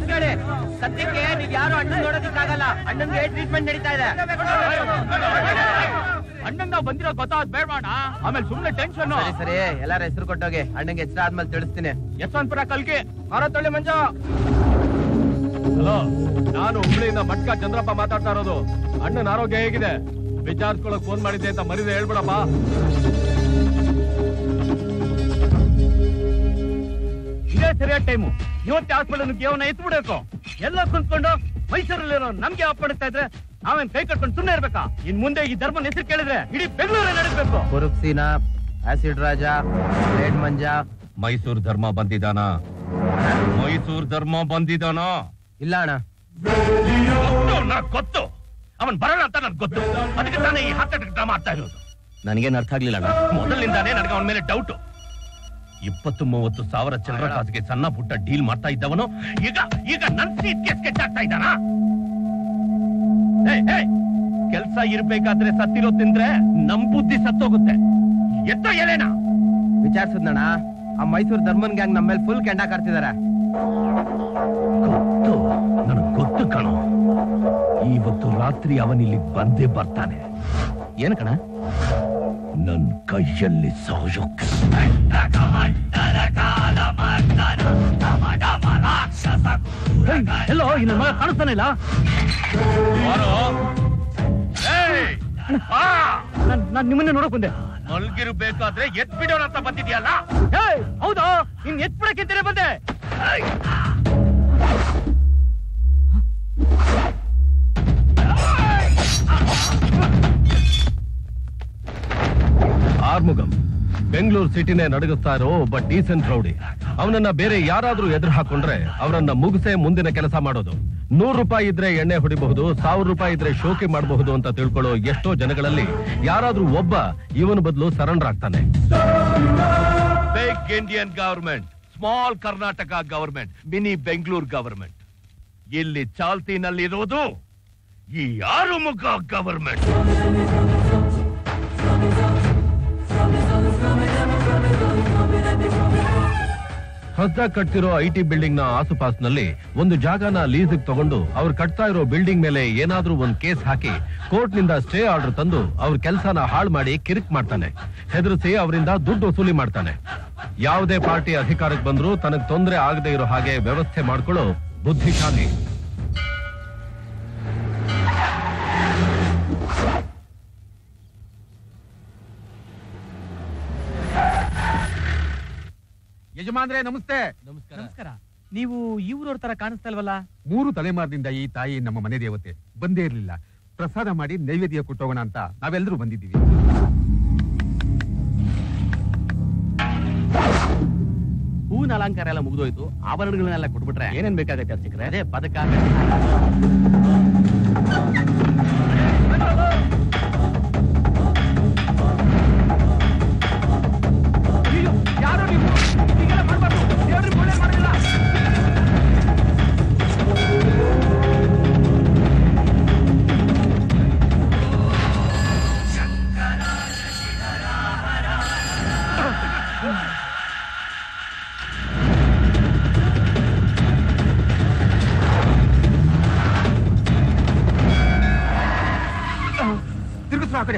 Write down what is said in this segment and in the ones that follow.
ಕೇಳಿ. ಸದ್ಯಕ್ಕೆ ನೀವ್ ಯಾರು ಅಣ್ಣ ನೋಡೋದಕ್ಕಾಗಲ್ಲ. ಅಣ್ಣನ್ಗೆ ಟ್ರೀಟ್ಮೆಂಟ್ ನಡೀತಾ ಇದೆ. ಅಣ್ಣಂಗ ಬಂದಿರೋ ಗೊತ್ತಾದ್ ಬೇಡವಾಣ, ಆಮೇಲೆ ಸುಮ್ನೆ ಟೆನ್ಷನ್. ಸರಿ ಎಲ್ಲಾರ ಹೆಸರು ಕೊಟ್ಟೋಗಿ, ಅಣ್ಣಂಗೆ ಹೆಸರು ಆದ್ಮೇಲೆ ತಿಳಿಸ್ತೀನಿ. ಯಶವಂತಪುರ ಕಲ್ಕಿ ಮಾರತಳ್ಳಿ ಮಂಜ. ಹಲೋ, ನಾನು ಹುಬ್ಳಿಯಿಂದ ಮಟ್ಕ ಚಂದ್ರಪ್ಪ ಮಾತಾಡ್ತಾ ಇರೋದು. ಅಣ್ಣನ ಆರೋಗ್ಯ ಹೇಗಿದೆ ವಿಚಾರಿಸ್ಕೊಳಕ್ ಫೋನ್ ಮಾಡಿದ್ದೆ ಅಂತ ಮರಿದೆ ಹೇಳ್ಬಿಡಪ್ಪ. ಇದೇ ಸರಿಯಾದ ಟೈಮು. ಇವತ್ತೇ ಹಾಸ್ಪಿಟಲ್ ಅವನ್ನ ಎತ್ಬಿಡ್ಬೇಕು. ಎಲ್ಲ ಕುಂತ್ಕೊಂಡು ಮೈಸೂರಲ್ಲಿರೋ ನಮ್ಗೆ ಅಪ್ಪಡಿಸ್ತಾ ಇದ್ರೆ ನಾವೇನ್ ಕೈ ಕಟ್ಕೊಂಡು ಸುಮ್ಮನೆ ಇರ್ಬೇಕಾ? ಇನ್ ಮುಂದೆ ಈ ಧರ್ಮನ ಹೆಸರು ಕೇಳಿದ್ರೆ ಇಡೀ ಬೆಂಗಳೂರೇ ನಡೆಸಬೇಕು. ಕುರುಕ್ಸೀನ, ಆಸಿಡ್ ರಾಜ, ರೇಡ್ ಮಂಜ. ಮೈಸೂರು ಧರ್ಮ ಬಂದಿದಾನ? ಮೈಸೂರು ಧರ್ಮ ಬಂದಿದಾನ? ಇಲ್ಲ ಅಣ್ಣ, ಗೊತ್ತು. ಅವನ್ ಬರಲ್ಲ ಅಂತ ನನ್ಗೆ ಗೊತ್ತು. ಅದಕ್ಕೆ ತಾನೇ ಈ ಹಾರ್ಟ್ ಅಟ್ಯಾಕ್ ಡ್ರಾಮಾ ಆಗ್ತಾ ಇರೋದು. ನನಗೇನು ಅರ್ಥ ಆಗ್ಲಿಲ್ಲ ಅಣ್ಣ. ಮೊದಲಿನಿಂದಾನೇ ನನಗೆ ಅವನ ಮೇಲೆ ಡೌಟ್. 20-30 ಸಾವಿರ ಚಿಲ್ಲರ ಕಾಸಿಗೆ ಸಣ್ಣ ಪುಟ್ಟ ಡೀಲ್ ಮಾಡ್ತಾ ಇದ್ದವನು ಈಗ ನನ್ ಸೀಟ್ಗೆ ಸ್ಕೆಚ್ ಆಗ್ತಾ ಇದ್ದಾನ. ಕೆಲ್ಸ ಇರ್ಬೇಕಾದ್ರೆ ಸತ್ತಿರೋ ತಿಂದ್ರೆ ನಮ್ ಬುದ್ಧಿ ಸತ್ತೋಗುತ್ತೆ. ಎತ್ತೋ ಎಲೆನಾ ವಿಚಾರಿಸಿದ್ನಣ್ಣ, ಆ ಮೈಸೂರು ಧರ್ಮನ್ ಗ್ಯಾಂಗ್ ನಮ್ಮ ಮೇಲೆ ಫುಲ್ ಕೆಂಡ ಕಾರ್ತಿದಾರೆ. ಗೊತ್ತು, ನನಗ್ ಗೊತ್ತು ಕಣೋ. ಇವತ್ತು ರಾತ್ರಿ ಅವನಿಲ್ಲಿ ಬಂದೇ ಬರ್ತಾನೆ. ಏನ್ ಕಣ? ನನ್ ಕೈಯಲ್ಲಿ ಸಾಯೋಕ್. ಎಲ್ಲೋ ಇನ್ನ ಮಗ ಕಾಣಿಸ್ತಾನೆ ಇಲ್ಲ. ನಾನ್ ನಿಮ್ಮನ್ನೇ ನೋಡಕ್ ಬಂದೆ. ಮಲ್ಗಿರ್ಬೇಕಾದ್ರೆ ಎತ್ ಬಿಡೋಣ ಅಂತ ಬಂದಿದ್ಯಲ್ಲ? ಹೌದಾ? ಇನ್ ಎತ್ ಬಿಡಕ್ಕಿಂತಲೇ ಬಂದೆ. ಆರ್ಮುಗಂ ಬೆಂಗಳೂರು ಸಿಟಿನೇ ನಡಗಿಸ್ತಾ ಇರೋ ಒಬ್ಬ ಡೀಸೆಂಟ್ ರೌಡಿ. ಅವನನ್ನ ಬೇರೆ ಯಾರಾದ್ರೂ ಎದುರು ಹಾಕೊಂಡ್ರೆ ಅವರನ್ನ ಮುಗಿಸೇ ಮುಂದಿನ ಕೆಲಸ ಮಾಡೋದು. 100 ರೂಪಾಯಿ ಇದ್ರೆ ಎಣ್ಣೆ ಹೊಡಿಬಹುದು, 1000 ರೂಪಾಯಿ ಇದ್ರೆ ಶೋಕಿ ಮಾಡಬಹುದು ಅಂತ ತಿಳ್ಕೊಳ್ಳೋ ಎಷ್ಟೋ ಜನಗಳಲ್ಲಿ ಯಾರಾದ್ರೂ ಒಬ್ಬ ಇವನ ಬದಲು ಸರೆಂಡರ್ ಆಗ್ತಾನೆ. Big Indian government, small Karnataka government, mini Bengaluru government. ಇಲ್ಲಿ ಚಾಲ್ತಿನಲ್ಲಿರೋದು ಈ ಆರುಮುಖ ಗವರ್ಮೆಂಟ್. ಹೊಸದಾಗಿ ಕಟ್ತಿರೋ IT ಬಿಲ್ಡಿಂಗ್ ನ ಆಸುಪಾಸಿನಲ್ಲಿ ಒಂದು ಜಾಗನ ಲೀಸ್ ತಗೊಂಡು ಅವ್ರು ಕಟ್ತಾ ಇರೋ ಬಿಲ್ಡಿಂಗ್ ಮೇಲೆ ಏನಾದ್ರೂ ಒಂದು ಕೇಸ್ ಹಾಕಿ ಕೋರ್ಟ್ ನಿಂದ ಸ್ಟೇ ಆರ್ಡರ್ ತಂದು ಅವ್ರ ಕೆಲಸನ ಹಾಳು ಮಾಡಿ ಕಿರಿಕ್ ಮಾಡ್ತಾನೆ. ಹೆದರಿಸಿ ಅವರಿಂದ ದುಡ್ಡು ವಸೂಲಿ ಮಾಡ್ತಾನೆ. ಯಾವುದೇ ಪಾರ್ಟಿ ಅಧಿಕಾರಕ್ಕೆ ಬಂದ್ರೂ ತನಗ್ ತೊಂದರೆ ಆಗದೆ ಇರೋ ಹಾಗೆ ವ್ಯವಸ್ಥೆ ಮಾಡ್ಕೊಳ್ಳೋ ಬುದ್ಧಿಶಾಲಿ. ಯಜಮಾನ್ರೆ ನಮಸ್ತೆ. ನಮಸ್ಕಾರ. ನೀವು ಈ ಊರವ್ರ ತರ ಕಾಣಿಸ್ತಾ ಇಲ್ವಲ್ಲ? 3 ತಲೆಮಾರಿನಿಂದ ಈ ತಾಯಿ ನಮ್ಮ ಮನೆ ದೇವತೆ. ಬಂದೇ ಇರ್ಲಿಲ್ಲ. ಪ್ರಸಾದ ಮಾಡಿ ನೈವೇದ್ಯ ಕೊಟ್ಟೋಗೋಣ ಅಂತ ನಾವೆಲ್ಲರೂ ಬಂದಿದ್ದೀವಿ. ಹೂವಿನ ಅಲಂಕಾರ ಎಲ್ಲ ಮುಗಿದೋಯ್ತು. ಆಭರಣಗಳನ್ನೆಲ್ಲ ಕೊಟ್ಬಿಟ್ರೆ ಏನೇನ್ ಬೇಕಾಗತ್ತೆ ಅರ್ಚಕ್ರೆ? ಅದೇ ಪದಕ. ಯಾರು ನೀವು ಹೀಗೆಲ್ಲ ಮಾಡ್ಬಾರ್ದು. ದೇವ್ರಿಗೆ ಒಳ್ಳೆ ಮಾಡೋದಿಲ್ಲ. ತಿರುಗಿಸ್ರು ಆ ಕಡೆ.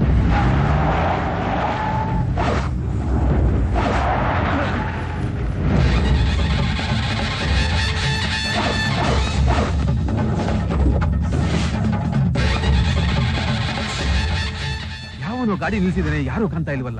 ಯಾವನು ಗಾಡಿ ನಿಲ್ಸಿದ್ದಾನೆ, ಯಾರು ಕಾಣ್ತಾ ಇಲ್ವಲ್ಲ.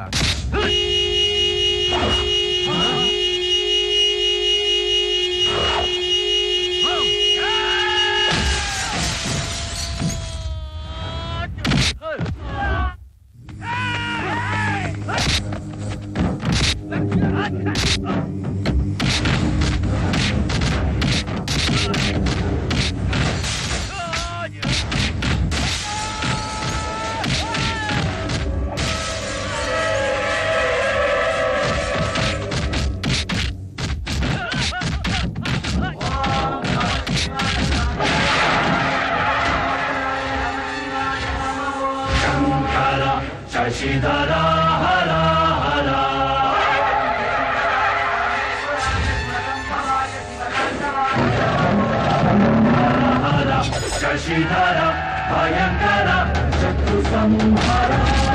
ಶಶಿಧರ ಭಯಂಕರ ಶತ್ರು ಸಂಹಾರ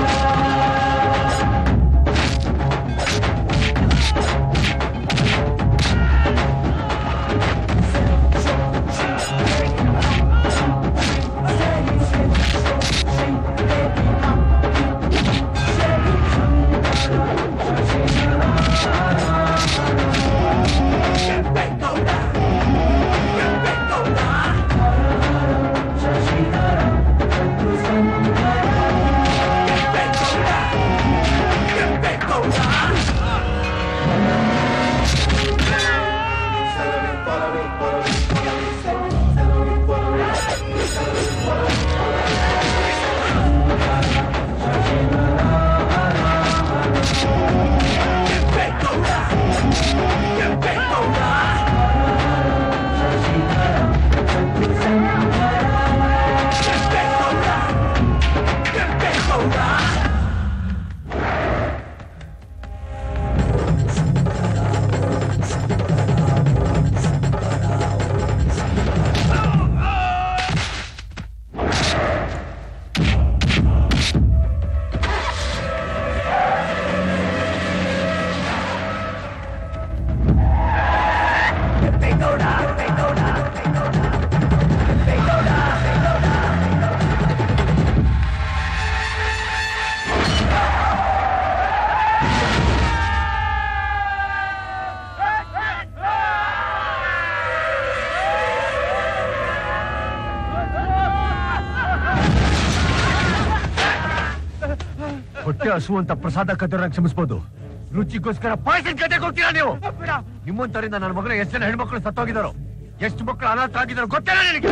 ಹೊಟ್ಟೆ ಹಸು ಅಂತ ಪ್ರಸಾದ ಕದ್ದೋರ ಕ್ಷಮಿಸಬಹುದು, ರುಚಿಗೋಸ್ಕರ ಪಾಯಸದ ಕತೆಗೆ ಹೋಗ್ತೀರಾ ನೀವು? ನಿಮ್ಮಂತವರಿಂದ ನನ್ನ ಮಗನ ಎಷ್ಟು ಜನ ಹೆಣ್ಮಕ್ಳು ಸತ್ತೋಗಿದಾರೋ, ಎಷ್ಟು ಮಕ್ಕಳು ಅನಾಥ ಆಗಿದಾರೋ ಗೊತ್ತಿಲ್ಲ ನಿನಗೆ?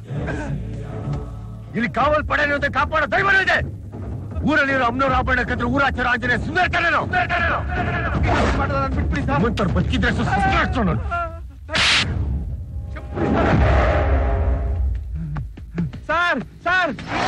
ಇಲ್ಲಿ ಕಾವಲ್ ಪಡೆಯಲು ಅಂತ ಕಾಪಾಡೋ ದೈವನೂ ಇದೆ. ಊರಲ್ಲಿರೋ ಅಮ್ಮನವ್ರ ಆಭರಣ ಕದ್ರೆ ಊರಾಚಾರ ಆಂಜನೇಯ ಸುಂದರ ನಿಮ್ಮಂತವ್ರು ಬದುಕಿದ್ರಷ್ಟು ಸಸ್ತಾಡ್ಸೋಣ. ಸರ್ ಸರ್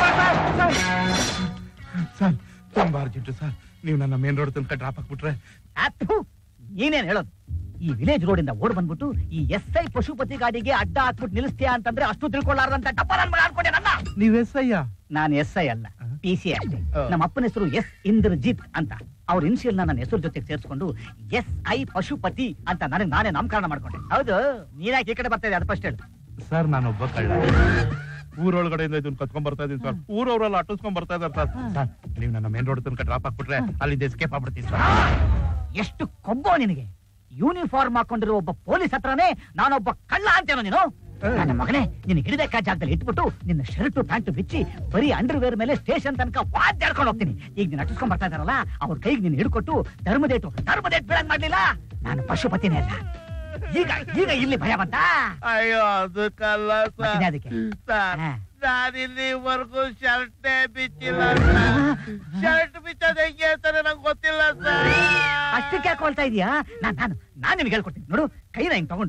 ಸರ್ ತುಂಬಾ ಅರ್ಜೆಂಟು ಸರ್. ನೀವು ನನ್ನ ಮೇನ್ ರೋಡ್ ತನಕ ಡ್ರಾಪ್ ಹಾಕ್ಬಿಟ್ರೆ. ನೀನೇನ್ ಹೇಳೋದು? ಈ ವಿಲೇಜ್ ರೋಡ್ ಇಂದ ಓಡ್ ಬಂದ್ಬಿಟ್ಟು ಈ SI ಪಶುಪತಿ ಗಾಡಿಗೆ ಅಡ್ಡ ಹಾಕ್ಬಿಟ್ಟು ನಿಲ್ಲಿಸ್ತೀಯಾ ಅಂತಂದ್ರೆ ಅಷ್ಟು ತಿಳ್ಕೊಳ್ಳಾರ್ದಂತ ಡಬ್ಬ ನನ್ ಮಗ ಅನ್ಕೊಂಡೆ ನನ್ನ. ನೀವ್ ಎಸ್ಐಯ? ನಾನು SI ಅಲ್ಲ, PC ಅಷ್ಟೇ. ನಮ್ಮ ಅಪ್ಪನ ಹೆಸರು S ಇಂದ್ರಜಿತ್ ಅಂತ. ಅವ್ರ ಇನ್ಶಿಯಲ್ ನನ್ನ ಹೆಸರು ಜೊತೆಗೆ ಸೇರಿಸ್ಕೊಂಡು SI ಪಶುಪತಿ ಅಂತ ನನಗೆ ನಾನೇ ನಾಮಕರಣ ಮಾಡ್ಕೊಂಡೆ. ಹೌದು, ನೀನಾಗಿ ಈ ಕಡೆ ಬರ್ತಾ ಇದೆ, ಅದು ಫಸ್ಟ್ ಹೇಳು. ಸರ್ ನಾನೊಬ್ಬ ಕಳ್ಳ. ಊರೊಳಗಡೆಯಿಂದ ಇದನ್ನ ಕತ್ಕೊಂಡ್ ಬರ್ತಾ ಇದೀನಿ ಸರ್. ಊರವರೆಲ್ಲ ಅಟ್ಟಿಸ್ಕೊಂಡ್ ಬರ್ತಾ ಇದಾರೆ ಸರ್. ಸರ್ ನೀವು ನನ್ನ ಮೇನ್ ರೋಡ್ ತನಕ ಡ್ರಾಪ್ ಹಾಕ್ಬಿಟ್ರೆ ಅಲ್ಲಿಂದ ಎಸ್ಕೇಪ್ ಆಗ್ಬಿಡ್ತೀನಿ ಸರ್. ಎಷ್ಟು ಕೊಬ್ಬೋ ನಿನಗೆ! ಯೂನಿಫಾರ್ಮ್ ಹಾಕೊಂಡಿರೋ ಒಬ್ಬ ಪೊಲೀಸ್ ಹತ್ರನೇ ನಾನೊಬ್ಬ ಕಳ್ಳ ಅಂತೇನೋ ನೀನು? ನನ್ನ ಮಗನೇ, ನಿನ್ನ ಹಿಡಿದಕ್ಕ ಜಾಗದಲ್ಲಿ ಇಟ್ಬಿಟ್ಟು ನಿನ್ನ ಶರ್ಟ್ ಪ್ಯಾಂಟ್ ಬಿಚ್ಚಿ ಬರೀ ಅಂಡರ್ವೇರ್ ಮೇಲೆ ಸ್ಟೇಷನ್ ತನಕ ವಾದ್ಯಾಡ್ಕೊಂಡು ಹೋಗ್ತೀನಿ. ಈಗ ನೀನು ಅಟ್ಟಿಸ್ಕೊಂಡ್ ಬರ್ತಾ ಇದಾರಲ್ಲ, ಅವ್ರ ಕೈಗೆ ನೀನು ಹಿಡ್ಕೊಟ್ಟು ಧರ್ಮದೇಟು ಬೀಳಂಗ್ ಮಾಡ್ಲಿಲ್ಲ. ನಾನು ಪಶುಪತಿನೇ ಅಲ್ಲ. ಈಗ ಈಗ ಇಲ್ಲಿ ಭಯ ಬಂತ? ಅಯ್ಯೋ ಅದಕ್ಕಲ್ಲ ಸರ್. ಅದಕ್ಕೆ ನಾನಿಲ್ಲಿವರೆಗೂ ಶರ್ಟೇ ಬಿಚ್ಚಿಲ್ಲ. ಶರ್ಟ್ ಬಿಚ್ಚೋದು ಹೆಂಗೆ ಅಂತಾನೆ ನಂಗೆ ಗೊತ್ತಿಲ್ಲ ಸರ್. ಅಷ್ಟಕ್ಕೆ ಹಾಕೊಳ್ತಾ ಇದೀಯಾ? ನಾನ್ ನಿಮ್ಗೆ ಹೇಳ್ಕೊಡ್ತೀನಿ ನೋಡು. ಕೈನ ಹಿಂಗ್ ತಗೊಂಡು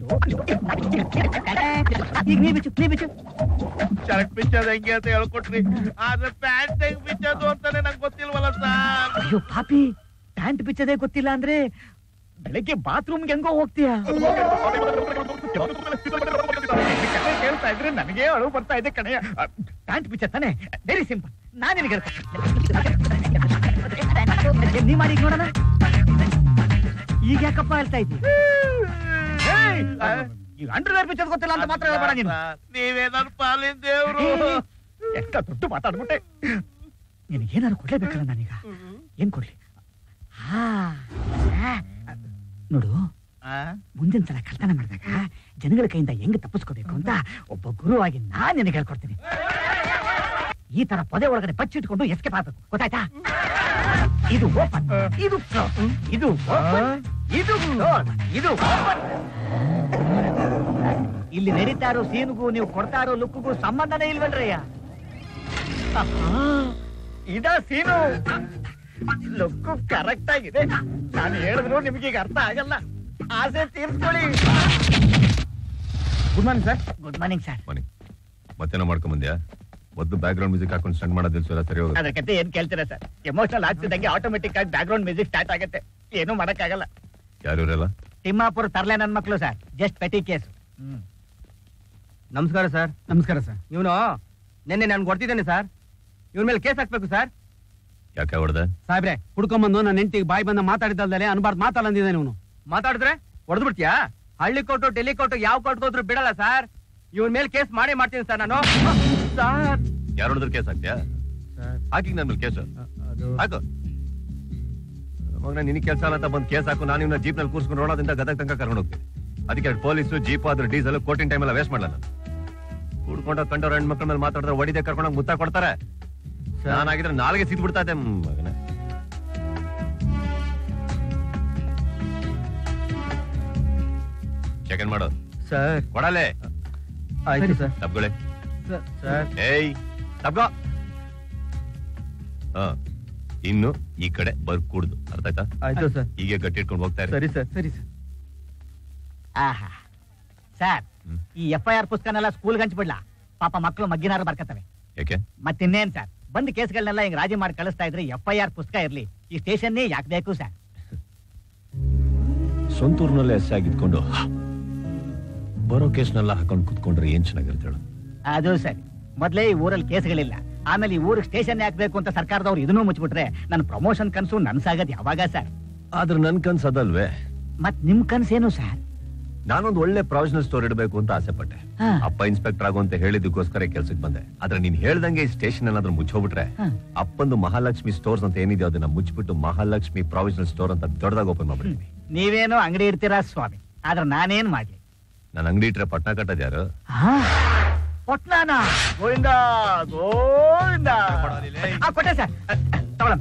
ಈಗ ನೀ ಬಿಚ್ಚು. ಶರ್ಟ್ ಬಿಚ್ಚೋದು ಹೆಂಗೆ ಅಂತ ಹೇಳ್ಕೊಟ್ರಿ, ಆದ್ರೆ ಪ್ಯಾಂಟ್ ಹೆಂಗ್ ಬಿಚ್ಚೋದು ಅಂತಾನೆ ನಂಗೆ ಗೊತ್ತಿಲ್ವಲ್ಲ ಸರ್. ಅಯ್ಯೋ ಪಾಪಿ, ಪ್ಯಾಂಟ್ ಬಿಚ್ಚೋದೇ ಗೊತ್ತಿಲ್ಲ ಅಂದ್ರೆ ಬೆಳಗ್ಗೆ ಬಾತ್ರೂಮ್ಗೆ ಹೆಂಗೋ ಹೋಗ್ತೀಯಾ? ಹೇಳ್ತಾ ಇದ್ರೆ ನನಗೆ ಅಳು ಬರ್ತಾ ಇದೆ ಕಣೆಯ. ಪ್ಯಾಂಟ್ ಬಿಚ್ಚ ತಾನೆ, ವೆರಿ ಸಿಂಪಲ್. ನಾನು ನಿನಗೆ ನೀ ಮಾಡಿ ನೋಡೋಣ. ಈಗ ಯಾಕಪ್ಪ ಹೇಳ್ತಾ ಇದ್ದೀವಿ? ಈಗ ಅಂಡರ್ವೇರ್ ಬಿಚ್ಚೋದು ಗೊತ್ತಿಲ್ಲ ಅಂತ ಮಾತ್ರ ಹೇಳ್ಬೇಡ ನೀನು. ನೀವೇ ನನ್ನ ಪಾಲಿನ ದೇವ್ರು. ಎಷ್ಟ ದುಡ್ಡು ಮಾತಾಡ್ಬಿಟ್ಟೆ. ನಿನಗೇನಾದ್ರು ಕೊಡ್ಲೇಬೇಕಲ್ಲ ನಾನೀಗ? ಏನ್ ಕೊಡ್ಲಿ? ನೋಡು, ಮುಂದಿನ ಸಲ ಕಳ್ತನ ಮಾಡಿದಾಗ ಜನಗಳ ಕೈಯಿಂದ ಹೆಂಗ್ ತಪ್ಪಿಸ್ಕೋಬೇಕು ಅಂತ ಒಬ್ಬ ಗುರುವಾಗಿ ನಾನ್ ನಿನಗೆ ಹೇಳ್ಕೊಡ್ತೀನಿ. ಈ ತರ ಪೊದೆ ಒಳಗಡೆ ಬಚ್ಚಿಟ್ಕೊಂಡು ಎಸ್ಕೇಪ್ ಆಗ್ಬೇಕು, ಗೊತ್ತಾಯ್ತಾ? ಇದು ಓಪನ್, ಇದು ಕ್ಲೋಸ್, ಇದು ಓಪನ್, ಇದು ಕ್ಲೋಸ್, ಇದು ಓಪನ್. ಇಲ್ಲಿ ನಡೀತಾ ಇರೋ ಸೀನ್ಗೂ ನೀವು ಕೊಡ್ತಾ ಇರೋ ಲುಕ್ಗೂ ಸಂಬಂಧನೇ ಇಲ್ವಲ್ರಯ್ಯ. ಇದ ಸೀನು, ಲುಕ್ಕು ಕರೆಕ್ಟ್ ಆಗಿದೆ. ನಾನು ಹೇಳಿದ್ರು ನಿಮ್ಗೆ ಈಗ ಅರ್ಥ ಆಗಲ್ಲ. ಆಸೆ ತೀರ್ಸ್ಕೊಳ್ಳಿ. Good morning sir. Good morning sir. ಮತ್ತೇನೋ ಮಾಡ್ಕೊಂಡ್ ಬಂದ್ಯಾ? ಮೊದಲು ಬ್ಯಾಕ್ ಗ್ರೌಂಡ್ ಮ್ಯೂಸಿಕ್ ಹಾಕೊಂಡು ಸ್ಟಾರ್ಟ್ ಮಾಡೋದಿಲ್ಲ, ಸರಿ ಹೋಗುತ್ತೆ. ಅದ್ರ ಕತೆ ಏನ್ ಕೇಳ್ತೀರಾ ಸರ್? ಎಮೋಷನಲ್ ಆಗ್ತಿದ್ದಂಗೆ ಆಟೋಮೆಟಿಕ್ ಆಗಿ ಬ್ಯಾಕ್ ಗ್ರೌಂಡ್ ಮ್ಯೂಸಿಕ್ ಸ್ಟಾರ್ಟ್ ಆಗುತ್ತೆ. ಏನೂ ಮಾಡಕ್ಕಾಗಲ್ಲ. ಯಾರು ಇವರೆಲ್ಲ? ತಿಮ್ಮಾಪುರ ತರ್ಲೆ ನನ್ ಮಕ್ಳು ಸರ್. Just petty case. ನಮಸ್ಕಾರ ಸರ್. ನಮಸ್ಕಾರ ಸರ್. ಇವನು ನಿನ್ನೆ ನಾನು ಹೊಡ್ತಿದ್ದೇನೆ ಸರ್. ಇವನ ಮೇಲೆ ಕೇಸ್ ಹಾಕ್ಬೇಕು ಸರ್. ಯಾಕೆ ಹೊಡೆದ? ಸಾಹೇಬ್ರೆ, ಕುಡ್ಕೊಂಬಂದು ನನ್ನ ಹೆಂಡತಿಗೆ ಬಾಯಿ ಬಂದ ಮಾತಾಡಿದ್ದಲ್ದಲೆ ಅನ್ಬಾರ್ದು ಮಾತಾಡಂದಿದ್ದಾನೆ ಇವನು. ಮಾತಾಡಿದ್ರೆ ಹೊಡೆದು ಬಿಡ್ತೀಯಾ? ಹಳ್ಳಿ ಕೋರ್ಟು, ಡೆಲ್ಲಿ ಕೋರ್ಟು, ಯಾವ ಕೋರ್ಟ್ ಹೋದ್ರು ಬಿಡಲ್ಲ ಸರ್. ಇವನ್ ಮೇಲೆ ಕೇಸ್ ಮಾಡೇ ಮಾಡ್ತೀನಿ ಸರ್ ನಾನು. ಸರ್, ಯಾರು ಹೊಡೆದ್ರೆ ಕೇಸ್ ಹಾಕ್ತೀಯಾ? ಹಾಕಿ ನನ್ನ ಮೇಲೆ ಕೇಸು ಹಾಕು. ಮಗನ ನಿನಗೆ ಕೆಲಸ ಅಂತ ಬಂದು ಕೇಸ್ ಹಾಕು. ನಾನು ಇವನ್ನ ಜೀಪ್ ನಲ್ಲಿ ಕೂರ್ಸ್ಕೊಂಡು ರೋಡದಿಂದ ಗದಗ ತನಕ ಕರ್ಕೊಂಡು ಹೋಗ್ತೀನಿ. ಅದಕ್ಕೆ ಪೊಲೀಸು ಜೀಪ್ ಆದ್ರೆ ಡೀಸೆಲ್ ಕೋರ್ಟಿನ ಟೈಮ್ ಎಲ್ಲ ವೇಸ್ಟ್ ಮಾಡಲ್ಲ. ಕೂಡ್ಕೊಂಡ ಕಂಡವ್ರ ಹೆಣ್ಮಕ್ಳ ಮೇಲೆ ಮಾತಾಡಿದ್ರೆ ಒಡಿದೆ ಕರ್ಕೊಂಡೋಗಿ ಮುತ್ತ ಕೊಡ್ತಾರೆ. ನಾನಾಗಿದ್ರೆ ನಾಲ್ಗೆ ಸಿದ್ ಬಿಡ್ತಾ ಇದ್ದೆ ಮಗನ. ಚೆಕನ್ ಮಾಡು ಸರ್. ಕೊಡಲೆ. ಆಯ್ತು ಸರ್. ತಪ್ಕೊಳ್ಳಿ. ಸರ್, ಏಯ್ ತಪ್ಕೋ. ಇನ್ನು ಈ ಕಡೆ ಬರ್ಕೂಡ್ದು. ಅರ್ಥ ಆಯ್ತಾ? ಆಯ್ತು ಸರ್. ಹೀಗೆ ಗಟ್ಟಿ ಇಟ್ಕೊಂಡು ಹೋಗ್ತಾ ಇರಿ. ಸರಿ ಸರ್. ಸರಿ ಸರ್. ಆಹಾ ಸರ್, ಈ FIR ಪುಸ್ತಕನೆಲ್ಲ ಸ್ಕೂಲ್ಗೆ ಹಂಚ್ಬಿಡ್ಲಾ? ಪಾಪ ಮಕ್ಕಳು ಮಗ್ಗಿನಾರು ಬರ್ಕತ್ತವೆ. ಯಾಕೆ? ಮತ್ತಿನ್ನೇನ್ ಸರ್, ಬಂದ್ ಕೇಸ್ಗಳನ್ನೆಲ್ಲ ಹಿಂಗ್ ರಾಜಿ ಮಾಡಿ ಕಳಿಸ್ತಾ ಇದ್ರೆ FIR ಪುಸ್ತಕ ಇರ್ಲಿ, ಈ ಸ್ಟೇಷನ್ನೇ ಯಾಕೆ ಬೇಕು ಸರ್? ಸ್ವಂತೂರ್ನಲ್ಲೇ ಎಸ್ ಆಗಿದ್ಕೊಂಡು ಬರೋ ಕೇಸ್ನೆಲ್ಲ ಹಾಕೊಂಡು ಕುತ್ಕೊಂಡ್ರೆ ಏನ್ ಚೆನ್ನಾಗಿರ್ತೇಳು? ಅದು ಸರಿ. ಮೊದ್ಲೇ ಈ ಊರಲ್ಲಿ ಕೇಸ್ಗಳಿಲ್ಲ, ಆಮೇಲೆ ಈ ಊರಿಗೆ ಸ್ಟೇಷನ್ ಹಾಕ್ಬೇಕು ಅಂತ ಸರ್ಕಾರದವ್ರು ಇದನ್ನೂ ಮುಚ್ಚಿಬಿಟ್ರೆ ನನ್ನ ಪ್ರಮೋಷನ್ ಕನ್ಸು ನನ್ಸಾಗದ್ ಯಾವಾಗ ಸರ್? ಆದ್ರೆ ನನ್ ಕನ್ಸ್ ಅದಲ್ವೇ. ಮತ್ ನಿಮ್ ಕನ್ಸೇನು ಸರ್? ನಾನೊಂದು ಒಳ್ಳೆ ಪ್ರಾವಿಷನಲ್ ಸ್ಟೋರ್ ಇಡಬೇಕು ಅಂತ ಆಸೆ ಪಟ್ಟೆ. ಅಪ್ಪ ಇನ್ಸ್ಪೆಕ್ಟರ್ ಆಗು ಅಂತ ಹೇಳಿದಕ್ಕೋಸ್ಕರ ಕೆಲ್ಸಕ್ಕೆ ಬಂದೆ. ಆದ್ರೆ ನೀನ್ ಹೇಳ್ದಂಗೆ ಈ ಸ್ಟೇಷನ್ ಏನಾದ್ರೂ ಮುಚ್ಚೋಗ್ಬಿಟ್ರೆ ಅಪ್ಪಂದು ಮಹಾಲಕ್ಷ್ಮಿ ಸ್ಟೋರ್ಸ್ ಅಂತ ಏನಿದೆ ಅದನ್ನ ಮುಚ್ಚಿಬಿಟ್ಟು ಮಹಾಲಕ್ಷ್ಮಿ ಪ್ರಾವಿಷನಲ್ ಸ್ಟೋರ್ ಅಂತ ದೊಡ್ಡದಾಗ ಓಪನ್ ಮಾಡ್ಬಿಡ್ತೀನಿ. ನೀವೇನೋ ಅಂಗಡಿ ಇಡ್ತೀರಾ ಸ್ವಾಮಿ, ಆದ್ರೆ ನಾನೇನ್ ಮಾಡ್ಲಿ? ನಾನು ಅಂಗಡಿ ಇಟ್ರೆ ಪಟ್ನ ಕಟ್ಟೋದು ಯಾರು? ಪಟ್ನಾನ? ಗೋವಿಂದ ಗೋವಿಂದ. ಕೊಟ್ಟೆ ಸರ್, ತಗೊಳಮ್ಮ.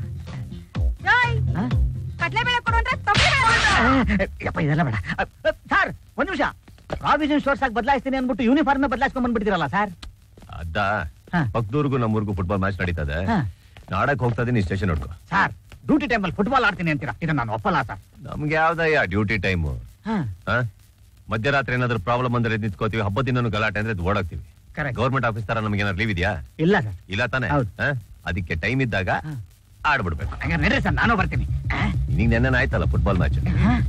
ಕಡ್ಲೆಬೇಳೆ ಕೊಡು ಅಂದ್ರೆ ಯಪ್ಪ ಇದೆಲ್ಲ ಬೇಡ ಸರ್. ಒಂದ್ ನಿಮಿಷ, ಪ್ರಾವಿಷನ್ ಸ್ಟೋರ್ಸ್ ಆಗಿ ಬದಲಾಯಿಸ್ತೀನಿ ಅನ್ಬಿಟ್ಟು ಯೂನಿಫಾರ್ಮ್ ಬದಲಾಯಿಸ್ಕೊಂಡ್ ಬಂದ್ಬಿಡ್ತೀರಲ್ಲ ಸರ್? ಅದ ಪಕ್ಕದೂರ್ಗು ನಮ್ಮೂರ್ಗು ಫುಟ್ಬಾಲ್ ಮ್ಯಾಚ್ ನಡೀತದೆ. ನಾಡಕ್ ಹೋಗ್ತಾ ಇದೀನಿ, ಸ್ಟೇಷನ್ ನೋಡ್ಕೊ. ಸರ್, ಡ್ಯೂಟಿ ಟೈಮಲ್ಲಿ ಫುಟ್ಬಾಲ್ ಆಡ್ತೀನಿ ಅಂತೀರಾ? ಇದನ್ನ ನಾನು ಒಪ್ಪಲ್ಲ ಸರ್. ನಮ್ಗೆ ಯಾವ್ದಯ್ಯ ಡ್ಯೂಟಿ ಟೈಮು? ಮಧ್ಯರಾತ್ರಿ ಏನಾದ್ರು ಪ್ರಾಬ್ಲಮ್ ಅಂದ್ರೆ ನಿಂತ್ಕೋತೀವಿ, ಹಬ್ಬದಿನ ಗಲಾಟೆ ಅಂದ್ರೆ ಓಡಾಕ್ತಿವಿ. ಗೌರ್ಮೆಂಟ್ ಆಫೀಸ್ ತರ ನಮ್ಗೆ ಏನಾದ್ರು ಲೀವ್ ಇದೆಯಾ? ಇಲ್ಲ ಸರ್. ಇಲ್ಲ ತಾನೆ? ಅದಕ್ಕೆ ಟೈಮ್ ಇದ್ದಾಗ ಆಡ್ಬಿಡ್ಬೇಕು. ನಡ್ರಿ ಸರ್, ನಾನು ಬರ್ತೀನಿ. ನಿನಗೆ ನೆನ್ನೆ ಆಯ್ತಲ್ಲ ಫುಟ್ಬಾಲ್ ಮ್ಯಾಚ್.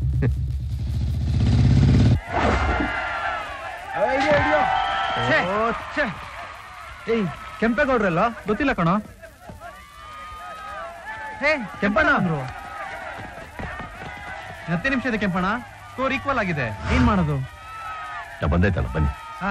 ಕೆಂಪೇಗೌಡ್ರಲ್ಲ? ಗೊತ್ತಿಲ್ಲ ಕಣೋ. ಕೆಂಪಣ್ಣ ಅಂದ್ರು. 10 ನಿಮಿಷ ಇದೆ ಕೆಂಪಣ್ಣ. ಸ್ಕೋರ್ ಈಕ್ವಲ್ ಆಗಿದೆ. ಏನ್ ಮಾಡೋದು? ಬಂದೈತಲ್ಲ, ಬನ್ನಿ.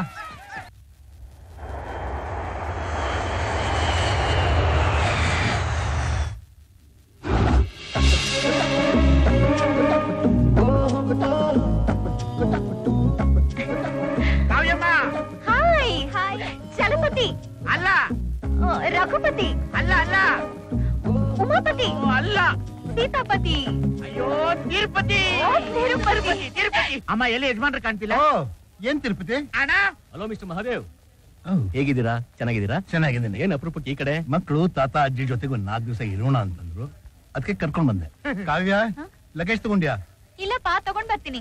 Hi hi. ಚಲಪತಿ ಅಲ್ಲ, ರಘುಪತಿ ಅಲ್ಲ, ಅಲ್ಲ, ಉಮಾಪತಿ ಅಲ್ಲ, ಸೀತಾಪತಿ. ಅಯ್ಯೋ ತಿರುಪತಿ. ತಿರುಪತಿ. ಅಮ್ಮ, ಎಲ್ಲಿ ಯಜಮಾನ್ರು ಕಾಣ್ತಿಲ್ಲ? ಏನ್ ತಿರುಪತಿ ಅಣ್ಣ? ಹಲೋ ಮಿಸ್ಟರ್ ಮಹಾದೇವ್, ಹೇಗಿದ್ದೀರಾ? ಚೆನ್ನಾಗಿದ್ದೀರಾ? ಚೆನ್ನಾಗಿದ್ದೀನಿ. ಏನ್ ಅಪರೂಪಕ್ಕೆ ಈ ಕಡೆ? ಮಕ್ಕಳು ತಾತ ಅಜ್ಜಿ ಜೊತೆಗೆ ಒಂದ್ 4 ದಿವಸ ಇರೋಣ ಅಂತಂದ್ರು, ಅದಕ್ಕೆ ಕರ್ಕೊಂಡ್ ಬಂದೆ. ಕಾವ್ಯ, ಲಗೇಜ್ ತಗೊಂಡ್ಯಾ? ಇಲ್ಲಪ್ಪ, ತಗೊಂಡ್ ಬರ್ತೀನಿ.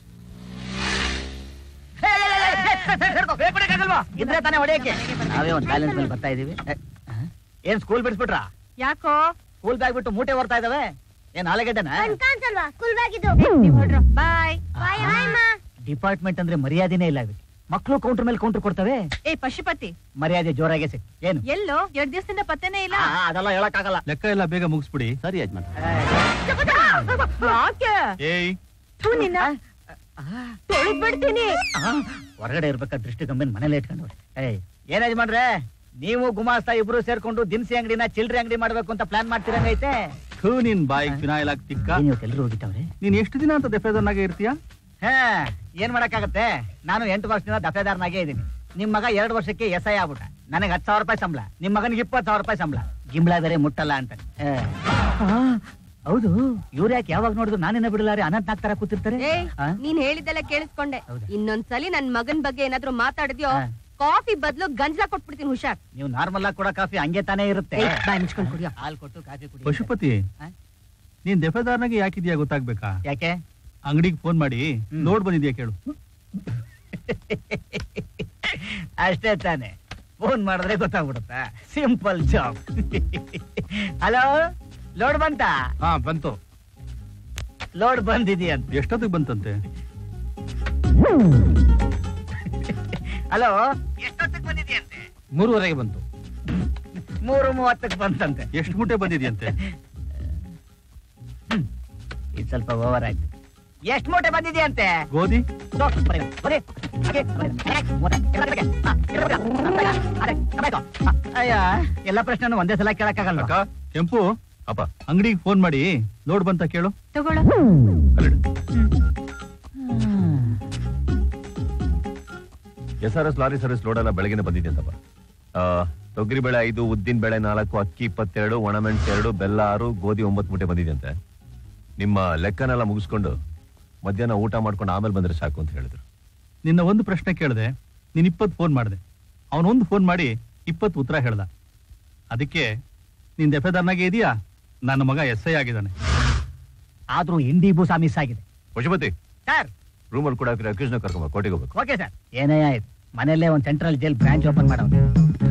ಇದ್ರೆ ತಾನೇ ಹೊಡೆಯಕ್ಕೆ. ನಾವೇ ಒಂದ್ ಬ್ಯಾಲೆನ್ಸ್ ಮೇಲೆ ಬರ್ತಾ ಇದೀವಿ. ಏನ್ ಸ್ಕೂಲ್ ಬಿಡಿಸ್ಬಿಟ್ರಾ? ಯಾಕೋ? ಸ್ಕೂಲ್ ಬ್ಯಾಗ್ ಬಿಟ್ಟು ಮೂಟೆ ಹೊರ್ತಾ ಇದಾವೆ. ಏನ್ ಆಲೆಗಡ್ಡೆನಾ? ಬಾಯ್. ಡಿಪಾರ್ಟ್ಮೆಂಟ್ ಅಂದ್ರೆ ಮರ್ಯಾದೆನೇ ಇಲ್ಲ. ಮಕ್ಕಳು ಕೌಂಟರ್ ಮೇಲೆ ಕೌಂಟರ್ ಕೊಡ್ತವೆ. ಏ ಪಶುಪತಿ, ಮರ್ಯಾದೆ ಜೋರಾಗೆ ಸಿಕ್. ಏನು ಎಲ್ಲೋ 2 ದಿವಸದಿಂದ ಪತ್ತೆನೇ ಇಲ್ಲ. ಅದೆಲ್ಲ ಹೇಳಕ್ಕಾಗಲ್ಲ. ಲೆಕ್ಕ ಎಲ್ಲ ಬೇಗ ಮುಗಿಸ್ಬಿಡಿ. ಸರಿ ಯಜಮಾನ್. ಯಾಕೆ? ಏಯ್, ನಿನ್ನ ತೊಳೆದ್ಬಿಡ್ತೀನಿ. ಹೊರಗಡೆ ಇರ್ಬೇಕಾದ ದೃಷ್ಟಿ ಕಮ್ಮಿನ ಮನೇಲಿ ಇಟ್ಕೊಂಡು. ಏನ್ ಯಜಮಾನ್ರೆ, ನೀವು ಗುಮಾಸ್ತಾ ಇಬ್ರು ಸೇರ್ಕೊಂಡು ದಿನಸಿ ಅಂಗಡಿನ ಚಿಲ್ಡ್ರಿ ಅಂಗಡಿ ಮಾಡ್ಬೇಕು ಅಂತ ಪ್ಲಾನ್ ಮಾಡ್ತಿರಂಗೈತೆ. ನಿನ್ ಬಾಯಿಗೆ ಫಿನಾಯಿಲ್ ಆಗ್ತಿಕ್ಕ. ನೀವು ಎಲ್ಲರೂ ಹೋಗಿತ್ತವ್ರೆ. ನೀನ್ ಎಷ್ಟು ದಿನ ಅಂತ ದಫೇದಾರ್ನಾಗೆ ಇರ್ತೀಯ? ಏನ್ ಮಾಡಕ್ಕಾಗತ್ತೆ, ನಾನು 8 ವರ್ಷದಿಂದ ದಫೇದಾರ್ನಾಗೆ ಇದೀನಿ. ನಿಮ್ ಮಗ 2 ವರ್ಷಕ್ಕೆ SI ಆಗ್ಬಿಟ್ಟ. ನನಗೆ 10,000 ರೂಪಾಯಿ ಸಂಬಳ, ನಿಮ್ ಮಗನಿಗೆ 20,000 ರೂಪಾಯಿ ಸಂಬಳ. ಗಿಂಬಳ ಬೇರೆ ಮುಟ್ಟಲ್ಲ ಅಂತ. ಹೌದು, ಇವ್ರು ಯಾಕೆ ಯಾವಾಗ ನೋಡಿದ್ರು ನಾನೇನ ಬಿಡಲಾರೆ ಅನಂತನಾಗ್ ತರ ಕೂತಿರ್ತಾರೆ? ನೀನ್ ಹೇಳಿದ್ದೆಲ್ಲ ಕೇಳಿಸ್ಕೊಂಡೆ. ಹೌದಾ? ಇನ್ನೊಂದ್ಸಲಿ ನನ್ ಮಗನ್ ಬಗ್ಗೆ ಏನಾದ್ರು ಮಾತಾಡಿದ್ಯೋ ಕಾಫಿ ಬದಲು ಗಂಜಲ ಕೊಟ್ಬಿಡ್ತೀನಿ. ಹುಷಾರ್. ನೀವು ನಾರ್ಮಲ್ ಆಗಿ ಕೊಡೋ ಕಾಫಿ ಹಂಗೆ ತಾನೇ ಇರುತ್ತೆ. ಬಾಯ್ ಮುಚ್ಕೊಂಡ್ ಕುಡಿಯೋ. ಹಾಲ್ ಕೊಟ್ಟು ಕಾಫಿ ಕುಡಿ. ಪಶುಪತಿ, ನೀನ್ ದಫೇದಾರ್ನಾಗೆ ಯಾಕಿದ್ಯಾ ಗೊತ್ತಾಗ್ಬೇಕಾ? ಯಾಕೆ? ಅಂಗಡಿಗೆ ಫೋನ್ ಮಾಡಿ ನೋಡ್ ಬಂದಿದ್ಯಾ ಕೇಳು. ಅಷ್ಟೇ ತಾನೆ, ಫೋನ್ ಮಾಡಿದ್ರೆ ಗೊತ್ತಾಗ್ಬಿಡುತ್ತಾ? Simple job. ಹಲೋ, ಲೋಡ್ ಬಂತ? ಬಂತು. ಲೋಡ್ ಬಂದಿದೆಯಂತ. ಎಷ್ಟೊತ್ತಿಗೆ ಬಂತಂತೆ? ಹಲೋ, ಎಷ್ಟೊತ್ತಿಗೆ ಬಂದಿದೆಯಂತೆ? 3:30 ಬಂತು. 3:30 ಬಂತಂತೆ. ಎಷ್ಟು ಮೂಟೆ ಬಂದಿದೆಯಂತೆ? ಇದು ಸ್ವಲ್ಪ ಓವರ್ ಆಯ್ತು. ಎಷ್ಟು ಮೂಟೆ ಬಂದಿದೆಯಂತೆ? ಗೋಧಿ ಅಯ್ಯ, ಎಲ್ಲ ಪ್ರಶ್ನೆ ಒಂದೇ ಸಲ ಕೇಳಕ್ಕಾಗಲ್ವಾ? ಅಕ್ಕ, ಕೆಂಪು ಅಪ್ಪ, ಅಂಗಡಿಗೆ ಫೋನ್ ಮಾಡಿ ಲೋಡ್ ಬಂತ ಕೇಳು. ತಗೊಳ್ಳೋ. SRS ಲಾರಿ ಸರ್ವಿಸ್ ಲೋಡ್ ಎಲ್ಲ ಬೆಳಗ್ಗೆ ಬಂದಿದೆ ಅಂತಪ್ಪ. ತೊಗರಿ ಬೇಳೆ 5, ಉದ್ದಿನ ಬೇಳೆ 4, ಅಕ್ಕಿ 22, ಒಣಮೆಣಸು 2, ಬೆಲ್ಲ 6, ಗೋಧಿ 9 ಮೂಟೆ ಬಂದಿದೆ ಅಂತೆ. ನಿಮ್ಮ ಲೆಕ್ಕನೆಲ್ಲ ಮುಗಿಸ್ಕೊಂಡು ಮಧ್ಯಾಹ್ನ ಊಟ ಮಾಡ್ಕೊಂಡು ಆಮೇಲೆ ಬಂದ್ರೆ ಸಾಕು ಅಂತ ಹೇಳಿದ್ರು. ನಿನ್ನ ಒಂದು ಪ್ರಶ್ನೆ ಕೇಳಿದೆ, ನೀನ್ 20 ಫೋನ್ ಮಾಡಿದೆ. ಅವನೊಂದು ಫೋನ್ ಮಾಡಿ 20 ಉತ್ತರ ಹೇಳ್ದ. ಅದಕ್ಕೆ ನಿನ್ ದೆಫೆದಾರ್ನಾಗೆ ಇದೆಯಾ? ನನ್ನ ಮಗ SI ಆಗಿದ್ದಾನೆ. ಆದ್ರೂ ಹಿಂದಿ ಭೂಸಾ ಮಿಸ್ ಆಗಿದೆ. ಪಶುಪತಿ, ಸರ್, ರೂಮಲ್ಲಿ ಕೂಡ ಅಕ್ಯೂಸ್ನ ಕರ್ಕೊಂಬ, ಕೋಟೆಗೆ ಹೋಗ್ಬೇಕು. Okay sir. ಏನೇ ಆಯ್ತು, ಮನೆಯಲ್ಲೇ ಒಂದು ಸೆಂಟ್ರಲ್ ಜೈಲ್ ಬ್ರಾಂಚ್ ಓಪನ್ ಮಾಡೋದು.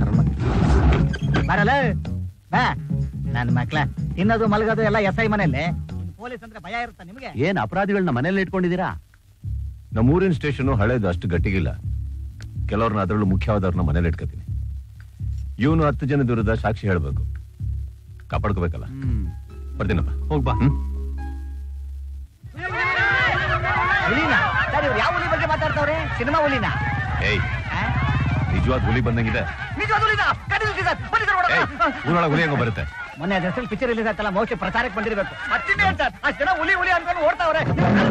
ಬರಲ್ಲ ಬಾ ನನ್ನ ಮಕ್ಳ. ತಿನ್ನೋದು ಮಲಗೋದು ಎಲ್ಲ SI ಮನೆಯಲ್ಲೇ. ಪೊಲೀಸ್ ಅಂದ್ರೆ ಭಯ ಇರುತ್ತಾ ನಿಮ್ಗೆ? ಏನ್ ಅಪರಾಧಿಗಳನ್ನ ಮನೇಲಿ ಇಟ್ಕೊಂಡಿದ್ದೀರಾ? ನಮ್ಮೂರಿನ ಸ್ಟೇಷನ್ ಹಳೇದು, ಅಷ್ಟು ಗಟ್ಟಿಗಿಲ್ಲ. ಕೆಲವ್ರನ್ನ ಅದರಲ್ಲೂ ಮುಖ್ಯವಾದವ್ರನ್ನ ಮನೇಲಿ ಇಟ್ಕೋತೀನಿ. ಇವನು 10 ಜನದ ವಿರುದ್ಧ ಸಾಕ್ಷಿ ಹೇಳ್ಬೇಕು, ಕಾಪಾಡ್ಕೋಬೇಕಲ್ಲ. ಬರ್ತೀನಪ್ಪ. ಹೋಗ್ಬಾ. ಹುಲಿನ ಸರ್, ಇವ್ರು ಯಾವ ಹುಲಿ ಬಗ್ಗೆ ಮಾತಾಡ್ತಾವ್ರೆ? ಸಿನಿಮಾ ಹುಲಿನ? ಏಯ್, ನಿಜವಾದ ಹುಲಿ ಬಂದಂಗಿದೆ. ನಿಜವಾದ ಹುಲಿನ? ಕಡಿಲ್ರಿ ಸರ್, ಬನ್ನಿ ಸರ್, ಹೊಡೆದ. ಊರೊಳಗೆ ಹುಲಿ ಹೆಂಗೋ ಬರುತ್ತೆ? ಮೊನ್ನೆ ಅದರಲ್ಲಿ ಪಿಕ್ಚರ್ ರಿಲೀಸ್ ಆಯ್ತಲ್ಲ, ಮೋಸ್ಟ್ಲಿ ಪ್ರಚಾರಕ್ಕೆ ಬಂದಿರಬೇಕು. ಮತ್ತಿನ್ನೇನ್ ಸರ್, ಅಷ್ಟು ಜನ ಹುಲಿ ಹುಲಿ ಅನ್ಕೊಂಡು ಓಡ್ತಾವ್ರೆ.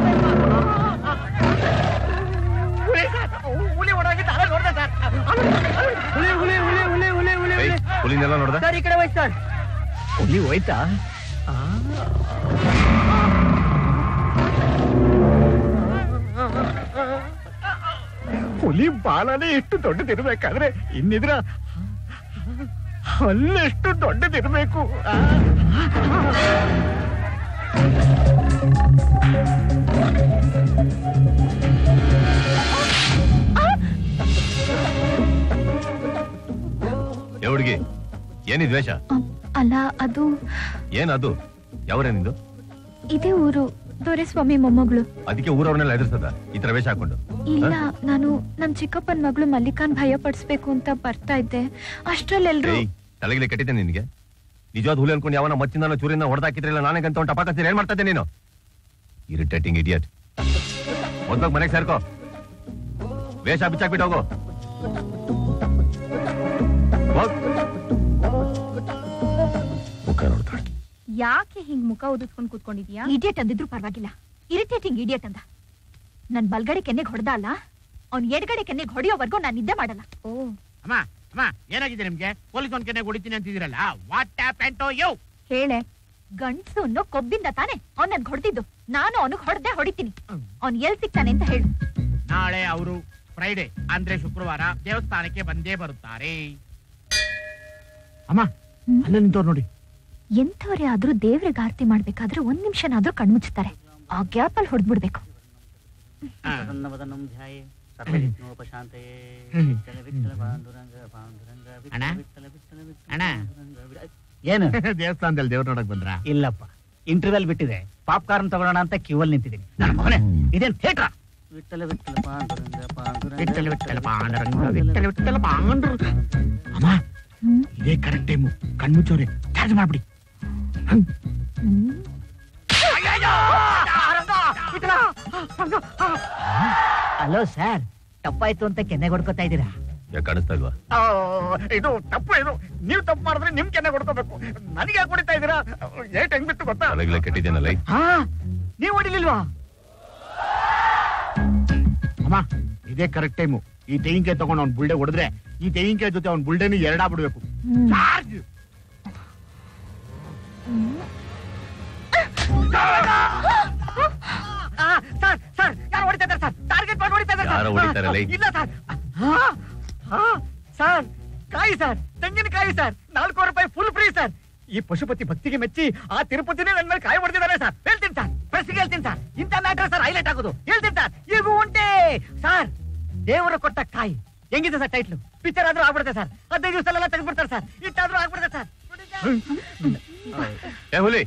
ಹುಲಿ ಸರ್, ಹುಲಿ ಓಡೋಗಿ ತಾನೇ ನೋಡ್ದೆ ಸರ್. ಹುಲಿ ಹುಲಿ ಹುಲಿ ಹುಲಿ ಹುಲಿ ಹುಲಿ ಏಯ್, ಹುಲಿನೆಲ್ಲ ನೋಡ್ದ? ಸರ್, ಈ ಕಡೆ ಹೋಯ್ತು ಸರ್. ಹುಲಿ ಹೋಯ್ತಾ? ಹುಲಿ ಬಾಲನೇ ಎಷ್ಟು ದೊಡ್ಡದಿರ್ಬೇಕಾದ್ರೆ ಇನ್ನಿದ್ರ ಅಲ್ಲೆಷ್ಟು ದೊಡ್ಡದಿರ್ಬೇಕು. ಹುಡುಗಿ, ಏನಿದ್ ವೇಷ? ಅಲ್ಲ, ಅದು ಏನದು? ಯಾವ್ರೇನಿದು? ಇದೇ ಊರು, ದೊರೆಸ್ವಾಮಿ ಮೊಮ್ಮಗಳು. ಅದಕ್ಕೆ ಊರವ್ರನ್ನೆಲ್ಲ ಎದುರಿಸದ ಈ ತರ ವೇಷ ಹಾಕೊಂಡು? ಇಲ್ಲ, ನಾನು ನಮ್ ಚಿಕ್ಕಪ್ಪನ ಮಗಳು ಮಲ್ಲಿಕಾನ್ ಭಯ ಪಡಿಸ್ಬೇಕು ಅಂತ ಬರ್ತಾ ಇದ್ದೆ. ಅಷ್ಟ್ರಲ್ಲೆಲ್ರು ತಲೆಗಿಲೆ ಕಟ್ಟಿದ್ದೆ ನಿನ್ಗೆ? ನಿಜವಾದ ಹುಲಿ ಅನ್ಕೊಂಡು ಯಾವನ ಮಚ್ಚಿನ ಚೂರಿನ ಹೊಡೆದಾಕಿದ್ರಿಲ್ಲ, ನಾನೇಗಂತ ಒಂದು ಟಪಾಕಸ್ತೀರಿ. ಏನ್ ಮಾಡ್ತಾ ಇದ್ದೆ ನೀನು? Irritating idiot. ಮೊದ್ಲಾಗ ಮನೆಗೆ ಸೇರ್ಕೋ, ವೇಷ ಬಿಚ್ಚಾಕ್ಬಿಟ್ಟು ಹೋಗು. ಮುಖ ನೋಡ್ತಾಳೆ. ಯಾಕೆ ಹಿಂಗ್ ಮುಖ ಉದಿಸ್ಕೊಂಡು ಕೂತ್ಕೊಂಡಿದ್ಯಾ? ಇಡಿಯಟ್ ಅಂದಿದ್ರು ಪರವಾಗಿಲ್ಲ, ಇರಿಟೇಟಿಂಗ್ ಇಡಿಯಟ್ ಅಂದ. ನನ್ ಬಲ್ಗಡೆ ಕೆನ್ನೆಗೆ ಹೊಡೆದ ಅಲ್ಲ, ಅವ್ನ್ ಎಡಗಡೆ ಕೆನ್ನೆಗೆ ಹೊಡೆಯೋವರೆಗೂ ನಾನು ನಿದ್ದೆ ಮಾಡಲ್ಲ. ಓ ಅಮ್ಮ, ಅಮ್ಮ, ಏನಾಗಿದೆ ನಿಮ್ಗೆ? ಪೊಲೀಸ್ ಒಂದ್ ಕೆನ್ನೆಗೆ ಹೊಡಿತೀನಿ ಅಂತಿದ್ದೀರಲ್ಲ, ವಾಟ್ ಹ್ಯಾಪೆಂಡ್ ಟು ಯು? ಹೇಳೆ, ಗಂಡ್ಸು ಅನ್ನೋ ಕೊಬ್ಬಿಂದ ತಾನೆ ಅವ್ನ್ ನನ್ಗೆ ಹೊಡೆದಿದ್ದು. ನಾನು ಅವನಿಗೆ ಹೊಡೆದೇ ಹೊಡಿತೀನಿ. ಅವ್ನ್ ಎಲ್ ಸಿಗ್ತಾನೆ ಅಂತ ಹೇಳು. ನಾಳೆ ಅವರು ಫ್ರೈಡೆ ಅಂದ್ರೆ ಶುಕ್ರವಾರ ದೇವಸ್ಥಾನಕ್ಕೆ ಬಂದೇ ಬರುತ್ತಾರೆ. ಅಮ್ಮ, ಅಲ್ಲೇ ನಿಂತವ್ರು ನೋಡಿ. ಎಂಥವ್ರೇ ಆದ್ರೂ ದೇವ್ರಿಗೆ ಆರತಿ ಮಾಡ್ಬೇಕಾದ್ರೆ 1 ನಿಮಿಷನಾದ್ರೂ ಕಣ್ಮುಚ್ತಾರೆ. ಆ ಗ್ಯಾಪ್ ಅಲ್ಲಿ ಹೊಡೆದ್ಬಿಡ್ಬೇಕು. ಏನು ದೇವಸ್ಥಾನದಲ್ಲಿ ದೇವ್ರ ನೋಡಕ್ ಬಂದ್ರ? ಇಲ್ಲಪ್ಪ, ಇಂಟರ್ವ್ಯೂಲ್ ಬಿಟ್ಟಿದೆ. ಪಾಪ್ಕಾರ್ನ್ ತಗೊಳ್ಳೋಣ ಅಂತ ಕ್ಯೂ ಅಲ್ಲಿ ನಿಂತಿದ್ದೀನಿ. ನನ್ನ ಮಗನೇ, ಇದೇನ್ ಥಿಯೇಟರ್? ವಿಠಲ ವಿಠಲ ಪಾಂಡುರಂಗ ವಿಠಲ ವಿಠಲ ಪಾಂಡುರಂಗ. ಅಮ್ಮ, ಇದೇ ಕರೆಕ್ಟ್ ಟೈಮು. ಕಣ್ಮುಚ್ಚೋರೆ, ಚಾರ್ಜ್ ಮಾಡ್ಬಿಡಿ. ಹಲೋ ಸರ್, ತಪ್ಪಾಯ್ತು ಅಂತ ಕೆನ್ನೆ ಹೊಡ್ಕೋತಾ ಇದ್ದೀರಾ? ಯಾಕೆ ಕಾಣಿಸ್ತಾ ಇಲ್ವಾ? ಇದು ತಪ್ಪು. ಇದು ನೀವು ತಪ್ಪು ಮಾಡಿದ್ರೆ ನಿಮ್ ಕೆನ್ನೆ ಹೊಡ್ಕೋಬೇಕು. ನನಗೆ ಯಾಕೆ ಹೊಡಿತಾ ಇದ್ದೀರಾ? ಏಟ್ ಹೆಂಗ್ ಬಿಟ್ಟು ಗೊತ್ತಾ? ತಲೆಗಿಲೆ ಕೆಟ್ಟಿದ್ದೇನಲ್ಲ. ನೀವು ಹೊಡಿಲಿಲ್ವಾ? ಅಮ್ಮ, ಇದೇ ಕರೆಕ್ಟ್ ಟೈಮು. ಈ ತೆಂಗಿನಕಾಯಿ ತಗೊಂಡು ಅವ್ನ್ ಬುಲ್ಡೆ ಹೊಡೆದ್ರೆ ಈ ತೆಂಗಿನಕಾಯಿ ಜೊತೆ ಅವ್ನ್ ಬುಲ್ಡೆನು ಎರಡಾಗ್ಬಿಡ್ಬೇಕು. ಚಾರ್ಜ್. ಸರ್, ಸರ್, ಯಾರು ಹೊಡಿತಾ ಇದ್ದಾರೆ ಸರ್? ಟಾರ್ಗೆಟ್ ಮಾಡಿ ಹೊಡಿತಾ ಇದ್ದಾರೆ. ಯಾರು ಹೊಡಿತಾರಲ್ಲ? ಇಲ್ಲ ಸರ್. ಸರ್, ಕಾಯಿ ಸರ್, ತೆಂಗಿನಕಾಯಿ ಸರ್, 400 ರೂಪಾಯಿ ಫುಲ್ ಫ್ರೀ ಸರ್. ಈ ಪಶುಪತಿ ಭಕ್ತಿಗೆ ಮೆಚ್ಚಿ ಆ ತಿರುಪತಿನೇ ನನ್ನ ಮೇಲೆ ಕಾಯಿ ಹೊಡೆದಿದ್ದಾರೆ ಸರ್. ಹೇಳ್ತೀನಿ ಸರ್, ಪ್ರೆಸ್ಗೆ ಹೇಳ್ತೀನಿ ಸರ್. ಇಂಥ ಮ್ಯಾಟರ್ ಸರ್ ಹೈಲೈಟ್ ಆಗೋದು. ಹೇಳ್ತೀನಿ ಸರ್, ಈಗ ಉಂಟೆ ಸರ್. ದೇವರು ಕೊಟ್ಟ ಕಾಯಿ ಹೆಂಗಿದೆ ಸರ್? ಟೈಟ್ಲು ಪಿಕ್ಚರ್ ಆದ್ರೂ ಆಗ್ಬಿಡುತ್ತೆ ಸರ್. 15 ದಿವಸದಲ್ಲೆಲ್ಲ ತೆಗೆದ್ಬಿಡ್ತಾರೆ ಸರ್. ಇಟ್ಟಾದ್ರೂ ಆಗ್ಬಿಡುತ್ತೆ ಸರ್. ಏ ಹುಲಿ,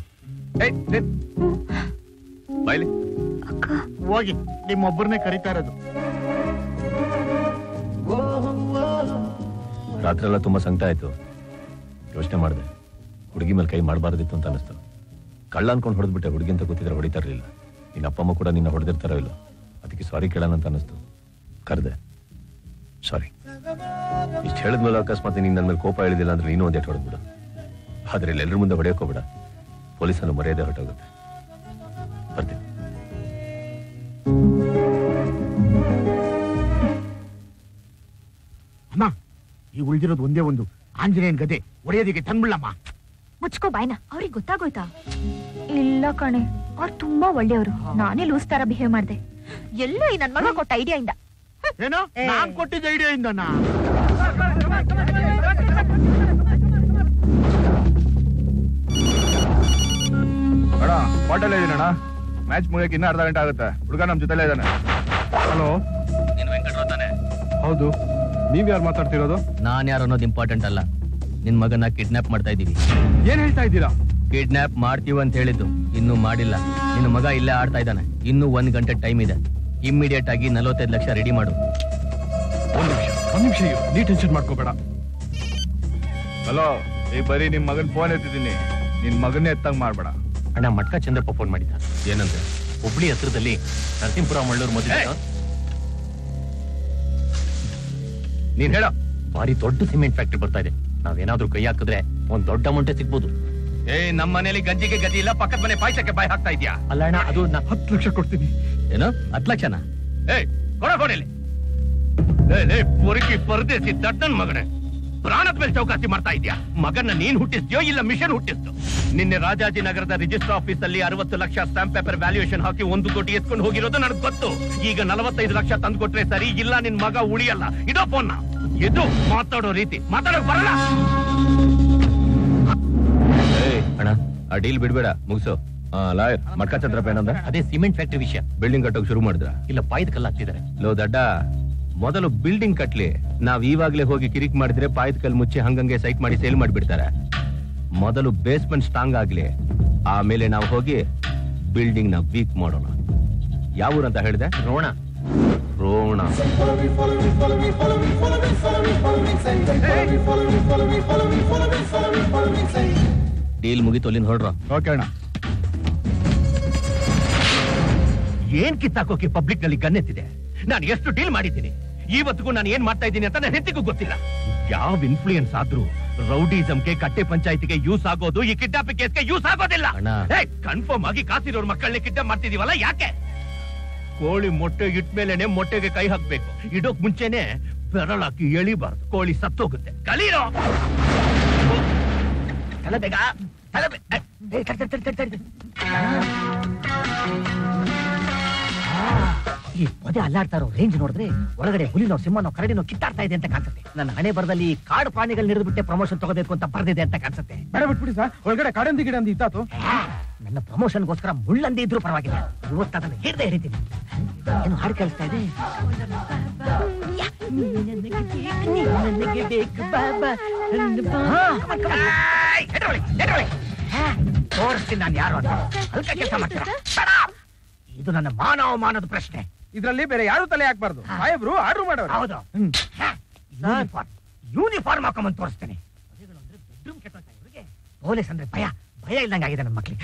ಬಾಯ್ಲಿ ಹೋಗಿ, ನಿಮ್ಮೊಬ್ಬರನ್ನೇ ಕರೀತಾ ಇರೋದು. ರಾತ್ರಿ ಎಲ್ಲ ತುಂಬಾ ಸಂಕಟ ಆಯ್ತು. ಯೋಚನೆ ಮಾಡಿದೆ, ಹುಡುಗಿ ಮೇಲೆ ಕೈ ಮಾಡಬಾರ್ದಿತ್ತು ಅಂತ ಅನಿಸ್ತು. ಕಳ್ಳ ಅನ್ಕೊಂಡು ಹೊಡೆದ್ಬಿಟ್ಟೆ. ಹುಡುಗಿ ಅಂತ ಗೊತ್ತಿದ್ರೆ ಹೊಡಿತಾ ಇರಲಿಲ್ಲ. ನಿನ್ನ ಅಪ್ಪ ಅಮ್ಮ ಕೂಡ ನಿನ್ನ ಹೊಡೆದಿರ್ತಾರೋ ಇಲ್ಲ, ಅದಕ್ಕೆ ಸಾರಿ ಕೇಳೋಣ ಅಂತ ಅನಿಸ್ತು, ಕರೆದೆ. ಸಾರಿ. ಇಷ್ಟು ಹೇಳಿದ್ಮೇಲೆ ಅಕಸ್ಮಾತ್ ನೀನು ನನ್ನ ಮೇಲೆ ಕೋಪ ಹೇಳಿದಿಲ್ಲ ಅಂದ್ರೆ ನೀನು ಒಂದೇಟ್ ಹೊಡೆದ್ಬಿಡು. ಆದ್ರೆ ಎಲ್ಲರ ಮುಂದೆ ಹೊಡೆಯೋಕೋಬೇಡ, ಪೊಲೀಸನ್ನು ಮರ್ಯಾದೆ ಹೊರಟೋಗುತ್ತೆ. ಬರ್ತೀನಿ. ಅಮ್ಮ, ಈ ಉಳಿದಿರೋದು ಒಂದೇ ಒಂದು ಆಂಜನೇಯನ್ ಗದೆ ಒಡೆಯೋದಿಕ್ಕೆ ತಂದ್ಬಿಡಮ್ಮ. ಮುಚ್ಕೋ ಬಾಯ್ನ. ಅವ್ರಿಗೆ ಗೊತ್ತಾಗೋಯ್ತಾ? ಇಲ್ಲ ಕಣೆ, ಅವ್ರು ತುಂಬಾ ಒಳ್ಳೆಯವರು. ನಾನೇ ಲೂಸ್ ತರ ಬಿಹೇವ್ ಮಾಡ್ದೆ. ಎಲ್ಲ ಈ ನನ್ ಮಗ ಕೊಟ್ಟ ಐಡಿಯಾ ಇಂದ. ಏನೋ ನಾನ್ ಕೊಟ್ಟಿದ್ದ ಐಡಿಯಾ ಇಂದನಾ? ಅಣ್ಣ ಹೋಟೆಲ್ ಇದೀನಣ್ಣ. ಮ್ಯಾಚ್ ಮುಗಿಯಕ್ಕೆ ಇನ್ನೂ ಅರ್ಧ ಗಂಟೆ ಆಗುತ್ತೆ. ಹುಡುಗ ನಮ್ ಜೊತೆಲೇ ಇದ್ದಾನೆ. ಹಲೋ, ನೀನು ವೆಂಕಟರಾವ್ ತಾನೆ? ಹೌದು. ನೀವ್ ಯಾರು ಮಾತಾಡ್ತಿರೋದು? ನಾನ್ ಯಾರು ಅನ್ನೋದು ಇಂಪಾರ್ಟೆಂಟ್ ಅಲ್ಲ. ನಿನ್ ಮಗನ ಕಿಡ್ನಾಪ್ ಮಾಡ್ತಾ ಇದೀವಿ. ಏನ್ ಹೇಳ್ತಾ ಇದ್ದೀರಾ? ಕಿಡ್ನಾಪ್ ಮಾಡ್ತೀವಿ ಅಂತ ಹೇಳಿದ್ದು, ಇನ್ನೂ ಮಾಡಿಲ್ಲ. ನಿನ್ನ ಮಗ ಇಲ್ಲೇ ಆಡ್ತಾ ಇದ್ದಾನೆ. ಇನ್ನೂ 1 ಗಂಟೆ ಟೈಮ್ ಇದೆ. ಇಮ್ಮಿಡಿಯೇಟ್ ಆಗಿ 45 ಲಕ್ಷ ರೆಡಿ ಮಾಡು. ಒಂದ್ ನಿಮಿಷ ನೀ ಟೆನ್ಷನ್ ಮಾಡ್ಕೋಬೇಡ. ಹಲೋ, ಈಗ ಬರೀ ನಿಮ್ ಮಗನ್ ಫೋನ್ ಎತ್ತಿದ್ದೀನಿ. ನಿನ್ ಮಗನ್ನೇ ಎತ್ತಂಗ್ ಮಾಡ್ಬೇಡ. ಅಣ್ಣ, ಮಟ್ಕ ಚಂದ್ರಪ್ಪ ಫೋನ್ ಮಾಡಿದ್ದ. ಏನಂತ? ಹುಬ್ಳಿ ಹತ್ರದಲ್ಲಿ ನರಸಿಂಹಪುರ ಮಳ್ಳೂರು ಮದುವೆ. ನೀನ್ ಹೇಳ, ಭಾರಿ ದೊಡ್ಡ ಸಿಮೆಂಟ್ ಫ್ಯಾಕ್ಟ್ರಿ ಬರ್ತಾ ಇದೆ. ನಾವೇನಾದ್ರೂ ಕೈ ಹಾಕಿದ್ರೆ ಒಂದ್ ದೊಡ್ಡ ಅಮೌಂಟೇ ಸಿಗ್ಬೋದು. ನಮ್ಮ ಮನೇಲಿ ಗಂಜಿಗೆ ಗತಿ ಇಲ್ಲ, ಪಕ್ಕದ ಮನೆ ಪಾಯಸಕ್ಕೆ ಬಾಯಿ ಹಾಕ್ತಾ ಇದ್ಯಾ? ಅಲ್ಲ ಅಣ್ಣ, ಅದು 10 ಲಕ್ಷ ಕೊಡ್ತೀನಿ. ಏನು 10 ಲಕ್ಷನ? ಕೊಡಲಿ. ಪೊರಿಕಿ ಪರದೇಸಿ ದಡ್ಡನ್ ಮಗನೇ, ಪ್ರಾಣದ ಮೇಲೆ ಚೌಕಾಸಿ ಮಾಡ್ತಾ ಇದ್ಯಾ? ಮಗನ್ನ ನೀನ್ ಹುಟ್ಟಿಸ್ತೀಯೋ ಇಲ್ಲ ಮಿಷನ್ ಹುಟ್ಟಿಸ್ತು? ನಿನ್ನೆ ರಾಜಾಜಿನಗರದ ರಿಜಿಸ್ಟರ್ ಆಫೀಸ್ ಅಲ್ಲಿ 60 ಲಕ್ಷ ಸ್ಟಾಂಪ್ ಪೇಪರ್ ವ್ಯಾಲ್ಯೂಯೇಷನ್ ಹಾಕಿ 1 ಕೋಟಿ ಎತ್ಕೊಂಡು ಹೋಗಿರೋದು ನನಗೆ ಗೊತ್ತು. ಈಗ 45 ಲಕ್ಷ ತಂದು ಕೊಟ್ರೆ ಸರಿ, ಇಲ್ಲ ನಿನ್ ಮಗ ಉಳಿಯಲ್ಲ. ಇದೋ ಫೋನ್ನ. ಇದು ಮಾತಾಡೋ ರೀತಿ. ಮಾತಾಡೋಕ್ ಬರಲ್ಲ. ಅಣ್ಣ, ಆ ಡೀಲ್ ಬಿಡ್ಬೇಡ, ಮುಗಿಸು. ಲಾಯರ್, ಮಟ್ಕ ಚಂದ್ರಪ್ಪ ಏನಂದ? ಅದೇ ಸಿಮೆಂಟ್ ಫ್ಯಾಕ್ಟ್ರಿ ವಿಷಯ. ಬಿಲ್ಡಿಂಗ್ ಕಟ್ಟೋಕ್ ಶುರು ಮಾಡಿದ್ರ? ಇಲ್ಲ, ಪಾಯದ ಕಲ್ಲ ಹಾಕ್ತಿದ್ದಾರೆ. ಲೋ ದಡ್ಡ, ಮೊದಲು ಬಿಲ್ಡಿಂಗ್ ಕಟ್ಲಿ. ನಾವ್ ಇವಾಗ್ಲೇ ಹೋಗಿ ಕಿರಿಕ್ ಮಾಡಿದ್ರೆ ಪಾಯದ ಕಲ್ ಮುಚ್ಚಿ ಹಂಗಂಗೆ ಸೈಟ್ ಮಾಡಿ ಸೇಲ್ ಮಾಡಿಬಿಡ್ತಾರೆ. ಮೊದಲು ಬೇಸ್ಮೆಂಟ್ ಸ್ಟ್ರಾಂಗ್ ಆಗ್ಲಿ, ಆಮೇಲೆ ನಾವು ಹೋಗಿ ಬಿಲ್ಡಿಂಗ್ ನ ವೀಕ್ ಮಾಡೋಣ. ಯಾವ ಊರಂತ ಹೇಳಿದೆ? ರೋಣ. ಡೀಲ್ ಮುಗಿತು, ಅಲ್ಲಿಂದ ಹೊರಡ್ರ. ಓಕೆ ಅಣ್ಣ. ಏನ್ ಕಿತ್ತಾಕೋಕೆ ಪಬ್ಲಿಕ್ ನಲ್ಲಿ ಗನ್ನೆತ್ತಿದೆ? ನಾನು ಎಷ್ಟು ಡೀಲ್ ಮಾಡಿದ್ದೀನಿ, ಇವತ್ತಿಗೂ ನಾನು ಏನ್ ಮಾಡ್ತಾ ಇದ್ದೀನಿ ಅಂತ ನನ್ನ ಹೆತ್ತಿಗೂ ಗೊತ್ತಿಲ್ಲ. ಯಾವ ಇನ್ಫ್ಲೂಯೆನ್ಸ್ ಆದ್ರೂ ರೌಡಿಸಂಗೆ, ಕಟ್ಟೆ ಪಂಚಾಯತಿಗೆ ಯೂಸ್ ಆಗೋದು, ಈ ಕಿಡ್ನಾಪ್ ಕೇಸ್ಗೆ ಯೂಸ್ ಆಗೋದಿಲ್ಲ. ಕನ್ಫರ್ಮ್ ಆಗಿ ಕಾಸಿರೋರ್ ಮಕ್ಕಳನ್ನ ಕಿಡ್ನಾಪ್ ಮಾಡ್ತಿದೀವಲ್ಲ, ಯಾಕೆ? ಕೋಳಿ ಮೊಟ್ಟೆ ಇಟ್ಮೇಲೆನೆ ಮೊಟ್ಟೆಗೆ ಕೈ ಹಾಕ್ಬೇಕು. ಇಡೋಕ್ ಮುಂಚೆನೆ ಬೆರಳಾಕಿ ಎಳಿಬಾರ್ದು, ಕೋಳಿ ಸತ್ತೋಗುತ್ತೆ. ಕಲೀರೋ ಬೇಗ. ಈ ಪೊದೆ ಅಲ್ಲಾಡ್ತಾ ಇರೋ ರೇಂಜ್ ನೋಡಿದ್ರೆ ಒಳಗಡೆ ಹುಲಿನೋ ಸಿಂಹನೋ ಕರಡಿನೋ ಕಿತ್ತಾಡ್ತಾ ಇದೆ ಅಂತ ಕಾಣಿಸುತ್ತೆ. ನನ್ನ ಹಣೆ ಬರದಲ್ಲಿ ಕಾಡು ಪ್ರಾಣಿಗಳು ಹಿಡಿದ್ಬಿಟ್ಟೆ ಪ್ರಮೋಷನ್ ತಗೋಬೇಕು ಅಂತ ಬರ್ದಿದೆ ಅಂತ ಕಾಣಿಸುತ್ತೆ. ಬೇಡ ಬಿಟ್ಬಿಡಿ ಸರ್, ಒಳಗಡೆ ಕಾಡಂದಿ ಗಿಡ ಅಂದಿ ಇತ್ತಾತು. ನನ್ನ ಪ್ರಮೋಷನ್ಗೋಸ್ಕರ ಮುಳ್ಳಂದಿ ಇದ್ರೂ ಪರವಾಗಿಲ್ಲ, ಇವತ್ತು ಅದನ್ನು ಹಿಡ್ದೆ ಹಿಡಿತೀನಿ. ಏನು ಹಾಡು ಕೇಳಿಸ್ತಾ ಇದೆ? ತೋರಿಸ್ತೀನಿ ನಾನು ಯಾರು ಅಂತ. ಅಲ್ಪ ಕೆಲಸ ಮಾಡ್ತೀರಾ? ಇದು ನನ್ನ ಮಾನವಮಾನದ ಪ್ರಶ್ನೆ. ಇದ್ರಲ್ಲಿ ಬೇರೆ ಯಾರು ತಲೆ ಹಾಕ್ಬಾರ್ದು. ಸಾಹೇಬ್ರು ಆರ್ಡರ್ ಮಾಡೋರು. ಹೌದು. ಯೂನಿಫಾರ್ಮ್ ಹಾಕೊಂಬಂದು ತೋರಿಸ್ತೇನೆ. ಬೆಡ್ರೂಮ್ ಕೆಟ್ಟೋಗ್ತಾ ಇವ್ರಿಗೆ. ಪೊಲೀಸ್ ಅಂದ್ರೆ ಭಯ ಭಯ ಇಲ್ದಂಗೆ ಆಗಿದೆ ನನ್ನ ಮಕ್ಳಿಗೆ.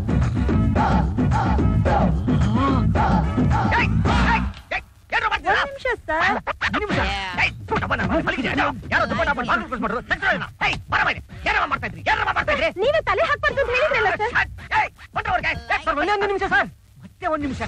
ನೀವೇ ತಲೆ ಹಾಕ್ಬಾರ್ದು ಅಂತ ಹೇಳಿದ್ರಲ್ಲ ಸರ್. ಒಂದೇ ನಿಮಿಷ ಸರ್, ಮತ್ತೆ 1 ನಿಮಿಷ.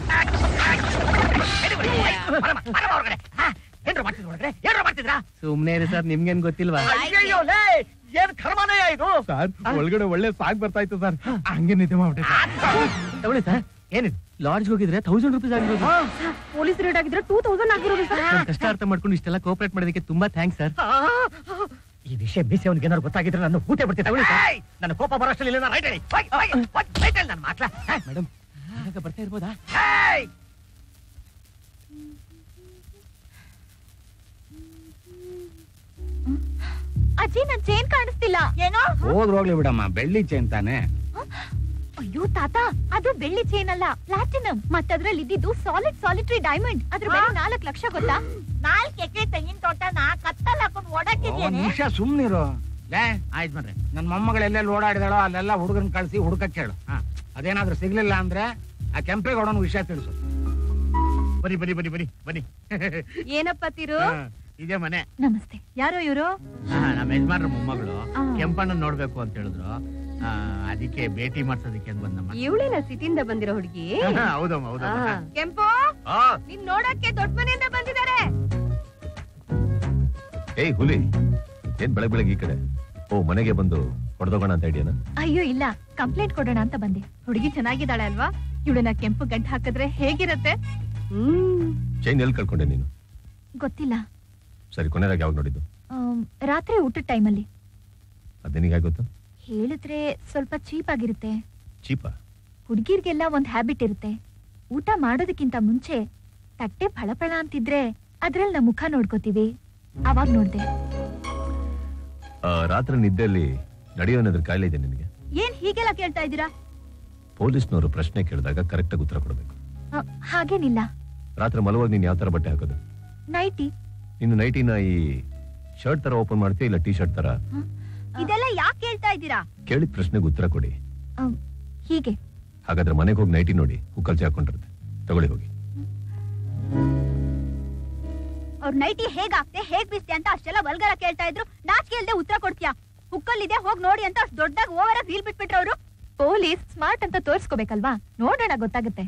ಏನ್ರ ಮಾಡ್ತಿದ್ರಾ? ಸುಮ್ನೆ ಇರಿ ಸರ್, ನಿಮ್ಗೇನ್ ಗೊತ್ತಿಲ್ವಾ? ಅಯ್ಯಯ್ಯೋ ಲೇ, ಏನ್ ಕರ್ಮನಯ್ಯ ಇದು? ಸರ್, ಒಳಗಡೆ ಒಳ್ಳೆ ಸಾಗ್ ಬರ್ತಾ ಇತ್ತು ಸರ್, ಹಂಗೆ ನಿದ್ದೆ ಮಾಡ್ಬಿಟ್ಟೆ. ತಗೊಳ್ಳಿ ಸರ್. ಏನಿದೆ? ಲಾಡ್ಜ್ ಹೋಗಿದ್ರೆ 1000 ರೂಪೀಸ್ ಆಗಿರೋದು. ಪೊಲೀಸ್ ರೇಟ್ ಆಗಿದ್ರೆ 2000 ಆಗಿರೋದು ಸರ್. ಕಷ್ಟ ಅರ್ಥ ಮಾಡ್ಕೊಂಡು ಇಷ್ಟೆಲ್ಲ ಕೋಆಪರೇಟ್ ಮಾಡೋದಕ್ಕೆ ತುಂಬಾ ಥ್ಯಾಂಕ್ಸ್ ಸರ್. ಈ ವಿಷಯ ಬಿಸಿ ಅವ್ನಿಗೆ ಏನಾದ್ರು ಗೊತ್ತಾಗಿದ್ರೆ ನಾನು ಊಟ ಬಿಡ್ತೀನಿ. ತಗೊಳ್ಳಿ ಸರ್. ನನ್ನ ಕೋಪ ಬರೋಷ್ಟಲ್ಲಿ ಇಲ್ಲ, ರೈಟ್ ಹೇಳಿ. ನನ್ನ ಮಾತ್ರ ಮೇಡಮ್ ಬರ್ತಾ ಇರ್ಬೋದಾ? ಅಜ್ಜಿ, ನನ್ ಚೇನ್ ಕಾಣಿಸ್ತಿಲ್ಲ. ಏನೋ ಹೋಗ್ಲಿ ಬಿಡಮ್ಮ, ಬೆಳ್ಳಿ ಚೇನ್ ತಾನೆ. ಅಯ್ಯೋ ತಾತ, ಅದು ಬೆಳ್ಳಿ ಚೇನ್ ಅಲ್ಲ, ಪ್ಲಾಟಿನಂ. ಮತ್ತದ್ರಲ್ಲಿ ಇದ್ದಿದ್ದು ಸಾಲಿಟರಿ ಡೈಮಂಡ್. ಅದ್ರ ಬೆಲೆ 4 ಲಕ್ಷ ಗೊತ್ತಾ? 4 ಎಕರೆ ತೆಂಗಿನ ತೋಟನ ಕತ್ತಲ್ ಹಾಕೊಂಡು ಓಡಾಕಿದ್ದೇನೆ. ನಿಮಿಷ ಸುಮ್ನಿರು. ಲೇ ಆಯ್ತು ಮರ್ರಿ, ನನ್ ಮೊಮ್ಮಗಳೆಲ್ಲೆಲ್ಲಿ ಓಡಾಡಿದಾಳೋ ಅಲ್ಲೆಲ್ಲ ಹುಡುಗನ್ ಕಳ್ಸಿ ಹುಡುಕಕ್ ಹೇಳು. ಅದೇನಾದ್ರೂ ಸಿಗ್ಲಿಲ್ಲ ಅಂದ್ರೆ ಆ ಕೆಂಪೇಗೌಡನ ವಿಷಯ ತಿಳಿಸು. ಬನ್ನಿ ಬನ್ನಿ ಬನ್ನಿ ಬನ್ನಿ ಬನ್ನಿ. ಏನಪ್ಪ ತಿರು? ಇದೇ ಮನೆ. ನಮಸ್ತೆ. ಯಾರೋ ಇವರು? ನಮ್ಮ ಯಜಮಾನ್ರ ಮೊಮ್ಮಗಳು ಕೆಂಪಣ್ಣ ನೋಡ್ಬೇಕು ಅಂತ ಹೇಳಿದ್ರು. ಅದಕ್ಕೆ ಭೇಟಿ ಮಾಡ್ಸೋದಕ್ಕೆ ಅಂತ ಬಂದಮ್ಮ. ಇವಳೇನ ಸಿಟಿಯಿಂದ ಬಂದಿರೋ ಹುಡುಗಿ? ಹೌದಮ್ಮ ಹೌದಮ್ಮ. ಕೆಂಪು, ನಿನ್ ನೋಡಕ್ಕೆ ದೊಡ್ಡ ಮನೆಯಿಂದ ಬಂದಿದ್ದಾರೆ. ಏಯ್ ಹುಲಿ, ಏನ್ ಬೆಳಗ್ಗೆ ಈ ಕಡೆ? ಓ, ಮನೆಗೆ ಬಂದು ಹೊಡೆದೋಗೋಣ ಅಂತ ಐಡಿಯಾನ? ಅಯ್ಯೋ ಇಲ್ಲ, ಕಂಪ್ಲೇಂಟ್ ಕೊಡೋಣ ಅಂತ ಬಂದೆ. ಹುಡುಗಿ ಚೆನ್ನಾಗಿದ್ದಾಳೆ ಅಲ್ವಾ? ಇವಳನ್ನ ಕೆಂಪು ಗಂಟು ಹಾಕಿದ್ರೆ ಹೇಗಿರತ್ತೆ? ಚೈನ್ ಎಲ್ಲಿ ಕಳ್ಕೊಂಡೆ ನೀನು? ಗೊತ್ತಿಲ್ಲ. ಸರಿ, ಕೊನೆಯಾಗಿ ಯಾವಾಗ ನೋಡಿದ್ದು? ರಾತ್ರಿ ಊಟದ ಟೈಮಲ್ಲಿ. ಅದೇನಿಗೆ ಗೊತ್ತು? ಹೇಳಿದ್ರೆ ಸ್ವಲ್ಪ ಚೀಪ್ ಆಗಿರುತ್ತೆ. ಚೀಪಾ? ಹುಡುಗಿರ್ಗೆಲ್ಲ ಒಂದ್ ಹ್ಯಾಬಿಟ್ ಇರುತ್ತೆ. ಊಟ ಮಾಡೋದಕ್ಕಿಂತ ಮುಂಚೆ ತಟ್ಟೆ ಫಳಫಳ ಅಂತಿದ್ರೆ ಅದ್ರಲ್ಲಿ ನಮ್ಮ ಮುಖ ನೋಡ್ಕೋತೀವಿ. ಅವಾಗ ನೋಡ್ದೆ. ರಾತ್ರಿ ನಿದ್ದೆಯಲ್ಲಿ ನಡೆಯೋನಾದ್ರೂ ಕಾಯಿಲೆ ಇದೆ ನಿನಗೆ? ಏನ್ ಹೀಗೆಲ್ಲ ಕೇಳ್ತಾ ಇದ್ದೀರಾ? ಪೊಲೀಸ್ನವರು ಪ್ರಶ್ನೆ ಕೇಳಿದಾಗ ಕರೆಕ್ಟ್ ಆಗಿ ಉತ್ತರ ಕೊಡಬೇಕು. ಹಾಗೇನಿಲ್ಲ. ರಾತ್ರಿ ಮಲವಾಗ ನೀನ್ ಯಾವ ತರ ಬಟ್ಟೆ ಹಾಕೋದು? ನೈಟಿ. ನೀನು ನೈಟಿನ ಈ ಶರ್ಟ್ ತರ ಓಪನ್ ಮಾಡ್ತೀಯ ಇಲ್ಲ ಟೀ ಶರ್ಟ್ ತರ? ಇದೆಲ್ಲ ಯಾಕೆ ಕೇಳ್ತಾ ಇದ್ದೀರಾ? ಕೇಳಿದ ಪ್ರಶ್ನೆಗೆ ಉತ್ತರ ಕೊಡಿ. ಹೀಗೆ. ಹಾಗಾದ್ರೆ ಮನೆಗೆ ಹೋಗಿ ನೈಟಿ ನೋಡಿ, ಹುಕ್ಕಲ್ಚಿ ಹಾಕೊಂಡಿರುತ್ತೆ, ತಗೊಳ್ಳಿ ಹೋಗಿ. ಅವ್ರ ನೈಟಿ ಹೇಗಾಗ್ತೆ ಹೇಗ್ ಬಿಸ್ತೆ ಅಂತ ಅಷ್ಟೆಲ್ಲ ವಲ್ಗರ ಕೇಳ್ತಾ ಇದ್ರು. ನಾಚಿಕೆ ಇಲ್ದೆ ಉತ್ತರ ಕೊಡ್ತೀಯಾ? ಹುಕ್ಕಲ್ಲಿದೆ ಹೋಗಿ ನೋಡಿ ಅಂತ ಅಷ್ಟು ದೊಡ್ಡದಾಗಿ ಓವರ್ ಆಗಿ ರೀಲ್ ಬಿಟ್ಬಿಟ್ರು ಅವರು. ಪೊಲೀಸ್ ಸ್ಮಾರ್ಟ್ ಅಂತ ತೋರಿಸ್ಕೋಬೇಕಲ್ವಾ? ನೋಡೋಣ, ಗೊತ್ತಾಗುತ್ತೆ.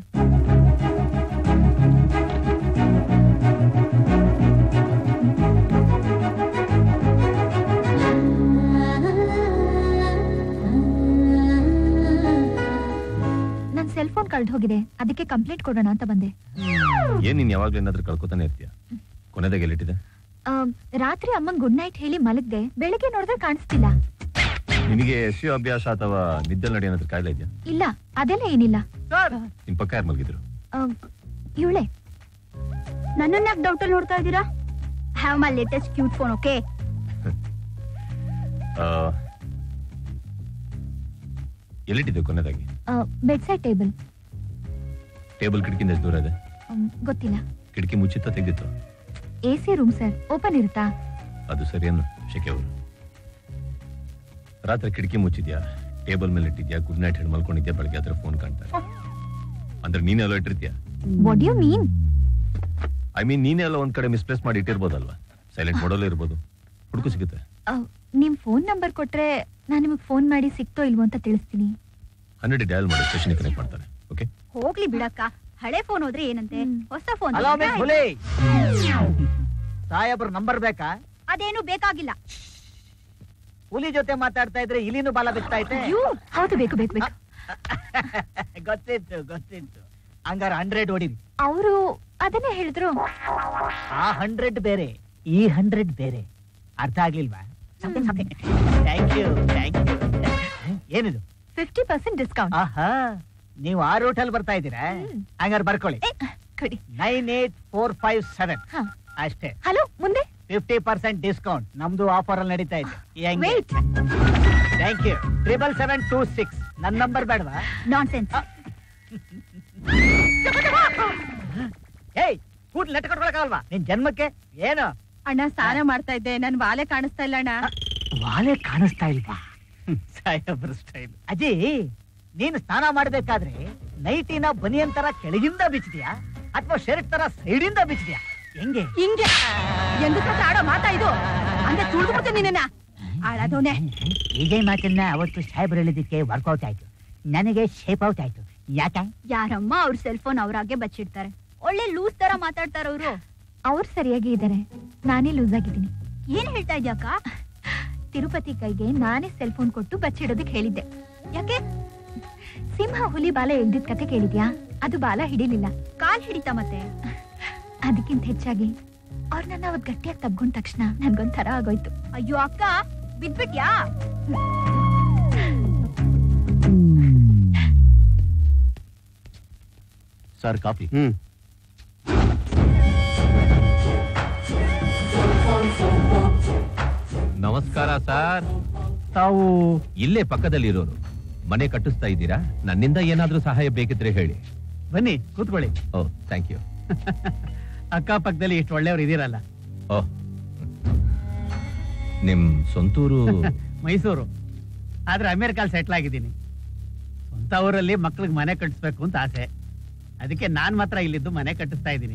ನನ್ ಸೆಲ್ ಫೋನ್ ಕಳ್ದು ಹೋಗಿದೆ, ಅದಕ್ಕೆ ಕಂಪ್ಲೇಂಟ್ ಕೊಡೋಣ ಅಂತ ಬಂದೆ. ಏನ್ ನೀನ್ ಯಾವಾಗ್ಲೂ ಏನಾದ್ರೂ ಕಳ್ಕೊತಾನೆ ಇರ್ತೀಯ? ಕೊನೆದಾಗ ಎಲ್ಲಿಟ್ಟಿದೆ? ರಾತ್ರಿ ಅಮ್ಮಂಗ್ ಗುಡ್ ನೈಟ್ ಹೇಳಿ ಮಲಗ್ದೆ, ಬೆಳಿಗ್ಗೆ ನೋಡಿದ್ರೆ ಕಾಣಿಸ್ತಿಲ್ಲ. ನಿನಗೆ ಎಸ್ಯು ಅಭ್ಯಾಸ ಅಥವಾ ನಿದ್ದೆ ನಡಿ ಏನಾದ್ರೂ ಕಾಯಿಲೆ ಇದೆಯಾ? ಇಲ್ಲ, ಅದೆಲ್ಲ ಏನಿಲ್ಲ. ನಿನ್ ಪಕ್ಕ ಯಾರು ಮಲಗಿದ್ರು? ಇವಳೆ. ನನ್ನನ್ನ ಯಾಕೆ ಡೌಟ್ ಅಲ್ಲಿ ನೋಡ್ತಾ ಇದ್ದೀರಾ? Have my latest cute phone, okay? ಎಲ್ಲಿಟ್ಟಿದೆ ಕೊನೆದಾಗಿ? Bedside table. ಟೇಬಲ್ ಕಿಟಕಿಯಿಂದ ಎಷ್ಟು ದೂರ ಇದೆ? ಗೊತ್ತಿಲ್ಲ. ಕಿಟಕಿ ಮುಚ್ಚಿತ್ತ ತೆಗೆದಿತ್ತು? ಎಸಿ ರೂಮ್ ಸರ್, ಓಪನ್ ಇರುತ್ತಾ? ಅದು ಸರಿ ಅನ್ನು ಶೆಕೆ ಅವರು. ರಾತ್ರಿ ಕಿಟಕಿ ಮುಚ್ಚಿದ್ಯಾ, ಟೇಬಲ್ ಮೇಲೆ ಇಟ್ಟಿದ್ಯಾ, ಗುಡ್ ನೈಟ್ ಹೇಳಿ ಮಲ್ಕೊಂಡಿದ್ಯಾ, ಬೆಳಗ್ಗೆ ಆದ್ರೆ ಫೋನ್ ಕಾಣ್ತಾರೆ. ಅಂದ್ರೆ ನೀನೇ ಎಲ್ಲ ಇಟ್ಟಿರ್ತೀಯ? What you mean? I mean ನೀನೇ ಎಲ್ಲ ಒಂದ್ ಕಡೆ ಮಿಸ್ಪ್ಲೇಸ್ ಮಾಡಿ ಇಟ್ಟಿರ್ಬೋದಲ್ವಾ? ಸೈಲೆಂಟ್ ಮಾಡಲು ಇರ್ಬೋದು, ಹುಡುಕು ಸಿಗುತ್ತೆ. ನಿಮ್ ಫೋನ್ ನಂಬರ್ ಕೊಟ್ರೆ ನಾನು ನಿಮಗೆ ಫೋನ್ ಮಾಡಿ ಸಿಕ್ತೋ ಇಲ್ವೋ ಅಂತ ತಿಳಿಸ್ತೀನಿ. 100 ಡಯಲ್ ಮಾಡಿ ಸ್ಟೇಷನ್ ಕನೆಕ್ಟ್ ಮಾಡ್ತಾರೆ. ಓಕೆ, ಹೋಗ್ಲಿ ಬಿಡಕ್ಕ, ಹಳೆ ಫೋನ್ ಹೋದ್ರೆ ಏನಂತೆ, ಹೊಸ ಫೋನ್. ಹಲೋ ಮಿಸ್ ಹುಲಿ, ಸಾಹೇಬ್ರ ನಂಬರ್ ಬೇಕಾ? ಅದೇನು ಬೇಕಾಗಿಲ್ಲ. ಹುಲಿ ಜೊತೆ ಮಾತಾಡ್ತಾ ಇದ್ರೆ ಇಲಿನೂ ಬಾಲ ಬಿಡ್ತಾ ಐತೆ. ಹೌದು, ಬೇಕು ಬೇಕು ಬೇಕು. ಗೊತ್ತಿತ್ತು ಗೊತ್ತಿತ್ತು. ಹಂಗಾರ 100 ಹೊಡಿವಿ. ಅವರು ಅದನ್ನೇ ಹೇಳಿದ್ರು. ಆ 100 ಬೇರೆ, ಈ 100 ಬೇರೆ. ಅರ್ಥ ಆಗ್ಲಿಲ್ವಾ? Thank you thank you. ಏನಿದು? 50% ಡಿಸ್ಕೌಂಟ್. ಆಹಾ, ನೀವು ಆ ರೂಟಲ್ಲಿ ಬರ್ತಾ ಇದ್ದೀರಾ? ಹಂಗಾರೆ ಬರ್ಕೊಳ್ಳಿ. 98457 ಅಷ್ಟೇ. ಹಲೋ, ಮುಂದೆ 50% ಡಿಸ್ಕೌಂಟ್. ನಮ್ದು ಆಫರ್ ಅಲ್ಲಿ ನಡೀತಾ ಇದೆ. ವೇಟ್. Thank you. 77726 ನನ್ನ ನಂಬರ್ ಬೇಡವಾ? ನಾನ್ಸೆನ್ಸ್. ಏಯ್, ಕೂಡ್ ಲೆಟ್ ಕಟ್ಕೊಳಕಾಗಲ್ವಾ ನಿನ್ ಜನ್ಮಕ್ಕೆ? ಏನು ಅಣ್ಣ, ಸ್ನಾನ ಮಾಡ್ತಾ ಇದ್ದೆ, ನನ್ ವಾಲೆ ಕಾಣಿಸ್ತಾ ಇಲ್ಲ ಅಣ್ಣ. ವಾಲೆ ಕಾಣಿಸ್ತಾ ಇಲ್ವಾ? ಸಾಹೇಬ್ರ ಸ್ಟೈಲ್. ಅಜಿ, ನೀನು ಸ್ನಾನ ಮಾಡ್ಬೇಕಾದ್ರೆ ನೈಟಿನ ಬನಿಯನ್ ತರ ಕೆಳಗಿಂದ ಬಿಚ್ಚಿದ್ಯಾ ಅಥವಾ ಶರ್ಟ್ ತರ ಸೈಡಿಂದ ಬಿಚ್ಚಿದ್ಯಾ? ಹೆಂಗೆ ಹಿಂಗೆ ಎಂದು ಆಡೋ ಮಾತಾ ಇದು? ಅಂದ್ರೆ ತುಳಿದ್ಬಿಡ್ತೀನಿ ನಿನ್ನ ಆಳದೋನೆ. ಇದೇ ಮಾತನ್ನ ಅವತ್ತು ಸಾಹೇಬ್ರು ಹೇಳಿದಕ್ಕೆ ವರ್ಕೌಟ್ ಆಯ್ತು, ನನಗೆ ಶೇಪ್ ಔಟ್ ಆಯ್ತು. ಯಾಕೆ? ಯಾರಮ್ಮ ಅವ್ರ ಸೆಲ್ ಫೋನ್ ಅವ್ರಾಗೆ ಬಚ್ಚಿಡ್ತಾರೆ. ಒಳ್ಳೆ ಲೂಸ್ ತರ ಮಾತಾಡ್ತಾರ ಅವರು. ಅವ್ರು ಸರಿಯಾಗಿ ಇದಾರೆ, ನಾನೇ ಲೂಸ್ ಆಗಿದ್ದೀನಿ. ಏನ್ ಹೇಳ್ತಾ ಇದ್ಯಾಕ? ತಿರುಪತಿ ಕೈಗೆ ನಾನೇ ಸೆಲ್ ಫೋನ್ ಕೊಟ್ಟು ಬಚ್ಚಿಡೋದಕ್ಕೆ ಹೇಳಿದ್ದೆ. ಯಾಕೆ? ಸಿಂಹ ಹುಲಿ ಬಾಲ ಎಳ್ದಿದ್ ಕತೆ ಕೇಳಿದ್ಯಾ? ಅದು ಬಾಲ ಹಿಡಿಲಿಲ್ಲ, ಕಾಲ್ ಹಿಡಿತಾ. ಮತ್ತೆ ಅದಕ್ಕಿಂತ ಹೆಚ್ಚಾಗಿ ಅವ್ರು ನನ್ನ ಅವತ್ ಗಟ್ಟಿಯಾಗಿ ತಬ್ಕೊಂಡ ತಕ್ಷಣ ನನ್ಗೊಂಥರ ಆಗೋಯ್ತು. ಅಯ್ಯೋ ಅಕ್ಕ, ಬಿದ್ಬಿಟ್ಯಾ? Sir, coffee. ನಮಸ್ಕಾರ ಸರ್. ತಾವು ಇಲ್ಲೇ ಪಕ್ಕದಲ್ಲಿ ಇರೋರು, ಮನೆ ಕಟ್ಟಿಸ್ತಾ ಇದ್ದೀರಾ? ನನ್ನಿಂದ ಏನಾದ್ರೂ ಸಹಾಯ ಬೇಕಿದ್ರೆ ಹೇಳಿ. ಬನ್ನಿ ಕೂತ್ಕೊಳ್ಳಿ. ಓ, ಥ್ಯಾಂಕ್ ಯು. ಅಕ್ಕಪಕ್ಕದಲ್ಲಿ ಇಷ್ಟು ಒಳ್ಳೆಯವ್ರು ಇದೀರಲ್ಲ. ಓಹ್, ನಿಮ್ ಸ್ವಂತೂರು ಮೈಸೂರು, ಆದ್ರೆ ಅಮೆರಿಕಾಲ್ ಸೆಟ್ಲ್ ಆಗಿದ್ದೀನಿ. ಸ್ವಂತ ಊರಲ್ಲಿ ಮಕ್ಳಿಗೆ ಮನೆ ಕಟ್ಟಿಸ್ಬೇಕು ಅಂತ ಆಸೆ. ಅದಕ್ಕೆ ನಾನ್ ಮಾತ್ರ ಇಲ್ಲಿದ್ದು ಮನೆ ಕಟ್ಟಿಸ್ತಾ ಇದ್ದೀನಿ.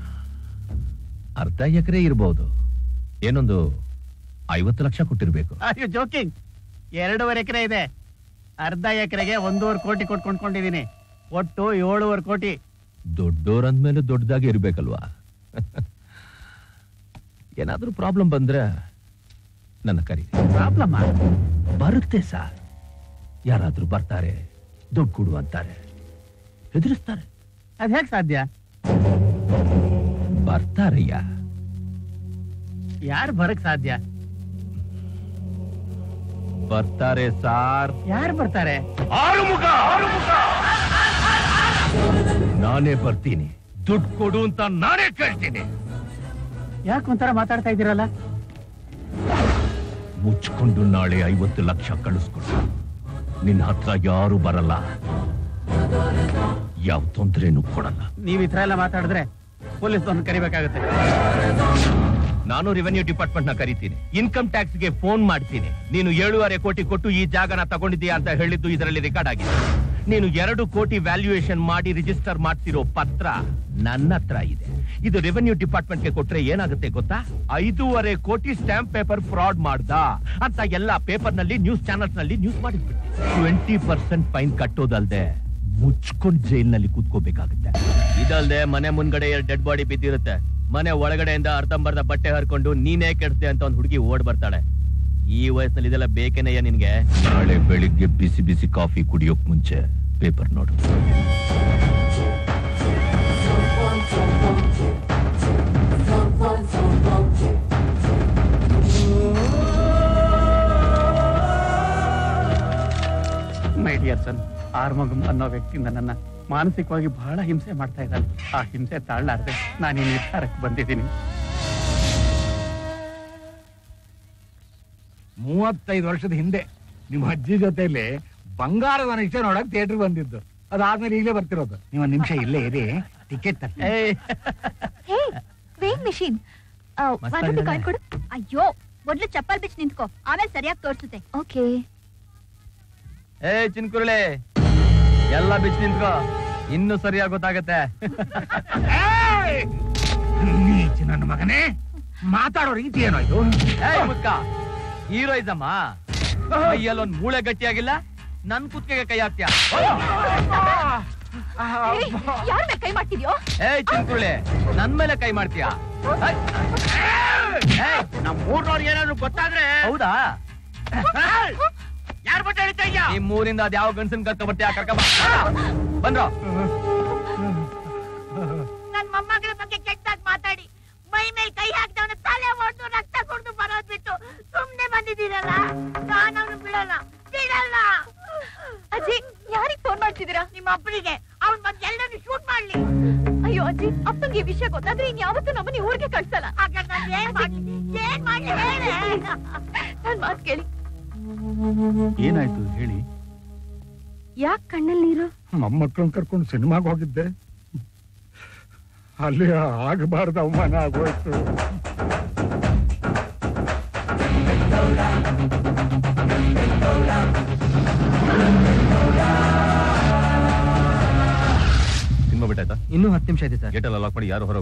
ಅರ್ಧ ಎಕರೆ ಇರ್ಬೋದು, ಏನೊಂದು 50 ಲಕ್ಷ ಕೊಟ್ಟಿರ್ಬೇಕು. ಅಯ್ಯೋ ಜೋಕಿಂಗ್, 2.5 ಎಕರೆ ಇದೆ. ಅರ್ಧ ಎಕರೆಗೆ 1.5 ಕೋಟಿ ಕೊಟ್ಕೊಂಡಿದ್ದೀನಿ. ಒಟ್ಟು 7.5 ಕೋಟಿ. ದೊಡ್ಡೋರಂದ್ಮೇಲೆ ದೊಡ್ಡದಾಗಿ ಇರ್ಬೇಕಲ್ವಾ? ಏನಾದ್ರೂ ಪ್ರಾಬ್ಲಮ್ ಬಂದ್ರೆ ನನ್ನ ಕರಿ. ಪ್ರಾಬ್ಲಮ್ ಬರುತ್ತೆ ಸರ್. ಯಾರಾದ್ರೂ ಬರ್ತಾರೆ, ದುಡ್ಡು ಕೊಡು ಅಂತಾರೆ, ಹೆದರಿಸ್ತಾರೆ. ಅದ್ ಹೇಗ್ ಸಾಧ್ಯ? ಬರ್ತಾರಯ್ಯ. ಯಾರು ಬರಕ್ ಸಾಧ್ಯ? ಬರ್ತಾರೆ ಸಾರ್. ಯಾರು ಬರ್ತಾರೆ? ಆರುಮುಖ ನಾನೇ ಬರ್ತೀನಿ. ದುಡ್ಡು ಕೊಡು ಅಂತ ನಾನೇ ಕೇಳ್ತೀನಿ. ಯಾಕೆ ಒಂಥರ ಮಾತಾಡ್ತಾ ಇದ್ದೀರಲ್ಲ? ಮುಚ್ಕೊಂಡು ನಾಳೆ 50 ಲಕ್ಷ ಕಳಿಸ್ಕೊಡು. ನಿನ್ನ ಹತ್ರ ಯಾರು ಬರಲ್ಲ, ಯಾವ ತೊಂದರೆನೂ ಕೊಡಲ್ಲ. ನೀವ್ ಈ ತರ ಎಲ್ಲ ಮಾತಾಡಿದ್ರೆ ಪೊಲೀಸ್ ಕರಿಬೇಕಾಗುತ್ತೆ. ನಾನು ರೆವೆನ್ಯೂ ಡಿಪಾರ್ಟ್ಮೆಂಟ್ ನ ಕರಿತೀನಿ. ಇನ್ಕಮ್ ಟ್ಯಾಕ್ಸ್ ಗೆ ಫೋನ್ ಮಾಡ್ತೀನಿ. ನೀನು 7.5 ಕೋಟಿ ಕೊಟ್ಟು ಈ ಜಾಗನ ತಗೊಂಡಿದ್ದೀಯಾ ಅಂತ ಹೇಳಿದ್ದು ಇದರಲ್ಲಿ ರೆಕಾರ್ಡ್ ಆಗಿದೆ. ನೀನು 2 ಕೋಟಿ ವ್ಯಾಲ್ಯೂಯೇಷನ್ ಮಾಡಿ ರಿಜಿಸ್ಟರ್ ಮಾಡ್ತಿರೋ ಪತ್ರ ನನ್ನ ಹತ್ರ ಇದೆ. ಇದು ರೆವೆನ್ಯೂ ಡಿಪಾರ್ಟ್ಮೆಂಟ್ ಗೆ ಕೊಟ್ರೆ ಏನಾಗುತ್ತೆ ಗೊತ್ತಾ? 5.5 ಕೋಟಿ ಸ್ಟಾಂಪ್ ಪೇಪರ್ ಫ್ರಾಡ್ ಮಾಡ್ದ ಅಂತ ಎಲ್ಲಾ ಪೇಪರ್ ನಲ್ಲಿ, ನ್ಯೂಸ್ ಚಾನಲ್ಸ್ ನಲ್ಲಿ ನ್ಯೂಸ್ ಮಾಡಿಬಿಟ್ಟು 20% ಫೈನ್ ಕಟ್ಟೋದಲ್ದೆ ಮುಚ್ಕೊಂಡು ಜೈಲ್ನಲ್ಲಿ ಕೂತ್ಕೋಬೇಕಾಗುತ್ತೆ. ಇದಲ್ದೆ ಮನೆ ಮುಂದ್ಗಡೆ 2 ಡೆಡ್ ಬಾಡಿ ಬಿದ್ದಿರುತ್ತೆ. ಮನೆ ಒಳಗಡೆಯಿಂದ ಅರ್ಧಂಬರ್ಧ ಬಟ್ಟೆ ಹರ್ಕೊಂಡು ನೀನೇ ಕೆಡ್ದೆ ಅಂತ ಒಂದು ಹುಡುಗಿ ಓಡ್ ಬರ್ತಾಳೆ. ಈ ವಯಸ್ಸಲ್ಲಿ ಇದೆಲ್ಲ ಬೇಕೇನೆಯ ನಿನ್ಗೆ? ನಾಳೆ ಬೆಳಿಗ್ಗೆ ಬಿಸಿ ಬಿಸಿ ಕಾಫಿ ಕುಡಿಯೋಕ್ ಮುಂಚೆ ಪೇಪರ್ ನೋಡು. ಮೈ ಡಿಯರ್ ಸನ್, ಆರ್ಮಗಂ ಅನ್ನೋ ವ್ಯಕ್ತಿ ನನ್ನನ್ನ ಮಾನಸಿಕವಾಗಿ ಬಹಳ ಹಿಂಸೆ ಮಾಡ್ತಾ ಇದ್ದಾನೆ. ಆ ಹಿಂಸೆ ತಾಳಲಾರದೆ ನಾನು ಈ ನಿರ್ಧಾರಕ್ಕೆ ಬಂದಿದ್ದೀನಿ. 35 ವರ್ಷದ ಹಿಂದೆ ನಿಮ್ಮ ಅಜ್ಜಿ ಜೊತೆಲಿ ಬಂಗಾರದ ನಿಶ್ಚಯ ನೋಡಕ್ ಥಿಯೇಟರ್ ಬಂದಿದ್ದು. ಅದಾದ್ಮೇಲೆ ಈಗಲೇ ಬರ್ತಿರೋದು. ನೀವು 1 ನಿಮಿಷ ಇಲ್ಲೇ ಇರಿ, ಟಿಕೆಟ್ ಮಿಷಿನ್ ಕಾಯಿನ್ ಕೊಡು. ಅಯ್ಯೋ, ಮೊದ್ಲು ಚಪ್ಪಲ್ ಬಿಚ್ಚಿ ನಿಂತ್ಕೋ, ಆಮೇಲೆ ಸರಿಯಾಗಿ ತೋರಿಸುತ್ತೆ. ಓಕೆ. ಚಿನ್ಕುರುಳೆ, ಎಲ್ಲ ಬಿಚ್ಚಿ ನಿಂತ್ಕೋ, ಇನ್ನು ಸರಿಯಾಗಿ ಗೊತ್ತಾಗತ್ತೆ. ನನ್ನ ಮಗನೇ, ಮಾತಾಡೋ ರೀತಿ ಏನೋ ಇದು? ಮುದ್ಕ ಹೀರೋಯಿಸಮ್ಮ. ಕೈಯಲ್ಲೊಂದ್ ಮೂಳೆ ಗಟ್ಟಿಯಾಗಿಲ್ಲ, ನನ್ ಕುತ್ತಿಗೆಗೆ ಕೈ ಹಾಕ್ತೀಯ? ಯಾರ ಮೇಲೆ ಕೈ ಮಾಡ್ತಿದ್ಯೋ? ಚಿನ್ಕುರುಳೆ, ನನ್ ಮೇಲೆ ಕೈ ಮಾಡ್ತೀಯ? ನಮ್ ಊರ್ನವ್ರು ಏನಾದ್ರು ಗೊತ್ತಾದ್ರೆ? ಹೌದಾ? ಯಾರು ಬಟ್ಟೆ ಹಿಡಿತಾ ಇದ್ಯಾ? ನಿಮ್ ಊರಿಂದ ಅದ್ ಯಾವ ಗಂಡಸನ್ ಕರ್ಕ ಬರ್ತೀಯ? ಬಂದ್ರ ನನ್ ಮೊಮ್ಮಗಳ ಬಗ್ಗೆ ಕೆಟ್ಟದಾಗಿ ಮಾತಾಡಿ ಮೈ ಮೇಲೆ ಕೈ ಹಾಕ್ದವನ ತಲೆ ಹೊಡೆದು ರಕ್ತ ಕುಡಿದು ಬರೋದ್ ಬಿಟ್ಟು ಸುಮ್ನೆ ಬಂದಿದ್ದೀರಲ್ಲ, ನಾನು ಬಿಡಲ್ಲ ಬಿಡಲ್ಲ. ಅಜ್ಜಿ, ಯಾರಿಗ್ ಫೋನ್ ಮಾಡ್ತಿದ್ದೀರಾ? ನಿಮ್ಮ ಅಪ್ಪನಿಗೆ. ಅವ್ನ್ ಬಂದು ಎಲ್ಲರೂ ಶೂಟ್ ಮಾಡ್ಲಿ. ಅಯ್ಯೋ ಅಜ್ಜಿ, ಅಪ್ಪಂಗೆ ಈ ವಿಷಯ ಗೊತ್ತಾದ್ರೆ ಇನ್ ಯಾವತ್ತೂ ನಮ್ಮನ್ನ ಊರಿಗೆ ಕಳ್ಸಲ್ಲ. ಹಾಗಾದ್ರೆ ನಾನು ಏನ್ ಮಾಡ್ಲಿ ಹೇಳಿ? ನನ್ ಮಾತ್ ಕೇಳಿ. ಏನಾಯ್ತು ಹೇಳಿ? ಯಾಕೆ ಕಣ್ಣಲ್ಲಿ ನೀರು? ಮೊಮ್ಮಕ್ಕಳನ್ನ ಕರ್ಕೊಂಡು ಸಿನಿಮಾಗೆ ಹೋಗಿದ್ದೆ. ಅಲ್ಲಿ ಆಗಬಾರ್ದು ಅವಮಾನ ಆಗೋಯ್ತು. ಸಿನಿಮಾ ಬಿಟ್ಟಾಯ್ತಾ? ಇನ್ನೂ 10 ನಿಮಿಷ ಇದೆ ಸರ್. ಗೇಟ್ ಎಲ್ಲ ಲಾಕ್ ಮಾಡಿ, ಯಾರು ಹೊರಗೆ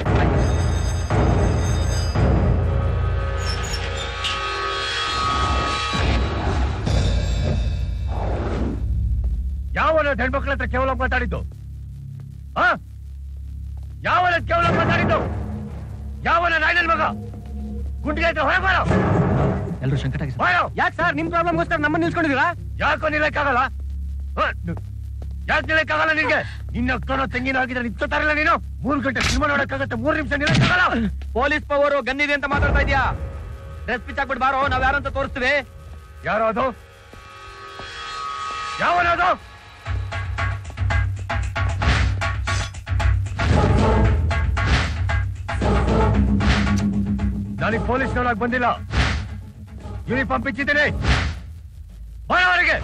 ಯಾವನ ಹೆಣ್ಮಕ್ಳ ಹತ್ರ ಕೇವಲ ಮಾತಾಡಿದ್ದು? ಯಾವನ ಕೇವಲ ಮಾತಾಡಿದ್ದು? ಯಾವನ ನಾಯಿನ ಮಗ? ಗುಂಡಿಗೆ ಹತ್ರ ಹೊರಗೆ ಬರೋ. ಎಲ್ರು ಸಂಕಟ. ಯಾಕೆ ಸರ್, ನಿಮ್ ಪ್ರಾಬ್ಲಮ್ಗೋಸ್ಕರ ನಮ್ಮನ್ನ ನಿಲ್ಸ್ಕೊಂಡಿದ್ದೀರಾ? ಯಾಕೋ ನಿಲ್ಲಕ್ಕಾಗಲ್ಲ? ಯಾಕೆ ನಿಲ್ಲಕ್ಕಾಗಲ್ಲ ನಿನ್ಗೆ? ನಿನ್ನ ತೆಂಗಿನ ಆಗಿದ್ರೆ ನಿಂತಾರಲ್ಲ ನೀನು. 3 ಗಂಟೆ ಸಿನಿಮಾ ನೋಡಕ್ಕಾಗತ್ತೆ, 3 ನಿಮಿಷ ನಿಲ್ಲಕ್ಕಾಗಲ್ಲ? ಪೊಲೀಸ್ ಪವರು ಗನ್ನಿದೆ ಅಂತ ಮಾತಾಡ್ತಾ ಇದೀಯಾ? ಡ್ರೆಸ್ ಪಿಚ್ ಹಾಕ್ಬಿಟ್ಟು ಬಾರೋ, ನಾವ್ ಯಾರಂತ ತೋರಿಸ್ತೀವಿ. ಯಾರೋ ಅದು? ಯಾವನದು? ನನಗೆ ಪೊಲೀಸ್ ನೋಡಕ್ ಬಂದಿಲ್ಲ. ಯೂನಿಫಾರ್ಮ್ ಬಿಚ್ಚಿದ್ದೀನಿ, ಅವರಿಗೆ.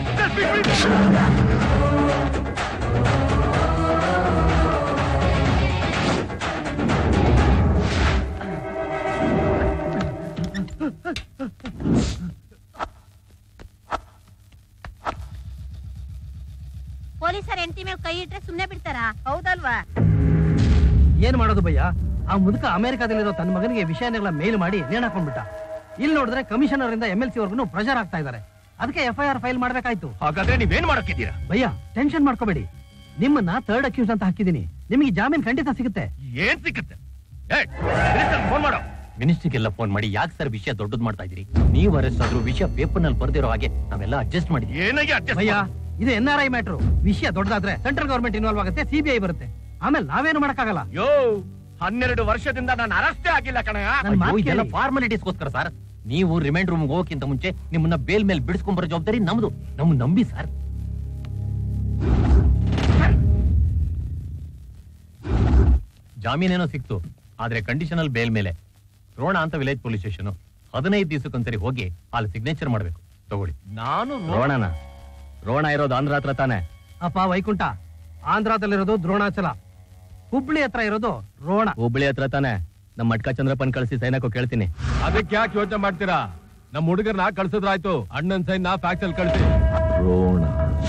ಪೊಲೀಸರ ಹೆಂಡತಿ ಮೇಲೆ ಕೈ ಇಟ್ರೆ ಸುಮ್ನೆ ಬಿಡ್ತಾರಾ? ಹೌದಲ್ವಾ? ಏನ್ ಮಾಡೋದು ಭಯ್ಯ? ಆ ಮುದುಕ ಅಮೆರಿಕಾದಲ್ಲಿರೋ ತನ್ನ ಮಗನಿಗೆ ವಿಷಯನೆಲ್ಲ ಮೇಲ್ ಮಾಡಿ ನೇಣು ಹಾಕೊಂಡ್ಬಿಟ್ಟ. ಇಲ್ಲಿ ನೋಡಿದ್ರೆ ಕಮಿಷನರ್ ಇಂದ MLC ವರ್ಗು ಪ್ರೆಷರ್ ಆಗ್ತಾ ಇದ್ದಾರೆ. ಅದಕ್ಕೆ FIR ಫೈಲ್ ಮಾಡ್ಬೇಕಾಯ್ತು. ಹಾಗಾದ್ರೆ ನೀವೇನ್ ಮಾಡಕ್ಕಿದ್ದೀರಾ? ಭಯ್ಯ ಟೆನ್ಷನ್ ಮಾಡ್ಕೋಬೇಡಿ, ನಿಮ್ಮನ್ನ ಥರ್ಡ್ ಅಕ್ಯೂಸ್ ಅಂತ ಹಾಕಿದೀನಿ. ನಿಮಗೆ ಜಾಮೀನ್ ಖಂಡಿತ ಸಿಗುತ್ತೆ. ಏನ್ ಸಿಗುತ್ತೆ? ಫೋನ್ ಮಾಡೋ. ಮಿನಿಸ್ಟ್ರಿಗೆಲ್ಲ ಫೋನ್ ಮಾಡಿ ಯಾಕೆ ಸರ್ ವಿಷಯ ದೊಡ್ಡದು ಮಾಡ್ತಾ ಇದೀರಿ? ನೀವು ಅರೆಸ್ಟ್ ಆದ್ರೂ ವಿಷಯ ಪೇಪರ್ ನಲ್ಲಿ ಬರ್ದಿರೋ ಹಾಗೆ ನಾವೆಲ್ಲ ಅಡ್ಜಸ್ಟ್ ಮಾಡಿದ್ವಿ. ಏನಾಗಿ ಭಯ್ಯ ಇದು NRI ಮ್ಯಾಟ್ರು. ವಿಷಯ ದೊಡ್ಡದಾದ್ರೆ ಸೆಂಟ್ರಲ್ ಗವರ್ಮೆಂಟ್ ಇನ್ವಾಲ್ವ್ ಆಗುತ್ತೆ, CBI ಬರುತ್ತೆ. ಆಮೇಲೆ ನಾವೇನು ಮಾಡಕ್ಕಾಗಲ್ಲ. 12 ವರ್ಷದಿಂದ ನಾನು ಅರೆಸ್ಟೇ ಆಗಿಲ್ಲ ಕಣಯ್ಯ. ಇದೆಲ್ಲ ಫಾರ್ಮಾಲಿಟೀಸ್ಗೋಸ್ಕರ ಸರ್. ನೀವು ರಿಮೈಂಡ್ ರೂಮ್ ಹೋಗಕ್ಕಿಂತ ಮುಂಚೆ ನಿಮ್ಮನ್ನ ಬೇಲ್ ಮೇಲೆ ಬಿಡಿಸ್ಕೊಂಡ್ ಬರೋ ಜವಾಬ್ದಾರಿ ನಮ್ದು. ನಮ್ಮನ್ನ ನಂಬಿ ಸರ್. ಜಾಮೀನೇನೋ ಸಿಕ್ತು, ಆದ್ರೆ ಕಂಡೀಷನಲ್ ಬೇಲ್ ಮೇಲೆ. ರೋಣ ಅಂತ ವಿಲೇಜ್ ಪೊಲೀಸ್ ಸ್ಟೇಷನ್ 15 ದಿವಸಕ್ಕೊಂದ್ಸರಿ ಹೋಗಿ ಅಲ್ಲಿ ಸಿಗ್ನೇಚರ್ ಮಾಡ್ಬೇಕು. ತಗೊಳ್ಳಿ. ನಾನು ರೋಣನ ರೋಣ ಇರೋದು ಆಂಧ್ರ ಹತ್ರ ತಾನೆ? ಅಪ್ಪ ವೈಕುಂಠ, ಆಂಧ್ರದಲ್ಲಿರೋದು ದ್ರೋಣಾಚಲ, ಹುಬ್ಳಿ ಹತ್ರ ಇರೋದು ರೋಣ. ಹುಬ್ಳಿ ಹತ್ರ ತಾನೆ? ನಮ್ಮ ಮಟ್ಕ ಚಂದ್ರಪ್ಪನ್ ಕಳಿಸಿ ಸೈನಕ್ಕೂ ಕೇಳ್ತೀನಿ. ಅದಕ್ಕೆ ಯಾಕೆ ಯೋಚನೆ ಮಾಡ್ತೀರಾ? ನಮ್ಮ ಹುಡುಗರ್ನ ಕಳ್ಸಿದ್ರಾಯ್ತು. ಅಣ್ಣನ್ ಸೈನ್ ನಾ ಫ್ಯಾಕ್ಸ್ ಅಲ್ಲಿ ಕಳಿಸಿ. ರೋಣ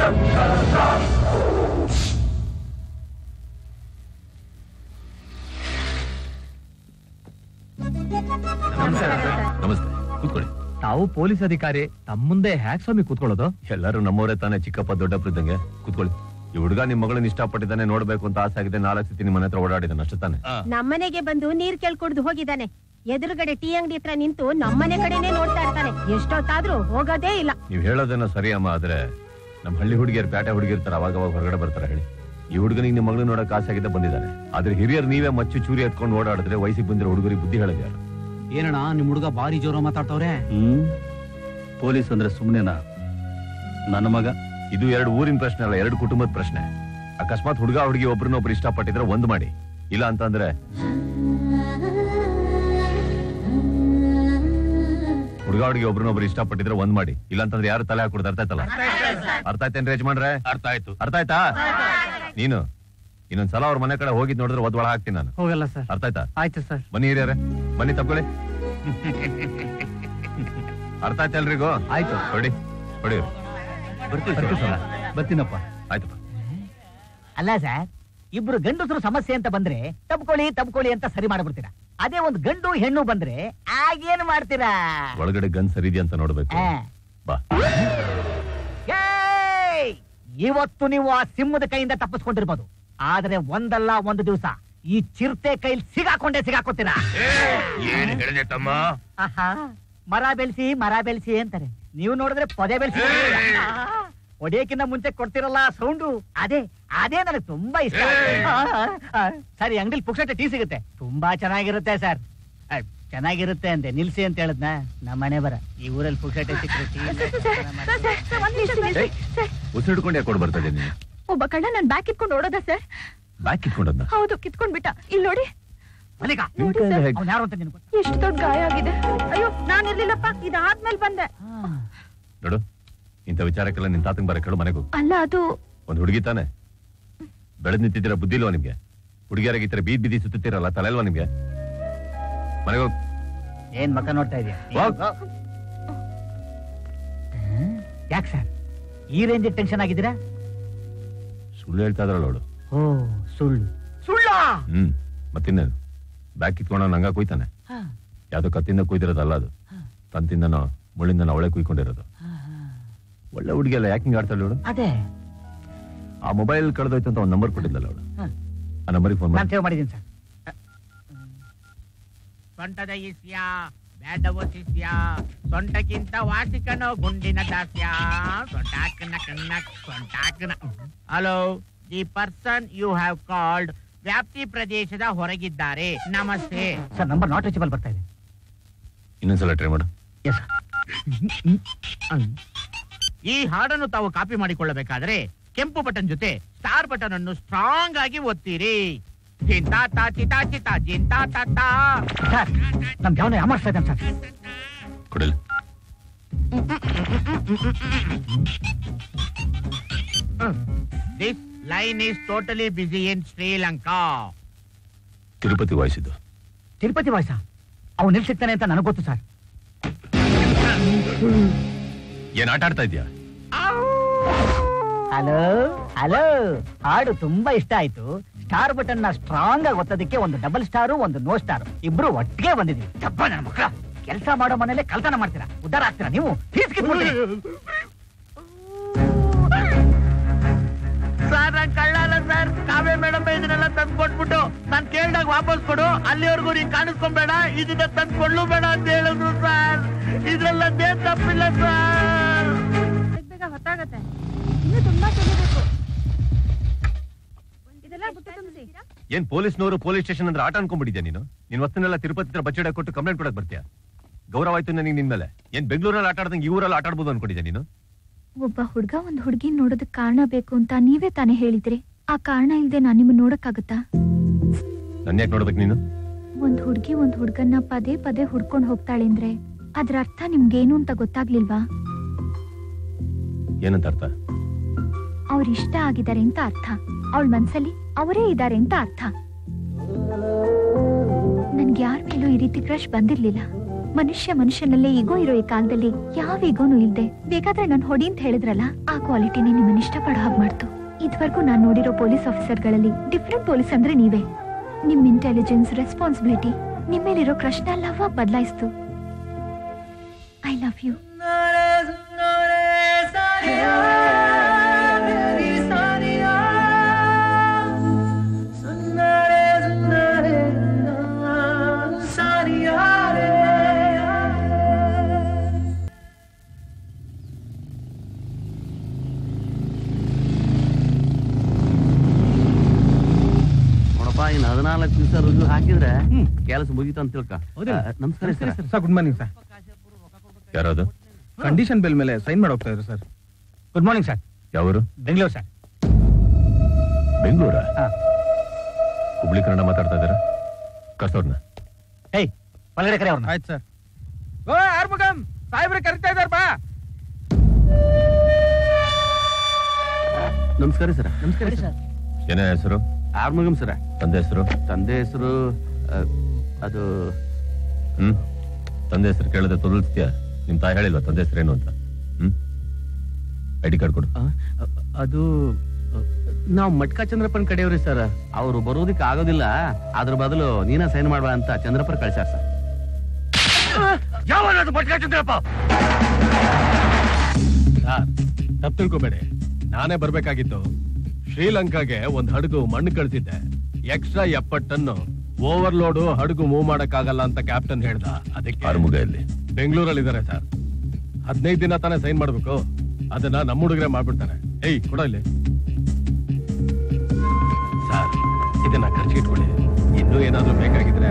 ನಮಸ್ತೆ, ಕೂತ್ಕೊಳ್ಳಿ. ತಾವು ಪೊಲೀಸ್ ಅಧಿಕಾರಿ, ತಮ್ಮ ಮುಂದೆ ಹ್ಯಾಕ್ ಸ್ವಾಮಿ ಕೂತ್ಕೊಳ್ಳೋದು? ಎಲ್ಲರೂ ನಮ್ಮವರೇ ತಾನೆ, ಚಿಕ್ಕಪ್ಪ ದೊಡ್ಡಪ್ಪ ಇದ್ದಂಗೆ. ಕೂತ್ಕೊಳ್ಳಿ. ಈ ಹುಡುಗ ನಿಮ್ ಮಗಳನ್ನ ಇಷ್ಟಪಟ್ಟಿದ್ದಾನೆ, ನೋಡ್ಬೇಕು ಅಂತ ಆಸೆ ಆಗಿದೆ. 4 ಸತಿ ನಿಮ್ಮ ಮನೆ ಹತ್ರ ಓಡಾಡಿದ್ದಾನೆ ಅಷ್ಟೇ ತಾನೆ? ನಮ್ಮನೆಗೆ ಬಂದು ನೀರ್ ಕೇಳ್ಕೊಡ್ದು ಹೋಗಿದ್ದಾನೆ. ಎದುರುಗಡೆ ಟೀ ಅಂಗಡಿ ಹತ್ರ ನಿಂತು ನಮ್ಮನೆ ಕಡೆನೆ ನೋಡ್ತಾ ಇರ್ತಾನೆ. ಎಷ್ಟೊತ್ತಾದ್ರೂ ಹೋಗೋದೇ ಇಲ್ಲ. ನೀವ್ ಹೇಳೋದೇನೋ ಸರಿ ಅಮ್ಮ, ಆದ್ರೆ ನಮ್ ಹಳ್ಳಿ ಹುಡುಗಿಯರ್ ಪೇಟೆ ಹುಡುಗಿರ್ತಾರ, ಅವಾಗ ಹೊರಗಡೆ ಬರ್ತಾರ ಹೇಳಿ. ಈ ಹುಡುಗನಿಗೆ ನಿಮ್ ಮಗಳನ್ನ ನೋಡಕ್ ಆಸೆ ಆಗಿದೆ ಬಂದಿದ್ದಾನೆ. ಆದ್ರೆ ಹಿರಿಯರ್ ನೀವೇ ಮಚ್ಚು ಚೂರಿ ಎತ್ಕೊಂಡು ಓಡಾಡಿದ್ರೆ ವಯಸ್ಸಿಗೆ ಬಂದಿರೋ ಹುಡುಗರಿಗೆ ಬುದ್ಧಿ ಹೇಳೋದು ಯಾರು? ಏನಣ್ಣ ನಿಮ್ ಹುಡುಗ ಬಾರಿ ಜೋರ ಮಾತಾಡ್ತವ್ರೆ. ಪೊಲೀಸ್ ಅಂದ್ರೆ ಸುಮ್ನೆನಾ? ನನ್ನ ಮಗ. ಇದು 2 ಊರಿನ ಪ್ರಶ್ನೆ ಅಲ್ಲ, 2 ಕುಟುಂಬದ ಪ್ರಶ್ನೆ. ಅಕಸ್ಮಾತ್ ಹುಡುಗ ಹುಡುಗಿ ಒಬ್ರನ್ನೊಬ್ರು ಇಷ್ಟಪಟ್ಟಿದ್ರೆ ಒಂದ್ ಮಾಡಿ, ಇಲ್ಲ ಅಂತಂದ್ರೆ ಹುಡುಗ ಹುಡುಗಿ ಒಬ್ರನ್ನೊಬ್ರು ಇಷ್ಟಪಟ್ಟಿದ್ರೆ ಒಂದ್ ಮಾಡಿ, ಇಲ್ಲ ಅಂತಂದ್ರೆ ಯಾರು ತಲೆ ಹಾಕೊಡ್ದು. ಅರ್ಥ ಆಯ್ತಲ್ಲ? ಅರ್ಥ ಆಯ್ತೇನ್ರಿ ಯಜಮಾನ್ರೆ? ಅರ್ಥ ಆಯ್ತು. ಅರ್ಥ ಆಯ್ತಾ? ನೀನು ಇನ್ನೊಂದ್ಸಲ ಅವ್ರ ಮನೆ ಕಡೆ ಹೋಗಿದ್ ನೋಡಿದ್ರೆ ಒಳ ಹಾಕ್ತೀನಿ ನಾನು. ಹೋಗಲ್ಲ ಸರ್. ಅರ್ಥ ಆಯ್ತಾ? ಆಯ್ತು ಸರ್. ಬನ್ನಿ ಹಿರಿಯರೇ, ಬನ್ನಿ ತಪ್ಕೊಳ್ಳಿ. ಅರ್ಥ ಆಯ್ತಾ ಎಲ್ರಿಗೂ? ಆಯ್ತು. ಹೊಡಿ ಹೊಡಿ. ಬರ್ತೀನಪ್ಪ. ಆಯ್ತಪ್ಪ. ಅಲ್ಲ ಸರ್, ಇಬ್ರು ಗಂಡಸರು ಸಮಸ್ಯೆ ಅಂತ ಬಂದ್ರೆ ತಪ್ಕೊಳ್ಳಿ ಅಂತ ಸರಿ ಮಾಡ್ಬಿಡ್ತೀರಾ. ಅದೇ ಒಂದು ಗಂಡು ಹೆಣ್ಣು ಬಂದ್ರೆ ಆಗೇನು ಮಾಡ್ತೀರಾ? ಒಳಗಡೆ ಗನ್ ಸರಿದಿ ಅಂತ ನೋಡ್ಬೇಕು. ಬಾ. ಇವತ್ತು ನೀವು ಆ ಸಿಂಹದ ಕೈಯಿಂದ ತಪ್ಪಿಸ್ಕೊಂಡಿರ್ಬೋದು, ಆದ್ರೆ ಒಂದಲ್ಲ ಒಂದು ದಿವಸ ಈ ಚಿರತೆ ಕೈಲಿ ಸಿಗಾಕೋತೀರಾ. ಏನು ಹೇಳಿದೆ ತಮ್ಮ? ಮರ ಬೆಳೆಸಿ ಅಂತಾರೆ, ನೀವು ನೋಡಿದ್ರೆ ಪೊದೆ ಬೆಳೆಸಿ. ಹೊಡೆಯಕ್ಕಿಂತ ಮುಂಚೆ ಕೊಡ್ತಿರಲ್ಲ ಸೌಂಡು, ಅದೇ ನನಗೆ ತುಂಬಾ ಇಷ್ಟ. ಸರಿ, ಅಂಗಡಿಲಿ ಪುಕ್ಷಟೆ ಟೀ ಸಿಗುತ್ತೆ, ತುಂಬಾ ಚೆನ್ನಾಗಿರುತ್ತೆ ಸರ್. ಚೆನ್ನಾಗಿರುತ್ತೆ ಅಂತೆ, ನಿಲ್ಸಿ ಅಂತ ಹೇಳದ್ನ. ನಮ್ಮ ಮನೆ ಬರ ಈ ಊರಲ್ಲಿ ಪುಕ್ಷಟೆ ಸಿಕ್ಕರೆ ಟೀ. ಉಸಿಡ್ಕೊಂಡು ಯಾಕೆ ಕೊಡ್ ಬರ್ತಾ ಇದ್ದೀನಿ? ಒಬ್ಬ ಕಳ್ಳ ನನ್ ಬ್ಯಾಗ್ ಕಿತ್ಕೊಂಡು ಓಡೋದ ಸರ್. ಬ್ಯಾಗ್ ಕಿತ್ಕೊಂಡದ್ನ? ಹೌದು, ಕಿತ್ಕೊಂಡ್ಬಿಟ್ಟ. ಇಲ್ಲಿ ನೋಡಿ. ಅವ್ನು ಯಾರು ಅಂತ ನಿನ್ಗೆ ಗೊತ್ತಾ? ಎಷ್ಟು ದೊಡ್ಡ ಗಾಯ ಆಗಿದೆ. ಅಯ್ಯೋ, ನಾನಿರ್ಲಿಲ್ಲಪ್ಪ, ಇದಾದ್ಮೇಲೆ ಬಂದೆ. ನೋಡು, ಇಂಥ ವಿಚಾರಕ್ಕೆಲ್ಲ ನಿನ್ ತಾತಂಗ್ ಬರ ಕೇಳು. ಮನೆಗೂ ಅಲ್ಲ, ಅದು ಒಂದ್ ಹುಡುಗಿ ತಾನೆ. ಬೆಳೆದ್ ನಿಂತಿದ್ದೀರಾ, ಬುದ್ಧಿ ಇಲ್ವಾ ನಿಮ್ಗೆ? ಹುಡುಗಿಯರಾಗಿ ಈ ತರ ಬೀದಿ ಸುತ್ತಿರಲ್ಲ, ತಲೆ ಇಲ್ವಾ ನಿಮ್ಗೆ? ಮನೆಗೂ ಏನ್ ಮಕ್ಕ ನೋಡ್ತಾ ಇದೀಯ? ಯಾಕೆ ಸರ್ ಈ ರೇಂಜ್ ಟೆನ್ಷನ್ ಆಗಿದ್ದೀರಾ? ಸುಳ್ಳು ಹೇಳ್ತಾ ಇದ್ರಲ್ಲ ಅವಳು. ಓ, ಸುಳ್ಳ? ಮತ್ತಿನ್ನೇನು? ಬ್ಯಾಗ್ ಕಿತ್ಕೊಂಡ ನಂಗ ಕುಯ್ತಾನೆ. ಯಾವ್ದೋ ಕತ್ತಿಂದ ಕುಯ್ದಿರೋದಲ್ಲ ಅದು, ತಂತಿಂದನೋ ಮುಳ್ಳಿಂದನೋ ಅವಳೆ ಕುಯ್ಕೊಂಡಿರೋದು. ಒಳ್ಳೆ ಹುಡುಗಿ ಅಲ್ಲ, ಯಾಕೆ ಹಿಂಗ ಆಡ್ತಾಳೆ ಅವಳು? ಅದೇ ಆ ಮೊಬೈಲ್ ಕಳೆದೋಯ್ತು ಅಂತ ಒಂದು ನಂಬರ್ ಕೊಟ್ಟಿದ್ದಲ್ಲ ಅವಳು. ಆ ನಂಬರಿಗೆ ಫೋನ್ ನಾನು ಸೇವ್ ಮಾಡಿದ್ದೀನಿ ಸರ್. ಸೊಂಟದ ಇಸ್ಯ ಬೇಡವೋ ಶಿಷ್ಯ, ಸೊಂಟಕ್ಕಿಂತ ವಾಸಿಕನೋ ಗುಂಡಿನ ದಾಸ್ಯ. ಸೊಂಟಾಕನ. Hello, the person you have called ವ್ಯಾಪ್ತಿ ಪ್ರದೇಶದ ಹೊರಗಿದ್ದಾರೆ. ನಮಸ್ತೆ ಸರ್, ನಂಬರ್ ನಾಟ್ ರೀಚಬಲ್ ಬರ್ತಾ ಇದೆ. ಇನ್ನೊಂದ್ಸಲ ಟ್ರೈ ಮಾಡು. ಈ ಹಾಡನ್ನು ತಾವು ಕಾಪಿ ಮಾಡಿಕೊಳ್ಳಬೇಕಾದ್ರೆ ಕೆಂಪು ಬಟನ್ ಜೊತೆ ಸ್ಟಾರ್ ಬಟನ್ ಅನ್ನು ಸ್ಟ್ರಾಂಗ್ ಆಗಿ ಒತ್ತಿರಿ. ಜಿಂತಾ ಚಿತಾ ಚಿತಾ ಜಿಂತಾ ತಾತಾ. ಸರ್, ನಮ್ಗೆ ಯಾವನ ಯಾಮಾಡ್ತಾ ಇದ್ದಾನೆ ಸರ್. ಕೊಡಲಿ. This line is totally busy in Sri Lanka. Tirupati ವಾಯ್ಸಿದ್ದು. ತಿರುಪತಿ ವಾಯ್ಸ ಅವ್ನು ಎಲ್ಲಿ ಸಿಗ್ತಾನೆ ಅಂತ ನನಗೆ ಗೊತ್ತು ಸರ್. ಏನ್ ಆಟ ಆಡ್ತಾ ಇದ್ಯಾ? ಹಲೋ ಹಲೋ, ಹಾಡು ತುಂಬಾ ಇಷ್ಟ ಆಯ್ತು. ಸ್ಟಾರ್ ಬಟನ್ ನ ಸ್ಟ್ರಾಂಗ್ ಆಗಿ ಒತ್ತೋದಕ್ಕೆ ಒಂದು ಡಬಲ್ ಸ್ಟಾರು ಒಂದು ನೋ ಸ್ಟಾರ್ ಇಬ್ರು ಒಟ್ಟಿಗೆ ಬಂದಿದ್ವಿ. ತಪ್ಪ ನನ್ನ ಮಕ್ಕಳ, ಕೆಲಸ ಮಾಡೋ ಮನೇಲೆ ಕಳ್ತನ ಮಾಡ್ತೀರಾ, ಉದ್ದಾರ ಆಗ್ತೀರಾ ನೀವು. ಫೀಸ್ ಸರ್ ನಾನು ಕಳ್ಳಲ್ಲ ಸರ್. ಕಾವ್ಯ ಮೇಡಮ್ ಇದನ್ನೆಲ್ಲ ತಂದು ಕೊಟ್ಬಿಟ್ಟು ನಾನು ಕೇಳ್ದಾಗ ವಾಪಸ್ ಕೊಡು, ಅಲ್ಲಿವರೆಗೂ ನೀನ್ ಕಾಣಿಸ್ಕೊಂಬೇಡ, ಇದನ್ನ ತಂದು ಕೊಡ್ಲು ಬೇಡ ಅಂತ ಹೇಳಿದ್ರು ಸರ್. ಇದ್ರೆಲ್ಲ ದೇಶ ತಪ್ಪಿಲ್ಲ ಸರ್. ಬೇಗ ಹೊತ್ತಾಗತ್ತೆ, ಇನ್ನು ತುಂಬಾ ತಿಳಿಬೇಕು. ಇದೆಲ್ಲ ಬುಟ್ಟಿ ತುಂಬಿಸಿ. ಏನ್ ಪೊಲೀಸ್ನವರು ಪೊಲೀಸ್ ಸ್ಟೇಷನ್ ಅಂದ್ರೆ ಆಟ ಅನ್ಕೊಂಡ್ಬಿಟ್ಟಿದ್ಯಾ ನೀನು? ನಿನ್ ವಸ್ತುನೆಲ್ಲ ತಿರುಪತಿ ಹತ್ರ ಬಚ್ಚಿಡ ಕೊಟ್ಟು ಕಂಪ್ಲೇಂಟ್ ಕೊಡಕ್ ಬರ್ತೀಯಾ? ಗೌರವ ಆಯ್ತು ನನಗೆ ನಿನ್ ಮೇಲೆ. ಏನ್ ಬೆಂಗಳೂರಲ್ಲಿ ಆಟ ಆಡ್ದಂಗೆ ಈ ಊರಲ್ಲಿ ಆಟ ಆಡ್ಬೋದು ಅನ್ಕೊಂಡಿದ್ಯಾ ನೀನು? ಒಬ್ಬ ಹುಡ್ಗ ಒಂದ್ ಹುಡ್ಗಿ ನೋಡೋದಕ್ ಕಾರಣ ಬೇಕು ಅಂತ ನೀವೇ ತಾನೇ ಹೇಳಿದ್ರಿ. ಆ ಕಾರಣ ಇಲ್ದೆ ನಾನ್ ನಿಮ್ಮನ್ನ ನೋಡಕ್ಕಾಗತ್ತಾ? ನನ್ನ ಯಾಕೆ ನೋಡ್ಬೇಕು ನೀನು? ಒಂದ್ ಹುಡ್ಗಿ ಒಂದ್ ಹುಡ್ಗನ್ನ ಪದೇ ಪದೇ ಹುಡ್ಕೊಂಡ್ ಹೋಗ್ತಾಳೆ ಅಂದ್ರೆ ಅದ್ರ ಅರ್ಥ ನಿಮ್ಗೇನು ಅಂತ ಗೊತ್ತಾಗ್ಲಿಲ್ವಾ? ಏನಂತ ಅರ್ಥ? ಅವ್ರ ಇಷ್ಟ ಆಗಿದ್ದಾರೆ ಅಂತ ಅರ್ಥ. ಅವಳ ಮನ್ಸಲ್ಲಿ ಅವರೇ ಇದ್ದಾರೆ ಅಂತ ಅರ್ಥ. ನನ್ಗೆ ಯಾರ ಮೇಲೂ ಈ ರೀತಿ ಕ್ರಶ್ ಬಂದಿರ್ಲಿಲ್ಲ. ಮನುಷ್ಯನಲ್ಲೇ ಈಗೋ ಇರೋ ಈ ಕಾಲದಲ್ಲಿ ಯಾವ ಈಗೋನು ಇಲ್ದೆ ಬೇಕಾದ್ರೆ ನಾನು ಹೊಡಿ ಅಂತ ಹೇಳಿದ್ರಲ್ಲ, ಆ ಕ್ವಾಲಿಟಿನೇ ನಿಮ್ಮನ್ನ ಇಷ್ಟಪಡೋ ಹಾಗೆ ಮಾಡ್ತು. ಇದುವರೆಗೂ ನಾನು ನೋಡಿರೋ ಪೊಲೀಸ್ ಆಫೀಸರ್ಗಳಲ್ಲಿ ಡಿಫ್ರೆಂಟ್ ಪೊಲೀಸ್ ಅಂದ್ರೆ ನೀವೇ. ನಿಮ್ ಇಂಟೆಲಿಜೆನ್ಸ್, ರೆಸ್ಪಾನ್ಸಿಬಿಲಿಟಿ ನಿಮ್ಮೇಲಿರೋ ಕ್ರಶ್ನ ಲವ್ ಆಗಿ ಬದಲಾಯಿಸ್ತು. I love you. ಇನ್ನು 14 ದಿವಸ ರುಜು ಹಾಕಿದ್ರೆ ಕೆಲಸ ಮುಗಿತು ಅಂತ ತಿಳ್ಕ. ನಮಸ್ಕಾರ ಸರ್. Good morning sir. ಯಾರದು? ಕಂಡೀಷನ್ ಬಿಲ್ ಮೇಲೆ ಸೈನ್ ಮಾಡಿ ಹೋಗ್ತಾ ಇದ್ರು ಸರ್. Good morning sir. ಯಾವರು? ಬೆಂಗಳೂರು ಸರ್. ಬೆಂಗಳೂರ? ಹುಬ್ಳಿ ಕನ್ನಡ ಮಾತಾಡ್ತಾ ಇದಾರ? ಕರ್ಸೋರ್ನ. ಏಯ್ ಒಳಗಡೆ ಕರೆ ಅವ್ರನ್ನ. ಆಯ್ತು ಸರ್. ಓ ಆರ್ಮುಗಂ ಸಾಹೇಬ್ರೆ ಕರಿತಾ ಇದಾರ, ಬಾ. ನಮಸ್ಕಾರ ಸರ್. ನಮಸ್ಕಾರ ಸರ್. ಏನೇ ಹೆಸರು? ಆರ್ಮುಗಂ ಸರ. ತಂದೆ ಹೆಸರು? ತಂದೆ ಹೆಸರು ಅದು ತಂದೆ ಹೆಸರು ಕೇಳಿದ್ರೆ ತೊದಲ್ಸ್ತೀಯ? ನಿಮ್ ತಾಯಿ ಹೇಳಿಲ್ವಾ ತಂದೆ ಹೆಸರೇನು ಅಂತ? ಐಡಿ ಕಾರ್ಡ್ ಕೊಡು. ಅದು ನಾವು ಮಟ್ಕ ಚಂದ್ರಪ್ಪನ ಕಡೆಯವ್ರಿ ಸರ್. ಅವರು ಬರೋದಕ್ಕೆ ಆಗೋದಿಲ್ಲ, ಅದ್ರ ಬದಲು ನೀನ ಸೈನ್ ಮಾಡುವ ಅಂತ ಚಂದ್ರಪ್ಪರ್ ಕಳ್ಸ್ಯಾರ ಸರ್. ಯಾವನದು ಮಟ್ಕ ಚಂದ್ರಪ್ಪ? ತಪ್ಪು ತಿಳ್ಕೊಬೇಡಿ, ನಾನೇ ಬರ್ಬೇಕಾಗಿತ್ತು. ಶ್ರೀಲಂಕಾಗೆ ಒಂದ್ ಹಡಗು ಮಣ್ಣು ಕಳ್ಸಿದ್ದೆ. ಎಕ್ಸ್ಟ್ರಾ 70 ಟನ್ ಓವರ್ಲೋಡು ಹಡಗು ಮೂವ್ ಮಾಡಕ್ಕಾಗಲ್ಲ ಅಂತ ಕ್ಯಾಪ್ಟನ್ ಹೇಳ್ದ. ಅದಕ್ಕೆ ಆರ್ಮುಗಲ್ಲಿ ಬೆಂಗಳೂರಲ್ಲಿ ಇದಾರೆ ಸರ್. 15 ದಿನ ತಾನೇ ಸೈನ್ ಮಾಡ್ಬೇಕು. ಅದನ್ನ ನಮ್ಮ ಹುಡುಗರೇ ಮಾಡ್ಬಿಡ್ತಾನೆ. ಏಯ್ ಕೊಡ ಇಲ್ಲಿ ಸರ್, ಇದನ್ನ ಖರ್ಚು ಇಟ್ಕೊಳ್ಳಿ. ಇನ್ನೂ ಏನಾದ್ರೂ ಬೇಕಾಗಿದ್ರೆ.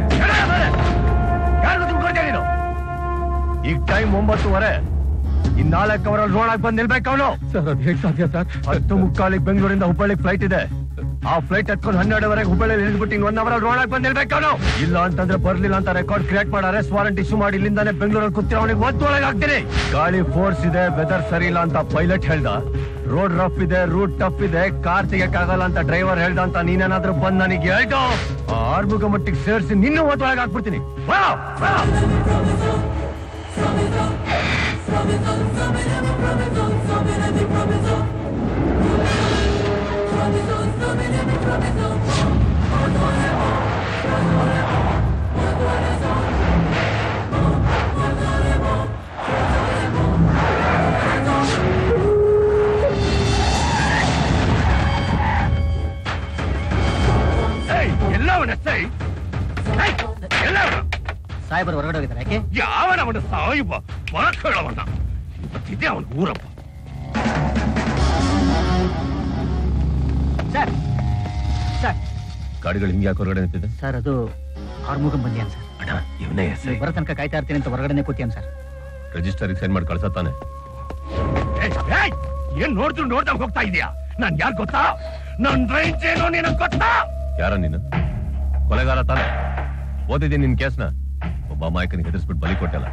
ಈಗ ಟೈಮ್ 9:15. ಇನ್ 4 ಅವರಲ್ಲಿ ರೋಡಾಗಿ ಬಂದು ನಿಲ್ಬೇಕು ಅವನು. ಸರ್ ಅದು ಹೇಗೆ ಸಾಧ್ಯ ಸರ್? 10:45 ಬೆಂಗಳೂರಿಂದ ಹುಬ್ಬಳ್ಳಿಗೆ ಫ್ಲೈಟ್ ಇದೆ. ಆ ಫ್ಲೈಟ್ ಹತ್ಕೊಂಡು 12ವರೆಗೆ ಹುಬ್ಬಳ್ಳಿ ಇಳಿದ್ಬಿಟ್ಟು ಇನ್ 1 ಅವರಲ್ಲಿ ರೋಡಾಗಿ ಬಂದು ನಿಲ್ಬೇಕು ಅವನು. ಇಲ್ಲ ಅಂತಂದ್ರೆ ಬರ್ಲಿಲ್ಲ ಅಂತ ರೆಕಾರ್ಡ್ ಕ್ರಿಯೇಟ್ ಮಾಡಿ ಅರೆಸ್ಟ್ ವಾರೆಂಟ್ ಇಶ್ಯೂ ಮಾಡಿ ಇಲ್ಲಿಂದಾನೆ ಬೆಂಗಳೂರಲ್ಲಿ ಕೂತಿರೋ ಅವನಿಗೆ ಒತ್ತೊಳಗೆ ಹಾಕ್ತೀನಿ. ಗಾಳಿ ಫೋರ್ಸ್ ಇದೆ, ವೆದರ್ ಸರಿ ಇಲ್ಲ ಅಂತ ಪೈಲಟ್ ಹೇಳ್ದ. ರೋಡ್ ರಫ್ ಇದೆ, ರೂಟ್ ಟಫ್ ಇದೆ, ಕಾರ್ ತೆಗಿಯಕ್ಕಾಗಲ್ಲ ಅಂತ ಡ್ರೈವರ್ ಹೇಳ್ದ ಅಂತ ನೀನೇನಾದ್ರೂ ಬಂದ್ ನನಗೆ ಹೇಳ್ದು ಆರ್ಮುಗ ಮಟ್ಟಿಗೆ ಸೇರಿಸಿ ನಿನ್ನೂ ಒತ್ತೊಳಗೆ ಹಾಕ್ಬಿಡ್ತೀನಿ. ಸಾಹೇಬರು ಹೊರಗಡೆ ಹೋಗಿದ್ದಾರೆ. ಯಾಕೆ? ಯಾವನವನ ಸಾಯಿಬ ಮರಕಳವನ ಇವತ್ತಿದೆ ಅವನ ಊರಪ್ಪ. ಸರ್ ಸರ್, ಗಾಡಿಗಳು ಹಿಂಗೆ ಯಾಕೆ ಹೊರಗಡೆ ನಿಂತಿದೆ ಸರ್? ಅದು ಆರ್ಮುಗಂ ಬಂದಿಯಾನ ಸರ್. ಅಣ್ಣ ಇವನೇ ಹೆಸರು. ಬರೋ ತನಕ ಕಾಯ್ತಾ ಇರ್ತೀನಿ ಅಂತ ಹೊರಗಡೆ ಕೂತಿಯಾನ ಸರ್. ರಿಜಿಸ್ಟರ್ಗೆ ಸೈನ್ ಮಾಡಿ ಕಳ್ಸತ್ತಾನೆ. ಏನ್ ನೋಡ್ದಾಗ ಹೋಗ್ತಾ ಇದೀಯಾ? ನಾನ್ ಯಾರು ಗೊತ್ತಾ? ನನ್ ರೇಂಜ್ ಏನೋ ನಿನಗೆ ಗೊತ್ತಾ? ಯಾರ ನೀನು? ಕೊಲೆಗಾರ ತಾನೆ. ಓದಿದ್ದೀನಿ ನಿನ್ ಕೇಸ್ನ. ಒಬ್ಬ ಅಮಾಯಕನಿಗೆ ಹೆದರ್ಸ್ಬಿಟ್ಟು ಬಲಿ ಕೊಟ್ಟಲ್ಲ.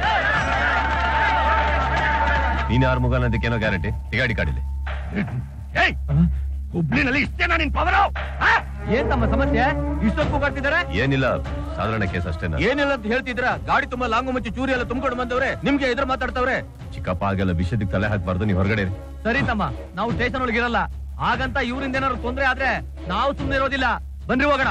ನೀನ್ ಯಾರ ಮುಗ ಅನ್ನೋದಕ್ಕೇನೋ ಗ್ಯಾರಂಟಿ? ಗಾಡಿ ಕಾಡಿಲಿ ಹುಬ್ಳಿನಲ್ಲಿ ಇಷ್ಟೇನಾ ನಿನ್ ಪವರ್? ಏನ್ ತಮ್ಮ ಸಮಸ್ಯೆ? ಇಷ್ಟೊತ್ತು ಬರ್ತಿದಾರೆ? ಏನಿಲ್ಲ, ಸಾಧಾರಣ ಕೇಸ್ ಅಷ್ಟೇನಾ? ಏನಿಲ್ಲ ಅಂತ ಹೇಳ್ತಿದ್ರ? ಗಾಡಿ ತುಂಬಾ ಲಾಂಗು ಮುಂಚೆ ಚೂರಿ ಎಲ್ಲ ತುಂಬಿಕೊಂಡು ಬಂದವ್ರೆ, ನಿಮ್ಗೆ ಎದುರು ಮಾತಾಡ್ತವ್ರೆ. ಚಿಕ್ಕಪ್ಪ ಹಾಗೆಲ್ಲ ವಿಷಯಕ್ಕೆ ತಲೆ ಹಾಕ್ಬಾರ್ದು, ನೀವು ಹೊರಗಡೆ. ಸರಿ ತಮ್ಮ, ನಾವು ಸ್ಟೇಷನ್ ಒಳಗೆ ಇರಲ್ಲ. ಹಾಗಂತ ಇವ್ರಿಂದ ಏನಾದ್ರು ತೊಂದ್ರೆ ಆದ್ರೆ ನಾವು ಸುಮ್ಮನೆ ಇರೋದಿಲ್ಲ. ಬನ್ರಿ ಹೋಗೋಣ.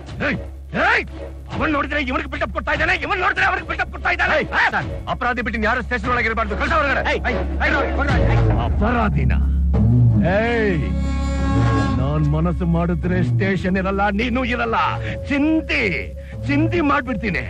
ಅವನ್ ನೋಡಿದ್ರೆ ಇವನಿಗೆ ಬಿಲ್ಡಪ್ ಕೊಡ್ತಾ ಇದ್ದಾನೆ, ಇವನ್ ನೋಡಿದ್ರೆ ಅವನಿಗೆ ಬಿಲ್ಡಪ್ ಕೊಡ್ತಾ ಇದ್ದಾನೆ. ಅಪರಾಧಿ ಬಿಟ್ಟು ಯಾರು ಸ್ಟೇಷನ್ ಒಳಗೆ ಇರಬಾರ್ದು. ಕಳ್ಸ ಹೊರಗಡೆ. ಅಪರಾಧಿನ? ನಾನ್ ಮನಸ್ಸು ಮಾಡಿದ್ರೆ ಸ್ಟೇಷನ್ ಇರಲ್ಲ, ನೀನು ಇರಲ್ಲ. ಚಿಂತಿ ಮಾಡ್ಬಿಡ್ತೀನಿ.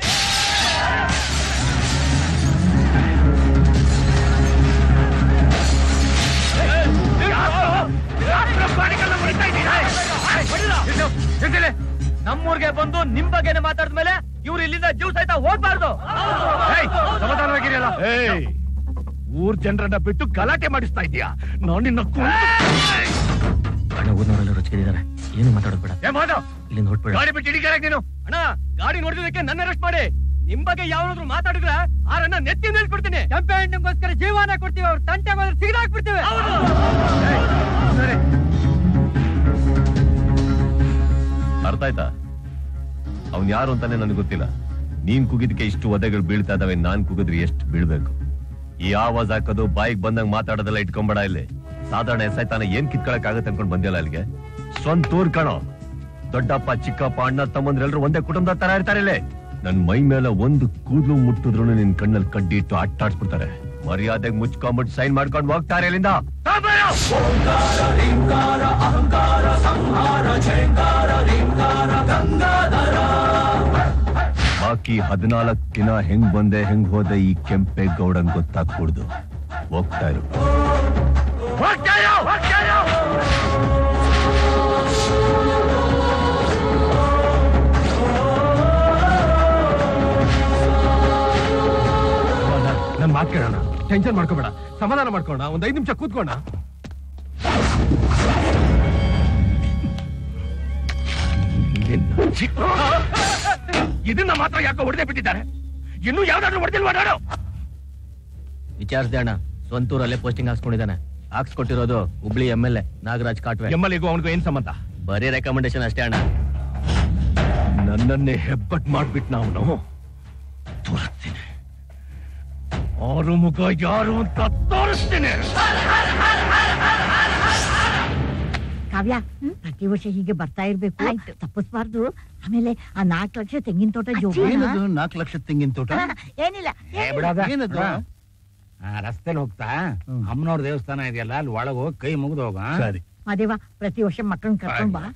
ನಮ್ಮೂರ್ಗೆ ಬಂದು ನಿಮ್ ಬಗ್ಗೆನೆ ಮಾತಾಡಿದ್ಮೇಲೆ ಇವ್ರು ಇಲ್ಲಿಂದ ಜೀವ ಸಹಿತ ಹೋಗ್ಬಾರ್ದು. ಸಮಾಧಾನವಾಗಿರಲ್ಲ. ಊರ್ ಜನರನ್ನ ಬಿಟ್ಟು ಗಲಾಟೆ ಮಾಡಿಸ್ತಾ ಇದೀಯಾ? ನಾನು ನಿನ್ನ ಊರ್ನವರೆಲ್ಲ ರೊಚ್ಚಿದ್ದಾರೆ. ಏನು ಮಾತಾಡೋದು ಬೇಡ. ಇಲ್ಲಿಂದ ಹೊರಟ್ಬೇಡ. ಗಾಡಿ ಬಿಟ್ಟು ಹಿಡಿಕಾರಾಗ ನೀನು. ಅಣ್ಣ, ಗಾಡಿ ನೋಡಿದಕ್ಕೆ ನನ್ನ ಅರೆಸ್ಟ್ ಮಾಡಿ. ನಿಮ್ ಬಗ್ಗೆ ಯಾವನಾದ್ರು ಮಾತಾಡಿದ್ರೆ ಆರನ್ನ ನೆತ್ತಿ ನಿಲ್ಕೊಡ್ತೀನಿ. ಕೆಂಪೆ ಹಣ್ಣಿಗೋಸ್ಕರ ಜೀವನ ಕೊಡ್ತೀವಿ, ಅವ್ರ ತಂಟೆ ಹೋದ್ರೆ ಸಿಗದಾಕ್ಬಿಡ್ತೀವಿ. ಅರ್ಥ ಆಯ್ತಾ? ಅವ್ನ್ ಯಾರು ಅಂತಾನೆ ನನಗೆ ಗೊತ್ತಿಲ್ಲ. ನೀನ್ ಕುಗಿದಕ್ಕೆ ಇಷ್ಟು ಒದೆಗಳು ಬೀಳ್ತಾ ಇದಾವೆ, ನಾನ್ ಕುಗಿದ್ರೆ ಎಷ್ಟು ಬೀಳ್ಬೇಕು? ಈ ಆವಾಜ್ ಹಾಕೋದು, ಬಾಯಿಗೆ ಬಂದಂಗ್ ಮಾತಾಡೋದೆಲ್ಲ ಇಟ್ಕೊಂಬೇಡ. ಇಲ್ಲಿ ಸಾಧಾರಣ ಎಸ್ ಆಯ್ತಾನೆ ಏನ್ ಕಿತ್ಕೊಳಕ್ ಆಗತ್ತೆ ಅನ್ಕೊಂಡ್ ಬಂದಿಲ್ಲ ಅಲ್ಲಿಗೆ. ಸ್ವಂತ ಊರ್ ಕಣೋ. ದೊಡ್ಡಪ್ಪ, ಚಿಕ್ಕಪ್ಪ, ಅಣ್ಣ, ತಮ್ಮಂದ್ರೆಲ್ರು ಒಂದೇ ಕುಟುಂಬದ ತರ ಇರ್ತಾರೆ ಇಲ್ಲಿ. ನನ್ ಮೈ ಮೇಲೆ ಒಂದು ಕೂದಲು ಮುಟ್ಟಿದ್ರು ನಿನ್ ಕಣ್ಣಲ್ಲಿ ಕಡ್ಡಿ ಇಟ್ಟು ಅಟ್ಟಾಡ್ಸ್ಬಿಡ್ತಾರೆ. ಮರ್ಯಾದೆಗೆ ಮುಚ್ಕೊಂಡ್ಬಿಟ್ಟು ಸೈನ್ ಮಾಡ್ಕೊಂಡು ಹೋಗ್ತಾರೆ ಇಲ್ಲಿಂದ. ಬಾಕಿ 14 ದಿನ ಹೆಂಗ್ ಬಂದೆ ಹೆಂಗ್ ಹೋದೆ ಈ ಕೆಂಪೇಗೌಡನ್ ಗೊತ್ತಾಗ್ಬಿಡ್ದು. ಹೋಗ್ತಾ ಇರು. ನನ್ ಮಾತ್ ಕೇಳೋಣ, ಟೆನ್ಷನ್ ಮಾಡ್ಕೋಬೇಡ, ಸಮಾಧಾನ ಮಾಡ್ಕೋಣ, ಒಂದ್ 5 ನಿಮಿಷ ಕೂತ್ಕೋಣ. ಇದನ್ನ ಮಾತ್ರ ಯಾಕೋ ಹೊಡೆದೇ ಬಿಟ್ಟಿದ್ದಾರೆ? ಇನ್ನೂ ಯಾವ್ದಾದ್ರು ಹೊಡೆದಿಲ್ವಾ? ನೋಡು. ವಿಚಾರಿಸಿದೆ ಅಣ್ಣ, ಸ್ವಂತೂರಲ್ಲೇ ಪೋಸ್ಟಿಂಗ್ ಹಾಕ್ಸ್ಕೊಂಡಿದ್ದಾನೆ. ಹಾಕ್ಸ್ಕೊಟ್ಟಿರೋದು ಹುಬ್ಳಿ MLA ನಾಗರಾಜ್ ಕಾಟ್ವೆ. MLAಗೂ ಅವನಿಗೂ ಏನ್ ಸಂಬಂಧ? ಬರೀ ರೆಕಮೆಂಡೇಶನ್ ಅಷ್ಟೇ ಅಣ್ಣ. ನನ್ನನ್ನೇ ಹೆಬ್ಬಟ್ ಮಾಡ್ಬಿಟ್ಟು ನಾವು ತೋರಿಸ್ತೀನಿ. ಆರು ಮುಖ ಯಾರು ಅಂತ ತೋರಿಸ್ತೀನಿ. ಕಾವ್ಯ, ಪ್ರತಿ ವರ್ಷ ಹೀಗೆ ಬರ್ತಾ ಇರ್ಬೇಕು, ತಪ್ಪಿಸ್ಬಾರ್ದು. ಆಮೇಲೆ ಆ 4 ಲಕ್ಷ ತೆಂಗಿನ ತೋಟ ಜೋಗ. 4 ಲಕ್ಷ ತೆಂಗಿನ ತೋಟ? ಏನಿಲ್ಲ. ಏನದು? ರಸ್ತೆಲಿ ಹೋಗ್ತಾ ಅಮ್ಮನವ್ರ ದೇವಸ್ಥಾನ ಇದೆಯಲ್ಲ, ಅಲ್ಲಿ ಒಳಗೆ ಹೋಗಿ ಕೈ ಮುಗಿದು ಹೋಗ. ಸರಿ ಮಾದೇವ, ಪ್ರತಿ ವರ್ಷ ಮಕ್ಕಳನ್ನ ಕರ್ಕೊಂಡ್ ಬಾ.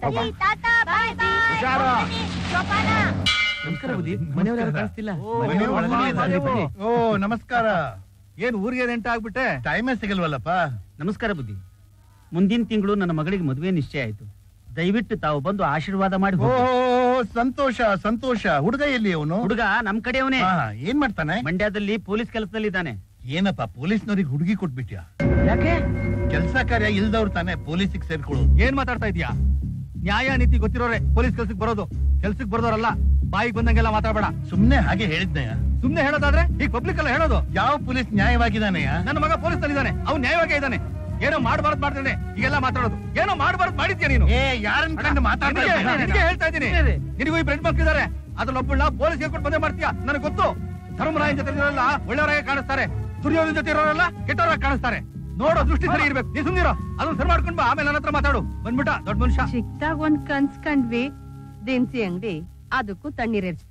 ನಮಸ್ಕಾರ ಬುದ್ಧಿ. ಮನೆಯವ್ರು ಕಾಣಿಸ್ತಿಲ್ಲ. ಓ ನಮಸ್ಕಾರ. ಏನ್ ಊರಿಗೆ ನೆಂಟ ಆಗ್ಬಿಟ್ಟೆ? ಟೈಮೇ ಸಿಗಲ್ವಲ್ಲಪ್ಪ. ನಮಸ್ಕಾರ ಬುದ್ಧಿ. ಮುಂದಿನ ತಿಂಗಳು ನನ್ನ ಮಗಳಿಗೆ ಮದುವೆ ನಿಶ್ಚಯ ಆಯ್ತು. ದಯವಿಟ್ಟು ತಾವು ಬಂದು ಆಶೀರ್ವಾದ ಮಾಡಿ. ಓ ಸಂತೋಷ ಸಂತೋಷ. ಹುಡುಗ ಎಲ್ಲಿ ಅವನು? ಹುಡುಗ ನಮ್ ಕಡೆಯವನೇ. ಏನ್ ಮಾಡ್ತಾನೆ? ಮಂಡ್ಯದಲ್ಲಿ ಪೊಲೀಸ್ ಕೆಲಸದಲ್ಲಿ ಇದ್ದಾನೆ. ಏನಪ್ಪ, ಪೊಲೀಸ್ನವ್ರಿಗೆ ಹುಡುಗಿ ಕೊಟ್ಬಿಟ್ಯಾ? ಯಾಕೆ? ಕೆಲಸ ಕಾರ್ಯ ಇಲ್ದವ್ರು ತಾನೆ ಪೊಲೀಸಿಗೆ ಸೇರ್ಕೊಳ್ಳು. ಏನ್ ಮಾತಾಡ್ತಾ ಇದೀಯಾ? ನ್ಯಾಯ ನೀತಿ ಗೊತ್ತಿರೋರೆ ಪೊಲೀಸ್ ಕೆಲ್ಸಕ್ಕೆ ಬರೋದು. ಕೆಲ್ಸಕ್ಕೆ ಬರೋರಲ್ಲ. ಬಾಯಿಗೆ ಬಂದಂಗೆಲ್ಲ ಮಾತಾಡಬೇಡ. ಸುಮ್ನೆ ಹಾಗೆ ಹೇಳಿದ್ನಯ್ಯ. ಸುಮ್ನೆ ಹೇಳೋದಾದ್ರೆ ಈಗ ಪಬ್ಲಿಕ್ ಎಲ್ಲ ಹೇಳೋದು. ಯಾವ ಪೊಲೀಸ್ ನ್ಯಾಯವಾಗಿದ್ದಾನೆಯ? ನನ್ನ ಮಗ ಪೊಲೀಸ್ ನಲ್ಲಿ ಇದ್ದಾನೆ, ಅವ್ನು ನ್ಯಾಯವಾಗೇ ಇದ್ದಾನೆ. ಏನೋ ಮಾಡಬಾರ್ದು ಮಾಡ್ತಾನೆ, ಈಗೆಲ್ಲ ಮಾತಾಡೋದು. ಏನೋ ಮಾಡಬಾರ್ದು ಮಾಡಿದ್ಯಾ ನೀನು? ಯಾರನ್ನ ಕಂಡು ಮಾತಾಡ್ತಾ ನಿನಗೆ ಹೇಳ್ತಾ ಇದ್ದೀನಿ. ನಿನಗೂ ಈ ಫ್ರೆಂಡ್ ಮಕ್ಕಳಿದ್ದಾರೆ, ಅದ್ರಲ್ಲೊಬ್ಬಳ ಪೊಲೀಸ್ ಹೇಳ್ಕೊಂಡು ಬಂದೇ ಮಾಡ್ತೀಯಾ? ನನಗೆ ಗೊತ್ತು. ಧರ್ಮರಾಯನ್ ಜೊತೆ ಇರೋರೆಲ್ಲ ಒಳ್ಳೆಯವರಾಗೆ ಕಾಣಿಸ್ತಾರೆ, ದುರ್ಯೋಧನ ಜೊತೆ ಇರೋರೆಲ್ಲ ಕೆಟ್ಟವರಾಗಿ ಕಾಣಿಸ್ತಾರೆ. ನೋಡೋ ದೃಷ್ಟಿ ಸರಿ ಇರ್ಬೇಕು. ನೀ ಸುಮ್ನಿರೋ, ಅದನ್ನ ಸರಿ ಮಾಡ್ಕೊಂಡ್ ಬಾ, ಆಮೇಲೆ ನನ್ನ ಹತ್ರ ಮಾತಾಡು. ಬಂದ್ಬಿಟ್ಟ ದೊಡ್ಡ ಮನುಷ್ಯ. ಚಿಕ್ಕದಾಗ ಒಂದ್ ಕನ್ಸ್ಕಂಡ್ವಿ, ದಿನಸಿ ಅಂಗಡಿ, ಅದಕ್ಕೂ ತಣ್ಣೀರೇರ್ಸ್ತು.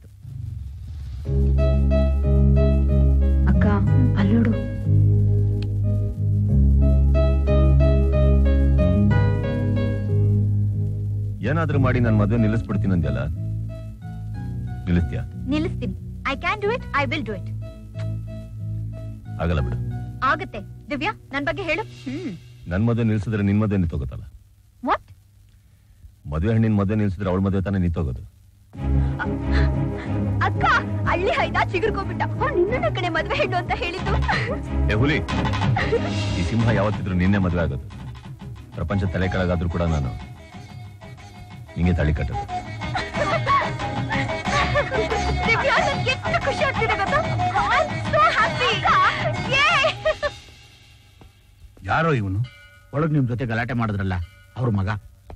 ಅಕ್ಕ ಅಲ್ಲೋಡು. ಏನಾದ್ರೂ ಮಾಡಿ ನನ್ ಮದುವೆ ನಿಲ್ಲಿಸ್ಬಿಡ್ತೀನಿ ಅಂದ್ಯಲ್ಲ, ನಿಲ್ಲಿಸ್ತೀಯಾ? ನಿಲ್ಲಿಸ್ತೀನಿ. I can do it, I will do it. ಆಗಲ್ಲ ಬಿಡು. ಆಗತ್ತೆ. ದಿವ್ಯಾ, ನನ್ ಬಗ್ಗೆ ಹೇಳು. ನನ್ ಮದುವೆ ನಿಲ್ಸಿದ್ರೆ ನಿನ್ ಮದುವೆ ನಿಂತೋಗುತ್ತಲ್ಲ. ವಾಟ್? ಮದುವೆ ಹೆಣ್ಣಿನ ಮದುವೆ ನಿಲ್ಸಿದ್ರೆ ಅವಳ ಮದುವೆ ತಾನೇ ನಿಂತೋಗೋದು. ಅಕ್ಕ, ಹಳ್ಳಿ ಹೈದ ಚಿಗುರ್ಕೊಂಡ್ಬಿಟ್ಟ. ನಿನ್ನ ಕಡೆ ಮದ್ವೆ ಹೆಣ್ಣು ಅಂತ ಹೇಳಿದ್ದು. ಏ ಹುಲಿ, ಈ ಸಿಂಹ ಯಾವತ್ತಿದ್ರು ನಿನ್ನೆ ಮದುವೆ ಆಗೋದು. ಪ್ರಪಂಚ ತಲೆ ಕೆಳಗಾದ್ರೂ ಕೂಡ ನಾನು ನಿಂಗೆ ತಾಳಿ ಕಟ್ಟೋದು. ದಿವ್ಯಾ, ನನ್ಗೆ ಎಷ್ಟು ಖುಷಿ ಆಗ್ತಿದೆ ಗೊತ್ತಾ? I'm so happy. ಯಾರೋ ಇವನು? ಒಳಗ್ ನಿಮ್ ಜೊತೆ ಗಲಾಟೆ ಮಾಡಿದ್ರಲ್ಲ ಅವ್ರ ಮಗ.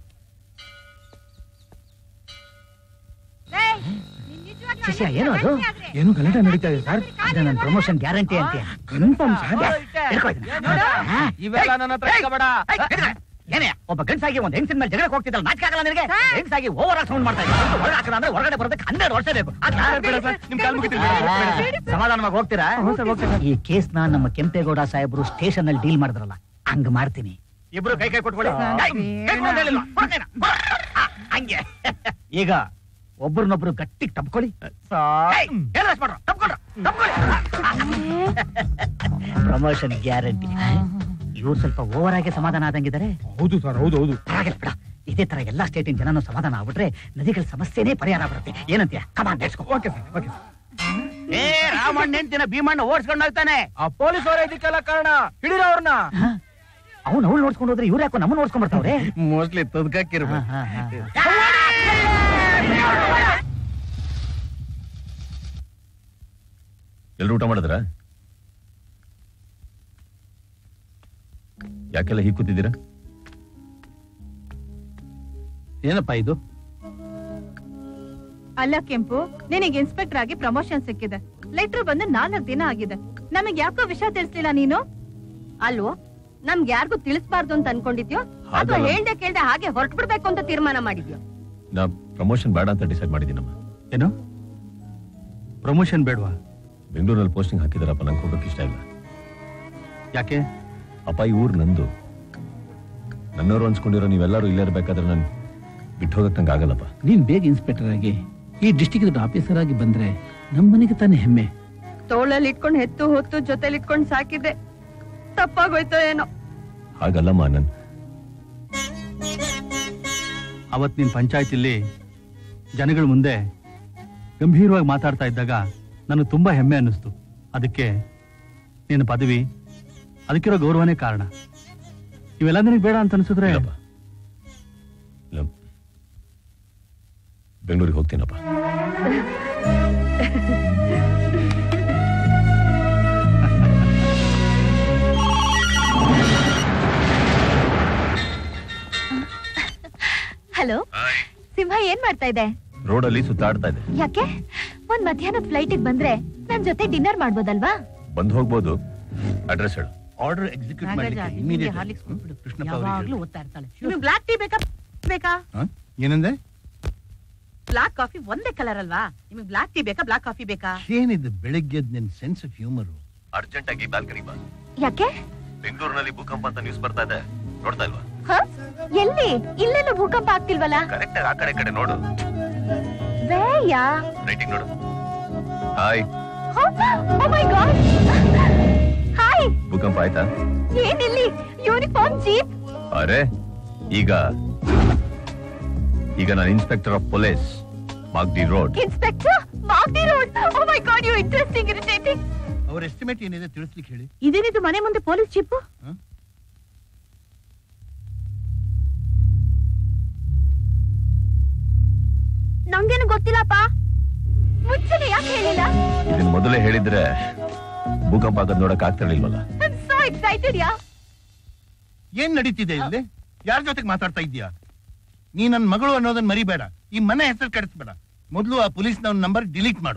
ಶಿಷ್ಯ ಏನು ಅದು? ಏನು ಗಲಾಟೆ ನಡೀತಾ ಇದೆ ಸರ್? ಅದು ನನ್ನ ಪ್ರಮೋಷನ್ ಗ್ಯಾರಂಟಿ ಅಂತ. Confirm sir. ಇವೆಲ್ಲ ನನ್ನ ಹತ್ರ ಇಟ್ಕೋಬೇಡ. ಏನೇ ಒಬ್ಬ ಗಂಡಸಾಗಿ ಒಂದ್ ಹೆಂಗಸಿನ ಮೇಲೆ ಜಗಳಕ್ಕೆ ಹೋಗ್ತಿದ್ದಲ್ಲ, ನಾಚಿಕೆ ಆಗಲ್ಲ ನಿನಗೆ? ಹೆಂಗಸಾಗಿ ಓವರ್ ಆಗಿ ಸೌಂಡ್ ಮಾಡ್ತಾ ಇದ್ದಾರೆ. ಒಳಗೆ ಹಾಕಲ್ಲ ಅಂದ್ರೆ ಹೊರಗಡೆ ಬರೋದಕ್ಕೆ 12 ವರ್ಷ ಬೇಕು. ಸಮಾಧಾನವಾಗಿ ಹೋಗ್ತೀರಾ? ಈ ಕೇಸ್ ನಮ್ಮ ಕೆಂಪೇಗೌಡ ಸಾಹೇಬರು ಸ್ಟೇಷನ್ ಅಲ್ಲಿ ಡೀಲ್ ಮಾಡಿದ್ರಲ್ಲ, ಹಂಗ ಮಾಡ್ತೀನಿ. ಇಬ್ರು ಕೈ ಕೊಟ್ಕೊಳ್ಳಿ. ಹಂಗೆ ಈಗ ಒಬ್ರನ್ನೊಬ್ರು ಗಟ್ಟಿಗೆ ತಪ್ಕೊಳ್ಳಿ. Promotion guarantee. ಇವ್ರು ಸ್ವಲ್ಪ ಓವರ್ ಆಗಿ ಸಮಾಧಾನ ಆದಂಗಿದ್ದಾರೆ. ಹೌದು ಸರ್, ಹೌದು ಹೌದು. ಪರವಾಗಿಲ್ಲ ಬಿಡ, ಇದೇ ತರ ಎಲ್ಲಾ ಸ್ಟೇಟಿನ ಜನನು ಸಮಾಧಾನ ಆಗ್ಬಿಟ್ರೆ ನದಿಗಳ ಸಮಸ್ಯೆನೇ ಪರಿಹಾರ ಬರುತ್ತೆ. ಏನಂತೀಯ? Come on let's go. Okay sir, okay sir. ಏ ರಾಮಣ್ಣ ಹೆಂಡ್ತಿನ ಭೀಮಣ್ಣ ಓಡಿಸ್ಕೊಂಡು ಹೋಗ್ತಾನೆ. ಆ ಪೊಲೀಸ್ ಅವರ ಇದಕ್ಕೆಲ್ಲ ಕಾರಣ. ಹಿಡಿರ ಅವ್ರನ್ನ. ಅವ್ನು ಅವಳು ನೋಡ್ಸ್ಕೊಂಡು ಹೋದ್ರೆ ಇವ್ರು ಯಾಕೋ ನಮ್ಮನ್ನ ನೋಡ್ಸ್ಕೊಂಡ್ ಬರ್ತಾವ್ರೆ. ಮೋಸ್ಟ್ಲಿ ತದ್ಕಾಕಿರ್ಬೇಕು. ಎಲ್ರು ಊಟ ಮಾಡಿದ್ರ? ಯಾಕೆಲ್ಲ ಹೀಗೆ ಕೂತಿದ್ದೀರಾ? ಏನಪ್ಪಾ ಇದು? ಅಲ್ಲ ಕೆಂಪು, ನಿನಗೆ ಇನ್ಸ್ಪೆಕ್ಟರ್ ಆಗಿ ಪ್ರಮೋಷನ್ ಸಿಕ್ಕಿದೆ. ಲೆಟರ್ ಬಂದು 4 ದಿನ ಆಗಿದೆ. ನಮಗೆ ಯಾಕೋ ವಿಷಯ ತಿಳಿಸ್ಲಿಲ್ಲ ನೀನು? ಅಲ್ವೋ, ನಮ್ಗೆ ಯಾರಿಗೂ ತಿಳಿಸ್ಬಾರ್ದು ಅಂತ ಅನ್ಕೊಂಡಿದ್ಯೋ ಅಥವಾ ಹೇಳ್ದೆ ಕೇಳ್ದೆ ಹಾಗೆ ಹೊರಟು ಬಿಡ್ಬೇಕು ಅಂತ ತೀರ್ಮಾನ ಮಾಡಿದ್ಯೋ? ನಾ ಪ್ರಮೋಷನ್ ಬೇಡ ಅಂತ ಡಿಸೈಡ್ ಮಾಡಿದ್ದೀನಮ್ಮ. ಏನು ಪ್ರಮೋಷನ್ ಬೇಡವಾ? ಬೆಂಗಳೂರಲ್ಲಿ ಪೋಸ್ಟಿಂಗ್ ಹಾಕಿದಾರಪ್ಪ, ನಂಗೆ ಹೋಗಕ್ಕೆ ಇಷ್ಟ ಇಲ್ಲ. ಯಾಕೆ? ಅಪ್ಪ ಈ ಊರು ನಂದು. ನನ್ನವರು ಅನ್ಸ್ಕೊಂಡಿರೋ ನೀವೆಲ್ಲರೂ ಇಲ್ಲೇ ಇರ್ಬೇಕಾದ್ರೆ ನಾನು ಬಿಟ್ಟು ಹೋಗಕ್ ನಂಗೆ ಆಗಲ್ಲಪ್ಪ. ನೀನ್ ಬೇಗ ಇನ್ಸ್ಪೆಕ್ಟರ್ ಆಗಿ ಈ ಡಿಸ್ಟ್ರಿಕ್ಟ್ ಆಫೀಸರ್ ಆಗಿ ಬಂದ್ರೆ ನಮ್ಮನೆಗೆ ತಾನೇ ಹೆಮ್ಮೆ. ತೋಳಲ್ಲಿ ಇಟ್ಕೊಂಡು ಹೆತ್ತು ಹೊತ್ತು ಜೊತೆಲಿ ಇಟ್ಕೊಂಡು ಸಾಕಿದ್ದೆ, ತಪ್ಪಾಗೋಯ್ತೋ ಏನೋ. ಹಾಗಲ್ಲಮ್ಮ, ನನ್ ಅವತ್ ನಿನ್ ಪಂಚಾಯತಿಲಿ ಜನಗಳ ಮುಂದೆ ಗಂಭೀರವಾಗಿ ಮಾತಾಡ್ತಾ ಇದ್ದಾಗ ನನಗೆ ತುಂಬಾ ಹೆಮ್ಮೆ ಅನ್ನಿಸ್ತು. ಅದಕ್ಕೆ ನಿನ್ನ ಪದವಿ, ಅದಕ್ಕಿರೋ ಗೌರವನೇ ಕಾರಣ. ಇವೆಲ್ಲ ನಿನಗೆ ಬೇಡ ಅಂತ ಅನ್ಸಿದ್ರೆ ಬೆಂಗಳೂರಿಗೆ ಹೋಗ್ತೀನಪ್ಪ. ಹಲೋ ಸಿಂಹ, ಏನ್ ಮಾಡ್ತಾ ಇದೆ? ರೋಡಲ್ಲಿ ಸುತ್ತಾಡ್ತಾ ಇದೆ. ಯಾಕೆ? ಒಂದ್ ಮಧ್ಯಾಹ್ನದ ಫ್ಲೈಟ್ ಬಂದ್ರೆ ನನ್ ಜೊತೆ ಡಿನ್ನರ್ ಮಾಡ್ಬೋದಲ್ವಾ? ಬಂದು ಹೋಗ್ಬೋದು. ಅಡ್ರೆಸ್ ಹೇಳು. ಆರ್ಡರ್ ಎಕ್ಸಿಕ್ಯೂಟ್ ಮಾಡ್ಲಿಕ್ಕೆ ಇಮಿಡಿಯೇಟ್ ಕೃಷ್ಣಪ್ಪ ಅವರಿಗೆ ಓದ್ತಾ ಇರ್ತಾಳೆ. ನಿಮಗೆ ಬ್ಲಾಕ್ ಟೀ ಬೇಕಾ? ಏನಂದೆ? ಬ್ಲಾಕ್ ಕಾಫಿ ಒಂದೇ ಕಲರ್ ಅಲ್ವಾ? ನಿಮಗೆ ಬ್ಲಾಕ್ ಟೀ ಬ್ಲಾಕ್ ಕಾಫಿ ಬೇಕಾ? ಏನಿದೆ ಬೆಳಿಗ್ಗೆ ನಿನ್ ಸೆನ್ಸ್ ಆಫ್ ಹ್ಯೂಮರ್? ಅರ್ಜೆಂಟ್ ಆಗಿ ಬಾಲ್ಕನಿ ಬಾ. ಯಾಕೆ? ಬೆಂಗಳೂರಿನಲ್ಲಿ ಭೂಕಂಪ ಅಂತ ನ್ಯೂಸ್ ಬರ್ತಾ ಇದೆ, ನೋಡ್ತಾ ಇಲ್ವಾ? ಎಲ್ಲಿ? ಇಲ್ಲೆಲ್ಲ ಭೂಕಂಪ ಆಗ್ತಿಲ್ವಲ್ಲ? ಕರೆಕ್ಟ್ ಆಗಿ ಆ ಕಡೆ ನೋಡು. ವೇಯಾ? ರೈಟಿಂಗ್ ನೋಡು. Hi. Oh my god. Hi. ಭೂಕಂಪ ಆಯ್ತಾ? ಏನಿಲ್ಲಿ ಯೂನಿಫಾರ್ಮ್ ಜೀಪ್? ಅರೆ ಈಗ ನಾನು inspector of police, Magadi road. Inspector Magadi road? Oh my god, you interesting, irritating. ಅವರ ಎಸ್ಟಿಮೇಟ್ ಏನಿದೆ ತಿಳಿಸ್ಲಿಕ್ಕೆ ಹೇಳಿ. ಇದೇನಿದು ಮನೆ ಮುಂದೆ ಪೊಲೀಸ್ ಜೀಪ್? ನಂಗೇನು ಗೊತ್ತಿಲ್ಲಪ್ಪ. ಮುಂಚೆನೆ ಯಾಕೆ ಹೇಳಿಲ್ಲ? ಇದನ್ನ ಮೊದಲೇ ಹೇಳಿದ್ರೆ ಭೂಕಂಪ ಆಗೋದ್ ನೋಡಕ್ ಆಗ್ತಿರ್ಲಿಲ್ವಲ್ಲ. I am so excited yeah. ಏನ್ ನಡೀತಿದೆ ಇಲ್ಲಿ? ಯಾರ ಜೊತೆಗೆ ಮಾತಾಡ್ತಾ ಇದ್ದೀಯಾ? ನೀ ನನ್ನ ಮಗಳು ಅನ್ನೋದನ್ನ ಮರಿಬೇಡ. ಈ ಮನೆ ಹೆಸರು ಕೆಡಿಸ್ಬೇಡ. ಮೊದಲು ಆ ಪೊಲೀಸ್ ನಂಬರ್ ಡಿಲೀಟ್ ಮಾಡು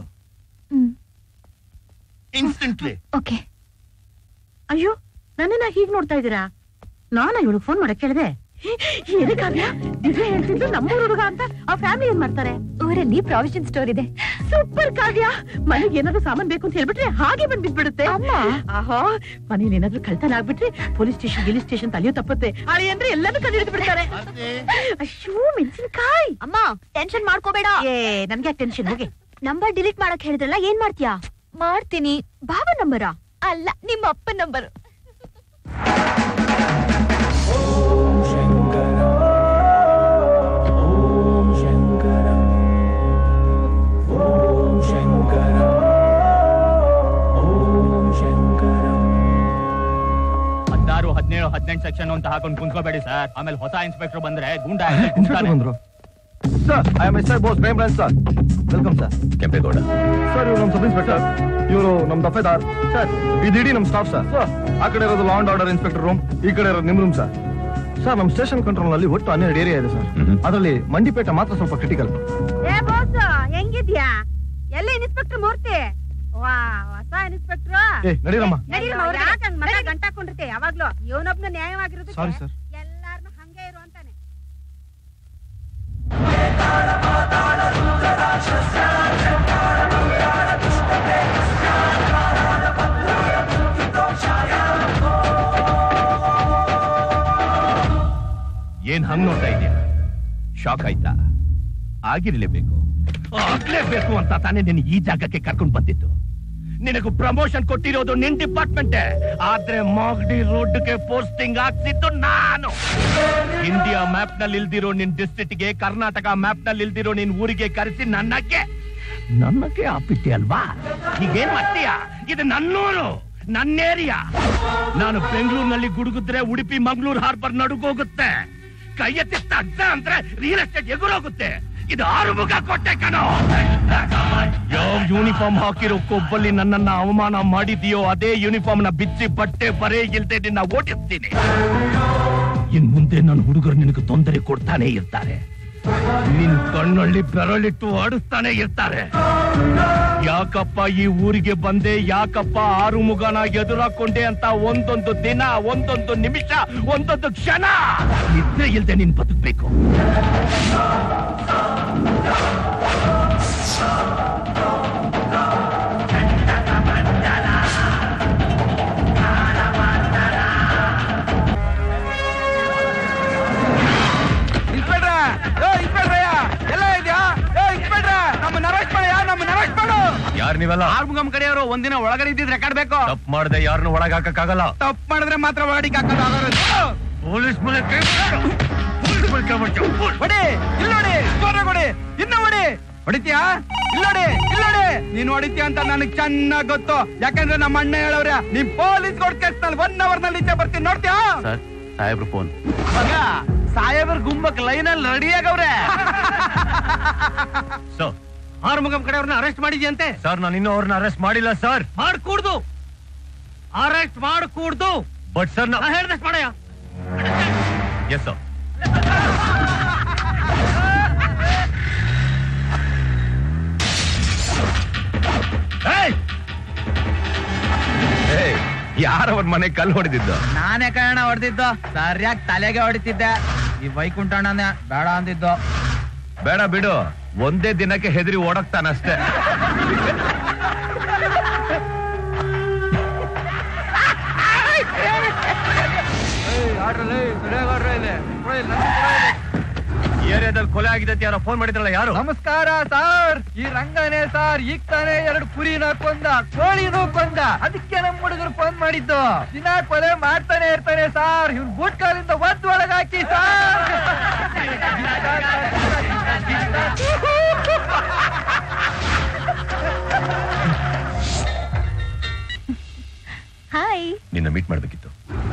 ಇನ್ಸ್ಟೆಂಟ್ಲಿ. ಓಕೆ. ಅಯ್ಯೋ, ನನ್ನನ್ನ ಹೀಗ್ ನೋಡ್ತಾ ಇದ್ದೀರಾ? ನಾನು ಇವಳು ಫೋನ್ ಮಾಡಕ್ ಕೇಳಿದೆ. ಏನಕ್ಕಾಗ್ಯ ದಿವ್ಯ ಹೇಳ್ತಿದ್ದು ನಮ್ಮೂರು ಹುಡುಗ ಅಂತ. ಆ ಫ್ಯಾಮಿಲಿ ಏನ್ ಮಾಡ್ತಾರೆ? ಊರಲ್ಲಿ ಪ್ರಾವಿಷನ್ ಸ್ಟೋರ್ ಇದೆ. ಸೂಪರ್ ಕಾವ್ಯ. ಮನೆಗೆ ಏನಾದ್ರು ಸಾಮಾನ್ ಬೇಕು ಅಂತ ಹೇಳ್ಬಿಟ್ರೆ ಹಾಗೆ ಬಂದ್ಬಿಟ್ಬಿಡುತ್ತೆ. ಆಹಾ, ಮನೇಲಿ ಏನಾದ್ರು ಕಳ್ತನ ಆಗ್ಬಿಟ್ರೆ ಪೊಲೀಸ್ ಸ್ಟೇಷನ್ ಗಿಲಿ ಸ್ಟೇಷನ್ ತಲೆಯೋ ತಪ್ಪತ್ತೆ. ಅರೆ ಅಂದ್ರೆ ಎಲ್ಲಾನು ಕಂಡು ಹಿಡಿದು ಬಿಡ್ತಾರೆ. ಅಯ್ಯೋ ಮೆಣಸಿನಕಾಯಿ. ಅಮ್ಮ ಟೆನ್ಷನ್ ಮಾಡ್ಕೋಬೇಡ. ನನ್ಗೆ ಟೆನ್ಷನ್. ಹೋಗಿ ನಂಬರ್ ಡಿಲೀಟ್ ಮಾಡಕ್ ಹೇಳಿದ್ರಲ್ಲ, ಏನ್ ಮಾಡ್ತೀಯಾ? ಮಾಡ್ತೀನಿ. ಭಾವ ನಂಬರಾ? ಅಲ್ಲ, ನಿಮ್ಮ ಅಪ್ಪನ ನಂಬರ್. ಸೆಕ್ಷನ್ ಅಂತ ಹಾಕೊಂಡು ಕುಂತ್ಕೋಬೇಡಿ ಸರ್. ಆಮೇಲೆ ಹೊಸ ಇನ್ಸ್ಪೆಕ್ಟರ್ ಬಂದ್ರೆ ಗುಂಡ ಬಂದ್ರು. Sir, I am S I Bose Premraj sir. Welcome sir. Kempegowda sir, ಇವರು ನಮ್ಮ ಸಬ್ ಇನ್ಸ್ಪೆಕ್ಟರ್. ಇವರು ನಮ್ ದಫೇದಾರ್ ಸರ್, ಇದಿಡೀ ನಮ್ ಸ್ಟಾಫ್ ಸರ್. ಆ ಕಡೆ ಇರೋದು law and order inspector room, ಈ ಕಡೆ ಇರೋದು ನಿಮ್ ರೂಮ್ ಸರ್. ಸರ್, ನಮ್ ಸ್ಟೇಷನ್ ಕಂಟ್ರೋಲ್ ನಲ್ಲಿ ಒಟ್ಟು 12 ಏರಿಯಾ ಇದೆ ಸರ್. ಅದರಲ್ಲಿ ಮಂಡಿಪೇಟೆ ಮಾತ್ರ ಸ್ವಲ್ಪ ಕ್ರಿಟಿಕಲ್. ಹೆಂಗಿದ್ಯಾ? ಎಲ್ಲ ಇನ್ಸ್ಪೆಕ್ಟರ್ ಮೂರ್ತಿ? ವಾ, ಹೊಸ ಇನ್ಸ್ಪೆಕ್ಟರ್. ನಡೀರಮ್ಮ. ಯಾಕಂಗ್ ಮಗ ಗಂಟಾಕೊಂಡಿರ್ತೆ ಯಾವಾಗ್ಲೂ? ಇವನೊಬ್ನ ನ್ಯಾಯವಾಗಿರೋದಕ್ಕೆ ಸಾರಿ ಸರ್. ಎಲ್ಲಾರ್ನು ಹಂಗೆ ಇರು ಅಂತಾನೆ. ಏನ್ ಹಂಗ್ ನೋಡ್ತಾ ಇದೆಯಾ? ಶಾಕ್ ಆಯ್ತಾ? ಆಗಿರ್ಲೇಬೇಕು, ಆಗ್ಲೇಬೇಕು ಅಂತ ತಾನೇ ನಿನ್ನ ಈ ಜಾಗಕ್ಕೆ ಕರ್ಕೊಂಡ್ ಬಂದಿತ್ತು. ನಿನಗೂ ಪ್ರಮೋಷನ್ ಕೊಟ್ಟಿರೋದು ನಿನ್ ಡಿಪಾರ್ಟ್ಮೆಂಟ್, ಆದ್ರೆ ಮಾಗಡಿ ರೋಡ್ಗೆ ಪೋಸ್ಟಿಂಗ್ ಆಗ್ತಿತ್ತು ನಾನು. ಇಂಡಿಯಾ ಮ್ಯಾಪ್ ನಲ್ಲಿ ಇಲ್ದಿರೋ ನಿನ್ ಡಿಸ್ಟ್ರಿಕ್ಟ್ ಗೆ, ಕರ್ನಾಟಕ ಮ್ಯಾಪ್ ನಲ್ಲಿ ಇಲ್ದಿರೋ ನಿನ್ ಊರಿಗೆ ಕರೆಸಿ ನನ್ನಕ್ಕೆ ಆಪಿಟ್ಟೆ ಅಲ್ವಾ? ಈಗೇನ್ ಮಾಡ್ತೀಯ? ಇದು ನನ್ನೂರು, ನನ್ನ ಏರಿಯಾ. ನಾನು ಬೆಂಗಳೂರಿನಲ್ಲಿ ಗುಡುಗಿದ್ರೆ ಉಡುಪಿ ಮಂಗಳೂರು ಹಾರ್ಬರ್ ನಡುಗೋಗುತ್ತೆ. ಕೈ ಎತ್ತಿ ತಗ್ದ ಅಂದ್ರೆ ರಿಯಲ್ ಎಸ್ಟೇಟ್ ಎಗುರೋಗುತ್ತೆ. ಇದು ಆರುಮುಖ ಕೊಟ್ಟೆ ಕಣೋ. ಯಾವ ಯೂನಿಫಾರ್ಮ್ ಹಾಕಿರೋ ಕೊಬ್ಬಲ್ಲಿ ನನ್ನನ್ನ ಅವಮಾನ ಮಾಡಿದೀಯೋ ಅದೇ ಯೂನಿಫಾರ್ಮ್ ನ ಬಿಚ್ಚಿ ಬಟ್ಟೆ ಬರೇ ಇಲ್ದೆ ನಿನ್ನ ಓಡಿಸ್ತೀನಿ. ಇನ್ ಮುಂದೆ ನನ್ನ ಹುಡುಗರು ನಿನಗೆ ತೊಂದರೆ ಕೊಡ್ತಾನೆ ಇರ್ತಾರೆ. ನಿನ್ ಕಣ್ಣಲ್ಲಿ ಬೆರಳಿಟ್ಟು ಆಡಿಸ್ತಾನೆ ಇರ್ತಾರೆ. ಯಾಕಪ್ಪ ಈ ಊರಿಗೆ ಬಂದೆ, ಯಾಕಪ್ಪ ಆರುಮುಖನ ಎದುರಾಕೊಂಡೆ ಅಂತ ಒಂದೊಂದು ದಿನ, ಒಂದೊಂದು ನಿಮಿಷ, ಒಂದೊಂದು ಕ್ಷಣ ನಿದ್ರೆ ಇಲ್ದೆ ನೀನ್ ಬದುಕ್ಬೇಕು. ಯಾರು ನೀವೆಲ್ಲ? ಆರ್ಮುಗಂ ಕಡೆಯವರು ಒಂದಿನ ಒಳಗಡೆ ಇದ್ದಿದ್ ರೆಕಾರ್ಡ್ ಬೇಕು. ತಪ್ಪು ಮಾಡದೆ ಯಾರನ್ನು ಒಳಗೆ ಹಾಕಕ್ಕಾಗಲ್ಲ. ತಪ್ಪು ಮಾಡಿದ್ರೆ ಮಾತ್ರ ಒಳಗೆ ಹಾಕೋದು. ಪೊಲೀಸ್ ಮೂಲಕ ಹೊಡಿ, ಇಲ್ಲಿ ನೋಡಿ, ಜೋರಾಗಿ ಇನ್ನು ಹೊಡಿ. ಹೊಡಿತೀಯಾ? ಇಲ್ಲೋಡಿ, ಇಲ್ಲೋಡಿ. ನೀನ್ ಹೊಡಿತೀಯ ಅಂತ ನನಗ್ ಚೆನ್ನಾಗ್ ಗೊತ್ತು. ಯಾಕಂದ್ರೆ ನಮ್ಮ ಅಣ್ಣ ಹೇಳವ್ರೆ, ನೀನ್ ಪೊಲೀಸ್ ಕೋರ್ಟ್ ಕೇಸ್ನಲ್ಲಿ 1 hour ನಲ್ಲಿ ಇದ್ದೆ ಬರ್ತೀನಿ. ನೋಡ್ತೀಯಾ? ಸರ್, ಸಾಹೇಬ್ರು ಫೋನ್. ಸಾಹೇಬ್ರ ಗುಂಬಕ್ ಲೈನಲ್ಲಿ ರೆಡಿ ಆಗವ್ರೆ. ಸರ್, ಆರ್ಮುಗಂ ಕಡೆಯವ್ರನ್ನ ಅರೆಸ್ಟ್ ಮಾಡಿದ್ಯಂತೆ. ಸರ್, ನಾನು ಇನ್ನೂ ಅವ್ರನ್ನ ಅರೆಸ್ಟ್ ಮಾಡಿಲ್ಲ ಸರ್. ಮಾಡ್ಕೂಡ್ದು, ಅರೆಸ್ಟ್ ಮಾಡ್ಕೂಡ್ದು. ಬಟ್ ಸರ್, ನಾ ಹೇಳ್ದಷ್ಟು ಮಾಡಯ್ಯ. Yes sir. ಯಾರವನ್ ಮನೆ ಕಲ್ಲು ಹೊಡೆದಿದ್ದು? ನಾನೇ ಕಾರಣ ಹೊಡೆದಿದ್ದು. ಸರಿಯಾಗಿ ತಲೆಗೆ ಹೊಡಿತಿದ್ದೆ. ಈ ವೈಕುಂಠಣ್ಣನೇ ಬೇಡ ಅಂದಿದ್ದು. ಬೇಡ ಬಿಡು, ಒಂದೇ ದಿನಕ್ಕೆ ಹೆದರಿ ಓಡಕ್ತಾನಷ್ಟೇ. ಏರಿಯಾದಲ್ಲಿ ಕೊಲೆ ಆಗಿದೆ ಅಂತ ಯಾರೋ ಫೋನ್ ಮಾಡಿದ್ರಲ್ಲ, ಯಾರು? ನಮಸ್ಕಾರ ಸರ್, ಈ ರಂಗನೇ ಸರ್. ಈಗ ತಾನೇ 2 ಕುರಿನ ಕೊಂದ, ಕೋಳಿನೂ ಕೊಂದ. ಅದಕ್ಕೆ ನಮ್ಮ ಹುಡುಗರು ಫೋನ್ ಮಾಡಿದ್ದು. ದಿನ ಕೊಲೆ ಮಾಡ್ತಾನೆ ಇರ್ತಾನೆ ಸರ್. ಇವ್ರು ಬೂಟ್ ಕಾಲಿಂದ ಒದ್ದು ಒಳಗಾಕಿ ಸರ್. ಹಾಯ್. ನಿನ್ನ ಮೀಟ್ ಮಾಡ್ಬೇಕಿತ್ತು.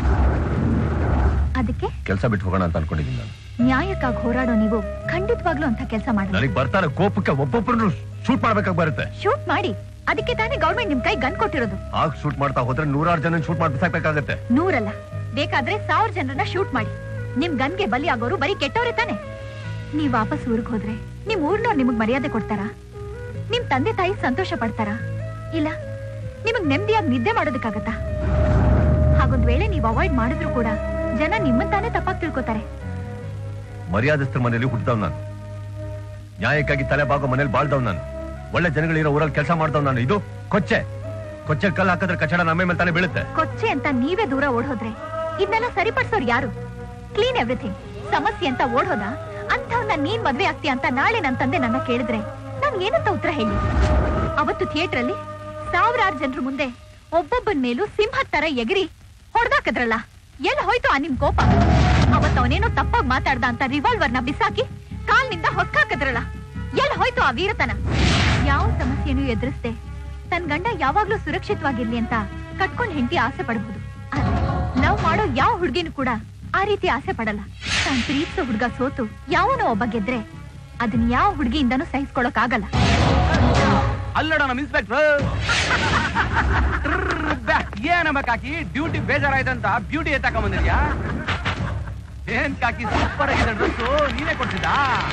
ಅದಕ್ಕೆ ಕೆಲಸ ಬಿಟ್ಟು ಹೋಗೋಣ ಅಂತ ಅನ್ಕೊಂಡಿದ್ದೀನಿ ನಾನು. ನ್ಯಾಯಕ್ಕಾಗಿ ಹೋರಾಡೋ ನೀವು ಖಂಡಿತವಾಗ್ಲೂ ಅಂತ ಕೆಲಸ ಮಾಡಿ. ನನಗೆ ಬರ್ತಾರೆ ಕೋಪಕ್ಕೆ ಒಬ್ಬೊಬ್ಬರನ್ನು ಶೂಟ್ ಮಾಡ್ಬೇಕಾಗಿ ಬರುತ್ತೆ. ಶೂಟ್ ಮಾಡಿ. ಅದಕ್ಕೆ ತಾನೇ ಗೌರ್ಮೆಂಟ್ ನಿಮ್ ಕೈ ಗನ್ ಕೊಟ್ಟಿರೋದು. ಆಗ ಶೂಟ್ ಮಾಡ್ತಾ ಹೋದ್ರೆ 100 ಜನ ಶೂಟ್ ಮಾಡಿ ಬಿಸಾಕ್ಬೇಕಾಗತ್ತೆ. 100 ಅಲ್ಲ, ಬೇಕಾದ್ರೆ 1000 ಜನರನ್ನ ಶೂಟ್ ಮಾಡಿ. ನಿಮ್ ಗನ್ಗೆ ಬಲಿ ಆಗೋರು ಬರೀ ಕೆಟ್ಟವ್ರೆ ತಾನೆ. ನೀವ್ ವಾಪಸ್ ಊರಿಗೆ ಹೋದ್ರೆ ನಿಮ್ ಊರ್ನವ್ರು ನಿಮಗ್ ಮರ್ಯಾದೆ ಕೊಡ್ತಾರಾ? ನಿಮ್ ತಂದೆ ತಾಯಿ ಸಂತೋಷ ಪಡ್ತಾರಾ? ಇಲ್ಲ ನಿಮಗ್ ನೆಮ್ಮದಿಯಾಗಿ ನಿದ್ದೆ ಮಾಡೋದಕ್ಕಾಗತ್ತಾ? ಹಾಗೊಂದ್ ವೇಳೆ ನೀವ್ ಅವಾಯ್ಡ್ ಮಾಡಿದ್ರು ಕೂಡ ಜನ ನಿಮ್ಮಂತಾನೆ ತಪ್ಪಾಗಿ ತಿಳ್ಕೊತಾರೆ. ಮರ್ಯಾದಸ್ಥರ ಮನೆಯಲ್ಲಿ ಹುಟ್ಟಿದವ್ ನಾನು. ನ್ಯಾಯಕ್ಕಾಗಿ ತಲೆ ಬಾಗೋ ಮನೇಲಿ ಬಾಳ್ದವ್ ನಾನು. ಒಳ್ಳೆ ಜನಗಳಿರೋ ಊರಲ್ಲಿ ಕೆಲಸ ಮಾಡ್ದವ್ ನಾನು. ಇದು ಕೊಚ್ಚೆ ಕಲ್ಲು ಹಾಕಿದ್ರೆ ಕಚಡ ನಮ್ಮ ಮೇಲೆ ತಾನೇ ಬೀಳುತ್ತೆ. ಕೊಚ್ಚೆ ಅಂತ ನೀವೇ ದೂರ ಓಡೋದ್ರೆ ಇದನ್ನೆಲ್ಲ ಸರಿಪಡಿಸೋರು ಯಾರು? ಕ್ಲೀನ್ ಎವ್ರಿಥಿಂಗ್ ಸಮಸ್ಯೆ ಅಂತ ಓಡೋದ ಅಂಥವ್ನ ನೀನ್ ಮದ್ವೆ ಆಗ್ತೀಯ ಅಂತ ನಾಳೆ ನನ್ನ ತಂದೆ ನನ್ನ ಕೇಳಿದ್ರೆ ನಾನ್ ಏನಂತ ಉತ್ತರ ಹೇಳಿ? ಅವತ್ತು ಥಿಯೇಟರ್ ಅಲ್ಲಿ 1000 ಜನರ ಮುಂದೆ ಒಬ್ಬೊಬ್ಬನ ಮೇಲೂ ಸಿಂಹದ ತರ ಎಗರಿ ಹೊಡೆದಾಕದ್ರಲ್ಲ, ಎಲ್ಲ ಹೋಯ್ತು ಆ ನಿಮ್ ಕೋಪ? ಅವತ್ತು ಅವನೇನೋ ತಪ್ಪಾಗಿ ಮಾತಾಡ್ದ ಅಂತ ರಿವಾಲ್ವರ್ನ ಬಿಸಾಕಿ ಕಾಲ್ನಿಂದ ಹೊಕ್ಕಾಕದ್ರಲ್ಲ, ಎಲ್ಲ ಹೋಯ್ತು ಆ ವೀರತನ? ಯಾವ ಸಮಸ್ಯೆನೂ ಎದುರಿಸ್ದೆ ತನ್ ಗಂಡ ಯಾವಾಗ್ಲೂ ಸುರಕ್ಷಿತವಾಗಿರ್ಲಿ ಅಂತ ಕಟ್ಕೊಂಡ್ ಹೆಂಡತಿ ಆಸೆ ಪಡಬಹುದು. ಆದ್ರೆ ಲವ್ ಮಾಡೋ ಯಾವ ಹುಡುಗಿನೂ ಕೂಡ ಆ ರೀತಿ ಆಸೆ ಪಡಲ್ಲ. ತಾನ್ ಪ್ರೀತಿಸೋ ಹುಡುಗ ಸೋತು ಯಾವನೋ ಒಬ್ಬ ಗೆದ್ರೆ ಅದನ್ನ ಯಾವ ಹುಡುಗಿಯಿಂದನೂ ಸಹಿಸ್ಕೊಳಕ್ ಆಗಲ್ಲ. ಅಲ್ಲೋಡ ನಮ್ಮ ಇನ್ಸ್ಪೆಕ್ಟರ್ ಏನಮ್ಮ ಕಾಕಿ ಡ್ಯೂಟಿ ಬೇಜಾರಾಯ್ತಂತ ಬ್ಯೂಟಿ ಎತ್ತಾಕ ಬಂದಿದ್ಯಾ? ಏನ್ ಕಾಕಿ ಸೂಪರ್ ಆಗಿದೆ ಡ್ರೆಸ್ಸು, ನೀನೇ ಕೊಡ್ತಿದ್ದ?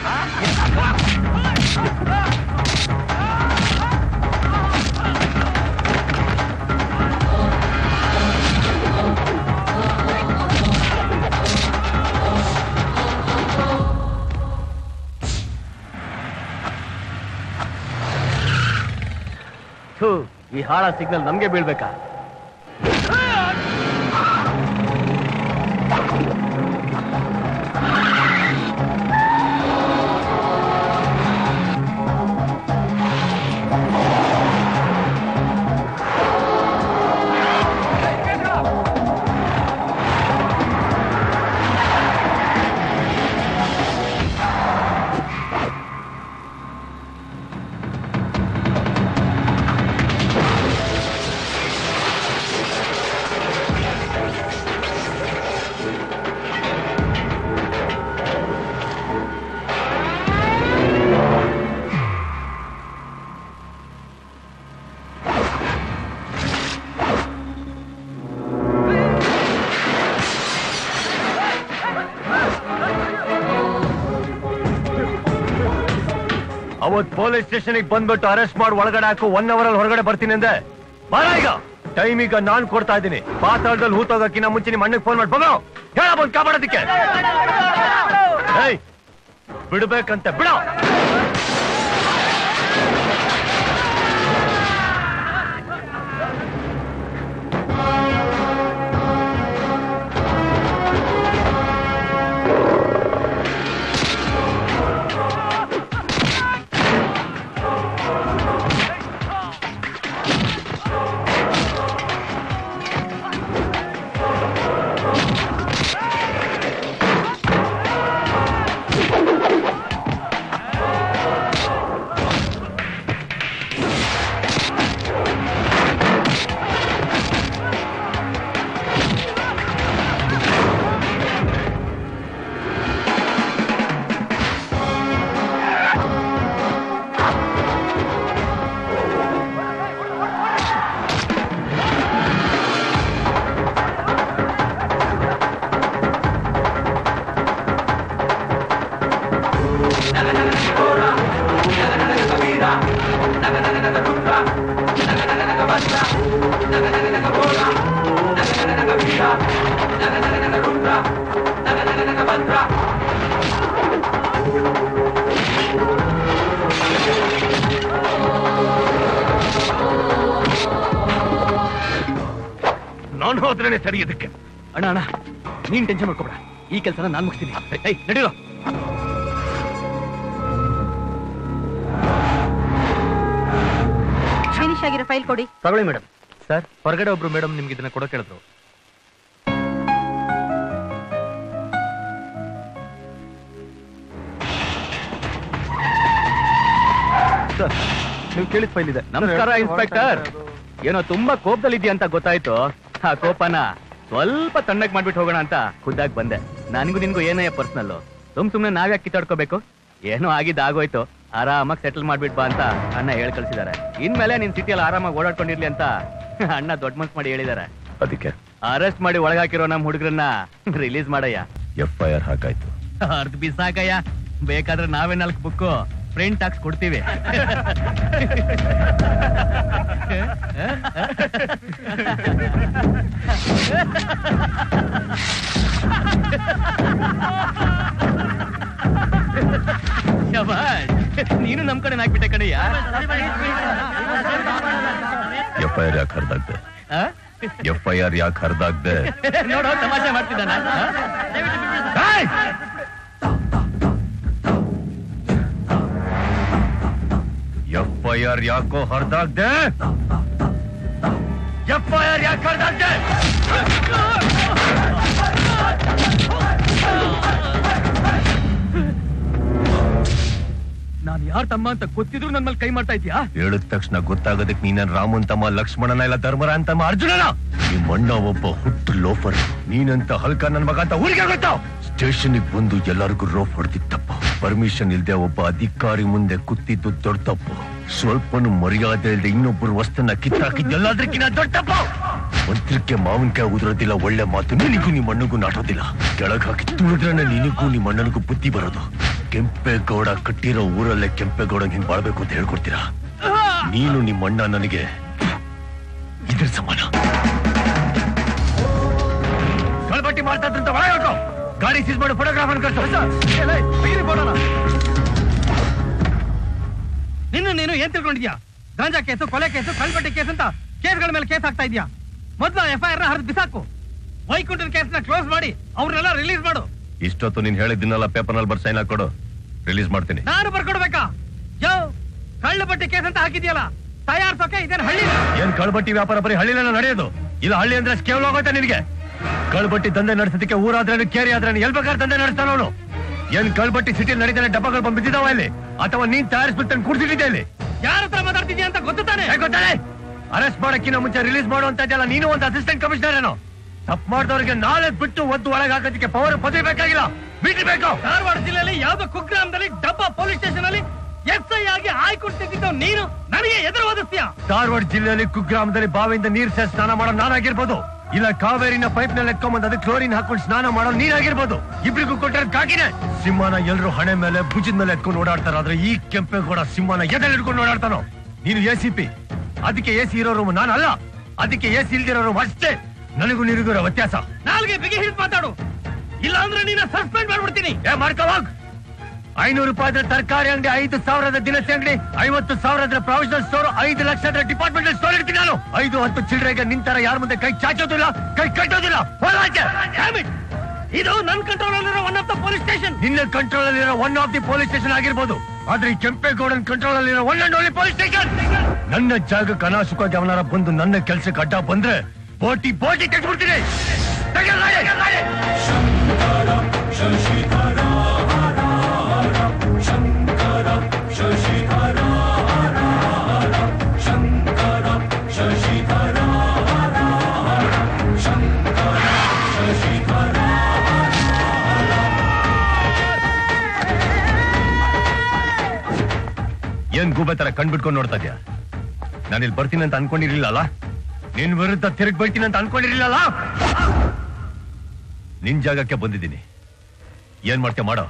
ಈ ಹಾಳ ಸಿಗ್ನಲ್ ನಮ್ಗೆ ಬೀಳ್ಬೇಕಾ? ಅವತ್ ಪೊಲೀಸ್ ಸ್ಟೇಷನ್ ಬಂದ್ಬಿಟ್ಟು ಅರೆಸ್ಟ್ ಮಾಡಿ ಒಳಗಡೆ ಹಾಕು 1 hour ಅಲ್ಲಿ ಹೊರಗಡೆ ಬರ್ತೀನಿ ಅಂದೆ. ಬಾರ ಈಗ, ಟೈಮ್ ಈಗ ನಾನ್ ಕೊಡ್ತಾ ಇದ್ದೀನಿ. ಪಾತಾಳದಲ್ಲಿ ಹೂತೋಗಕ್ಕಿನ್ನ ಮುಂಚೆ ನಿಮ್ಮ ಅಣ್ಣಗೆ ಫೋನ್ ಮಾಡಿ ಬಗೋ ಹೇಳ ಬಂದ್ ಕಾಪಾಡೋದಕ್ಕೆ. ಬಿಡ್ಬೇಕಂತೆ ಬಿಡೋ. ನಾನು ಹೋದ್ರೇನೆ ಸರಿ ಇದಕ್ಕೆ. ಅಣ್ಣ ಅಣ್ಣ ನೀನ್ ಟೆನ್ಷನ್ ಮಾಡ್ಕೊಬೇಡ, ಈ ಕೆಲಸನ ನಾನ್ ಮುಗಿಸ್ತೀನಿ. ನಡೀರೋ. ಫಿನಿಶ್ ಆಗಿರೋ ಫೈಲ್ ಕೊಡಿ. ತಗೊಳ್ಳಿ ಮೇಡಮ್. ಸರ್, ಹೊರಗಡೆ ಒಬ್ರು ಮೇಡಮ್ ನಿಮ್ಗೆ ಇದನ್ನ ಕೊಡೋ ಕೇಳಿದ್ರು. ನೀವು ಕೇಳಿದ ಫೈಲ್ ಇದೆ. ನಮಸ್ಕಾರ ಇನ್ಸ್ಪೆಕ್ಟರ್. ಏನೋ ತುಂಬಾ ಕೋಪದಲ್ಲಿದ್ಯಾ ಅಂತ ಗೊತ್ತಾಯ್ತು. ಆ ಕೋಪನ ಸ್ವಲ್ಪ ತಣ್ಣಗ್ ಮಾಡ್ಬಿಟ್ಟು ಹೋಗೋಣ ಅಂತ ಖುದ್ದಾಗಿ ಬಂದೆ. ನನಗೂ ನಿನ್ಗೂ ಏನಯ್ಯ ಪರ್ಸನಲ್, ಸುಮ್ನೆ ನಾವ್ಯಾಕೆ ಕಿತ್ತಾಡ್ಕೋಬೇಕು? ಏನೋ ಆಗಿದ್ದು ಆಗೋಯ್ತು, ಆರಾಮಾಗಿ ಸೆಟಲ್ ಮಾಡ್ಬಿಟ್ ಬಾ ಅಂತ ಅಣ್ಣ ಹೇಳ್ ಕಳ್ಸಿದಾರೆ. ಇನ್ಮೇಲೆ ನಿನ್ ಸಿಟಿಯಲ್ಲಿ ಆರಾಮಾಗಿ ಓಡಾಡ್ಕೊಂಡಿರ್ಲಿ ಅಂತ ಅಣ್ಣ ದೊಡ್ಡ ಮನ್ಸ್ ಮಾಡಿ ಹೇಳಿದಾರೆ. ಅದಕ್ಕೆ ಅರೆಸ್ಟ್ ಮಾಡಿ ಒಳಗಾಕಿರೋ ನಮ್ ಹುಡುಗರನ್ನ ರಿಲೀಸ್ ಮಾಡಯ್ಯ. FIR ಹಾಕಾಯ್ತು. ಅರ್ಧ ಬಿಸಾಕಯ್ಯ, ಬೇಕಾದ್ರೆ ನಾವೇ 4 ಬುಕ್ಕು ಪ್ರಿಂಟ್ ಹಾಕ್ಸ್ ಕೊಡ್ತೀವಿ. ನೀನು ನಮ್ ಕಡೆ ಹಾಕ್ಬಿಟ್ಟೆ ಕಡೆಯ. FIR ಯಾಕೆ ಹರಿದಾಗ್ದೆ? FIR ಯಾಕೆ ಹರಿದಾಗ್ದೆ? ನೋಡೋ ತಮಾಷೆ ಮಾಡ್ತಿದ್ದಾನ. FIR ಯಾಕೋ ಹರಿದಾಗ್ದೆ? FIR ಯಾಕೆ ಹರಿದಾಗ್ದೆ? ನಾನ್ ಯಾರ ತಮ್ಮ ಅಂತ ಗೊತ್ತಿದ್ರು ನನ್ ಮೇಲೆ ಕೈ ಮಾಡ್ತಾ ಇದ್ಯಾ? ಹೇಳಿದ ತಕ್ಷಣ ಗೊತ್ತಾಗೋದಕ್ಕೆ ನೀನನ್ ರಾಮನ್ ತಮ್ಮ, ಲಕ್ಷ್ಮಣನ, ಇಲ್ಲ ಧರ್ಮರ ಅಂತಮ್ಮ, ಅರ್ಜುನನ? ನಿಮ್ಮ ಅಣ್ಣ ಒಬ್ಬ ಹುಟ್ಟು ಲೋಫರ್. ನೀನಂತ ಹಲ್ಕ ನನ್ ಮಗ ಅಂತ ಊರಿಗೆ ಗೊತ್ತಾವ್. ಸ್ಟೇಷನ್ಗೆ ಬಂದು ಎಲ್ಲರಿಗೂ ರೋಫ್ ಹೊಡೆದಿದ್ದ ತಪ್ಪು. ಪರ್ಮಿಷನ್ ಇಲ್ದೆ ಒಬ್ಬ ಅಧಿಕಾರಿ ಮುಂದೆ ಕೂತಿದ್ದು ದೊಡ್ಡ ತಪ್ಪು. ಸ್ವಲ್ಪನು ಮರ್ಯಾದೆ ಇಲ್ಲದೆ ಇನ್ನೊಬ್ಬರು ವಸ್ತನ್ನ ಕಿತ್ತಾಕಿದ್ದೆಲ್ಲದಕ್ಕಿಂತ ದೊಡ್ಡ ತಪ್ಪ. ಮಂತ್ರಕ್ಕೆ ಮಾವಿನಕಾಯಿ ಉದುರೋದಿಲ್ಲ, ಒಳ್ಳೆ ಮಾತು ನಿನಗೂ ನಿಮ್ಮ ಅಣ್ಣಗೂ ನಾಟೋದಿಲ್ಲ. ಕೆಳಗೆ ಹಾಕಿ ತುಳಿದ್ರನೆ ನಿನಗೂ ನಿಮ್ಮ ಅಣ್ಣನಿಗೂ ಬುದ್ಧಿ ಬರೋದು. ಕೆಂಪೇಗೌಡ ಕಟ್ಟಿರೋ ಊರಲ್ಲೇ ಕೆಂಪೇಗೌಡ ಹಿಂಗ್ ಬಾಳ್ಬೇಕು ಅಂತ ಹೇಳ್ಕೊಡ್ತೀರಾ? ನೀನು ನಿಮ್ಮ ಅಣ್ಣ ನನಗೆ ಇದ್ರ ಸಮಾನ. ಕಳ್ಬಟ್ಟಿ ಮಾಡ್ತಾ ಇದ್ದಂತ ಒಳಗೆ ಹೊರಟು. ಗಾಡಿ ಸೀಸ್ ಮಾಡಿ ಫೋಟೋಗ್ರಾಫರ್ ಕಳ್ಸು. ನೀನು ಏನ್ ತಿಳ್ಕೊಂಡಿದ್ಯಾ? ಗಾಂಜಾ ಕೇಸು, ಕೊಲೆ ಕೇಸು, ಕಳ್ಬಟ್ಟಿ ಕೇಸ್ ಅಂತ ಕೇಸ್ಗಳ ಮೇಲೆ ಕೇಸ್ ಆಗ್ತಾ ಇದೆಯಾ? ಮೊದ್ಲು FIR ಹರಿದು ಬಿಸಾಕು. ವೈಕುಂಠನ್ ಕೇಸ್ನ ಕ್ಲೋಸ್ ಮಾಡಿ ಅವ್ರನ್ನೆಲ್ಲ ರಿಲೀಸ್ ಮಾಡು. ಇಷ್ಟೊತ್ತು ನೀನ್ ಹೇಳಿದ್ದನ್ನೆಲ್ಲ ಪೇಪರ್ ನಲ್ಲಿ ಬರ್ ಸೈನ್ ಹಾಕೊಡು, ರಿಲೀಸ್ ಮಾಡ್ತೀನಿ. ನಾನು ಬರ್ಕೊಡ್ಬೇಕಾ? ಯೋ, ಕಳ್ಳಬಟ್ಟಿ ಕೇಸ್ ಅಂತ ಹಾಕಿದ್ಯಲ್ಲ, ತಯಾರ್ಸೋಕೆ ಇದೇನು ಹಳ್ಳಿ? ಏನ್ ಕಳ್ಬಟ್ಟಿ ವ್ಯಾಪಾರ ಬರೀ ಹಳ್ಳಿನ ನಡೆಯೋದು? ಇಲ್ಲ ಹಳ್ಳಿ ಅಂದ್ರೆ ಕೇವಲ ಹೋಗುತ್ತೆ ನಿನಗೆ. ಕಳ್ಬಟ್ಟಿ ದಂಧೆ ನಡೆಸೋದಕ್ಕೆ ಊರಾದ್ರೇನು ಕೇರಿ ಆದ್ರೇನು ಎಲ್ ಬೇಕಾದ್ರೆ ದಂಧೆ ನಡೆಸ್ತಾನ ಅವನು. ಏನ್ ಕಳ್ಬಟ್ಟಿ ಸಿಟಿ ನಡೀತಾನೆ, ಡಬ್ಬಗಳು ಬಂದು ಬಿದ್ದಿದಾವ ಇಲ್ಲಿ, ಅಥವಾ ನೀನ್ ತಯಾರಿಸ್ಬಿಟ್ಟು ಕುಡ್ದಿಟ್ಟಿದ್ದೆ ಇಲ್ಲಿ? ಯಾರ ಹತ್ರ ಮಾತಾಡ್ತಿದ್ಯಾ ಅಂತ ಗೊತ್ತಾನೆ? ಗೊತ್ತಾನೆ. ಅರೆಸ್ಟ್ ಮಾಡಕ್ಕಿಂತ ಮುಂಚೆ ರಿಲೀಸ್ ಮಾಡುವಂತ ಇದೆಯಲ್ಲ, ನೀನು ಒಂದು ಅಸಿಸ್ಟೆಂಟ್ ಕಮಿಷನರ್ ಏನೋ. ತಪ್ಪು ಮಾಡಿದವ್ರಿಗೆ ನಾಳೆ ಬಿಟ್ಟು ಒದ್ದು ಒಳಗೆ ಹಾಕೋದಕ್ಕೆ ಪವರ್ ಪದವಿ ಬೇಕಾಗಿಲ್ಲ, ಬಿಟ್ಟು ಬೇಕು. ಧಾರವಾಡ ಜಿಲ್ಲೆಯಲ್ಲಿ ಯಾವ್ದೋ ಕುಗ್ರಾಮದಲ್ಲಿ ಡಬ್ಬ ಪೊಲೀಸ್ ಸ್ಟೇಷನ್ ಅಲ್ಲಿ SI ಆಗಿ ಆಯ್ಕೊಳ್ತಿದ್ದವ್ ನೀನು ನನಗೆ ಎದುರು ಓದಿಸ್ತೀಯ? ಧಾರವಾಡ ಜಿಲ್ಲೆಯಲ್ಲಿ ಕುಗ್ರಾಮದಲ್ಲಿ ಬಾವಿಯಿಂದ ನೀರ್ ಸೇರಿ ಸ್ನಾನ ಮಾಡೋ ನಾನಾಗಿರ್ಬೋದು, ಇಲ್ಲ ಕಾವೇರಿನ ಪೈಪ್ ನಲ್ಲಿ ಎತ್ಕೊಂಬಂದ್ ಅದಕ್ಕೆ ಕ್ಲೋರಿನ್ ಹಾಕೊಂಡು ಸ್ನಾನ ಮಾಡೋ ನೀನಾಗಿರ್ಬೋದು. ಇಬ್ರಿಗೂ ಕೊಟ್ಟಿರೋದು ಕಾಕಿನೇ. ಸಿಂಹನ ಎಲ್ರು ಹಣೆ ಮೇಲೆ ಭುಜದ ಮೇಲೆ ಎತ್ಕೊಂಡು ಓಡಾಡ್ತಾರ, ಆದ್ರೆ ಈ ಕೆಂಪೇಗೌಡ ಸಿಂಹನ ಎದೆಲ್ ಹಿಡ್ಕೊಂಡು ಓಡಾಡ್ತಾನೋ. ನೀನು ACP, ಅದಕ್ಕೆ AC ಇರೋ ರೂಮ್ ನಾನು ಅಲ್ಲ, ಅದಕ್ಕೆ AC ಇಲ್ದಿರೋ ರೂಮ್ ಅಷ್ಟೇ. ನನಗೂ ನಿನಗಿರೋ ವ್ಯತ್ಯಾಸ. ನಾಲ್ಗೆ ಬಿಗಿ ಹಿಡಿದು ಮಾತಾಡು, ಇಲ್ಲ ಅಂದ್ರೆ ನೀನ ಸಸ್ಪೆಂಡ್ ಮಾಡ್ಬಿಡ್ತೀನಿ. ಮಾಡ್ಕೋವಾಗ 500 ರೂಪಾಯಿ ತರಕಾರಿ ಅಂಗಡಿ, 5,000 ದಿನಸಿ ಅಂಗಡಿ, 50,000 provisional store, 5 lakh departmental store ಇರ್ತೀನಿ ನಾನು. 5-10 ಚಿಲ್ಲರೆಗೆ ನಿಂತರ ಯಾರ ಮುಂದೆ ಕೈ ಚಾಚೋದಿಲ್ಲ, ಕೈ ಕಟ್ಟೋದಿಲ್ಲ. ಇದು ನನ್ನ ಕಂಟ್ರೋಲ್ ಅಲ್ಲಿರೋ one of the police station. ನಿನ್ನ ಕಂಟ್ರೋಲ್ ಅಲ್ಲಿರೋ one of the police station ಆಗಿರ್ಬೋದು, ಆದ್ರೆ ಈ ಕೆಂಪೇಗೌಡನ್ ಕಂಟ್ರೋಲ್ ಅಲ್ಲಿರೋ one and only police station. ನನ್ನ ಜಾಗಕ್ಕೆ ಅನಾಶುಕವಾಗಿ ಅವನಾರ ಬಂದು ನನ್ನ ಕೆಲಸಕ್ಕೆ ಅಡ್ಡ ಬಂದ್ರೆ ಬೋಟಿ ಕಟ್ಬಿಡ್ತೀನಿ. ಏನ್ ಗೂಬೆ ತರ ಕಣ್ಬಿಟ್ಕೊಂಡು ನೋಡ್ತಾ ಇದ್ಯಾ? ನಾನಿಲ್ಲಿ ಬರ್ತೀನಿ ಅಂತ ಅನ್ಕೊಂಡಿರ್ಲಿಲ್ಲ, ನಿನ್ ವಿರುದ್ಧ ತಿರುಗಿ ಬರ್ತೀನಿ ಅಂತ ಅನ್ಕೊಂಡಿರ್ಲಿಲ್ಲ. ನಿನ್ ಜಾಗಕ್ಕೆ ಬಂದಿದ್ದೀನಿ, ಏನ್ ಮಾಡ್ತೀಯ ಮಾಡೋ.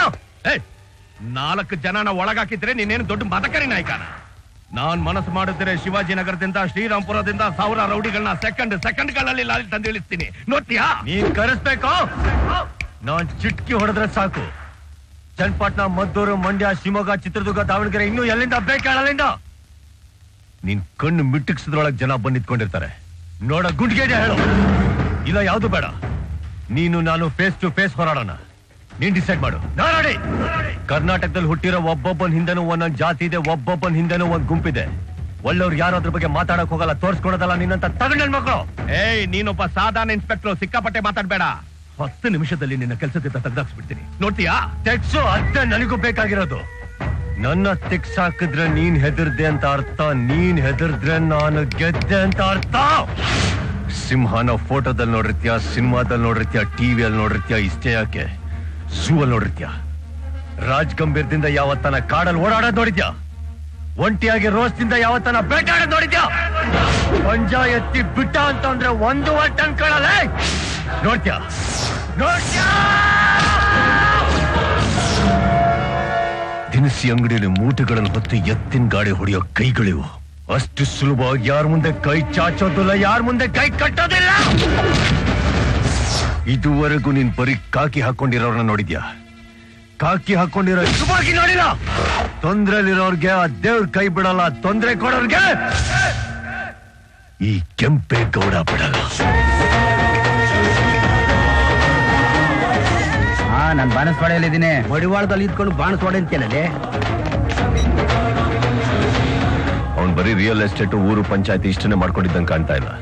4 ಜನನ ಒಳಗಾಕಿದ್ರೆ ನೀನೇನು ದೊಡ್ಡ ಮದಕರಿ ನಾಯಕನ? ನಾನ್ ಮನಸ್ಸು ಮಾಡಿದ್ರೆ ಶಿವಾಜಿನಗರದಿಂದ ಶ್ರೀರಾಮ್ಪುರದಿಂದ 1000 ರೌಡಿಗಳನ್ನ ಸೆಕೆಂಡ್ಗಳಲ್ಲಿ ಲಾಲಿ ತಂದು ಇಳಿಸ್ತೀನಿ, ನೋಡ್ತೀಯಾ? ನೀನ್ ಕರೆಸ್ಬೇಕು, ನಾನ್ ಚಿಟ್ಕಿ ಹೊಡೆದ್ರೆ ಸಾಕು. ಚನ್ನಪಟ್ಟಣ, ಮದ್ದೂರು, ಮಂಡ್ಯ, ಶಿವಮೊಗ್ಗ, ಚಿತ್ರದುರ್ಗ, ದಾವಣಗೆರೆ, ಇನ್ನೂ ಎಲ್ಲಿಂದ ಬೇಕಾಳಿಂದ ನೀನ್ ಕಣ್ಣು ಮಿಟ್ಟಿಕ್ಸದ್ರೊಳಗೆ ಜನ ಬಂದು ನಿಂತ್ಕೊಂಡಿರ್ತಾರೆ. ನೋಡ ಗುಂಡ್ಗೇಡಿ ಹೇಳು, ಇಲ್ಲ ಯಾವ್ದು ಬೇಡ. ನೀನು ನಾನು ಫೇಸ್ ಟು ಫೇಸ್ ಹೋರಾಡೋಣ. ನೀನ್ ಡಿಸೈಡ್ ಮಾಡು. ನೋಡಿ, ಕರ್ನಾಟಕದಲ್ಲಿ ಹುಟ್ಟಿರೋ ಒಬ್ಬೊಬ್ಬನ ಹಿಂದೆನೂ ಒಂದೊಂದು ಜಾತಿ ಇದೆ, ಒಬ್ಬೊಬ್ಬನ ಹಿಂದೆನೂ ಒಂದ್ ಗುಂಪಿದೆ. ಒಳ್ಳೆಯವ್ರು ಯಾರು ಅದ್ರ ಬಗ್ಗೆ ಮಾತಾಡಕ್ ಹೋಗಲ್ಲ, ತೋರ್ಸ್ಕೊಡೋದಲ್ಲ. ನಿನ್ನಂತ ತಗೊಂಡ್ ಮಕ್ಕಳು. ನೀನೊಬ್ಬ ಸಾಧಾರಣ ಇನ್ಸ್ಪೆಕ್ಟರ್, ಸಿಕ್ಕಾಪಟ್ಟೆ ಮಾತಾಡ್ಬೇಡ. 10 ನಿಮಿಷದಲ್ಲಿ ನಿನ್ನ ಕೆಲಸದಿಂದ ತೆಗ್ದಾಕ್ಸ್ಬಿಡ್ತೀನಿ, ನೋಡ್ತೀಯಾ? ತೆಗ್ಸು, ಅಷ್ಟೇ ನನಗೂ ಬೇಕಾಗಿರೋದು. ನನ್ನ ತೆಗ್ಸ್ ಹಾಕಿದ್ರೆ ನೀನ್ ಹೆದರ್ದೆ ಅಂತ ಅರ್ಥ, ನೀನ್ ಹೆದರ್ದ್ರೆ ನಾನು ಗೆದ್ದೆ ಅಂತ ಅರ್ಥ. ಸಿಂಹನ ಫೋಟೋದಲ್ಲಿ ನೋಡಿರ್ತೀಯ, ಸಿನಿಮಾದಲ್ಲಿ ನೋಡಿರ್ತೀಯ, ಟಿವಿಯಲ್ಲಿ ನೋಡಿರ್ತೀಯ, ಇಷ್ಟೇ ಯಾಕೆ ಝೂ ಅಲ್ಲಿ ನೋಡಿರ್ತೀಯ. ರಾಜ್ ಗಂಭೀರದಿಂದ ಯಾವತ್ತನ ಕಾಡಲ್ಲಿ ಓಡಾಡೋದ್ ನೋಡಿದ್ಯಾ? ಒಂಟಿಯಾಗಿ ರೋಸ್ದಿಂದ ಯಾವತ್ತನ ಬೇಟಾಡೋದ್ ನೋಡಿದ್ಯಾ? ಪಂಜಾ ಎತ್ತಿ ಬಿಟ್ಟ ಅಂತಂದ್ರೆ 1 ವರ್ಷ ಅನ್ಕೊಳ್ಳಲ್ಲ. ನೋಡ್ತೀಯ ದಿನಸಿ ಅಂಗಡಿಯಲ್ಲಿ ಮೂಟೆಗಳನ್ನು ಹೊತ್ತು ಎತ್ತಿನ ಗಾಡಿ ಹೊಡೆಯೋ ಕೈಗಳಿವು. ಅಷ್ಟು ಸುಲಭವಾಗಿ ಯಾರ ಮುಂದೆ ಕೈ ಚಾಚೋದಿಲ್ಲ, ಯಾರ ಮುಂದೆ ಕೈ ಕಟ್ಟೋದಿಲ್ಲ. ಇದುವರೆಗೂ ನೀನ್ ಬರೀ ಕಾಕಿ ಹಾಕೊಂಡಿರೋರ್ನ ನೋಡಿದ್ಯಾ? ಕಾಕಿ ಹಾಕೊಂಡಿರೋ ಶುಭಾಗಿ ನೋಡಿಲ್ಲ. ತೊಂದ್ರೆಲಿರೋರ್ಗೆ ಆ ದೇವ್ರ ಕೈ ಬಿಡಲ್ಲ, ತೊಂದ್ರೆ ಕೊಡೋರ್ಗೆ ಈ ಕೆಂಪೇಗೌಡ ಬಿಡಲ್ಲ. ನಾನು ಬಾಣಸ್ವಾಡೆಯಲ್ಲಿದ್ದೀನಿ. ಮಡಿವಾಳದಲ್ಲಿ ಇದ್ಕೊಂಡು ಬಾಣಸ್ವಾಡೆ ಅಂತೇಳಿ ಅವ್ನು ಬರೀ ರಿಯಲ್ ಎಸ್ಟೇಟ್, ಊರು ಪಂಚಾಯತಿ ಇಷ್ಟನ್ನೇ ಮಾಡ್ಕೊಂಡಿದ್ದಂಗೆ ಕಾಣ್ತಾ ಇಲ್ಲ.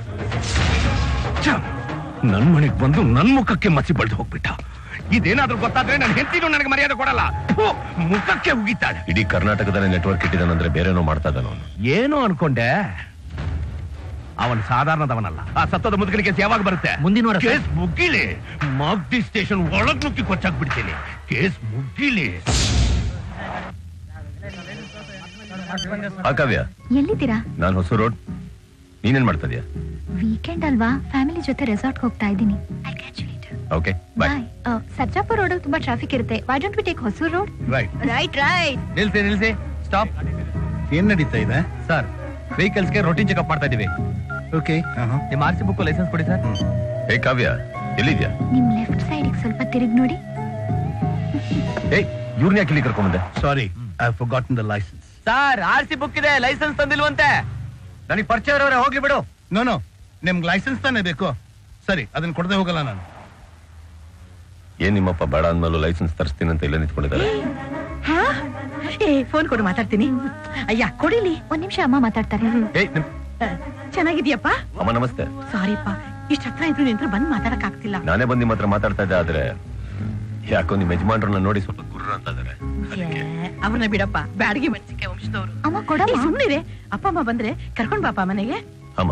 ನನ್ ಮನೆಗ್ ಬಂದು ನನ್ ಮುಖಕ್ಕೆ ಮಸಿ ಬಳ್ದು ಹೋಗ್ಬಿಟ್ಟ. ಇದೇನಾದ್ರೂ ಗೊತ್ತಾದ್ರೆ ನನ್ನ ಹೆಂಡತಿನೂ ನನಗೆ ಮರ್ಯಾದೆ ಕೊಡಲ್ಲ, ಮುಖಕ್ಕೆ ಉಗಿತಾಳೆ. ಇಡೀ ಕರ್ನಾಟಕದಲ್ಲಿ ನೆಟ್ವರ್ಕ್ ಇಟ್ಟಿದ್ದಾನಂದ್ರೆ ಬೇರೆನೋ ಮಾಡ್ತಾ ಇದ್ದಾನ ಅವನು. ಏನು ಅನ್ಕೊಂಡೆ? ಅವನ್ ಸಾಧಾರಣದವನಲ್ಲ. ಆ ಸತ್ತದ ಮುದುಕನ ಕೇಸ್ ಯಾವಾಗ ಬರುತ್ತೆ? ಮುಂದಿನ ಕೇಸ್ ಮುಗಿಲಿ, ಮಾಗ್ಡಿ ಸ್ಟೇಷನ್ ಒಳಗ್ ನುಗ್ಗಿ ಕೊಚ್ಚಾಕ್ಬಿಡ್ತೀನಿ. ಕೇಸ್ ಮುಗಿಲಿ. ಕಾವ್ಯ, ಎಲ್ಲಿದ್ದೀರಾ? ನಾನು ಹೊಸೂರು ರೋಡ್. ನೀನೇನ್ ಮಾಡ್ತಾ ಇದೀಯಾ? ವೀಕೆಂಡ್ ಅಲ್ವಾ, ಫ್ಯಾಮಿಲಿ ಜೊತೆ ರೆಸಾರ್ಟ್ ಹೋಗ್ತಾ ಇದ್ದೀನಿ. Okay bye. ಸರ್ಜಾಪುರ ರೋಡ್ ಅಲ್ಲಿ ತುಂಬಾ ಟ್ರಾಫಿಕ್ ಇರುತ್ತೆ. Why don't we take Hosur road? Right. ನಿಲ್ಸಿ ಸ್ಟಾಪ್. ಏನ್ ನಡೀತಾ ಇದೆ ಸರ್, ವೆಹಿಕಲ್ಸ್ಗೆ ರೊಟೀನ್ ಚೆಕಪ್ ಮಾಡ್ತಾ ಇದೀವಿ. ಓಕೆ, ನಿಮ್ಮ RC ಬುಕ್ ಲೈಸೆನ್ಸ್ ಕೊಡಿ ಸರ್. ಹೇ ಕಾವ್ಯ, ಎಲ್ಲಿದ್ಯಾ? ನಿಮ್ ಲೆಫ್ಟ್ ಸೈಡ್ ಸ್ವಲ್ಪ ತಿರುಗಿ ನೋಡಿ. ಏಯ್, ಇವ್ರನ್ನ ಯಾಕೆ ಇಲ್ಲಿ ಕರ್ಕೊಂಬಂದೆ? Sorry, I have forgotten the licence. Sir, RC book ಇದೆ, ಲೈಸೆನ್ಸ್ ತಂದಿಲ್ವಂತೆ. ನನಗೆ ಪರಿಚಯ ಇರೋರೆ, ಹೋಗ್ಲಿ ಬಿಡು. ನೋ, ನಿಮ್ಗೆ ಲೈಸೆನ್ಸ್ ತಾನೇ ಬೇಕು. ಸರಿ, ಅದನ್ನ ಕೊಡದೆ ಹೋಗಲ್ಲ ನಾನು. ಏನ್ ನಿಮ್ಮಪ್ಪ ಬೇಡ ಅಂದ್ಮೇಲೂ ಲೈಸೆನ್ಸ್ ತರಿಸ್ತೀನಿ ಅಂತ ಇಲ್ಲ ನಿಂತ್ಕೊಂಡಿದ್ದಾರೆ? ಫೋನ್ ಕೊಡು, ಮಾತಾಡ್ತೀನಿ. ಅಯ್ಯ ಕೊಡಿಲಿ. ಒಂದ್ ನಿಮಿಷ, ಅಮ್ಮ ಮಾತಾಡ್ತಾರೆ. ಚೆನ್ನಾಗಿದ್ಯಪ್ಪ? ಅಮ್ಮ ನಮಸ್ತೆ. ಸಾರಿಪ್ಪ, ಇಷ್ಟ ಹತ್ರ ಇದ್ರು ನಿಂತ್ರ ಬಂದ್ ಮಾತಾಡಕ್ ಆಗ್ತಿಲ್ಲ. ನಾನೇ ಬಂದು ನಿಮ್ಮ ಹತ್ರ ಮಾತಾಡ್ತಾ ಇದ್ದೆ, ಆದ್ರೆ ಯಾಕೋ ನಿಮ್ ಯಜಮಾನ್ರನ್ನ ನೋಡಿ ಸ್ವಲ್ಪ ಗುರ್ರ ಅಂತ ಇದಾರೆ. ಅವ್ರನ್ನ ಬಿಡಪ್ಪ, ಬ್ಯಾಡಗಿ ಮೆಣಸಿಕೆ ವಂಶದವ್ರು. ಅಮ್ಮ ಕೊಡಮ್ಮ. ಸುಮ್ನಿರೆ, ಅಪ್ಪ ಅಮ್ಮ ಬಂದ್ರೆ ಕರ್ಕೊಂಡ್ ಬಾಪ ಮನೆಗೆ. ಅಮ್ಮ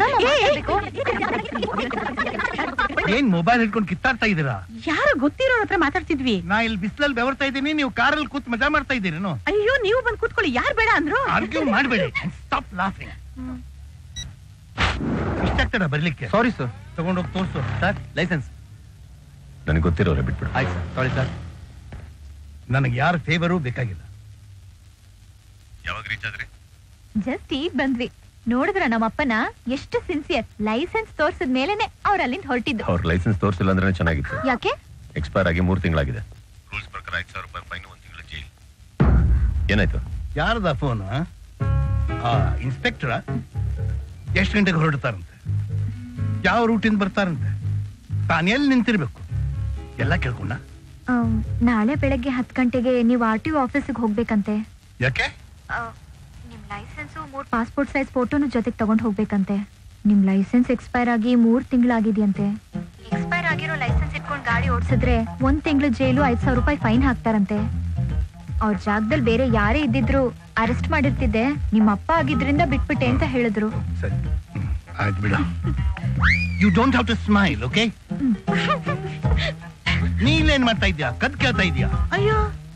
ಏನ್ ಮೊಬೈಲ್ ಹಿಡ್ಕೊಂಡು ಕಿತ್ತಾಡ್ತಾ ಇದೀರಾ? ಯಾರು ಗೊತ್ತಿರೋರ್ ಹತ್ರ ಮಾತಾಡ್ತಿದ್ವಿ. ನಾ ಇಲ್ಲಿ ಬಿಸಿಲಲ್ಲಿ ಬೆವರ್ತಾ ಇದ್ದೀನಿ, ನೀವು ಕಾರಲ್ಲಿ ಕೂತ್ ಮಜಾ ಮಾಡ್ತಾ ಇದ್ದೀರೇನು? ಅಯ್ಯೋ, ನೀವು ಬಂದ್ ಕೂತ್ಕೊಳ್ಳಿ, ಯಾರು ಬೇಡ ಅಂದ್ರು? ಆರ್ಗ್ಯೂ ಮಾಡಬೇಡಿ, ಸ್ಟಾಪ್ ಲಾಫಿಂಗ್. ಇಷ್ಟಾಗ್ತಡ ಬರ್ಲಿಕ್ಕೆ? Sorry sir. ತಗೊಂಡೋಗಿ ತೋರ್ಸು. Sir, licence. ನನಗೆ ಗೊತ್ತಿರೋರೆ ಬಿಟ್ಬಿಡು. ಆಯ್ತು ಸರ್, ಸಾರಿ ಸರ್. ನನಗೆ ಯಾರ ಫೇವರು ಬೇಕಾಗಿಲ್ಲ. ಯಾವಾಗ ರೀಚ್ ಆದ್ರಿ? ಜಸ್ಟ್ ಈಗ ಬಂದ್ವಿ. ನೋಡಿದ್ರ ನಮ್ಮಪ್ಪನ ಎಷ್ಟು ಸಿನ್ಸಿಯರ್. ಲೈಸೆನ್ಸ್ ತೋರ್ಸಿದ ಮೇಲೆನೆ ಅವ್ರ ಅಲ್ಲಿಂದ ಹೊರಟಿದ್ದು. ಅವ್ರ ಲೈಸೆನ್ಸ್ ತೋರಿಸಿಲ್ಲ ಅಂದ್ರೆ ಚೆನ್ನಾಗಿತ್ತು. ಯಾಕೆ? ಎಕ್ಸ್ಪೈರ್ ಆಗಿ 3 ತಿಂಗಳಾಗಿದೆ. ರೂಲ್ಸ್ ಪ್ರಕಾರ 5,000 ರೂಪಾಯಿ ಫೈನ್, 1 ತಿಂಗಳ ಜೈಲ್. ಏನಾಯ್ತು? ಯಾರದ ಫೋನ್? ಇನ್ಸ್ಪೆಕ್ಟರ್ ಎಷ್ಟು ಗಂಟೆಗೆ ಹೊರಡ್ತಾರಂತೆ? ಯಾವ ರೂಟಿಂದ ಬರ್ತಾರಂತೆ? ತಾನು ಎಲ್ಲಿ ನಿಂತಿರ್ಬೇಕು ಎಲ್ಲ ಕೇಳ್ಕೊಂಡ? ನಾಳೆ ಬೆಳಗ್ಗೆ 10 ಗಂಟೆಗೆ ನೀವು RTO ಆಫೀಸಿಗೆ ಹೋಗ್ಬೇಕಂತೆ. ಯಾಕೆ? ನಿಮ್ ಲೈಸೆನ್ಸ್ 3 ಪಾಸ್ಪೋರ್ಟ್ ಸೈಜ್ ಫೋಟೋನು ಜೊತೆಗೆ ತಗೊಂಡ್ ಹೋಗ್ಬೇಕಂತೆ. ನಿಮ್ ಲೈಸೆನ್ಸ್ ಎಕ್ಸ್ಪೈರ್ ಆಗಿ 3 ತಿಂಗಳಾಗಿದೆಯಂತೆ. ಎಕ್ಸ್ಪೈರ್ ಆಗಿರೋ ಲೈಸೆನ್ಸ್ ಇಟ್ಕೊಂಡು ಗಾಡಿ ಓಡಿಸಿದ್ರೆ 1 ತಿಂಗಳು ಜೈಲು, 5,000 ರೂಪಾಯಿ ಫೈನ್ ಹಾಕ್ತಾರಂತೆ. ಅವ್ರ ಜಾಗದಲ್ಲಿ ಬೇರೆ ಯಾರೇ ಇದ್ದಿದ್ರು ಅರೆಸ್ಟ್ ಮಾಡಿರ್ತಿದ್ದೆ. ನಿಮ್ಮ ಅಪ್ಪ ಆಗಿದ್ರಿಂದ ಬಿಟ್ಬಿಟ್ಟೆ ಅಂತ ಹೇಳಿದ್ರು. ಸರಿ, ಆಯ್ತು ಬಿಡ. You don't have to smile, okay? ನೀ ಇಲ್ಲೇನ್ ಮಾಡ್ತಾ ಇದ್ಯಾ? ಕದ್ ಕೇಳ್ತಾ ಇದ್ಯಾ? ಅಯ್ಯೋ,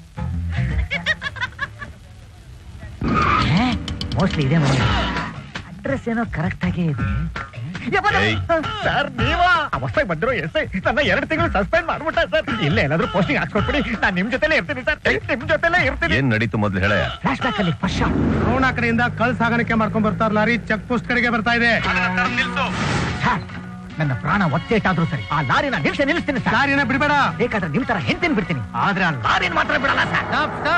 ಮೋಸ್ಟ್ಲಿ ಇದೆ ಮನೆ. ಅಡ್ರೆಸ್ ಏನೋ ಕರೆಕ್ಟ್ ಆಗೇ ಇದೆ. ಸರ್, ನೀವಾ ಹೊಸದಾಗಿ ಬಂದಿರೋ ಎಸ್ಐ ನನ್ನ 2 ತಿಂಗಳು ಸಸ್ಪೆಂಡ್ ಮಾಡ್ಬಿಟ್ಟ ಸರ್. ಇಲ್ಲ ಏನಾದ್ರೂ ಪೋಸ್ಟಿಂಗ್ ಹಾಕ್ಸ್ಕೊಟ್ಬಿಡಿ, ನಾನು ನಿಮ್ ಜೊತೆಲೇ ಇರ್ತೀನಿ ಸರ್. ನಿಮ್ ಜೊತೆಲೇ ಇರ್ತೀನಿ. ಏನ್ ನಡೀತು ಮೊದ್ಲು ಹೇಳ. ಫ್ಲಾಶ್ ಬ್ಯಾಕ್ ಅಲ್ಲಿ ಫಸ್ಟ್ ಶಾಟ್. ರೋಣ ಕಡೆಯಿಂದ ಕಳ್ ಸಾಗಾಣಿಕೆ ಮಾಡ್ಕೊಂಡ್ ಬರ್ತಾರ ಲಾರಿ ಚೆಕ್ ಪೋಸ್ಟ್ ಕಡೆಗೆ ಬರ್ತಾ ಇದೆ. ನನ್ನ ಪ್ರಾಣ ಒತ್ತೇಟಾದ್ರೂ ಸರಿ, ಆ ಲಾರಿನ ನಿಲ್ಲಿಸ್ತೀನಿ ಸರ್. ಲಾರಿನ ಬಿಡಬೇಡ. ಬೇಕಾದ್ರೆ ನಿಮ್ ತರ ಹೆಂಡ್ತೀನಿ ಬಿಡ್ತೀನಿ, ಆದ್ರೆ ಆ ಲಾರಿನ ಮಾತ್ರ ಬಿಡಲ್ಲ ಸರ್.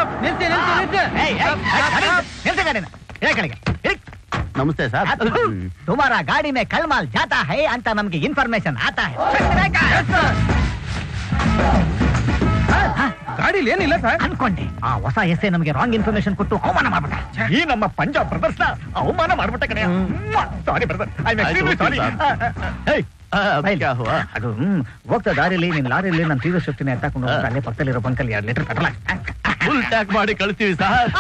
ನಮಸ್ತೆ ಸರ್. तुम्हारा गाड़ी में कल माल जाता है ಅಂತ ನಮ್ಗೆ ಇನ್ಫಾರ್ಮೇಶನ್ ಆತಾ है. ಗಾಡಿಲಿ ಏನಿಲ್ಲ ಸರ್ ಅನ್ಕೊಂಡೆ. ಆ ಹೊಸ ಎಸ್ಐ ನಮಗೆ ರಾಂಗ್ ಇನ್ಫಾರ್ಮೇಶನ್ ಕೊಟ್ಟು ಅವಮಾನ ಮಾಡ್ಬಿಟ್ಟ. ಈ ನಮ್ಮ ಪಂಜಾಬ್ ಬ್ರದರ್ಸ್ ಅವಮಾನ ಮಾಡ್ಬಿಟ್ಟ ಕಣೆ. Sorry brother, I am extremely sorry. ಅದು ಹೋಗ್ತಾ ದಾರಿಲಿ ನಿನ್ ಲಾರಿಲಿ ನಾನು ತೀವ್ರ ಶಕ್ತಿನ ಎತ್ತಾಕೊಂಡು ಅಲ್ಲೇ ಪಕ್ಕದಲ್ಲಿರೋ ಬಂಕಲ್ಲಿ 2 ಲೀಟರ್ ಪೆಟ್ರೋಲ್ ಫುಲ್ ಟ್ಯಾಕ್ ಮಾಡಿ ಕಳಿಸ್ತೀವಿ ಸರ್.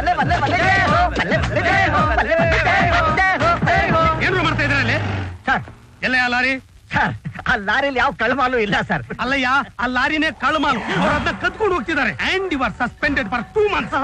ಏನು ಮಾಡ್ತಾ ಇದ್ರಲ್ಲಿ ಸರ್? ಎಲ್ಲ ಆ ಲಾರಿ ಸರ್, ಆ ಲಾರಿಲಿ ಯಾವ ಕಳ್ಮಾಲು ಇಲ್ಲ ಸರ್. ಅಲ್ಲಯ್ಯ, ಆ ಲಾರಿನೇ ಕಳ್ಮಾಲು. ಅವ್ರು ಅದನ್ನ ಕದ್ಕೊಂಡು ಹೋಗ್ತಿದ್ದಾರೆ. And you are suspended for 2 months.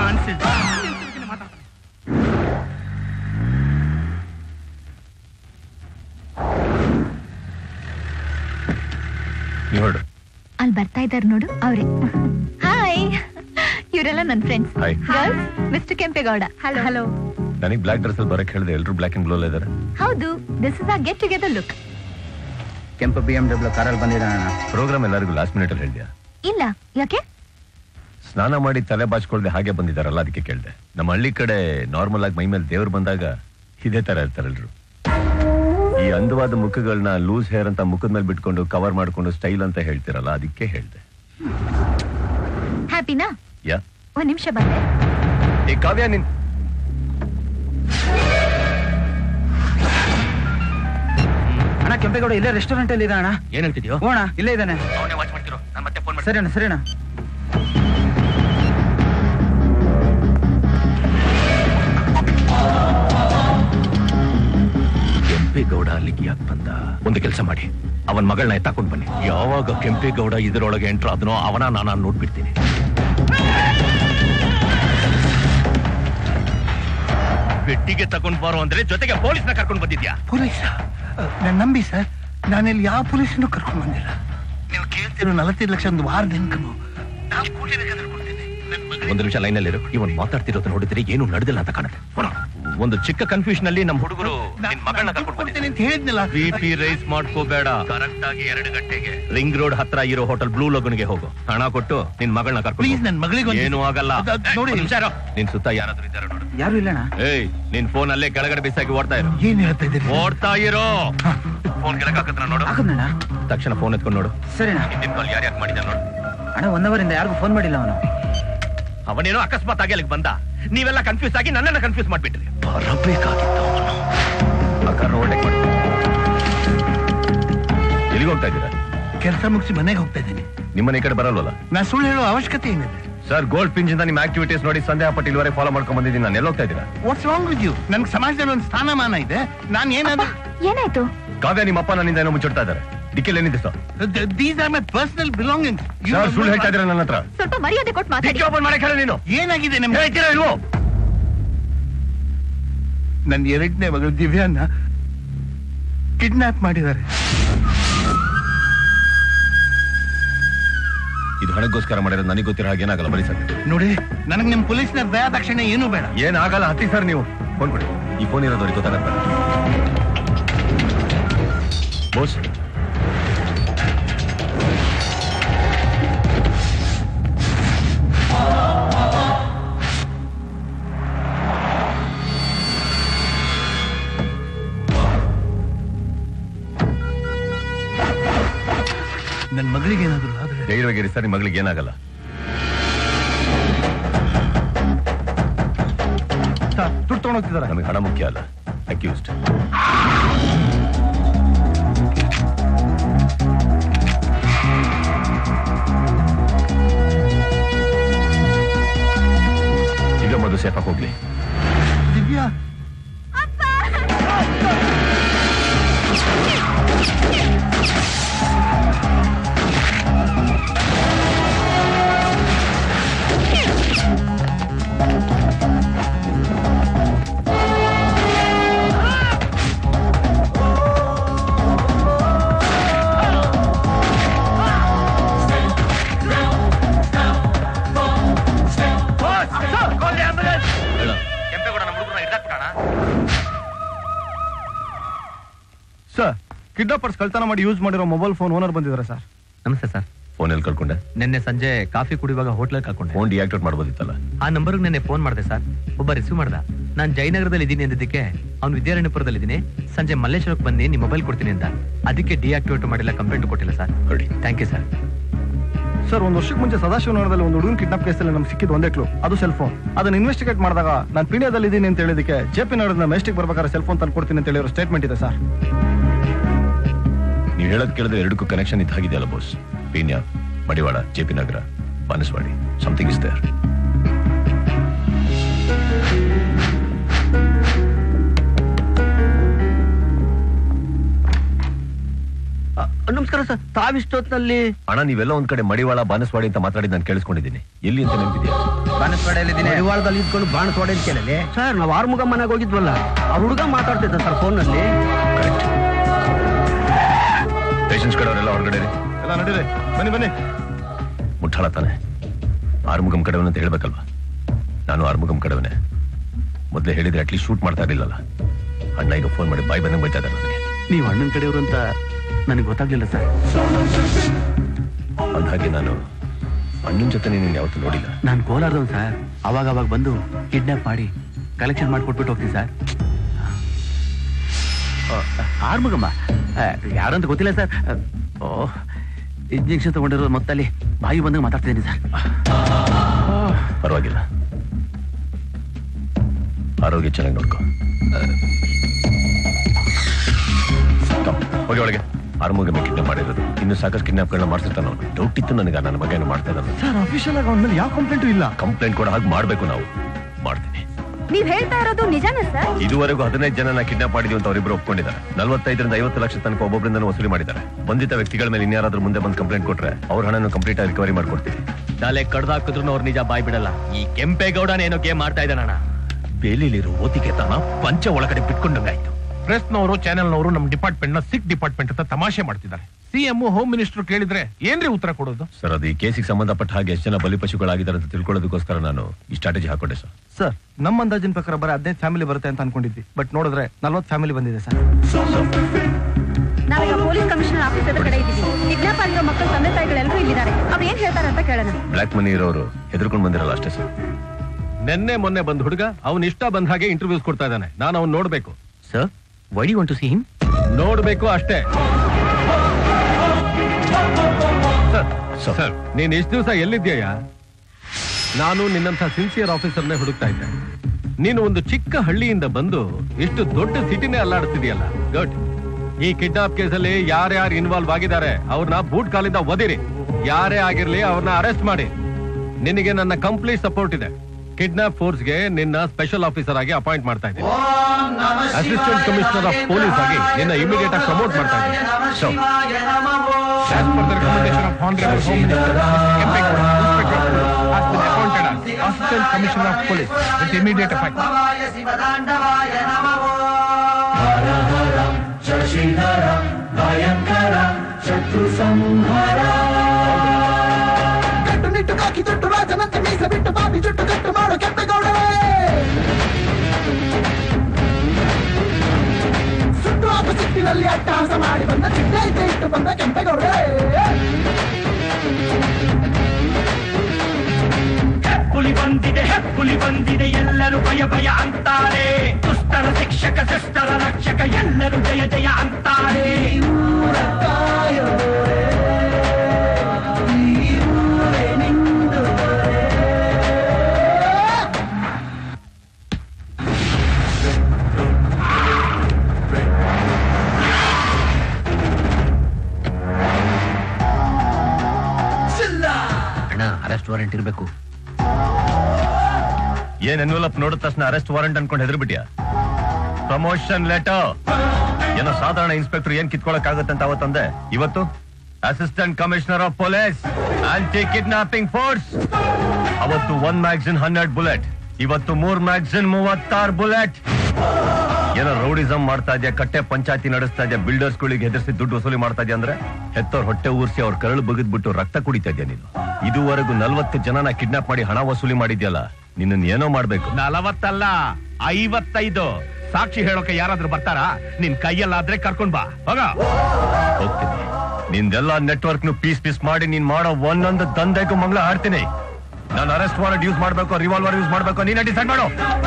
ನೋಡು, ಅಲ್ಲಿ ಬರ್ತಾ ಇದ್ದಾರೆ ನೋಡು, ಅವ್ರೆ. ಹಾಯ್, ಇವರೆಲ್ಲ ನನ್ನ friends. Hi. Girls, mister Kempegowda. Hello. Hello. ನನಗೆ ಬ್ಲಾಕ್ ಡ್ರೆಸ್ ಅಲ್ಲಿ ಬರಕ್ ಹೇಳಿದೆ, ಎಲ್ಲರೂ ಬ್ಲಾಕ್ ಅಂಡ್ ಬ್ಲೂ ಅಲ್ಲಿ ಇದಾರೆ. ಹೌದು, this is a get together look. ಕೆಂಪು BMW ಕಾರಲ್ಲಿ ಬಂದಿದ್ದಾನ. ಪ್ರೋಗ್ರಾಮ್ ಎಲ್ಲರಿಗೂ ಲಾಸ್ಟ್ ಮಿನಿಟ್ ಅಲ್ಲಿ ಹೇಳಿದ್ಯಾ? ಇಲ್ಲ, ಯಾಕೆ? ಸ್ನಾನ ಮಾಡಿ ತಲೆ ಬಾಚ್ಕೊಳ್ದೆ ಹಾಗೆ ಬಂದಿದಾರಲ್ಲ, ಅದಕ್ಕೆ ಕೇಳಿದೆ. ನಮ್ಮ ಹಳ್ಳಿ ಕಡೆ ನಾರ್ಮಲ್ ಆಗಿ ಮೈ ಮೇಲೆ ದೇವ್ರು ಬಂದಾಗ ಇದೇ ತರ ಇರ್ತಾರಲ್ರು. ಈ ಅಂದವಾದ ಮುಖಗಳನ್ನ ಲೂಸ್ ಹೇರ್ ಅಂತ ಮುಖದ ಮೇಲೆ ಬಿಟ್ಕೊಂಡು ಕವರ್ ಮಾಡ್ಕೊಂಡು ಸ್ಟೈಲ್ ಅಂತ ಹೇಳ್ತಿರಲ್ಲ, ಅದಕ್ಕೆ ಹೇಳ್ದೆ. ಹ್ಯಾಪಿನಾ? ಯಾ, 1 ನಿಮಿಷ ಬಂದೆ. ಈ ಕಾವ್ಯ ನಿನ್ ಅಣ್ಣ, ಕೆಂಪೇಗೌಡ ಇಲ್ಲೇ ರೆಸ್ಟೋರೆಂಟ್ ಅಲ್ಲಿ ಇದೆ ಅಣ್ಣ. ಏನ್ ಹೇಳ್ತಿದ್ಯೋ? ಹೋಣ, ಇಲ್ಲೇ ಇದ್ದಾನೆ. ಸರಿ ಅಣ್ಣ, ಸರಿ ಅಣ್ಣ. ಕೆಂಪೇಗೌಡ ಅಲ್ಲಿಗೆ ಯಾಕೆ ಬಂದ? ಒಂದು ಕೆಲಸ ಮಾಡಿ, ಅವನ್ ಮಗಳನ್ನ ಎತ್ತಾಕೊಂಡ್ ಬನ್ನಿ. ಯಾವಾಗ ಕೆಂಪೇಗೌಡ ಇದರೊಳಗೆ ಎಂಟ್ರ್ ಆದನೋ ಅವನ ನಾನು ನೋಡ್ಬಿಡ್ತೀನಿ. ಬೆಟ್ಟಿಗೆ ತಗೊಂಡ್ ಬಾರೋ ಅಂದ್ರೆ ಜೊತೆಗೆ ಪೊಲೀಸ್ನ ಕರ್ಕೊಂಡ್ ಬಂದಿದ್ಯಾ? ಪೊಲೀಸ ನಾನು ನಂಬಿ ಸರ್, ನಾನಿಲ್ಲಿ ಯಾವ ಪೊಲೀಸನ್ನು ಕರ್ಕೊಂಡು ಬಂದಿಲ್ಲ. ನೀವು ಕೇಳ್ತಿರೋ 45 ಲಕ್ಷ ಒಂದು ವಾರದ ಇನ್ಕಮ್ 4 ಕೋಟಿ ಬೇಕಾದ್ರೆ ಕೊಡ್ತೀನಿ. ಒಂದು ನಿಮಿಷ ಲೈನಲ್ಲಿರು. ಇವನ್ ಮಾತಾಡ್ತಿರೋದು ನೋಡಿದ್ರೆ ಏನು ನಡೆದಿಲ್ಲ ಅಂತ ಕಾಣುತ್ತೆ. ಒಂದು ಚಿಕ್ಕ ಕನ್ಫ್ಯೂಷನ್ ಅಲ್ಲಿ ನಮ್ಮ ಹುಡುಗರು ನಿನ್ ಮಗಳನ್ನ ಕರ್ಕೊಂಡು ಬರ್ತೀನಿ ಅಂತ ಹೇಳಿದ್ನಲ್ಲ. BP ರೈಸ್ ಮಾಡ್ಕೋಬೇಡ. ಕರೆಕ್ಟ್ ಆಗಿ 2 ಗಂಟೆಗೆ ರಿಂಗ್ ರೋಡ್ ಹತ್ರ ಇರೋ ಹೋಟೆಲ್ ಬ್ಲೂ ಲೋಗನ್ಗೆ ಹೋಗು. ಹಣ ಕೊಟ್ಟು ನಿನ್ ಮಗಳನ್ನ ಕರ್ಕೊಂಡು ಪ್ಲೀಸ್ ನನ್ನ ಮಗಳಿಗೆ ಏನು ಆಗಲ್ಲ. ನೋಡಿ ನಿಮಿಷ ನಿನ್ ಸುತ್ತ ಯಾರಾದ್ರೂ ಇದ್ದಾರೆ ನೋಡು. ಯಾರು ಇಲ್ಲಣ್ಣ. ಏಯ್ ನಿನ್ ಫೋನ್ ಅಲ್ಲೇ ಕೆಳಗಡೆ ಬಿಸಾಕಿ ಓಡ್ತಾ ಇರು. ಏನ್ ಹೇಳ್ತಾ ಇದ್ದೀರಿ? ಓಡ್ತಾ ಇರೋ. ಫೋನ್ ಕೆಳಗೆ ಹಾಕತ್ರ ನೋಡು. ತಕ್ಷಣ ಫೋನ್ ಎತ್ಕೊಂಡು ನೋಡು. ಸರಿನಾ? ಹಿಂದಿನ ಕಾಲ್ ಯಾರ್ಯಾರು ಮಾಡಿದ ನೋಡು. ಅಣ್ಣ 1 ಅವರಿಂದ ಯಾರಿಗೂ ಫೋನ್ ಮಾಡಿಲ್ಲ ಅವನು. ಅವನೇನೋ ಅಕಸ್ಮಾತ್ ಆಗಿ ಅಲ್ಲಿಗೆ ಬಂದ. ನೀವೆಲ್ಲ ಕನ್ಫ್ಯೂಸ್ ಆಗಿ ನನ್ನನ್ನ ಕನ್ಫ್ಯೂಸ್ ಮಾಡ್ಬಿಟ್ರಿ. ಬರಬೇಕಾಗಿತ್ತು ಅವನು. ಆ ಕಾರಣ ಓಟೆಕ್ ಮಾಡಿ. ಎಲ್ಲಿಗೆ ಹೋಗ್ತಾ ಇದ್ದೀರಾ? ಕೆಲಸ ಮುಗಿಸಿ ಮನೆಗೆ ಹೋಗ್ತಾ ಇದ್ದೀನಿ. ನಿಮ್ಮನೆ ಈ ಕಡೆ ಬರಲ್ವಲ್ಲ? ನಾ ಸುಳ್ಳು ಹೇಳೋ ಅವಶ್ಯಕತೆ ಏನಿದೆ? ಸರ್, ಗೋಲ್ಡ್ ಪಿಂಚ್ ಇಂದ ನಿಮ್ಮ ಆಕ್ಟಿವಿಟೀಸ್ ನೋಡಿ ಸಂದೇಹ ಪಟ್ಟು ಇಲ್ಲಿವರೆಗೆ ಫಾಲೋ ಮಾಡ್ಕೊಂಡ್ ಬಂದಿದ್ದೀನಿ. ನಾನು ಎಲ್ಲಿ ಹೋಗ್ತಾ ಇದ್ದೀರಾ? What's wrong with you? ನನ್ಗೆ ಸಮಾಜದಲ್ಲಿ ಒಂದು ಸ್ಥಾನಮಾನ ಇದೆ. ನಾನು ಏನಾದ್ರು ಏನಾಯ್ತು? ಕಾವ್ಯ ನಿಮ್ಮ ಅಪ್ಪ ನನ್ನಿಂದ ಏನೋ ಮುಚ್ಚಿಡ್ತಾ ಇದ್ದಾರೆ. ಡಿಕ್ಕೆಲ್ ಏನಿದೆ sir? These are my personal belongings. ಸುಳ್ಳು ಹೇಳ್ತಾ ಇದ್ದೀರಾ ನನ್ನ ಹತ್ರ? ಸ್ವಲ್ಪ ಮರ್ಯಾದೆ ಕೊಟ್ಟು ಮಾತಾಡಿ. ಡಿಕ್ಕಿ ಓಪನ್ ಮಾಡಕ್ಕೆ ಹೇಳ. ನೀನು ಏನಾಗಿದೆ ನಿಮ್ಗೆ? ಹೇಳ್ತೀರಾ ಇಲ್ವೋ? ನನ್ನ 2ನೇ ಮಗಳು ದಿವ್ಯಾನ್ನ ಕಿಡ್ನಾಪ್ ಮಾಡಿದ್ದಾರೆ. ಇದು ಹಣಕ್ಕೋಸ್ಕರ ಮಾಡಿರೋದು. ನನಗೆ ಗೊತ್ತಿರೋ ಹಾಗೆ ಏನಾಗಲ್ಲ. ಬರೀ ಸರ್ ನೋಡಿ, ನನಗೆ ನಿಮ್ ಪೊಲೀಸ್ನ ದಯಾ ತಕ್ಷಣ ಏನೂ ಬೇಡ. ಏನಾಗಲ್ಲ. ಹತ್ತಿ ಸರ್ ನೀವು ಫೋನ್ ಕೊಡಿ. ಈ ಫೋನ್ ಇರೋದವ್ರಿಗೆ ಗೊತ್ತಾಗಲ್ಲ. ಬೋಸ್, ನನ್ನ ಮಗಳಿಗೆ ಏನಾದ್ರು ಆದ್ರೆ? ಧೈರ್ಯವಾಗಿರಿ ಸರ್, ನಿಮ್ಮ ಮಗಳಿಗೆ ಏನಾಗಲ್ಲ. ದುಡ್ಡು ತಗೊಂಡೋಗ್ತಿದಾರೆ. ನಮಗೆ ಹಣ ಮುಖ್ಯ ಅಲ್ಲ, ಅಕ್ಯೂಸ್ಡ್. ಈಗ ಮೊದಲು ಸೇಫಾಗಿ ಹೋಗ್ಲಿ. ದಿವ್ಯಾ ಸರ್, ಕಿಡ್ನಾಪರ್ಸ್ ಕಳ್ತನ ಮಾಡಿ ಯೂಸ್ ಮಾಡಿರೋ ಮೊಬೈಲ್ ಫೋನ್ ಓನರ್ ಬಂದಿದ್ದಾರೆ ಸರ್. ನಮಸ್ತೆ ಸರ್. ಫೋನ್ ಎಲ್ಲಿ ಕಳ್ಕೊಂಡೆ? ನಿನ್ನೆ ಸಂಜೆ ಕಾಫಿ ಕುಡಿಯುವಾಗ ಹೋಟ್ಲಲ್ಲಿ ಕಳ್ಕೊಂಡೆ. Phone deactivate ಮಾಡ್ಬೋದಿತ್ತಲ್ಲ. ಆ ನಂಬರ್ಗೆ ನೆನ್ನೆ ಫೋನ್ ಮಾಡಿದೆ ಸರ್. ಒಬ್ಬ ರಿಸೀವ್ ಮಾಡ್ದ. ನಾನು ಜಯನಗರದಲ್ಲಿ ಇದ್ದೀನಿ ಅಂದಿದ್ದಕ್ಕೆ ಅವ್ನು ವಿದ್ಯಾರಣ್ಯಪುರದಲ್ಲಿ ಇದ್ದೀನಿ, ಸಂಜೆ ಮಲ್ಲೇಶ್ವರಕ್ಕೆ ಬಂದು ನಿಮ್ಮ ಮೊಬೈಲ್ ಕೊಡ್ತೀನಿ ಅಂತ. ಅದಕ್ಕೆ ಡಿಆಕ್ಟಿವೇಟ್ ಮಾಡಿಲ್ಲ, ಕಂಪ್ಲೇಂಟ್ ಕೊಟ್ಟಿಲ್ಲ ಸರ್. ನೋಡಿ, ಥ್ಯಾಂಕ್ ಯು ಸರ್. ಸರ್, 1 ವರ್ಷಕ್ಕೆ ಮುಂಚೆ ಸದಾಶಿವನಗರದಲ್ಲಿ ಒಂದು ಹುಡುಗನ ಕಿಡ್ನಾಪ್ ಕೇಸಲ್ಲಿ ನಮ್ಗೆ ಸಿಕ್ಕಿದ್ದು ಒಂದೇ ಕ್ಲೂ, ಅದು ಸೆಲ್ ಫೋನ್. ಅದನ್ನ ಇನ್ವೆಸ್ಟಿಗೇಟ್ ಮಾಡಿದಾಗ ನಾನು ಪೀಣ್ಯದಲ್ಲಿ ಇದ್ದೀನಿ ಅಂತ ಹೇಳಿದಕ್ಕೆ ಜೆಪಿ ನಗರದ ಮೆಸ್ಟಿಕ್ ಬರ್ಬೇಕಾದ್ರೆ ಸೆಲ್ ಫೋನ್ ತಂದು ಕೊಡ್ತೀನಿ ಅಂತ ಹೇಳಿರೋ ಸ್ಟೇಟ್ಮೆಂಟ್ ಇದೆ ಸರ್. ನೀವು ಹೇಳೋದು ಕೇಳಿದ್ರೆ ಎರಡಕ್ಕೂ ಕನೆಕ್ಷನ್ ಇದ್ದಾಗಿದೆಯಲ್ಲ Bose. Peenya, Madiwala, JP Nagar, Banaswadi, something is there. ನಮಸ್ಕಾರ ಸರ್. ತಾವಿಷ್ಟೊತ್ತಿನಲ್ಲಿ? ಅಣ್ಣ, ನೀವೆಲ್ಲ ಒಂದ್ ಕಡೆ ಮಡಿವಾಳ, ಬಾನಸವಾಡಿ ಅಂತ ಮಾತಾಡಿದ್ ನಾನು ಕೇಳಿಸ್ಕೊಂಡಿದ್ದೀನಿ. ಎಲ್ಲಿ ಅಂತ ನೆನಪಿದ್ಯಾ? ಬಾನಸವಾಡಿಯಲ್ಲಿ ಮಡಿವಾಳದಲ್ಲಿ ಇದ್ಕೊಂಡು ಬಾನಸವಾಡಿ ಅಂತ ಕೇಳಲಿ ಸರ್. ನಾವು ಆರ್ಮುಗ ಮನೆಗೆ ಹೋಗಿದ್ವಲ್ಲ, ಆ ಹುಡುಗ ಮಾತಾಡ್ತಿದ್ದ ಸರ್ ಫೋನ್ ನಲ್ಲಿ. ಪೇಷನ್ಸ್ ಕಡೆಯವರೆಲ್ಲ ಹೊರಗಡೆ ಎಲ್ಲ ನಡೀರಿ, ಬನ್ನಿ ಬನ್ನಿ. ಮುಟ್ಟಾಳ ತಾನೆ? ಆರ್ಮುಗಂ ಕಡೆವನ ಅಂತ ಹೇಳ್ಬೇಕಲ್ವಾ? ನಾನು ಆರ್ಮುಗಂ ಕಡೆವನೇ. ಮೊದಲೇ ಹೇಳಿದ್ರೆ ಅಟ್ಲೀಸ್ಟ್ ಶೂಟ್ ಮಾಡ್ತಾ ಇರಲಿಲ್ಲಲ್ಲ. ಅಣ್ಣ ಈಗ ಫೋನ್ ಮಾಡಿ ಬಾಯ್ ಬಂದಂಗೆ ಬೈತಾ ಇದ್ದಾರೆ ನನಗೆ. ನೀವು ಅಣ್ಣನ ಕಡೆಯವರು ಅಂತ ನನಗೆ ಗೊತ್ತಾಗ್ಲಿಲ್ಲ ಸರ್. ಅಂದ್ಹಾಗೆ ನಾನು ಅಣ್ಣನ ಜೊತೆ ನೀನು ಯಾವತ್ತೂ ನೋಡಿಲ್ಲ. ನಾನು ಕೋಲಾರದವನು ಸರ್. ಅವಾಗ ಬಂದು ಕಿಡ್ನಾಪ್ ಮಾಡಿ ಕಲೆಕ್ಷನ್ ಮಾಡಿಕೊಟ್ಬಿಟ್ಟು ಹೋಗ್ತೀನಿ ಸರ್. ಆರ್ಮುಗಮ್ಮ ಯಾರಂತ ಗೊತ್ತಿಲ್ಲ ಸರ್. ಇಂಜೆಕ್ಷನ್ ತಗೊಂಡಿರೋ ಮೊತ್ತಲ್ಲಿ ಬಾಯಿ ಬಂದಾಗ ಮಾತಾಡ್ತಿದ್ದೀನಿ ಸರ್. ಪರವಾಗಿಲ್ಲ, ಆರೋಗ್ಯ ಚೆನ್ನಾಗಿ ನೋಡ್ಕೊ. ಹೋಗಿ ಒಳಗೆ. ಆರ್ಮುಗಮ್ಮೆ ಕಿಡ್ನಾಪ್ ಮಾಡಿರೋದು. ಇನ್ನು ಸಾಕಷ್ಟು ಕಿಡ್ನಾಪ್ಗಳನ್ನ ಮಾಡ್ತಿರ್ತಾನೆ ಅವನು. ಡೌಟ್ ಇತ್ತು ನನಗೆ, ನನ್ನ ಮಗ ಏನು ಮಾಡ್ತಾ ಇದ್ದಾನೆ. ಸರ್, ಅಫಿಷಿಯಲ್ ಆಗಿ ಅವನ ಮೇಲೆ ಯಾವ ಕಂಪ್ಲೇಂಟು ಇಲ್ಲ. ಕಂಪ್ಲೇಂಟ್ ಕೂಡ ಹಾಗೆ ಮಾಡ್ಬೇಕು ನಾವು. ಮಾಡ್ತೀನಿ. ನೀವ್ ಹೇಳ್ತಾ ಇರೋದು ನಿಜಾನ ಸರ್? ಇದುವರೆಗೂ 15 ಜನನ ಕಿಡ್ನಾಪ್ ಮಾಡಿದ್ವಿ ಅಂತ ಅವರಿಬ್ರು ಒಪ್ಕೊಂಡಿದ್ದಾರೆ. 45ರಿಂದ 50 ಲಕ್ಷ ತನಕ ಒಬ್ಬೊಬ್ಬರಿಂದ ವಸೂಲಿ ಮಾಡಿದ್ದಾರೆ. ಬಂಧಿತ ವ್ಯಕ್ತಿಗಳ ಮೇಲೆ ಇನ್ಯಾರಾದ್ರೂ ಮುಂದೆ ಬಂದು ಕಂಪ್ಲೇಂಟ್ ಕೊಟ್ರೆ ಅವ್ರ ಹಣನ ಕಂಪ್ಲೀಟ್ ಆಗಿ ರಿಕವರಿ ಮಾಡ್ಕೊಡ್ತೀವಿ. ತಲೆ ಕಡ್ದಾಕಿದ್ರು ಅವ್ರ ನಿಜ ಬಾಯ್ ಬಿಡಲ್ಲ. ಈ ಕೆಂಪೇಗೌಡನೇನೋ ಗೇಮ್ ಮಾಡ್ತಾ ಇದ್ದಾನಣ್ಣ. ಬೇಲಿಲಿರೋ ಓದಿಗೆತನ ಪಂಚ ಒಳಗಡೆ ಬಿಟ್ಕೊಂಡಂಗಾಯ್ತು. ಪ್ರೆಸ್ನವರು ಚಾನೆಲ್ನವರು ನಮ್ಮ ಡಿಪಾರ್ಟ್ಮೆಂಟ್ ನ ಸಿಕ್ ಡಿಪಾರ್ಟ್ಮೆಂಟ್ ಅಂತ ತಮಾಷೆ ಮಾಡ್ತಿದ್ದಾರೆ. ಸಿಎಂ ಹೋಮ್ ಮಿನಿಸ್ಟರ್ ಕೇಳಿದ್ರೆ ಏನ್ರಿ ಉತ್ತರ ಕೊಡೋದು? ಸರ್, ಅದು ಈ ಕೇಸಿಗೆ ಸಂಬಂಧಪಟ್ಟ ಹಾಗೆ ಎಷ್ಟು ಜನ ಬಲಿಪಶುಗಳಾಗಿದ್ದಾರೆ ಅಂತ ತಿಳ್ಕೊಳ್ಳೋದಕ್ಕೋಸ್ಕರ ನಾನು ಈ ಸ್ಟ್ರಾಟಜಿ ಹಾಕೊಂಡೆ ಸರ್. ಸರ್, ನಮ್ಮ ಅಂದಾಜಿನ ಪ್ರಕಾರ ಬರೀ 15 ಫ್ಯಾಮಿಲಿ ಬರುತ್ತೆ ಅಂತ ಅನ್ಕೊಂಡಿದ್ವಿ. ಬಟ್ ನೋಡಿದ್ರೆ 40 ಫ್ಯಾಮಿಲಿ ಬಂದಿದೆ ಸರ್. ನಾವೀಗ ಪೊಲೀಸ್ ಕಮಿಷನರ್ ಆಫೀಸ್ ಕಡೆ ಇದ್ದೀವಿ. ಕಿಡ್ನಾಪ್ ಆಗಿರೋ ಮಕ್ಕಳ ತಂದೆ ತಾಯಿಗಳೆಲ್ಲರೂ ಇಲ್ಲಿದ್ದಾರೆ. ಅವ್ರು ಏನ್ ಹೇಳ್ತಾರೆ ಅಂತ ಕೇಳೋಣ. ಬ್ಲಾಕ್ ಮನಿ ಇರೋರು ಹೆದರ್ಕೊಂಡು ಬಂದಿರಲ್ಲ ಅಷ್ಟೇ ಸರ್. ನೆನ್ನೆ ಮೊನ್ನೆ ಬಂದ ಹುಡುಗ ಅವನ್ ಇಷ್ಟ ಬಂದ ಹಾಗೆ ಇಂಟರ್ವ್ಯೂಸ್ ಕೊಡ್ತಾ ಇದ್ದಾನೆ. ನಾನು ಅವ್ನು ನೋಡ್ಬೇಕು. Sir, why do want to see him? ನೋಡ್ಬೇಕು ಅಷ್ಟೇ. ಸರ್, ನೀನ್ ಇಷ್ಟು ದಿವಸ ಎಲ್ಲಿದ್ಯಾ? ನಾನು ನಿನ್ನಂತ ಸಿನ್ಸಿಯರ್ ಆಫೀಸರ್ನೇ ಹುಡುಕ್ತಾ ಇದ್ದೆ. ನೀನು ಒಂದು ಚಿಕ್ಕ ಹಳ್ಳಿಯಿಂದ ಬಂದು ಇಷ್ಟು ದೊಡ್ಡ ಸಿಟಿನೇ ಅಲ್ಲಾಡ್ತಿದ್ಯಲ್ಲ. ಗುಡ್. ಈ ಕಿಡ್ನಾಪ್ ಕೇಸಲ್ಲಿ ಯಾರ್ಯಾರು ಇನ್ವಾಲ್ವ್ ಆಗಿದ್ದಾರೆ ಅವ್ರನ್ನ ಬೂಟ್ ಕಾಲಿಂದ ಒದಿರಿ. ಯಾರೇ ಆಗಿರ್ಲಿ ಅವ್ರನ್ನ ಅರೆಸ್ಟ್ ಮಾಡಿ. ನಿನಗೆ ನನ್ನ ಕಂಪ್ಲೀಟ್ ಸಪೋರ್ಟ್ ಇದೆ. ಕಿಡ್ನಾಪ್ ಫೋರ್ಸ್ಗೆ ನಿನ್ನ ಸ್ಪೆಷಲ್ ಆಫೀಸರ್ ಆಗಿ ಅಪಾಯಿಂಟ್ ಮಾಡ್ತಾ ಇದ್ದೀನಿ. ಅಸಿಸ್ಟೆಂಟ್ ಕಮಿಷನರ್ ಆಫ್ ಪೊಲೀಸ್ ಆಗಿ ನಿನ್ನ ಇಮಿಡಿಯೇಟ್ ಆಗಿ ಪ್ರಮೋಟ್ ಮಾಡ್ತಾ ಇದ್ದೀನಿ. As per the recommendation of Honorable Home Minister, Kempegowda, Inspector of Police, has been appointed as Assistant Commissioner of Police with immediate effect. Shashidhara ಭಯಂಕರ ಶತ್ರು ಸಂಹಾರ. ಕಟ್ಟುನಿಟ್ಟು ಕಾಕಿ ಜುಟ್ಟು ರಾಜನಂತೆ ಮೀಸ ಬಿಟ್ಟು ಬಾಬಿ ಜುಟ್ಟು ಕಟ್ಟು ಮಾಡು ಕೆಂಪೇಗೌಡರೇ. ಸುಟ್ಟು ಹಾಕು ಸಿಟ್ಟಿನಲ್ಲಿ ಅಟ್ಟಹಾಸ ಮಾಡಿ ಬಂದ ಚಿಟ್ಟೆ ಇಟ್ಟು ಬಂದ ಕೆಂಪೇಗೌಡರೇ. ಹೆಪ್ಪುಲಿ ಬಂದಿದೆ ಎಲ್ಲರೂ ಭಯ ಭಯ ಅಂತಾರೆ. ದುಷ್ಟರ ಶಿಕ್ಷಕ ಶಿಷ್ಟರ ರಕ್ಷಕ ಎಲ್ಲರೂ ಜಯ ಜಯ ಅಂತಾರೆ. ಊರ ಕಾಯೋರೆ, ಈ ಊರೇ ನಿಂದು. ಅಣ್ಣ, ಅರೆಸ್ಟ್ ವಾರೆಂಟ್ ಇರ್ಬೇಕು. ಏನ್ ಎನ್ವಲಪ್ ನೋಡಿದ ತಕ್ಷಣ ಅರೆಸ್ಟ್ ವಾರೆಂಟ್ ಅನ್ಕೊಂಡು ಹೆದರ್ಬಿಟ್ಯಾ? ಪ್ರಮೋಷನ್ ಲೆಟರ್ ಏನೋ ಸಾಧಾರಣ ಇನ್ಸ್ಪೆಕ್ಟರ್ ಏನ್ ಕಿತ್ಕೊಳಕ್ ಆಗುತ್ತೆ ಅಂತ ಅವತ್ತಂದೆ. ಇವತ್ತು assistant commissioner of police, anti kidnapping force. ಅವತ್ತು 1 ಮ್ಯಾಗಝಿನ್ 100 ಬುಲೆಟ್, ಇವತ್ತು 3 ಮ್ಯಾಗಝಿನ್ 36 ಬುಲೆಟ್. ಏನೋ ರೌಡಿಸಮ್ ಮಾಡ್ತಾ ಇದ್ಯಾ, ಕಟ್ಟೆ ಪಂಚಾಯತಿ ನಡೆಸ್ತಾ ಇದ್ಯಾ, ಬಿಲ್ಡರ್ಸ್ ಗಳಿಗೆ ಹೆದರ್ಸಿ ದುಡ್ಡು ವಸೂಲಿ ಮಾಡ್ತಾ ಇದ್ಯಾ ಅಂದ್ರೆ ಹೆತ್ತವ್ರ ಹೊಟ್ಟೆ ಊರ್ಸಿ ಅವ್ರ ಕರಳು ಬಗಿದ್ಬಿಟ್ಟು ರಕ್ತ ಕುಡಿತಾ ಇದ್ಯಾ ನೀನು. ಇದುವರೆಗೂ 40 ಜನನ ಕಿಡ್ನಾಪ್ ಮಾಡಿ ಹಣ ವಸೂಲಿ ಮಾಡಿದ್ಯಲ್ಲ, ನಿನ್ನ ಏನೋ ಮಾಡ್ಬೇಕು. 40 ಅಲ್ಲ 55. ಸಾಕ್ಷಿ ಹೇಳೋಕೆ ಯಾರಾದ್ರೂ ಬರ್ತಾರಾ? ನಿನ್ ಕೈಯಲ್ಲಾದ್ರೆ ಕರ್ಕೊಂಡ್ ಬಾ. ಹೋಗ. ಹೋಗ್ತೀನಿ. ನಿಂದೆಲ್ಲ ನೆಟ್ವರ್ಕ್ ಪೀಸ್ ಪೀಸ್ ಮಾಡಿ ನೀನ್ ಮಾಡೋ ಒಂದೊಂದು ದಂಧೆಗೂ ಮಂಗಳ ಹಾಡ್ತೀನಿ. ನಾನು ಅರೆಸ್ಟ್ ವಾರೆಂಟ್ ಯೂಸ್ ಮಾಡ್ಬೇಕು, ರಿವಾಲ್ವರ್ ಯೂಸ್ ಮಾಡ್ಬೇಕು, ನೀನೇ ಡಿಸೈಡ್ ಮಾಡು.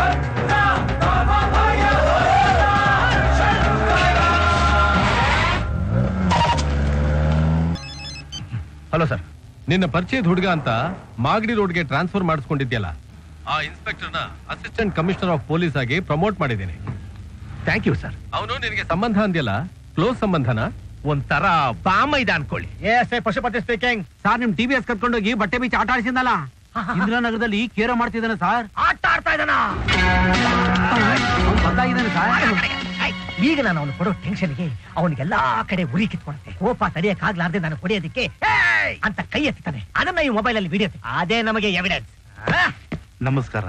ಹಲೋ ಸರ್, ನಿನ್ನ ಪರಿಚಯದ ಹುಡುಗ ಅಂತ ಮಾಗಡಿ ರೋಡ್ಗೆ ಟ್ರಾನ್ಸ್ಫರ್ ಮಾಡಿಸ್ಕೊಂಡಿದ್ಯಲ್ಲ, ಆ ಇನ್ಸ್ಪೆಕ್ಟರ್ನ ಅಸಿಸ್ಟೆಂಟ್ ಕಮಿಷನರ್ ಆಫ್ ಪೊಲೀಸ್ ಆಗಿ ಪ್ರಮೋಟ್ ಮಾಡಿದ್ದೀನಿ. Thank you sir. ಅವನು ನಿನಗೆ ಸಂಬಂಧ ಅಂದ್ಯಲ್ಲ, ಕ್ಲೋಸ್ ಸಂಬಂಧನ? ಒಂಥರ ಬಾಮ ಇದೆ ಅನ್ಕೊಳ್ಳಿ. ಪಶುಪತಿ ಸ್ಪೀಕಿಂಗ್. ಸಾರ್, ನಿಮ್ ಟಿವಿಎಸ್ ಕರ್ಕೊಂಡೋಗಿ ಬಟ್ಟೆ ಬೀಚ್ ಆಟ ಆಡಿಸಿದ್ನಲ್ಲ, ಇಂದ್ರಾನಗರದಲ್ಲಿ ಕೇರ ಮಾಡ್ತಿದ್ದಾನೆ ಸರ್. ಆಟ ಆಡ್ತಾ ಇದ್ದಾನ. ಗೊತ್ತಾಗಿದ್ದಾನೆ ಸರ್. ಈಗ ನಾನು ಅವನು ಕೊಡೋ ಟೆನ್ಷನ್ಗೆ ಅವನಿಗೆಲ್ಲಾ ಕಡೆ ಉರಿ ಕಿತ್ಕೊಳುತ್ತೆ. ಕೋಪ ತಡೆಯಕ್ಕಾಗ್ಲಾರ್ದೆ ನಾನು ಹೊಡೆಯೋದಕ್ಕೆ ಅಂತ ಕೈ ಎತ್ತಾನೆ. ಅದನ್ನ ಈ ಮೊಬೈಲ್ ಅಲ್ಲಿ ವಿಡಿಯೋ, ಅದೇ ನಮಗೆ ಎವಿಡೆನ್ಸ್. ನಮಸ್ಕಾರ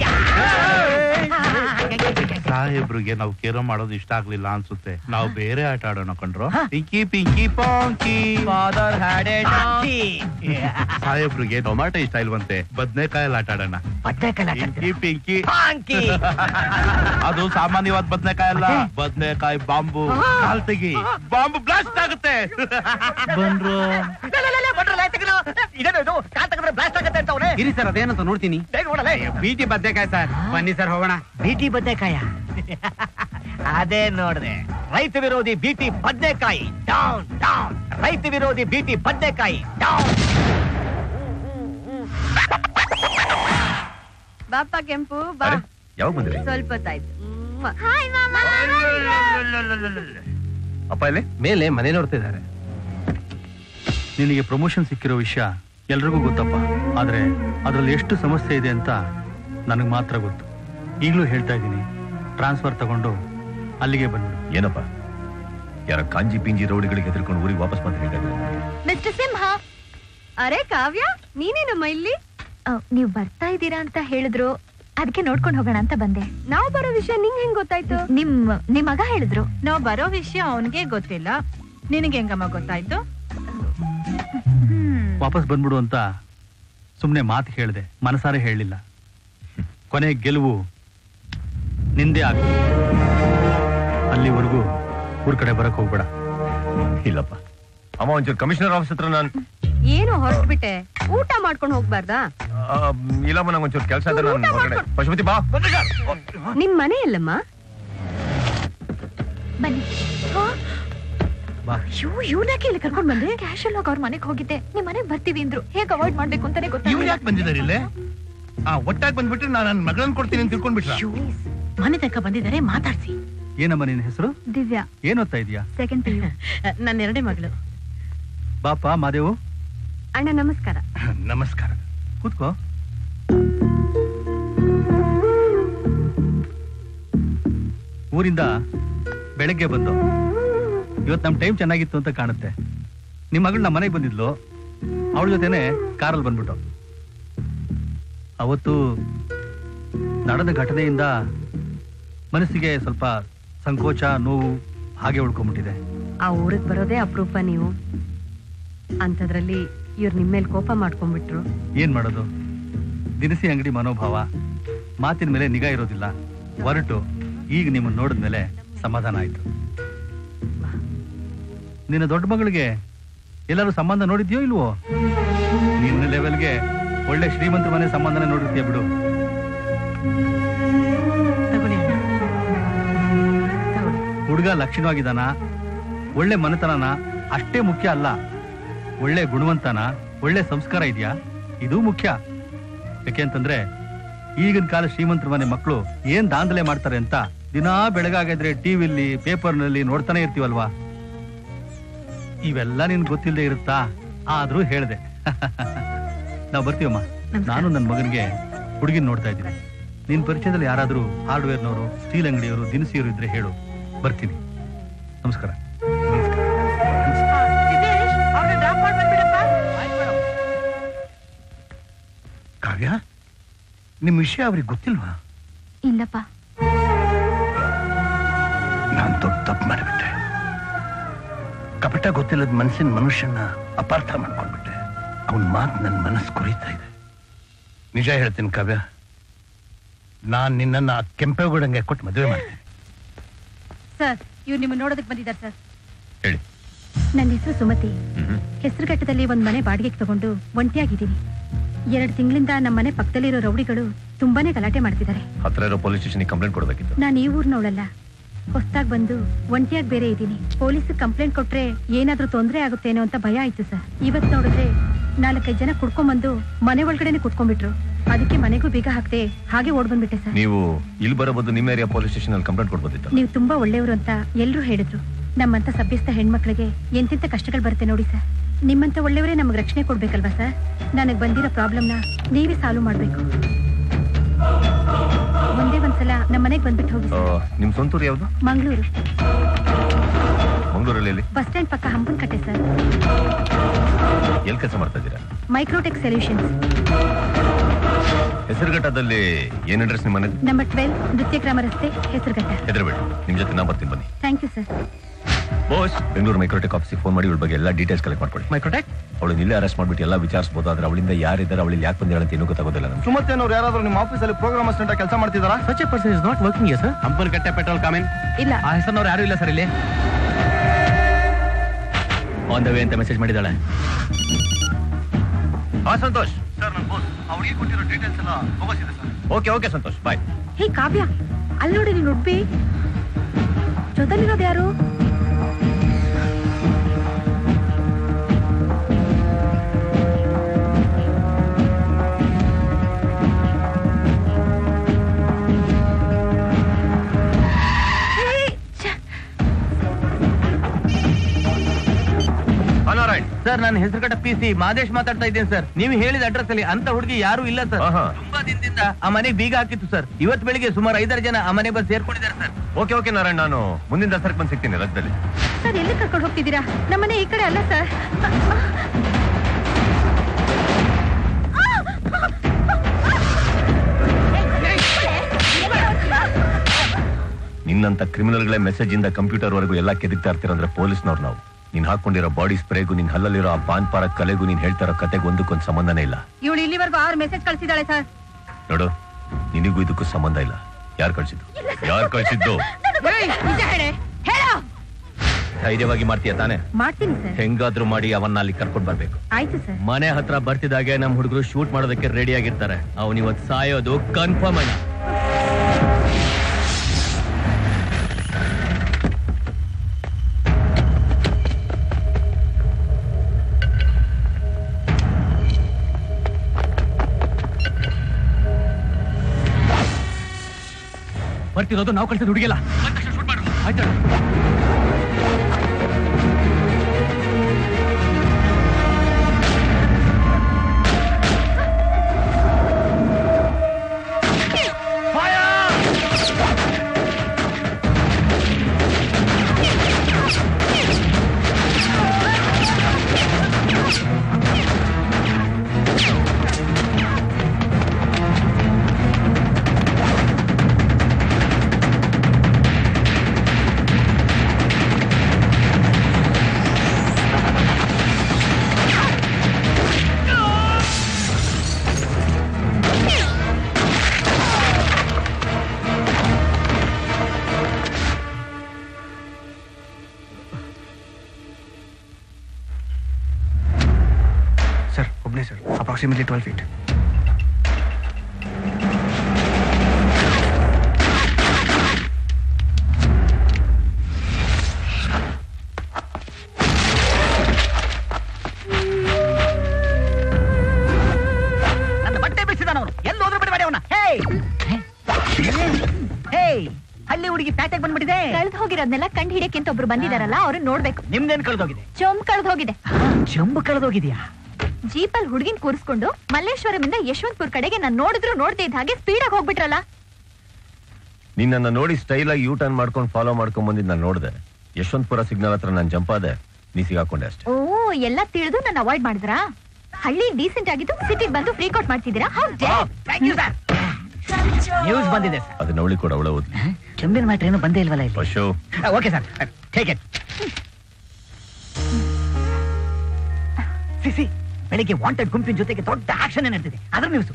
ಸಾಹೇಬ್ರಿಗೆ ನಾವು ಕೇರೋ ಮಾಡೋದು ಇಷ್ಟ ಆಗ್ಲಿಲ್ಲ ಅನ್ಸುತ್ತೆ. ನಾವು ಬೇರೆ ಆಟ ಆಡೋಣ ಕಣ್ರು. ಪಿಂಕಿ ಪಿಂಕಿ ಪಾಂಕಿ. ಸಾಹೇಬ್ರಿಗೆ ಟೊಮ್ಯಾಟೊ ಇಷ್ಟ ಇಲ್ವಂತೆ, ಬದ್ನೆಕಾಯಲ್ಲಿ ಆಟ ಆಡೋಣ. ಪಿಂಕಿ ಪಿಂಕಿ ಅದು ಸಾಮಾನ್ಯವಾದ ಬದ್ನೆಕಾಯಿ ಅಲ್ಲ, ಬದ್ನೆಕಾಯಿ ಬಾಂಬು. ಕಾಲ್ ತೆಗಿ, ಬಾಂಬು ಬ್ಲಾಸ್ಟ್ ಆಗುತ್ತೆ. ಬಂದ್ರು ಇರಿ ಸರ್, ಅದೇನಂತ ನೋಡ್ತೀನಿ. ಬೀಟಿ ಬದ್ನೆಕಾಯಿ ಸರ್. ಬನ್ನಿ ಸರ್, ಹೋಗೋಣ. ಬೀಟಿ ಬದ್ನೆಕಾಯ? ಅದೇ ನೋಡ್ದೆ, ರೈತ ವಿರೋಧಿ ಬೀಟಿ ಬದ್ನೆಕಾಯಿ ಡೌನ್ ಡೌನ್. ರೈತ ವಿರೋಧಿ ಬೀಟಿ ಬದ್ನೆಕಾಯಿ ಡೌನ್. ಬಾಪ ಕೆಂಪು ಬಾ. ಯಾವಾಗ ಬಂದ್ರಿ? ಸ್ವಲ್ಪ ಹೊತ್ತಾಯ್ತು. ಅಪ್ಪ ಇಲ್ಲಿ ಮೇಲೆ ಮನೆ ನೋಡ್ತಾ ಇದ್ದಾರೆ. ನಿನಗೆ ಪ್ರಮೋಷನ್ ಸಿಕ್ಕಿರೋ ವಿಷಯ ಎಲ್ರಿಗೂ ಗೊತ್ತಪ್ಪ, ಆದ್ರೆ ಅದ್ರಲ್ಲಿ ಎಷ್ಟು ಸಮಸ್ಯೆ ಇದೆ ಅಂತ ನನಗೆ ಮಾತ್ರ ಗೊತ್ತು. ಈಗಲೂ ಹೇಳ್ತಾ ಇದ್ದೀನಿ, ಟ್ರಾನ್ಸ್ಫರ್ ತಗೊಂಡು ಅಲ್ಲಿಗೆ ಬಂದ್ಬಿಡು. ಏನಪ್ಪ, ಯಾರ ಕಾಂಜಿ ಪಿಂಜಿ ರೌಡಿಗಳಿಗೆ ಹೆದರ್ಕೊಂಡು ಊರಿಗೆ ವಾಪಸ್ ಬಂದ್ರೆ ಮಿಸ್ಟರ್ ಸಿಂಹ. ಅರೆ ಕಾವ್ಯ, ನೀನೇನಮ್ಮ ಇಲ್ಲಿ? ನೀವು ಬರ್ತಾ ಇದ್ದೀರಾ ಅಂತ ಹೇಳಿದ್ರು, ಅದಕ್ಕೆ ನೋಡ್ಕೊಂಡು ಹೋಗೋಣ ಅಂತ ಬಂದೆ. ನಾವು ಬರೋ ವಿಷಯ ನಿಂಗ್ ಹೆಂಗ್ ಗೊತ್ತಾಯ್ತು? ನಿಮ್ ಮಗ ಹೇಳಿದ್ರು. ನಾವು ಬರೋ ವಿಷಯ ಅವನ್ಗೆ ಗೊತ್ತಿಲ್ಲ, ನಿನಗೆ ಹೆಂಗಮ್ಮ ಗೊತ್ತಾಯ್ತು? ವಾಪಸ್ ಬಂದ್ಬಿಡು ಅಂತ ಸುಮ್ನೆ ಮಾತು ಹೇಳಿದೆ, ಮನಸಾರೆ ಹೇಳಲಿಲ್ಲ. ಕೊನೆ ಗೆಲುವು ನಿಂದೆ ಆಗ. ಅಲ್ಲಿವರೆಗೂ ಊರ್ ಕಡೆ ಬರಕ್ ಹೋಗ್ಬೇಡ. ಇಲ್ಲಪ್ಪ ಅಮ್ಮ, ಒಂಚೂರು ಕಮಿಷನರ್ ಆಫೀಸ್ ಹತ್ರ ನಾನು ಏನು ಹೊರಟ್ಬಿಟ್ಟೆ, ಊಟ ಮಾಡ್ಕೊಂಡು ಹೋಗ್ಬಾರ್ದಾ? ಇಲ್ಲಮ್ಮ, ನಂಗೆ ಒಂಚೂರು ಕೆಲಸ ಇದೆ, ನಾನು ಹೊರಗಡೆ. ಪಶುಪತಿ ಬಾ. ನಿಮ್ ಮನೆ ಎಲ್ಲಮ್ಮ? ಬನ್ನಿ. ಇವ್ನ್ಯಾಕೆ ಇಲ್ಲಿ ಕರ್ಕೊಂಡ್ ಬಂದೆ? ಕ್ಯಾಶುಯಲ್ ಆಗಿ ಅವ್ರ ಮನೆಗೆ ಹೋಗಿದ್ದೆ, ನಿಮ್ ಮನೆಗೆ ಬರ್ತೀವಿ ಅಂದ್ರು. ಹೇಗ್ ಅವಾಯ್ಡ್ ಮಾಡ್ಬೇಕು ಅಂತಾನೆ ಇವ್ರು ಗೊತ್ತಾಗಿಲ್ಲ. ಯಾಕೆ ಬಂದಿದ್ದಾರೆ ಇಲ್ಲೇ? ಒಟ್ಟಾಗಿ ಬಂದ್ಬಿಟ್ರೆ ನಾನು ನನ್ನ ಮಗಳನ್ನ ಕೊಡ್ತೀನಿ ಅಂತ ತಿಳ್ಕೊಂಡ್ಬಿಟ್ರ? ಮನೆ ತನಕ ಬಂದಿದ್ದಾರೆ, ಮಾತಾಡ್ಸಿ. ಏನಮ್ಮ ನಿನ್ನ ಹೆಸರು? ದಿವ್ಯಾ. ಏನ್ ಓದ್ತಾ ಇದೀಯಾ? Second PU. ನನ್ನ ಎರಡೇ ಮಗಳು. ಬಾಪ ಮಾದೇವು. ಅಣ್ಣ ನಮಸ್ಕಾರ. ನಮಸ್ಕಾರ. ಕೂತ್ಕೋ. ಊರಿಂದ ಬೆಳಗ್ಗೆ ಬಂದು ಇವತ್ತು ನಮ್ ಟೈಮ್ ಚೆನ್ನಾಗಿತ್ತು ಅಂತ ಕಾಣುತ್ತೆ. ನಿಮ್ ಮಗಳು ನಮ್ಮ ಮನೆಗೆ ಬಂದಿದ್ಲು, ಅವಳ ಜೊತೆನೆ ಕಾರಲ್ಲಿ ಬಂದ್ಬಿಟ್ಟು. ಅವತ್ತು ನಡೆದ ಘಟನೆಯಿಂದ ಮನಸ್ಸಿಗೆ ಸ್ವಲ್ಪ ಸಂಕೋಚ, ನೋವು ಹಾಗೆ ಉಳ್ಕೊಂಡ್ಬಿಟ್ಟಿದೆ. ಆ ಊರಿಗೆ ಬರೋದೇ ಅಪರೂಪ ನೀವು. ಅಂಥದ್ರಲ್ಲಿ ಇವ್ರು ನಿಮ್ಮೇಲೆ ಕೋಪ ಮಾಡ್ಕೊಂಡ್ಬಿಟ್ರು. ಏನ್ ಮಾಡೋದು, ದಿನಸಿ ಅಂಗಡಿ ಮನೋಭಾವ, ಮಾತಿನ ಮೇಲೆ ನಿಗಾ ಇರೋದಿಲ್ಲ. ಹೊರಟು ಈಗ ನಿಮ್ಮನ್ನ ನೋಡಿದ್ಮೇಲೆ ಸಮಾಧಾನ ಆಯ್ತು. ನಿನ್ನ ದೊಡ್ಡ ಮಗಳಿಗೆ ಎಲ್ಲರೂ ಸಂಬಂಧ ನೋಡಿದ್ಯೋ ಇಲ್ವೋ? ನಿನ್ನ ಲೆವೆಲ್ಗೆ ಒಳ್ಳೆ ಶ್ರೀಮಂತರ ಮನೆ ಸಂಬಂಧನೇ ನೋಡಿರ್ತೀಯ ಬಿಡು. ಹುಡುಗ ಲಕ್ಷಣವಾಗಿದ್ದಾನ, ಒಳ್ಳೆ ಮನೆತನನ ಅಷ್ಟೇ ಮುಖ್ಯ ಅಲ್ಲ, ಒಳ್ಳೆ ಗುಣವಂತನ, ಒಳ್ಳೆ ಸಂಸ್ಕಾರ ಇದೆಯಾ, ಇದು ಮುಖ್ಯ. ಯಾಕೆಂತಂದ್ರೆ ಈಗಿನ ಕಾಲ ಶ್ರೀಮಂತರ ಮನೆ ಮಕ್ಕಳು ಏನ್ ದಾಂಧಲೆ ಮಾಡ್ತಾರೆ ಅಂತ ದಿನಾ ಬೆಳಗಾಗಿದ್ರೆ ಟಿವಿಲಿ ಪೇಪರ್ನಲ್ಲಿ ನೋಡ್ತಾನೆ ಇರ್ತೀವಲ್ವಾ. ಇವೆಲ್ಲ ನಿನ್ ಗೊತ್ತಿಲ್ಲದೆ ಇರುತ್ತಾ? ಆದ್ರೂ ಹೇಳ್ದೆ. ನಾವ್ ಬರ್ತೀವಮ್ಮ. ನಾನು ನನ್ನ ಮಗನಿಗೆ ಹುಡುಗಿನ ನೋಡ್ತಾ ಇದ್ದೀನಿ. ನಿನ್ ಪರಿಚಯದಲ್ಲಿ ಯಾರಾದ್ರೂ ಹಾರ್ಡ್ವೇರ್ನವರು, ಸ್ಟೀಲ್ ಅಂಗಡಿಯವರು, ದಿನಸಿಯವರು ಇದ್ರೆ ಹೇಳು, ಬರ್ತೀನಿ. ನಮಸ್ಕಾರ. ಕಾವ್ಯ, ನಿಮ್ ವಿಷಯ ಅವ್ರಿಗೆ ಗೊತ್ತಿಲ್ವಾ? ಇಲ್ಲಪ್ಪ. ನಾನ್ ದೊಡ್ಡ ತಪ್ಪು ಮಾಡಿಬಿಟ್ಟೆ. ಕಪಟ ಗೊತ್ತಿಲ್ಲದ ಮನಸ್ಸಿನ ಮನುಷ್ಯನ ಅಪಾರ್ಥ ಮಾಡ್ಕೊಂಡ್ಬಿಟ್ಟೆ. ಅವನ್ ಮಾತು ನನ್ನ ಮನಸ್ಸು ಕೊರೀತಾ ಇದೆ. ನಿಜ ಹೇಳ್ತೀನಿ ಕಾವ್ಯ, ನಾನ್ ನಿನ್ನನ್ನ ಕೆಂಪೇಗೌಡಂಗೆ ಕೊಟ್ಟು ಮದುವೆ ಮಾಡ್ತೀನಿ. ಸರ್, ಇವ್ರು ನಿಮ್ಮ ನೋಡೋದಕ್ಕೆ ಬಂದಿದ್ದಾರೆ ಸರ್. ಹೇಳಿ. ನನ್ನ ಹೆಸರು ಸುಮತಿ. ಹೆಸರುಘಟ್ಟದಲ್ಲಿ ಒಂದ್ ಮನೆ ಬಾಡಿಗೆಗೆ ತಗೊಂಡು ಒಂಟಿಯಾಗಿದ್ದೀನಿ. 2 ತಿಂಗಳಿಂದ ನಮ್ಮ ಮನೆ ಪಕ್ಕದಲ್ಲಿರೋ ರೌಡಿಗಳು ತುಂಬಾನೇ ಗಲಾಟೆ ಮಾಡ್ತಿದ್ದಾರೆ. ಹತ್ರ ಇರೋ ಪೊಲೀಸ್ ಸ್ಟೇಷನ್ ಕಂಪ್ಲೇಂಟ್ ಕೊಡಬೇಕಿತ್ತು. ನಾನು ಈ ಊರ್ನವಳಲ್ಲ, ಹೊಸದಾಗಿ ಬಂದು ಒಂಟಿಯಾಗಿ ಬೇರೆ ಇದ್ದೀನಿ. ಪೊಲೀಸ್ ಕಂಪ್ಲೇಂಟ್ ಕೊಟ್ರೆ ಏನಾದ್ರೂ ತೊಂದರೆ ಆಗುತ್ತೇನೋ ಅಂತ ಭಯ ಆಯ್ತು ಸರ್. ಇವತ್ ನೋಡಿದ್ರೆ 4-5 ಜನ ಕುಡ್ಕೊಂಡ್ಬಂದು ಮನೆ ಒಳಗಡೆನೆ ಕುತ್ಕೊಂಡ್ಬಿಟ್ರು. ಅದಕ್ಕೆ ಮನೆಗೂ ಬೀಗ ಹಾಕ್ದೆ ಹಾಗೆ ಓಡ್ ಬಂದ್ಬಿಟ್ಟೆ ಸರ್. ನೀವು ಇಲ್ಲಿ ಬರಬಹುದು, ನಿಮ್ಮ ಏರಿಯಾ ಪೊಲೀಸ್ ಸ್ಟೇಷನ್ ಅಲ್ಲಿ ಕಂಪ್ಲೇಂಟ್ ಕೊಡ್ಬೋದಿತ್ತು. ನೀವು ತುಂಬಾ ಒಳ್ಳೆಯವರು ಅಂತ ಎಲ್ರು ಹೇಳಿದ್ರು. ನಮ್ಮಂತ ಸಭ್ಯಸ್ಥ ಹೆಣ್ಮಕ್ಳಿಗೆ ಎಂತೆಂತ ಕಷ್ಟಗಳು ಬರುತ್ತೆ ನೋಡಿ ಸರ್. ನಿಮ್ಮಂತ ಒಳ್ಳೆಯವರೇ ನಮಗೆ ರಕ್ಷಣೆ ಕೊಡ್ಬೇಕಲ್ವಾ ಸರ್? ನನಗೆ ಬಂದಿರೋ ಪ್ರಾಬ್ಲಮ್ನ ನೀವೇ ಸಾಲ್ವ್ ಮಾಡ್ಬೇಕು. ಒಂದೇ ಒಂದ್ಸಲ ನಮ್ಮ ಮನೆಗೆ ಬಂದ್ಬಿಟ್ಟು ಹೋಗಿ. ನಿಮ್ ಸ್ವಂತೂರು ಯಾವ್ದು? ಮಂಗಳೂರು. ಮಂಗಳೂರಲ್ಲಿ ಬಸ್ ಸ್ಟ್ಯಾಂಡ್ ಪಕ್ಕ ಹಂಪನಕಟ್ಟೆ ಸರ್. ಎಲ್ಲಿ ಕೆಲಸ ಮಾಡ್ತಾ ಇದ್ದೀರಾ? ಮೈಕ್ರೋಟೆಕ್ ಸೊಲ್ಯೂಷನ್ಸ್. ಹೆಸರುಘಟ್ಟದಲ್ಲಿ ಏನ್ ಅಡ್ರೆಸ್ ನಿಮ್ಮ ಮನೆ? ನಂಬರ್ 12 ನೃತ್ಯಗ್ರಾಮ ರಸ್ತೆ, ಹೆಸರುಘಟ್ಟ. ಹೆದರಬೇಡಿ, ನಿಮ್ ಜೊತೆ ನಾ ಬರ್ತೀನಿ, ಬನ್ನಿ. Thank you sir. Boss, Bengaluru Microtech ಆಫೀಸಿಗೆ ಫೋನ್ ಮಾಡಿ ಇವಳ ಬಗ್ಗೆ ಎಲ್ಲ ಡೀಟೇಲ್ಸ್ ಕಲೆಕ್ಟ್ ಮಾಡ್ಕೊಳ್ಳಿ. ಮೈಕ್ರೋಟೆಕ್ ಅವಳು ಇಲ್ಲೇ ಅರೆಸ್ಟ್ ಮಾಡ್ಬಿಟ್ಟು ಎಲ್ಲ ವಿಚಾರಿಸಬಹುದು. ಆದ್ರೆ ಅವಳಿಂದ ಯಾರಿದ್ದಾರೆ, ಅವಳಿಗೆ ಯಾಕೆ ಬಂದಿಲ್ಲ ಅಂತ ಏನೂ ಗೊತ್ತಾಗೋದಿಲ್ಲ ನಮ್ಗೆ. ಸುಮತಿ ಅನ್ನೋರು ಯಾರಾದ್ರೂ ನಿಮ್ಮ ಆಫೀಸಲ್ಲಿ ಪ್ರೋಗ್ರಾಮ್ ಅಸಿಸ್ಟೆಂಟ್ ಕೆಲಸ ಮಾಡ್ತಿದಾರಾ? Such a person is not working sir. Hampankatte petrol ಕಾಮೆಂಟ್ ಇಲ್ಲ. ಆ ಹೆಸರಿನವ್ರು ಯಾರು ಇಲ್ಲ ಸರ್ ಇಲ್ಲಿ. ಆನ್ ದ ವೇ ಅಂತ ಮೆಸೇಜ್ ಮಾಡಿದಾಳೆ. ಹಾ ಸಂತೋಷ್ ಸರ್, ನನ್ನ ಬಾಸ್ ಅವಳಿಗೆ ಕೊಟ್ಟಿರೋ ಡೀಟೇಲ್ಸ್ ಎಲ್ಲ ಹೋಗಿಸಿದೆ sir. Okay Santosh, bye. Hey Kavya, ಅಲ್ಲಿ ನೋಡಿ ನೀನು ಉಡ್ಬಿ ಜೊತೆಲಿರೋದು ಯಾರು? ಸರ್, ನಾನು ಹೆಸರುಘಟ್ಟ PC ಮಾದೇಶ್ ಮಾತಾಡ್ತಾ ಇದ್ದೇನೆ ಸರ್. ನೀವು ಹೇಳಿದ ಅಡ್ರೆಸ್ ಅಲ್ಲಿ ಅಂತ ಹುಡುಗಿ ಯಾರು ಇಲ್ಲ ಸರ್. ತುಂಬಾ ದಿನದಿಂದ ಆ ಮನೆಗೆ ಬೀಗ ಹಾಕಿತ್ತು ಸರ್. ಇವತ್ತು ಬೆಳಿಗ್ಗೆ ಸುಮಾರು 5-6 ಜನ ಆ ಮನೆ ಬಂದು ಸೇರ್ಕೊಂಡಿದ್ದಾರೆ ಸರ್. ಓಕೆ ನಾರಾಯಣ್, ನಾನು ಮುಂದಿನ ದಸರಕ್ಕೆ ಬಂದು ಸಿಗ್ತೀನಿ ರಜದಲ್ಲಿ. ಸರ್, ಎಲ್ಲಿ ಕರ್ಕೊಂಡು ಹೋಗ್ತಿದ್ದೀರಾ? ನಮ್ಮನೆ ಈ ಕಡೆ ಅಲ್ಲ ಸರ್. ನಿನ್ನಂತ ಕ್ರಿಮಿನಲ್ಗಳೇ ಮೆಸೇಜ್ ಇಂದ ಕಂಪ್ಯೂಟರ್ ವರೆಗೂ ಎಲ್ಲ ಕೆದಕ್ತಾ ಇರ್ತೀರಂದ್ರೆ ಪೊಲೀಸ್ನವ್ರು ನಾವು. ನೀನ್ ಹಾಕೊಂಡಿರೋ ಬಾಡಿ ಸ್ಪ್ರೇಗೂ ನಿನ್ ಹಲ್ಲಲ್ಲಿರೋ ಆ ಪಾನ್ ಪಾರ ಕಲೆಗೂ ನೀನ್ ಹೇಳ್ತಾ ಇರೋ ಕತೆಗೂ ಒಂದಕ್ಕೊಂದು ಸಂಬಂಧನೇ ಇಲ್ಲ. ಇವಳು ಇಲ್ಲಿವರೆಗೂ 6 ಮೆಸೇಜ್ ಕಳಿಸಿದಾಳೆ ಸರ್. ನೋಡು, ನಿನಗೂ ಇದಕ್ಕೂ ಸಂಬಂಧ ಇಲ್ಲ. ಯಾರು ಕಳ್ಸಿದ್ದು? ಯಾರು ಕಳ್ಸಿದ್ದು? ಧೈರ್ಯವಾಗಿ ಮಾಡ್ತೀಯ ತಾನೆ? ಮಾಡ್ತೀನಿ ಸರ್. ಹೆಂಗಾದ್ರೂ ಮಾಡಿ ಅವನ್ನ ಅಲ್ಲಿ ಕರ್ಕೊಂಡ್ ಬರ್ಬೇಕು. ಆಯ್ತು ಸರ್. ಮನೆ ಹತ್ರ ಬರ್ತಿದ್ದಾಗೆ ನಮ್ ಹುಡುಗರು ಶೂಟ್ ಮಾಡೋದಕ್ಕೆ ರೆಡಿ ಆಗಿರ್ತಾರೆ. ಅವ್ನು ಇವತ್ತು ಸಾಯೋದು ಕನ್ಫರ್ಮ್ ಅಣ್ಣ. ಬರ್ತಿರೋದು ನಾವು ಕಳ್ಸಿದ ಹುಡುಗಿಲ್ಲ. ಆಯ್ತು. Sir, approximately 12 feet. ನನ್ನ ಬಟ್ಟೆ ಬಿಡಿಸಿದಾನವನು. ಎಲ್ಲಿ ಹೋದ್ರು ಬಿಡಬೇಡಿ ಅವನ. ಹಳ್ಳಿ ಹುಡುಗಿ ಪ್ಯಾಟೆಗೆ ಬಂದ್ಬಿಟ್ಟಿದೆ. ಕಳ್ದು ಹೋಗಿರೋದ್ನೆಲ್ಲ ಕಂಡು ಹಿಡಿಯಕ್ಕೆ ಒಬ್ರು ಬಂದಿದಾರಲ್ಲ, ಅವ್ರನ್ನ ನೋಡ್ಬೇಕು. ನಿಮ್ದೇನ್ ಕಳ್ದೋಗಿದೆ? ಚೊಂಬ್ ಕಳ್ದೋಗಿದೆ. ಚೊಂಬು ಕಳ್ದೋಗಿದ್ಯಾ? ಜೀಪಲ್ಲಿ ಹುಡುಗಿನ ಕೂರಿಸ್ಕೊಂಡು ಮಲ್ಲೇಶ್ವರಮಿಂದ ಯಶವಂತಪುರ್ ಕಡೆಗೆ ನಾನು ನೋಡಿದ್ರು ನೋಡ್ದೇ ಇದ್ದ ಹಾಗೆ ಸ್ಪೀಡ್ ಆಗಿ ಹೋಗ್ಬಿಟ್ರಲ್ಲ. ನಿನ್ನ ನೋಡಿ ಸ್ಟೈಲ್ ಆಗಿ ಯೂ ಟರ್ನ್ ಮಾಡ್ಕೊಂಡು ಫಾಲೋ ಮಾಡ್ಕೊಂಡ್ ಬಂದಿದ್ ನಾನು ನೋಡಿದೆ. ಯಶವಂತಪುರ ಸಿಗ್ನಲ್ ಹತ್ರ ನಾನು ಜಂಪ್ ಆದೆ, ನೀ ಸಿಗಾಕೊಂಡೆ ಅಷ್ಟೇ. ಓ, ಎಲ್ಲ ತಿಳಿದು ನಾನು ಅವಾಯ್ಡ್ ಮಾಡಿದ್ರಾ? ಹಳ್ಳಿ ಡೀಸೆಂಟ್ ಆಗಿದ್ದು ಸಿಟಿಗೆ ಬಂದು ಫ್ರೀ ಕೋಟ್ ಮಾಡ್ತಿದ್ದೀರಾ? ನ್ಯೂಸ್ ಬಂದಿದೆ ಸರ್. ಅದನ್ನ ಅವಳಿ ಕೂಡ ಅವಳ ಓದ್ಲಿ. ಚಂಬಿನ ಮ್ಯಾಟ್ರ್ ಏನು ಬಂದೇ ಇಲ್ವಲ್ಲ ಇಲ್ಲಿ. ಅಶೋ. Okay sir, take it. CC, ಬೆಳಿಗ್ಗೆ ವಾಂಟೆಡ್ ಗುಂಪಿನ ಜೊತೆಗೆ ದೊಡ್ಡ ಆಕ್ಷನ್ ನಡೆದಿದೆ. ಅದರ ನ್ಯೂಸ್.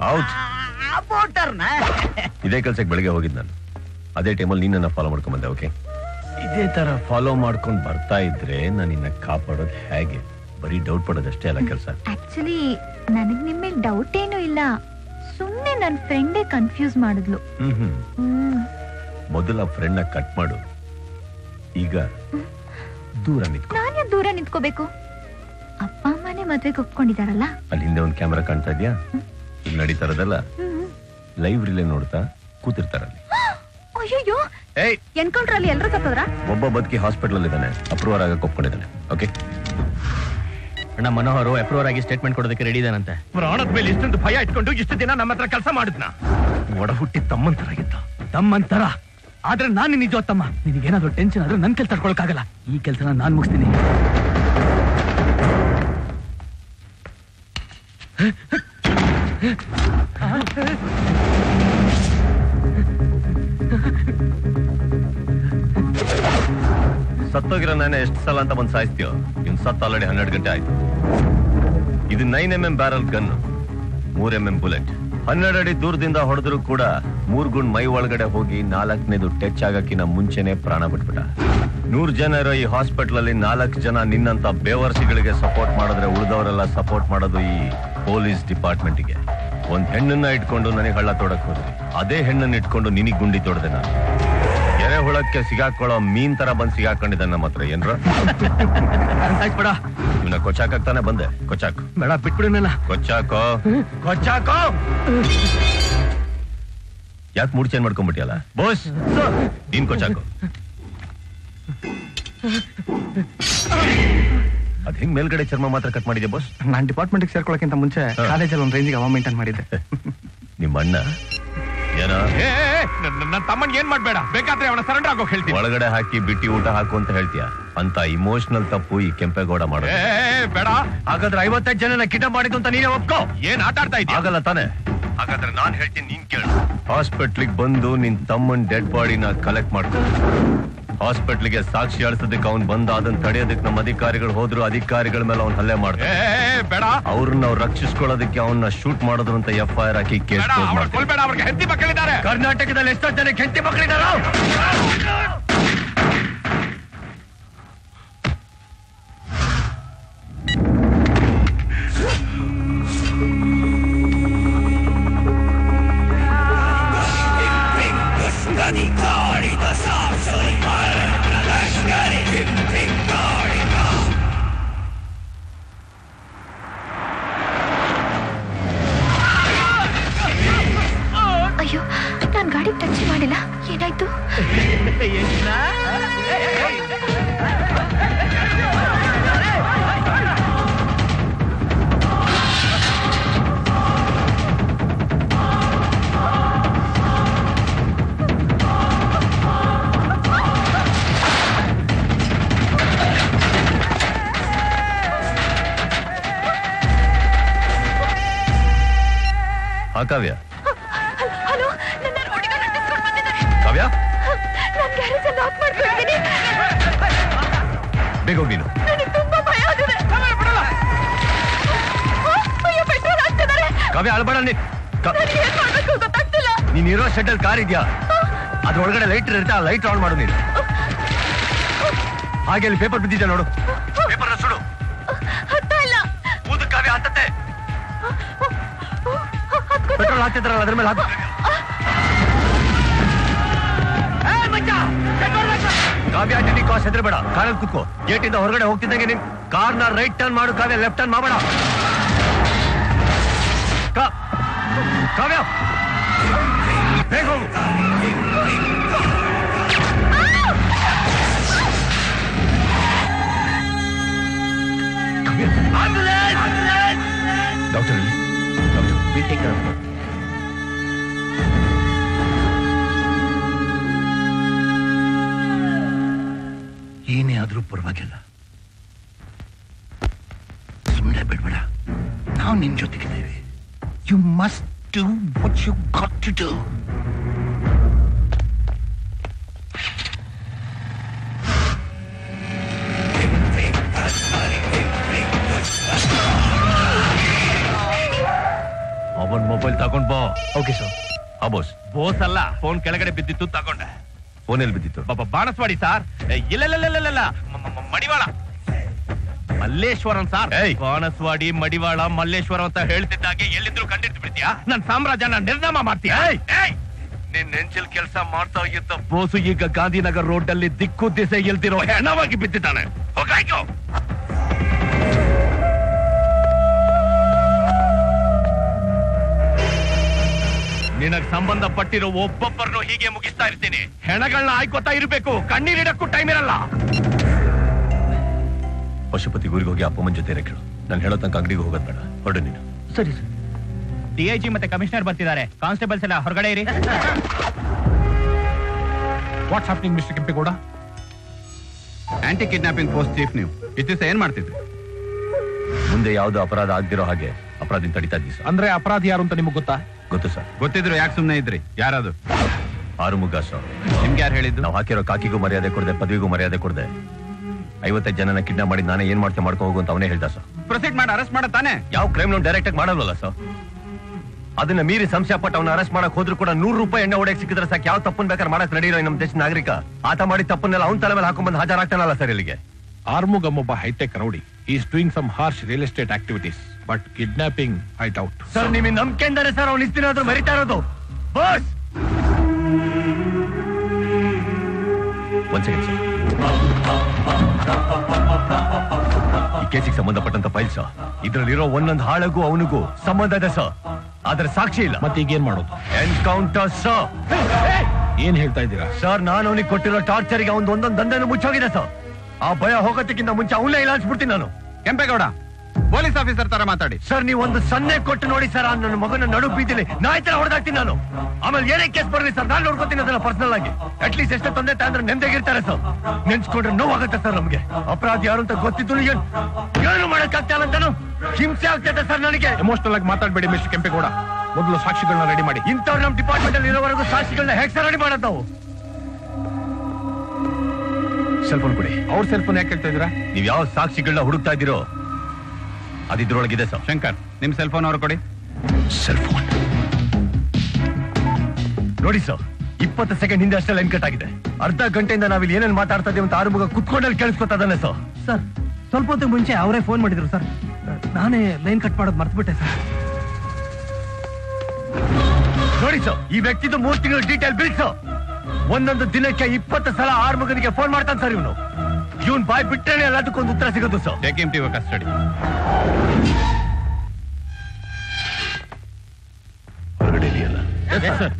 ಇದೇ ಕೆಲ್ಸಕ್ಕೆ ಬೆಳಿಗ್ಗೆ ಹೋಗಿದ್ ನಾನು. ಅದೇ ಟೈಮಲ್ಲಿ ನೀನನ್ನ ಫಾಲೋ ಮಾಡ್ಕೊಂಡ್ ಬಂದೆ. ಓಕೆ, ಇದೇ ತರ ಫಾಲೋ ಮಾಡ್ಕೊಂಡು ಬರ್ತಾ ಇದ್ರೆ ನಾನು ನಿನ್ನ ಕಾಪಾಡೋದು ಹೇಗೆ? ಬರೀ ಡೌಟ್ ಪಡೋದಷ್ಟೇ ಅಲ್ಲ ಕೆಲಸ. ಆಕ್ಚುಲಿ ನನಗ್ ನಿಮ್ಮ ಮೇಲೆ ಡೌಟ್ ಏನೂ ಇಲ್ಲ. ಸುಮ್ನೆ ನನ್ನ ಫ್ರೆಂಡೇ ಕನ್ಫ್ಯೂಸ್ ಮಾಡಿದ್ಲು. ಮೊದಲ ಫ್ರೆಂಡ್ ನ ಕಟ್ ಮಾಡು. ಈಗ ದೂರ ನಿಂತ್ಕೊ. ನಾನೇ ದೂರ ನಿಂತ್ಕೋಬೇಕು? ಅಪ್ಪ ಅಮ್ಮನೇ ಮದ್ವೆಗೆ ಒಪ್ಕೊಂಡಿದಾರಲ್ಲ. ಅಲ್ಲಿ ಹಿಂದೆ ಒಂದು ಕ್ಯಾಮೆರಾ ಕಾಣ್ತಾ ಇದ್ಯಾ? ಇಲ್ಲಿ ನಡೀತಾ ಇರೋದಲ್ಲ, ಲೈವ್ ರಿಲೇ ನೋಡ್ತಾ ಕೂತಿರ್ತಾರಲ್ಲಿ. ಅಯ್ಯೋ, ಎನ್ಕೌಂಟರ್ ಅಲ್ಲಿ ಎಲ್ಲರೂ ಸತ್ತೋದ್ರ? ಒಬ್ಬ ಬದುಕಿ ಹಾಸ್ಪಿಟಲ್ ಇದ್ದಾನೆ, ಅಪ್ರೂವರ್ ಆಗಕ್ಕೆ ಒಪ್ಕೊಂಡಿದ್ದಾನೆ. ಓಕೆ ಅಣ್ಣ, ಮನೋಹರ್ ಅಪ್ರೂವರ್ ಆಗಿ ಸ್ಟೇಟ್ಮೆಂಟ್ ಕೊಡೋದಕ್ಕೆ ರೆಡಿ ಇದಾನಂತೆ. ಪ್ರಾಣದ ಮೇಲೆ ಇಷ್ಟೊಂದು ಭಯ ಇಟ್ಕೊಂಡು ಇಷ್ಟು ದಿನ ನಮ್ಮ ಹತ್ರ ಕೆಲಸ ಮಾಡಿದ್ನ. ಒಡ ಹುಟ್ಟಿ ತಮ್ಮಂತರಾಗಿದ್ದ. ತಮ್ಮಂತರ ಆದ್ರೆ ನಾನು ನಿಜ ತಮ್ಮ. ನಿನಗೇನಾದ್ರೂ ಟೆನ್ಷನ್ ಆದ್ರೆ ನನ್ ಕೆಲ್ಸ ತಡ್ಕೊಳಕ್ಕಾಗಲ್ಲ. ಈ ಕೆಲ್ಸನ ನಾನ್ ಮುಗಿಸ್ತೀನಿ. ಸತ್ತೋಗಿರೋ ನಾನೇ ಎಷ್ಟು ಸಲ ಅಂತ ಬಂದು ಸಾಯಿಸ್ತೀಯೋ? ಇನ್ ಸತ್ತ ಆಲ್ರೆಡಿ 12 ಗಂಟೆ ಆಯ್ತು. ಇದು 9mm barrel gun, 3mm bullet. 12 ಅಡಿ ದೂರದಿಂದ ಹೊಡೆದ್ರು ಕೂಡ 3 ಗುಂಡ್ ಮೈ ಒಳಗಡೆ ಹೋಗಿ 4ನೇದು ಟಚ್ ಆಗಕ್ಕಿನ ಮುಂಚೆನೆ ಪ್ರಾಣ ಬಿಟ್ಬಿಟ್ಟ. 100 ಜನ ಇರೋ ಈ ಹಾಸ್ಪಿಟಲ್ ಅಲ್ಲಿ 4 ಜನ ನಿನ್ನಂತ ಬೇವರ್ಸಿಗಳಿಗೆ ಸಪೋರ್ಟ್ ಮಾಡಿದ್ರೆ ಉಳಿದವರೆಲ್ಲ ಸಪೋರ್ಟ್ ಮಾಡೋದು ಈ ಪೊಲೀಸ್ ಡಿಪಾರ್ಟ್ಮೆಂಟ್ಗೆ. ಒಂದ್ ಹೆಣ್ಣನ್ನ ಇಟ್ಕೊಂಡು ನನಗೆ ಹಳ್ಳ ತೋಡಕ್ ಹೋದ್ರಿ, ಅದೇ ಹೆಣ್ಣನ್ನ ಇಟ್ಕೊಂಡು ನಿನಗ್ ಗುಂಡಿ ತೋಡದೆ ನಾನು. ಎರೆಹುಳಕ್ಕೆ ಸಿಗಾಕೊಳ್ಳೋ ಮೀನ್ ತರ ಬಂದ್ ಸಿಗಾಕೊಂಡಿದ್ದ ನಮ್ಮ ಹತ್ರ. ಏನ್ರ ಇವನ ಕೊಚ್ಚಾಕಾಗ್ತಾನೆ ಬಂದೆ. ಕೊಚ್ಚಾಕ್ ಬೇಡ, ಬಿಟ್ಬಿಡೋಣ. ಕೊಚ್ಚಾಕೋ ಯಾಕೆ ಮೂಡ್ ಚೇಂಜ್ ಮಾಡ್ಕೊಂಡ್ಬಿಟ್ಟಿಯಲ್ಲ ಬೋಸ್? ನೀನ್ ಕೊಚ್ಚಾಕೋ. ಅದ್ ಹೆಂಗ್ ಮೇಲ್ಗಡೆ ಚರ್ಮ ಮಾತ್ರ ಕಟ್ ಮಾಡಿದ್ಯಾ ಬಾಸ್? ನಾನ್ ಡಿಪಾರ್ಟ್ಮೆಂಟ್ ಸೇರ್ಕೊಳ್ಳೋಕ್ಕಿಂತ ಮುಂಚೆ ಕಾಲೇಜಲ್ಲಿ ಒಂದು ರೇಂಜಿಗೆ ಅವ ಮೇಂಟೈನ್ ಮಾಡಿದ್ದೆ. ನಿಮ್ಮ ಅಣ್ಣ ಏನ ನನ್ನ ತಮ್ಮನ್ ಏನ್ ಮಾಡ್ಬೇಡ, ಬೇಕಾದ್ರೆ ಅವನ ಸರೆಂಡರ್ ಆಗೋಕ್ ಹೇಳ್ತೀನಿ. ಒಳಗಡೆ ಹಾಕಿ ಬಿಟ್ಟಿ ಊಟ ಹಾಕು ಅಂತ ಹೇಳ್ತೀಯ. ಅಂತ ಇಮೋಷನಲ್ ತಪ್ಪು ಈ ಕೆಂಪೇಗೌಡ ಮಾಡೋದು ಬೇಡ. ಹಾಗಾದ್ರೆ 55 ಜನನ ಕಿಡ್ನಾಪ್ ಮಾಡಿದ್ದು ಅಂತ ನೀನೇ ಒಪ್ಕೋ. ಏನ್ ಆಟ ಆಡ್ತಾ ಇದ್ದೀಯ? ಆಗಲ್ಲ ತಾನೆ? ಹಾಗಾದ್ರೆ ನಾನ್ ಹೇಳ್ತೀನಿ, ನೀನ್ ಕೇಳು. ಹಾಸ್ಪಿಟ್ಲಿಗೆ ಬಂದು ನಿನ್ ತಮ್ಮನ್ ಡೆಡ್ ಬಾಡಿನ ಕಲೆಕ್ಟ್ ಮಾಡ್ಕೊ. ಹಾಸ್ಪಿಟ್ಲಿಗೆ ಸಾಕ್ಷಿ ಅಳಿಸೋದಕ್ಕೆ ಅವ್ನ್ ಬಂದ ಅದನ್ನ ತಡೆಯೋದಕ್ಕೆ ನಮ್ಮ ಅಧಿಕಾರಿಗಳು ಹೋದ್ರು, ಅಧಿಕಾರಿಗಳ ಮೇಲೆ ಅವ್ನ್ ಹಲ್ಲೆ ಮಾಡ್ತಾರೆ. ಬೇಡ, ಅವ್ರನ್ನ ಅವ್ರು ರಕ್ಷಿಸ್ಕೊಳ್ಳೋದಕ್ಕೆ ಅವನ್ನ ಶೂಟ್ ಮಾಡಿದ್ರು ಅಂತ FIR ಹಾಕಿ ಕೇಸ್ ಕೊಲ್ಬೇಡ. ಅವ್ರಿಗೆ ಹೆಂಡತಿ ಮಕ್ಕಳಿದ್ದಾರೆ. ಕರ್ನಾಟಕದಲ್ಲಿ ಎಷ್ಟೋ ಜನಕ್ಕೆ ಹೆಂಡತಿ ಮಕ್ಕಳಿದ್ದಾರೆ. ಅಯ್ಯೋ, ನಾನ್ ಗಾಡಿ ಟಚ್ ಮಾಡಿಲ್ಲ. ಏನಾಯ್ತು? ಕಾವ್ಯ, ಹಲೋ, ನನ್ನ ರೋಡಿಗೆ ನಡೆಸ್ಕೊಂಡು ಬಂದಿದ್ದಾರೆ. ಕಾವ್ಯ, ನಾನು ಗ್ಯಾರೇಜ್ ಅಲ್ಲಿ ಲಾಕ್ ಮಾಡ್ಕೊಂಡಿದ್ದೀನಿ. ಬೇಗ ಹೋಗಿ ನೀನು. ನನಗೆ ತುಂಬಾ ಭಯ ಆಗಿದೆ. ಅಯ್ಯೋ, ಪೆಟ್ರೋಲ್ ಹಾಕ್ತಿದ್ದಾರೆ. ಕಾವ್ಯ, ಅಳ್ಬೇಡ. ನನಗೆ ಏನ್ ಮಾಡ್ಬೇಕು ಗೊತ್ತಾಗ್ತಿಲ್ಲ. ನೀನಿರೋ ಶೆಡ್ ಅಲ್ಲಿ ಕಾರ್ ಇದೆಯಾ? ಅದ್ರೊಳಗಡೆ ಲೈಟ್ ಇರುತ್ತೆ, ಆ ಲೈಟ್ ಆನ್ ಮಾಡು ನೀನು. ಹಾಗೆ ಅಲ್ಲಿ ಪೇಪರ್ ಬಿದ್ದಿದೆ ನೋಡು, ಪೇಪರ್ ಸುಡು. ಹತ್ತ ಇಲ್ಲ. ಊದು ಕಾವ್ಯ, ಹತ್ತತ್ತೆ. ಪೆಟ್ರೋಲ್ ಹಾಕ್ತಿದ್ರಲ್ಲ ಅದ್ರ ಮೇಲೆ ಹಾಕು. ಕಾವ್ಯ, ನಿನ್ನ ಕಾಸ್ ಹೆದರ್ಬೇಡ. ಕಾರಲ್ಲಿ ಕೂತ್ಕೋ. ಗೇಟ್ ಇಂದ ಹೊರಗಡೆ ಹೋಗ್ತಿದ್ದಂಗೆ ನಿನ್ ಕಾರ್ನ ರೈಟ್ ಟರ್ನ್ ಮಾಡು ಕಾವ್ಯ, ಲೆಫ್ಟ್ ಟರ್ನ್ ಮಾಡಬೇಡ. ಕಾವ್ಯ, ಬೇಗ ಹೋಗು. ಡಾಕ್ಟರ್, ಏನೇ ಆದ್ರೂ ಪರವಾಗಿಲ್ಲ, ಸುಮ್ಮನೆ ಬಿಡ್ಬೇಡ. ನಾವು ನಿನ್ ಜೊತೆಗಿದ್ದೇವೆ. You must do what you got to do. ಅವನ್ ಮೊಬೈಲ್ ತಗೊಂಡ್ ಬಾ. Okay sir. ಬೋಸ್ ಬೋಸ್ ಅಲ್ಲ, ಫೋನ್ ಕೆಳಗಡೆ ಬಿದ್ದಿತ್ತು, ತಗೊಂಡೆ. ಫೋನ್ ಎಲ್ಲಿ ಬಿದ್ದಿತ್ತು? ಬಾಣಸ್ವಾಡಿ ಸಾರ್. ಇಲ್ಲ, ಮಡಿವಾಳ, ಮಲ್ಲೇಶ್ವರಂ ಸಾರ್. ಬಾಣಸ್ವಾಡಿ, ಮಡಿವಾಳ, ಮಲ್ಲೇಶ್ವರಂ ಅಂತ ಹೇಳ್ತಿದ್ದಾಗೆ ಎಲ್ಲಿದ್ರು ಕಂಡಿದ್ದು ಬಿಡ್ತೀಯಾ? ನನ್ ಸಾಮ್ರಾಜ್ಯನ ನಿರ್ನಾಮ ಮಾಡ್ತೀಯಾ? ನಿನ್ ನೆಂಚಲ್ ಕೆಲಸ ಮಾಡ್ತಾ ಇದ್ದ ಬೋಸು ಈಗ ಗಾಂಧಿನಗರ್ ರೋಡ್ ಅಲ್ಲಿ ದಿಕ್ಕು ದಿಸೆ ಇಲ್ದಿರೋ ಹೆಣವಾಗಿ ಬಿದ್ದಿದ್ದಾನೆ. ಹೋಗಾಯ್ತು. ನಿನಗ್ ಸಂಬಂಧಪಟ್ಟಿರೋ ಒಬ್ಬೊಬ್ಬರನ್ನು ಹೀಗೆ ಮುಗಿಸ್ತಾ ಇರ್ತೀನಿ. ಹೆಣಗಳನ್ನ ಆಯ್ಕೋತಾ ಇರ್ಬೇಕು. ಕಣ್ಣೀರಿಡಕ್ಕೂ ಟೈಮ್ ಇರಲ್ಲ. ಪಶುಪತಿ ಊರಿಗೆ ಹೋಗಿ ಅಪ್ಪಮ್ಮನ ಜೊತೆ ಕೇಳು. ನಾನು ಹೇಳೋ ತನಕ ಅಂಗಡಿಗೆ ಹೋಗೋದ್ ಬೇಡ. ಹೊರಡು ನೀನು. ಸರಿ ಸರ್. DIG ಮತ್ತೆ ಕಮಿಷನರ್ ಬರ್ತಿದ್ದಾರೆ. ಕಾನ್ಸ್ಟೇಬಲ್ಸ್ ಎಲ್ಲ ಹೊರಗಡೆ ಇರಿ. What's happening mister Kempegowda? Anti kidnapping post chief ನೀವು ಇತ್ತಿಸ ಏನ್ ಮಾಡ್ತಿದ್ರಿ? ಮುಂದೆ ಯಾವ್ದು ಅಪರಾಧ ಆಗ್ದಿರೋ ಹಾಗೆ ಅಪರಾಧಿನ ತಡಿತಾ ಇದ್ದೀವಿ ಸರ್. ಅಂದ್ರೆ ಅಪರಾಧಿ ಯಾರು ಅಂತ ನಿಮಗೆ ಗೊತ್ತಾ? ಗೊತ್ತು ಸರ್. ಗೊತ್ತಿದ್ರು ಯಾಕೆ ಸುಮ್ನೆ ಇದ್ರಿ? ಯಾರದು? ಆರುಮುಗ ಸರ್. ನಿಮ್ಗೆ ಯಾರು ಹೇಳಿದ್ದು? ನಾವು ಹಾಕಿರೋ ಕಾಕಿಗೂ ಮರ್ಯಾದೆ ಕೊಡದೆ, ಪದವಿಗೂ ಮರ್ಯಾದೆ ಕೊಡದೆ 55 ಜನನ ಕಿಡ್ನಾಪ್ ಮಾಡಿ ನಾನೇ ಏನ್ ಮಾಡ್ತೀನಿ ಮಾಡ್ಕೊ ಹೋಗು ಅಂತ ಅವನೇ ಹೇಳ್ದ ಸರ್. ಪ್ರೊಸೀಡ್ ಮಾಡಿ ಅರೆಸ್ಟ್ ಮಾಡ ತಾನೆ? ಯಾವ ಕ್ರೈಮ್ ನಾವು ಡೈರೆಕ್ಟ್ ಆಗಿ ಮಾಡಲ್ವಲ್ಲ ಸರ್. ಅದನ್ನ ಮೀರಿ ಸಂಶಯ ಪಟ್ಟು ಅವನ್ನ ಅರೆಸ್ಟ್ ಮಾಡಕ್ ಹೋದ್ರು ಕೂಡ 100 ರೂಪಾಯಿ ಎಣ್ಣೆ ಹೊಡೆಯಕ್ಕೆ ಸಿಕ್ಕಿದ್ರೆ ಸಾಕು ಯಾವ ತಪ್ಪನ್ ಬೇಕಾದ್ರೆ ಮಾಡಕ್ ನಡೆಯಿರೋ ನಮ್ಮ ದೇಶದ ನಾಗರಿಕ ಆತ ಮಾಡಿ ತಪ್ಪನ್ನೆಲ್ಲ ಅವನ ತಲೆ ಮೇಲೆ ಹಾಕೊಂಡ್ಬಂದು ಹಾಜರಾಗ್ತಾನಲ್ಲ ಸರ್ ಇಲ್ಲಿಗೆ. ಆರ್ಮುಗಮ್ ಒಬ್ಬ hitech rowdy. Is doing some harsh real estate activities, but kidnapping I doubt. Sir ನಿಮಗೆ ನಂಬಿಕೆಯಿಂದಾನೆ ಸರ್ ಅವ್ನು ಇಸ್ತಿನಾದ್ರೂ ಮರಿತಾ ಇರೋದು. ಬಾಸ್ ಒಂದ್ ಸೆಕೆಂಡ್ ಸರ್. ಈ ಕೇಸಿಗೆ ಸಂಬಂಧಪಟ್ಟಂತ ಫೈಲ್ ಸರ್. ಇದ್ರಲ್ಲಿರೋ ಒಂದೊಂದು ಹಾಳಗೂ ಅವನಿಗೂ ಸಂಬಂಧ ಇದೆ ಸರ್. ಆದ್ರೆ ಸಾಕ್ಷಿ ಇಲ್ಲ. ಮತ್ತೆ ಈಗೇನ್ ಮಾಡೋದು? Encounter sir. ಏನ್ ಹೇಳ್ತಾ ಇದ್ದೀರಾ ಸರ್? ನಾನು ಅವನಿಗೆ ಕೊಟ್ಟಿರೋ ಟಾರ್ಚರ್ಗೆ ಅವನು ಒಂದೊಂದು ದಂಧೆನೂ ಮುಚ್ಚೋಗಿದೆ ಸರ್. ಆ ಭಯ ಹೋಗೋದಕ್ಕಿಂತ ಮುಂಚೆ ಅವನ್ನೇ ಇಲಾಣಿಸ್ಬಿಡ್ತೀನಿ ನಾನು. ಕೆಂಪೇಗೌಡ, ಪೊಲೀಸ್ ಆಫೀಸರ್ ತರ ಮಾತಾಡಿ. ಸರ್ ನೀವು ಒಂದು ಸನ್ನೆ ಕೊಟ್ಟು ನೋಡಿ ಸರ್. ನನ್ನ ಮಗನ ನಡು ಬೀದಿಲಿ ನಾಯಿ ತರ ಹೊಡೆದಾಕ್ತೀನಿ ನಾನು. ಆಮೇಲೆ ಏನೇ ಕೇಸ್ ಬರ್ಲಿ ಸರ್, ನಾನು ನೋಡ್ಕೊತೀನಿ ಅದನ್ನ ಪರ್ಸನಲ್ ಆಗಿ. ಅಟ್ಲೀಸ್ಟ್ ಎಷ್ಟೇ ತೊಂದರೆ ಅಂದ್ರೆ ನೆಮ್ಮದಿಗಿರ್ತಾರೆ ಸರ್. ನೆನ್ಸ್ಕೊಂಡ್ರೆ ನೋವಾಗುತ್ತೆ ಸರ್ ನಮ್ಗೆ. ಅಪರಾಧಿ ಯಾರು ಅಂತ ಗೊತ್ತಿದ್ದು ಏನು ಮಾಡಕ್ಕಾಗ್ತಾ ಇಲ್ಲ ಅಂತಾನು ಹಿಂಸೆ ಆಗ್ತೈತೆ ಸರ್ ನನಗೆ. ಎಮೋಷನಲ್ ಆಗಿ ಮಾತಾಡ್ಬೇಡಿ ಮಿಸ್ಟರ್ ಕೆಂಪೇಗೌಡ. ಮೊದಲು ಸಾಕ್ಷಿಗಳನ್ನ ರೆಡಿ ಮಾಡಿ. ಇಂಥವ್ರು ನಮ್ಮ ಡಿಪಾರ್ಟ್ಮೆಂಟ್ ಅಲ್ಲಿ ಇರೋವರೆಗೂ ಸಾಕ್ಷಿಗಳನ್ನ ಹೇಗೆ ರೆಡಿ ಮಾಡೋದು ನಾವು? ಸೆಲ್ ಫೋನ್ ಕೊಡಿ. ಅವ್ರ ಸೆಲ್ ಫೋನ್ ಯಾಕೆ ಹೇಳ್ತಾ ಇದ್ದೀರಾ? ನೀವ್ ಯಾವ ಸಾಕ್ಷಿಗಳನ್ನ ಹುಡುಕ್ತಾ ಇದ್ದೀರೋ ಅದಿದ್ರೊಳಗಿದೆ ಸರ್. ಶಂಕರ್, ನಿಮ್ ಸೆಲ್ ಫೋನ್ ಅವ್ರು ಕೊಡಿ. ಸೆಲ್ ಫೋನ್ ನೋಡಿ ಸರ್, 20 ಸೆಕೆಂಡ್ ಹಿಂದೆ ಅಷ್ಟೇ ಲೈನ್ ಕಟ್ ಆಗಿದೆ. ಅರ್ಧ ಗಂಟೆಯಿಂದ ನಾವಿಲ್ಲಿ ಏನೇನು ಮಾತಾಡ್ತಾ ಇದೀವಿ ಅಂತ ಆರುಮುಗ ಕುತ್ಕೊಂಡಲ್ಲಿ ಕೇಳಿಸ್ಕೊತಾ ಇದ್ದಾನೆ ಸರ್. ಸರ್, ಸ್ವಲ್ಪ ಹೊತ್ತಿಗೆ ಮುಂಚೆ ಅವರೇ ಫೋನ್ ಮಾಡಿದ್ರು ಸರ್. ನಾನೇ ಲೈನ್ ಕಟ್ ಮಾಡೋದು ಮರ್ತ್ಬಿಟ್ಟೆ ಸರ್. ನೋಡಿ ಸರ್, ಈ ವ್ಯಕ್ತಿದು 3 ತಿಂಗಳ ಡೀಟೇಲ್ ಬಿಲ್ ಸರ್. ಒಂದೊಂದು ದಿನಕ್ಕೆ 20 ಸಲ ಆರುಮುಗನಿಗೆ ಫೋನ್ ಮಾಡ್ತಾನೆ ಸರ್ ಇವನು. ಇವನ್ ಬಾಯ್ ಬಿಟ್ಟರೆ ಎಲ್ಲದಕ್ಕೊಂದು ಉತ್ತರ ಸಿಗೋದು sir. Take him to your custody. ಹೊರಗಡೆ ಇದೆಯಲ್ಲ ಸರ್.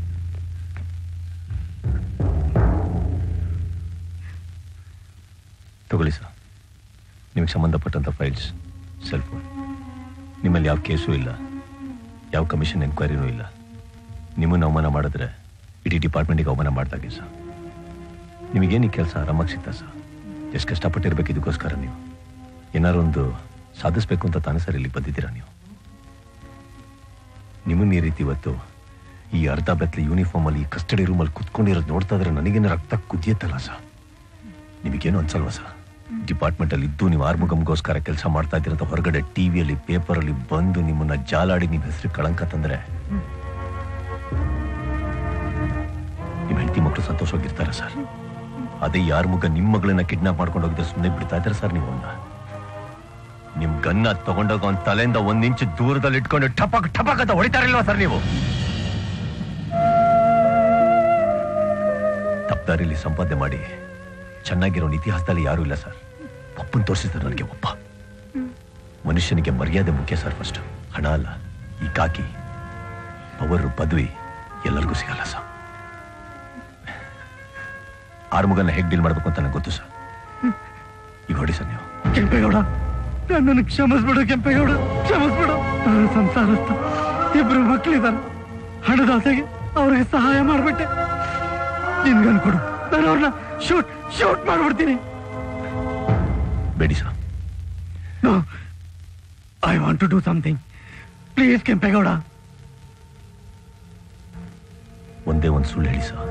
ತಗೊಳ್ಳಿ ಸರ್, ನಿಮಗೆ ಸಂಬಂಧಪಟ್ಟಂತ ಫೈಲ್ಸ್, ಸೆಲ್ ಫೋನ್. ನಿಮ್ಮಲ್ಲಿ ಯಾವ ಕೇಸು ಇಲ್ಲ, ಯಾವ ಕಮಿಷನ್ ಎನ್ಕ್ವೈರಿನೂ ಇಲ್ಲ. ನಿಮ್ಮನ್ನು ಅವಮಾನ ಮಾಡಿದ್ರೆ ಇಡೀ ಡಿಪಾರ್ಟ್ಮೆಂಟಿಗೆ ಅವಮಾನ ಮಾಡ್ದಾಗೆ ಸರ್. ನಿಮಗೇನು ಈ ಕೆಲಸ ಆರಾಮಾಗಿ ಸಿಗ್ತಾ ಸರ್? ಎಷ್ಟು ಕಷ್ಟಪಟ್ಟಿರ್ಬೇಕು ಇದಕ್ಕೋಸ್ಕರ. ನೀವು ಏನಾರು ಒಂದು ಸಾಧಿಸ್ಬೇಕು ಅಂತ ತಾನೇ ಸರ್ ಇಲ್ಲಿಗೆ ಬಂದಿದ್ದೀರಾ ನೀವು. ನಿಮ್ಮನ್ನ ಈ ರೀತಿ ಇವತ್ತು ಈ ಅರ್ಧ ಬೆತ್ತಲೆ ಯೂನಿಫಾರ್ಮಲ್ಲಿ ಈ ಕಸ್ಟಡಿ ರೂಮಲ್ಲಿ ಕುತ್ಕೊಂಡಿರೋದು ನೋಡ್ತಾ ಇದ್ರೆ ನನಗೇನು ರಕ್ತ ಕುದಿಯತ್ತಲ್ಲ ಸರ್. ನಿಮಗೇನು ಅನ್ಸಲ್ವಾ ಸರ್? ಡಿಪಾರ್ಟ್ಮೆಂಟಲ್ಲಿ ಇದ್ದು ನೀವು ಆರ್ಮುಗಮ್ಗೋಸ್ಕರ ಕೆಲಸ ಮಾಡ್ತಾ ಇದ್ದೀರಂತ ಹೊರಗಡೆ ಟಿವಿಯಲ್ಲಿ ಪೇಪರಲ್ಲಿ ಬಂದು ನಿಮ್ಮನ್ನ ಜಾಲಾಡಿ ನಿಮ್ಮ ಹೆಸರು ಕಳಂಕ ತಂದ್ರೆ ನಿಮ್ಮ ಹೆಂಡತಿ ಮಕ್ಕಳು ಸಂತೋಷವಾಗಿರ್ತಾರೆ ಸರ್. ಅದೇ ಈ ಆರ್ಮುಗ ನಿಮ್ಮ ಮಗಳನ್ನ ಕಿಡ್ನಾಪ್ ಮಾಡ್ಕೊಂಡು ಹೋಗಿದ್ರೆ ಸುಮ್ಮನೆ ಬಿಡ್ತಾ ಇದ್ದಾರೆ ಸರ್ ನೀವು. ನಿಮ್ ಗನ್ನ ತಗೊಂಡೋಗ ಅವನ ತಲೆಯಿಂದ 1 ಇಂಚು ದೂರದಲ್ಲಿ ಇಟ್ಕೊಂಡು ಟಪಕ್ ಟಪಕ್ ಅಂತ ಹೊಡಿತಾರಿಲ್ವಾ ಸರ್ ನೀವು? ತಪ್ಪದಾರಿಲಿ ಸಂಪಾದನೆ ಮಾಡಿ ಚೆನ್ನಾಗಿರೋ ಇತಿಹಾಸದಲ್ಲಿ ಯಾರು ಇಲ್ಲ ಸರ್. ಒಪ್ಪನ್ ತೋರಿಸಿದ್ರು ನನಗೆ. ಒಬ್ಬ ಮನುಷ್ಯನಿಗೆ ಮರ್ಯಾದೆ ಮುಖ್ಯ ಸರ್. ಫಸ್ಟ್ ಹಣ ಅಲ್ಲ. ಈ ಕಾಕಿ ಪವರ್ ಪದವಿ ಎಲ್ಲರಿಗೂ ಸಿಗಲ್ಲ ಸರ್. ಆರ್ಮುಗನ್ನ ಹೇಗೆ ಡೀಲ್ ಮಾಡ್ಬೇಕು ಅಂತ ನನಗೆ ಗೊತ್ತು ಸರ್. ಈಗ ಹೊಡಿ ಸರ್ ನೀವು. ಕೆಂಪೇಗೌಡ, ನನ್ನನ್ನು ಕ್ಷಮಿಸ್ಬಿಡು ಕೆಂಪೇಗೌಡ, ಕ್ಷಮಿಸ್ಬಿಡು. ನನ್ನ ಸಂಸಾರಸ್ಥ, 2 ಮಕ್ಕಳಿದ್ದಾರೆ. ಹಣದಾಸೆಗೆ ಅವ್ರಿಗೆ ಸಹಾಯ ಮಾಡ್ಬಿಟ್ಟೆ. ನಿನ್ಗನ್ ಕೊಡು, ನಾನು ಅವ್ರನ್ನ ಶೂಟ್ ಮಾಡ್ಬಿಡ್ತೀನಿ. ಬೇಡಿ sir. No, I want to do something. Please Kempegowda. ಒಂದೇ ಒಂದು ಸುಳ್ಳು ಹೇಳಿ ಸರ್.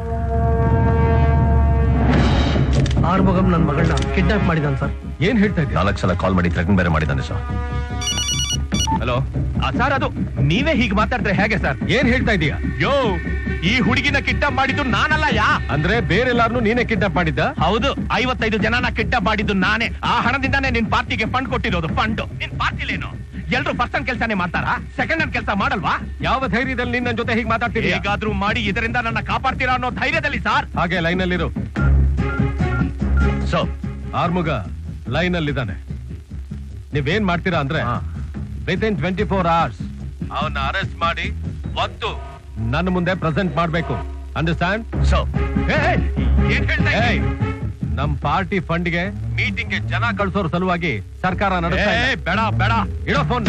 ಆರ್ಮುಗಂ ನನ್ನ ಮಗಳನ್ನ ಕಿಡ್ನಾಪ್ ಮಾಡಿದಾನೆ ಸರ್. ಏನ್ ಹೇಳ್ತಾ ಇದ್ದೀವಿ? 4 ಸಲ ಕಾಲ್ ಮಾಡಿ ಥ್ರೆಟನ್ ಬೇರೆ ಮಾಡಿದ್ದಾನೆ ಸರ್. ಹಲೋ ಸರ್, ಅದು ನೀವೇ ಹೀಗೆ ಮಾತಾಡಿದ್ರೆ ಹೇಗೆ ಸರ್? ಏನ್ ಹೇಳ್ತಾ ಇದೀಯಾ? ಯೋ, ಈ ಹುಡುಗಿನ ಕಿಡ್ನಾಪ್ ಮಾಡಿದ್ದು ನಾನಲ್ಲ. ಅಂದ್ರೆ ಬೇರೆಲ್ಲಾರನು ನೀನೇ ಕಿಡ್ನಾಪ್ ಮಾಡಿದ್ದ? ಹೌದು, 55 ಜನನ ಕಿಡ್ನಾಪ್ ಮಾಡಿದ್ದು ನಾನೇ. ಆ ಹಣದಿಂದಾನೇ ನಿನ್ ಪಾರ್ಟಿಗೆ ಫಂಡ್ ಕೊಟ್ಟಿರೋದು. ಫಂಡ್ ನಿನ್ ಪಾರ್ಟಿಲೇನು? ಎಲ್ರು ಪರ್ಸನ್ ಕೆಲಸನೇ ಮಾಡ್ತಾರಾ? ಸೆಕೆಂಡ್ ಹ್ಯಾಂಡ್ ಕೆಲಸ ಮಾಡಲ್ವಾ? ಯಾವ ಧೈರ್ಯದಲ್ಲಿ ನಿನ್ನ ಜೊತೆ ಹೀಗೆ ಮಾತಾಡ್ತೀರಿ? ಹೇಗಾದ್ರೂ ಮಾಡಿ ಇದರಿಂದ ನನ್ನ ಕಾಪಾಡ್ತೀರಾ ಅನ್ನೋ ಧೈರ್ಯದಲ್ಲಿ ಸರ್. ಹಾಗೆ ಲೈನ್ ಅಲ್ಲಿರು. ಸೊ ಆರ್ಮುಗ ಲೈನ್ ಅಲ್ಲಿದ್ದಾನೆ. ನೀವೇನ್ ಮಾಡ್ತೀರಾ ಅಂದ್ರೆ ವಿತಿನ್ 24 hours ಅವನ್ನ ಅರೆಸ್ಟ್ ಮಾಡಿ ಒದ್ದು ನನ್ನ ಮುಂದೆ ಪ್ರೆಸೆಂಟ್ ಮಾಡ್ಬೇಕು. ಅಂಡರ್ಸ್ಟ್ಯಾಂಡ್? ಸೊ ಏನ್ ಹೇಳ್ತಾ ಇದ್ದೀರಿ? ನಮ್ ಪಾರ್ಟಿ ಫಂಡ್ಗೆ ಮೀಟಿಂಗ್ಗೆ ಜನ ಕಳ್ಸೋರ್ ಸಲುವಾಗಿ ಸರ್ಕಾರ ನಡೆಸ್ತಾ ಇದೆ. ಬೇಡ ಬೇಡ, ಇಡೋ ಫೋನ್.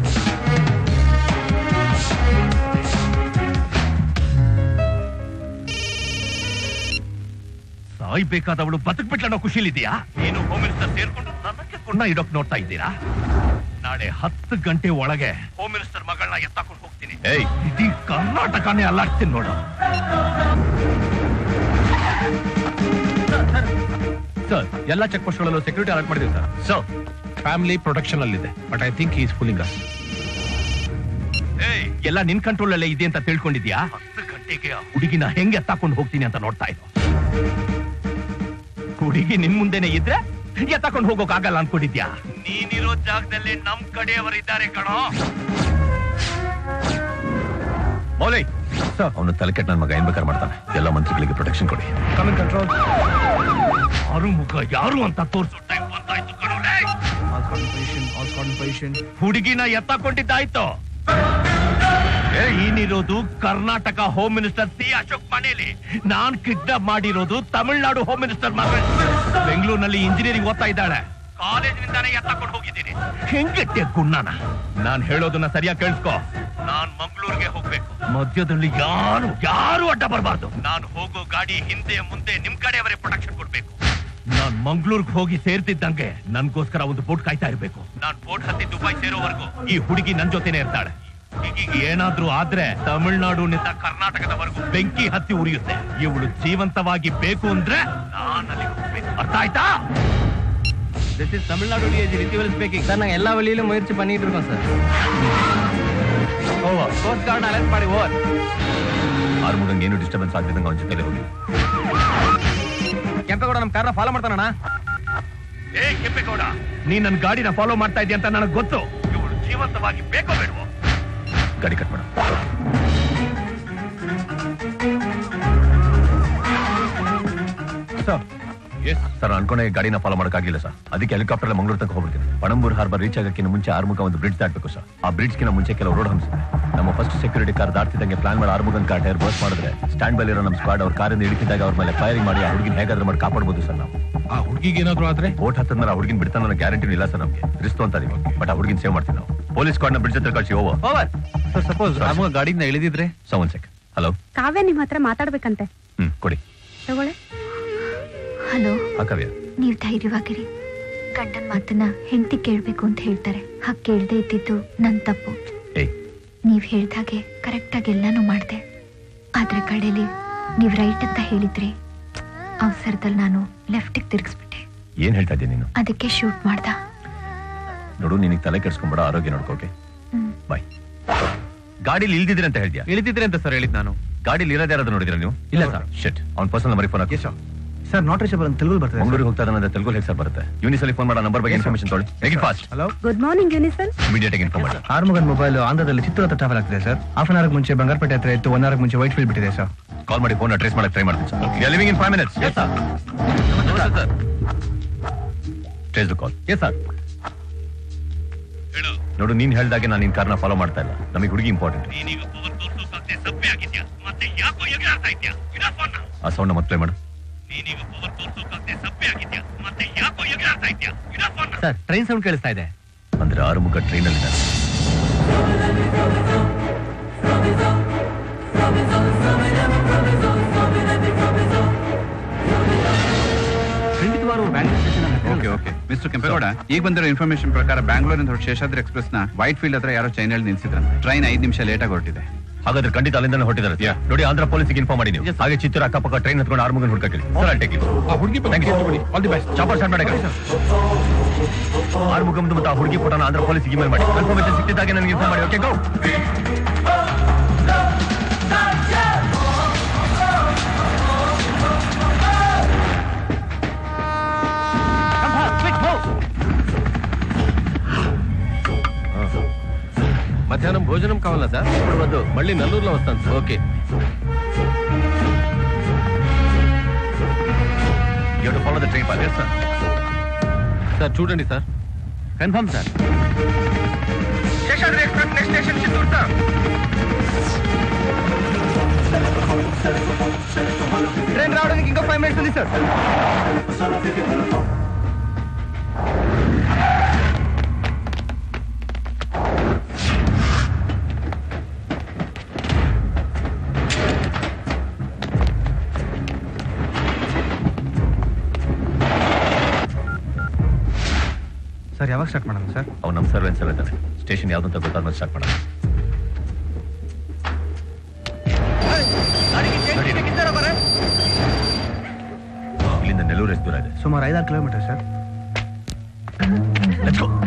ಸಾಯ್ಬೇಕಾದವಳು ಬದುಕ್ಬಿಟ್ಲ ಅನ್ನೋ ಖುಷಿಲಿದೆಯಾ? ನೀನು ಹೋಮ್ ಮಿನಿಸ್ಟರ್ ಸೇರ್ಕೊಂಡು ನನಗೆ ಕೊಂಡ ಇಡೋಕ್ ನೋಡ್ತಾ ಇದ್ದೀರಾ? ನಾಳೆ 10 ಗಂಟೆ ಒಳಗೆ ಹೋಮ್ ಮಿನಿಸ್ಟರ್ ಮಗಳನ್ನ ಎತ್ತಾಕೊಂಡು ಹೋಗ್ತೀನಿ. ಇಡೀ ಕರ್ನಾಟಕನೇ ಅಲ್ಲಾಡ್ತೀನಿ ನೋಡು. ಸರ್, ಎಲ್ಲ ಚೆಕ್ ಪೋಸ್ಟ್ಗಳಲ್ಲೂ ಸೆಕ್ಯೂರಿಟಿ ಅಲರ್ಟ್ ಮಾಡಿದ್ದೀವಿ ಸರ್. ಸೊ ಫ್ಯಾಮಿಲಿ ಪ್ರೊಟೆಕ್ಷನ್ ಅಲ್ಲಿದೆ, but I think is fooling us. ಎಲ್ಲ ನಿನ್ ಕಂಟ್ರೋಲ್ ಅಲ್ಲೇ ಇದೆ ಅಂತ ತಿಳ್ಕೊಂಡಿದ್ಯಾ? 10 ಗಂಟೆಗೆ ಹುಡುಗಿನ ಹೆಂಗೆ ಎತ್ತಾಕೊಂಡು ಹೋಗ್ತೀನಿ ಅಂತ ನೋಡ್ತಾ ಇದ್ದು. ಹುಡುಗಿ ನಿನ್ ಮುಂದೆನೆ ಇದ್ರೆ ಎತ್ತಾಕೊಂಡು ಹೋಗೋಕ್ ಆಗಲ್ಲ ಅನ್ಕೊಂಡಿದ್ಯಾ? ನೀನಿರೋ ಜಾಗದಲ್ಲಿ ನಮ್ ಕಡೆಯವರಿದ್ದಾರೆ ಕಣೋ. ಮೌಲೈ ಸರ್, ಅವನು ತಲೆ ಕೆಟ್ಟ ನನ್ನ ಮಗ ಏನ್ ಬೇಕಾದ್ರೆ ಮಾಡ್ತಾನೆ. ಎಲ್ಲ ಮಂತ್ರಿಗಳಿಗೆ ಪ್ರೊಟೆಕ್ಷನ್ ಕೊಡಿ. Coming control. ಯಾರು ಮುಖ ಯಾರು ಅಂತ ತೋರ್ಸೋ ಟೈಮ್ ಬಂದಾಯ್ತು ಕಣೋಲೆ. ಹುಡುಗಿನ ಎತ್ತಾಕೊಂಡಿದ್ದಾಯ್ತು. ಏನಿರೋದು Karnataka home minister C Ashok ಮನೇಲಿ. ನಾನ್ ಕಿಡ್ನಾಪ್ ಮಾಡಿರೋದು ತಮಿಳ್ನಾಡು ಹೋಮ್ ಮಿನಿಸ್ಟರ್ ಮಗಳು. ಬೆಂಗಳೂರಿನಲ್ಲಿ ಇಂಜಿನಿಯರಿಂಗ್ ಓದ್ತಾ ಇದ್ದಾಳೆ. ಕಾಲೇಜಿನಿಂದಾನೇ ಎತ್ತಾಕೊಂಡು ಹೋಗಿದ್ದೀನಿ. ಹೆಂಗಟ್ಟೆ ಗುಣ್ಣನ? ನಾನ್ ಹೇಳೋದನ್ನ ಸರಿಯಾಗಿ ಕೇಳಿಸ್ಕೊ. ನಾನ್ ಮಂಗಳೂರಿಗೆ ಹೋಗ್ಬೇಕು. ಮಧ್ಯದಲ್ಲಿ ಯಾರು ಅಡ್ಡ ಬರಬಾರ್ದು. ನಾನು ಹೋಗೋ ಗಾಡಿ ಹಿಂದೆ ಮುಂದೆ ನಿಮ್ ಕಡೆಯವರೇ ಪ್ರೊಟೆಕ್ಷನ್ ಕೊಡ್ಬೇಕು. ನಾನ್ ಮಂಗಳೂರಿಗೆ ಹೋಗಿ ಸೇರ್ತಿದ್ದಂಗೆ ನನ್ಗೋಸ್ಕರ ಒಂದು ಬೋಟ್ ಕಾಯ್ತಾ ಇರ್ಬೇಕು. ನಾನ್ ಬೋಟ್ ಹತ್ತಿ ದುಬೈ ಸೇರೋವರೆಗೂ ಈ ಹುಡುಗಿ ನನ್ ಜೊತೆನೆ ಇರ್ತಾಳೆ. ಈಗ ಹುಡುಗಿಗೆ ಏನಾದ್ರೂ ಆದ್ರೆ ತಮಿಳ್ನಾಡುನಿಂದ ಕರ್ನಾಟಕದವರೆಗೂ ಬೆಂಕಿ ಹತ್ತಿ ಉರಿಯುತ್ತೆ. ಇವಳು ಜೀವಂತವಾಗಿ ಬೇಕು ಅಂದ್ರೆ ನಾನಲ್ಲಿ ಹೋಗ್ಬೇಕು. ಅರ್ಥ ಆಯ್ತಾ? This is Tamil Nadu DIG Rithivel speaking. Sir, நாங்க எல்லா வழியிலும் முயற்சி பண்ணிட்டு இருக்கோம் sir. Over. Coast guard alert ಮಾಡಿ ಓವರ್. ಆರ್ಮುಗಂಗೆ ಏನು ಡಿಸ್ಟರ್ಬೆನ್ಸ್ ಆಗ್ತಿದ್ದಂಗೆ ಅವನ ಜೊತೆಲೆ ಹೋಗಿ. ಕೆಂಪೇಗೌಡ ನಮ್ಮ ಕಾರ್ನ ಫಾಲೋ ಮಾಡ್ತಾನಣ್ಣ. ಏ ಕೆಂಪೇಗೌಡ, ನೀನ್ ನನ್ನ ಗಾಡಿನ ಫಾಲೋ ಮಾಡ್ತಾ ಇದೀಯ ಅಂತ ನನಗೆ ಗೊತ್ತು. ಇವಳು ಜೀವಂತವಾಗಿ ಬೇಕೋ ಬೇಡವೋ? ಗಾಡಿ ಕಟ್ ಮಾಡ. ಸರ್ ಅನ್ಕೊಂಡೆ ಗಾಡಿನ ಫಾಲೋ ಮಾಡೋಕ್ಕಾಗಿಲ್ಲ ಸರ್. ಅದಕ್ಕೆ ಹೆಲಿಕಾಪ್ಟರ್ ಮಂಗಳೂರು ತನಕ ಹೋಗ್ಬಿಡ್ತೀನಿ. ಪಣಂಬೂರ್ ಹಾರ್ಬರ್ ರೀಚ್ ಆಗಕ್ಕಿಂತ ಮುಂಚೆ ಆರ್ಮುಗ ಒಂದು ಬ್ರಿಡ್ಜ್ ದಾಟಬೇಕು ಸರ್. ಆ ಬ್ರಿಡ್ಜ್ಗಿನ ಮುಂಚೆ ಕೆಲವು ರೋಡ್ ಹಂಸಿದೆ. ನಮ್ಮ ಫಸ್ಟ್ ಸೆಕ್ಯೂರಿಟಿ ಕಾರ್ ದಾಟ್ತಿದ್ದಂಗೆ ಪ್ಲಾನ್ ಮಾಡಿ ಆರ್ಮುಗನ್ ಕಾರ್ ಟೈರ್ ಬರ್ಸ್ ಮಾಡಿದ್ರೆ ಸ್ಟ್ಯಾಂಡ್ ಬೈ ಇರೋ ನಮ್ಮ ಸ್ಕ್ವಾಡ್ ಅವ್ರ ಕಾರಿಂದ ಇಳಿತಿದ್ದಾಗ ಅವ್ರ ಮೇಲೆ ಫೈರಿಂಗ್ ಮಾಡಿ ಆ ಹುಡುಗಿನ ಹೇಗಾದ್ರೂ ಮಾಡಿ ಕಾಪಾಡಬಹುದು ಸರ್. ನಾವು ಆ ಹುಡುಗಿಗೆ ಏನಾದ್ರು ಆದ್ರೆ ಬೋಟ್ ಹತ್ತದ ಆ ಹುಡುಗಿನ ಬಿಡ್ತಾನೆ ಅನ್ನೋ ಗ್ಯಾರಂಟಿ ಇಲ್ಲ ಸರ್. ನಮಗೆ ರಿಸ್ಕ್ ಅಂತ ಇದೀವಿ, ಬಟ್ ಆ ಹುಡುಗಿನ ಸೇವ್ ಮಾಡ್ತೀವಿ ನಾವು. ಪೊಲೀಸ್ ಸ್ಕ್ವಾಡ್ ನ ಬ್ರಿಡ್ಜ್ ಹತ್ರ ಕಳಿಸಿ. Over. Over. Sir suppose Arumuga ಗಾಡಿನ ಇಳಿದಿದ್ರೆ? One sec. ಹಲೋ, ಕಾವ್ಯ ನಿಮ್ ಹತ್ರ ಮಾತಾಡ್ಬೇಕಂತೆ. ಕೊಡಿ. ತಗೊಳ್ಳೆ. ಹಲೋ, ಕಾವ್ಯ, ನೀವ್ ಧೈರ್ಯವಾಗಿರಿ. ಗಂಡನ್ ಮಾತನ್ನ ಹೆಂಡತಿ ಕೇಳ್ಬೇಕು ಅಂತ ಹೇಳ್ತಾರೆ. ಹಾಗೆ ಕೇಳ್ದೆ ಇದ್ದಿದ್ದು ನನ್ ತಪ್ಪು. ನೀವ್ ಹೇಳ್ದಾಗೆ ಕರೆಕ್ಟ್ ಆಗಿ ಎಲ್ಲಾನು ಮಾಡ್ದೆ. ಆದ್ರೆ ಕಡೆಲಿ ನೀವ್ ರೈಟ್ ಅಂತ ಹೇಳಿದ್ರಿ. ಅವಸರದಲ್ಲಿ ನಾನು ಲೆಫ್ಟ್ ತಿರ್ಗಿಸ್ಬಿಟ್ಟೆ. ಏನ್ ಹೇಳ್ತಾ ಇದ್ದೀನಿ ನೀನು? ಅದಕ್ಕೆ ಶೂಟ್ ಮಾಡ್ದ. ನೋಡು, ನಿನಗೆ ತಲೆ ಕೆಡ್ಸ್ಕೊಂಬೇಡ, ಆರೋಗ್ಯ ನೋಡ್ಕೋಕೆ. ಬಾಯ್. ಗಾಡಿಲಿ ಇಲ್ದಿದ್ರೆ ಅಂತ ಹೇಳ್ತೀಯ? ಇಳಿದಿದ್ರೆ ಅಂತ ಸರ್ ಹೇಳಿದ್ ನಾನು. ಗಾಡಿಲಿ ಇರೋದೇ ಯಾರಾದ್ರೂ ನೋಡಿದ್ರ ನೀವು? ಇಲ್ಲ ಸರ್. ಶೆಟ್, ಅವ್ನ ಪರ್ಸನಲ್ ನಂಬರ್ ಫೋನ್ ಹಾಕಿ. ಸರ್ ನಾಟ್ ರೀಚಬಲ್ ಅಂತ ತೆಲುಗು ಬರ್ತದೆ. ಮಂಗಳೂರಿಗೆ ಹೋಗ್ತಾ ಇದ್ದಾನೆ, ತೆಲುಗು ಹೇಗೆ ಸರ್ ಬರುತ್ತೆ? ಯೂನಿಸಲ್ಲಿ ಫೋನ್ ಮಾಡೋ ನಂಬರ್ ಬಗ್ಗೆ ಇನ್ಫಾರ್ಮೇಶನ್ ತೊಗೊಳ್ಳಿ. Make it fast. Hello, good morning Unison. Immediate ಆಗಿ ಇನ್ಫಾರ್ಮ್ ಮಾಡಿ. ಆರ್ಮುಗನ್ ಮೊಬೈಲ್ ಆಂಧ್ರದಲ್ಲಿ ಚಿತ್ರ ಹತ್ರ ಟ್ರಾವೆಲ್ ಆಗ್ತಿದೆ ಸರ್. ಹಾಫ್ ಅನ್ ಅವರ್ ಮುಂಚೆ ಬಂಗಾರಪೇಟೆ ಹತ್ರ ಇತ್ತು, 1 ಅವರ್ ಮುಂಚೆ ವೈಟ್ ಫೀಲ್ಡ್ ಬಿಟ್ಟಿದೆ ಸರ್. ಕಾಲ್ ಮಾಡಿ ಫೋನ್ ಟ್ರೇಸ್ ಮಾಡಕ್ಕೆ ಟ್ರೈ ಮಾಡ್ತೀನಿ sir. You are leaving in 5 minutes. Yes sir. Sir trace the call. Yes sir. ನೋಡು, ನೀನ್ ಹೇಳ್ದಾಗೆ ನಾನು ನಿನ್ ಕಾರ್ನ ಫಾಲೋ ಮಾಡ್ತಾ ಇಲ್ಲ. ನಮಗೆ ಹುಡುಗಿ ಇಂಪಾರ್ಟೆಂಟ್. ಆ ಸೌಂಡ್ ಮತ್ತೆ ಪ್ಲೇ ಮಾಡು. ಸರ್ ಟ್ರೈನ್ ಸೌಂಡ್ ಕೇಳಿಸ್ತಾ ಇದೆ. ಅಂದ್ರೆ ಆರುಮುಖ ಟ್ರೈನ್ ಅಲ್ಲಿ ಇದ್ದಾನೆ. ಖಂಡಿತವಾರು Bangalore station. Okay okay mister Kempegowda, ಈಗ ಬಂದಿರೋ ಇನ್ಫಾರ್ಮೇಶನ್ ಪ್ರಕಾರ ಬ್ಯಾಂಗ್ಳೂರಿನ ಹೊರಟು ಶೇಷಾದ್ರಿ ಎಕ್ಸ್ಪ್ರೆಸ್ ನ ವೈಟ್ ಫೀಲ್ಡ್ ಹತ್ರ ಯಾರೋ ಚೈನಲ್ಲಿ ನಿಲ್ಸಿದ್ರಂತೆ. ಟ್ರೈನ್ 5 ನಿಮಿಷ ಲೇಟ್ ಆಗಿ ಹೊರಟಿದೆ. ಹಾಗಾದ್ರೆ ಖಂಡಿತ ಅಲ್ಲಿಂದ ಹೊರಟಿದ್ದಾರೆ. ನೋಡಿ, ಆಂಧ್ರ ಪೊಲೀಸ್ಗೆ ಇನ್ಫಾರ್ಮ್ ಮಾಡಿ ನೀವು. ಹಾಗೆ ಚಿತ್ತೂರು ಅಕ್ಕಪಕ್ಕ ಟ್ರೈನ್ ಹತ್ಕೊಂಡು ಆರ್ಮುಗನ್ ಹುಡುಕಿ. ಸರ್ ಅಲ್ಲಿ ಟೇಕ್ ಇಟ್. ಆ ಹುಡುಗಿ all the best. Chopper start ಮಾಡಿ. ಆರ್ಮುಗಮ್ದು ಮತ್ತು ಆ ಹುಡುಗಿ ಫೋಟೋನ ಆಂಧ್ರ ಪೊಲೀಸ್ಗೆ ಇಮೇಲ್ ಮಾಡಿ. ಕನ್ಫರ್ಮೇಶನ್ ಸಿಕ್ಕಿದ್ದಾಗೆ ನನಗೆ ಇನ್ಫಾರ್ಮ್ ಮಾಡಿ. Okay, go. మధ్యాహ్నం భోజనం కావాలా సార్? ఇప్పుడు వద్దు, మళ్ళీ నల్లూరులో వస్తాను సార్. Okay. You have to follow the train path. Yes, sir. Sir చూడండి sir. Confirm sir. Seshadri express next station Chittoor sir. Train రావడానికి ఇంకా 5 minutes ఉంది సార్. ಸರ್ ಯಾವಾಗ ಸ್ಟಾರ್ಟ್ ಮಾಡೋಣ ಸರ್? ಅವ್ನು ನಮ್ಮ ಸರ್ವೆನ್ಸ್ ಎಲ್ಲ ಇದ್ದಾನೆ. ಸ್ಟೇಷನ್ ಯಾವ್ದು ಅಂತ ಗೊತ್ತಾದ್ಮೇಲೆ ಸ್ಟಾರ್ಟ್ ಮಾಡೋಣ. ಇಲ್ಲಿಂದ ನೆಲ್ಲೂರು ಎಷ್ಟು ದೂರ ಇದೆ? ಸುಮಾರು 5-6 ಕಿಲೋಮೀಟರ್ ಸರ್. Let's go.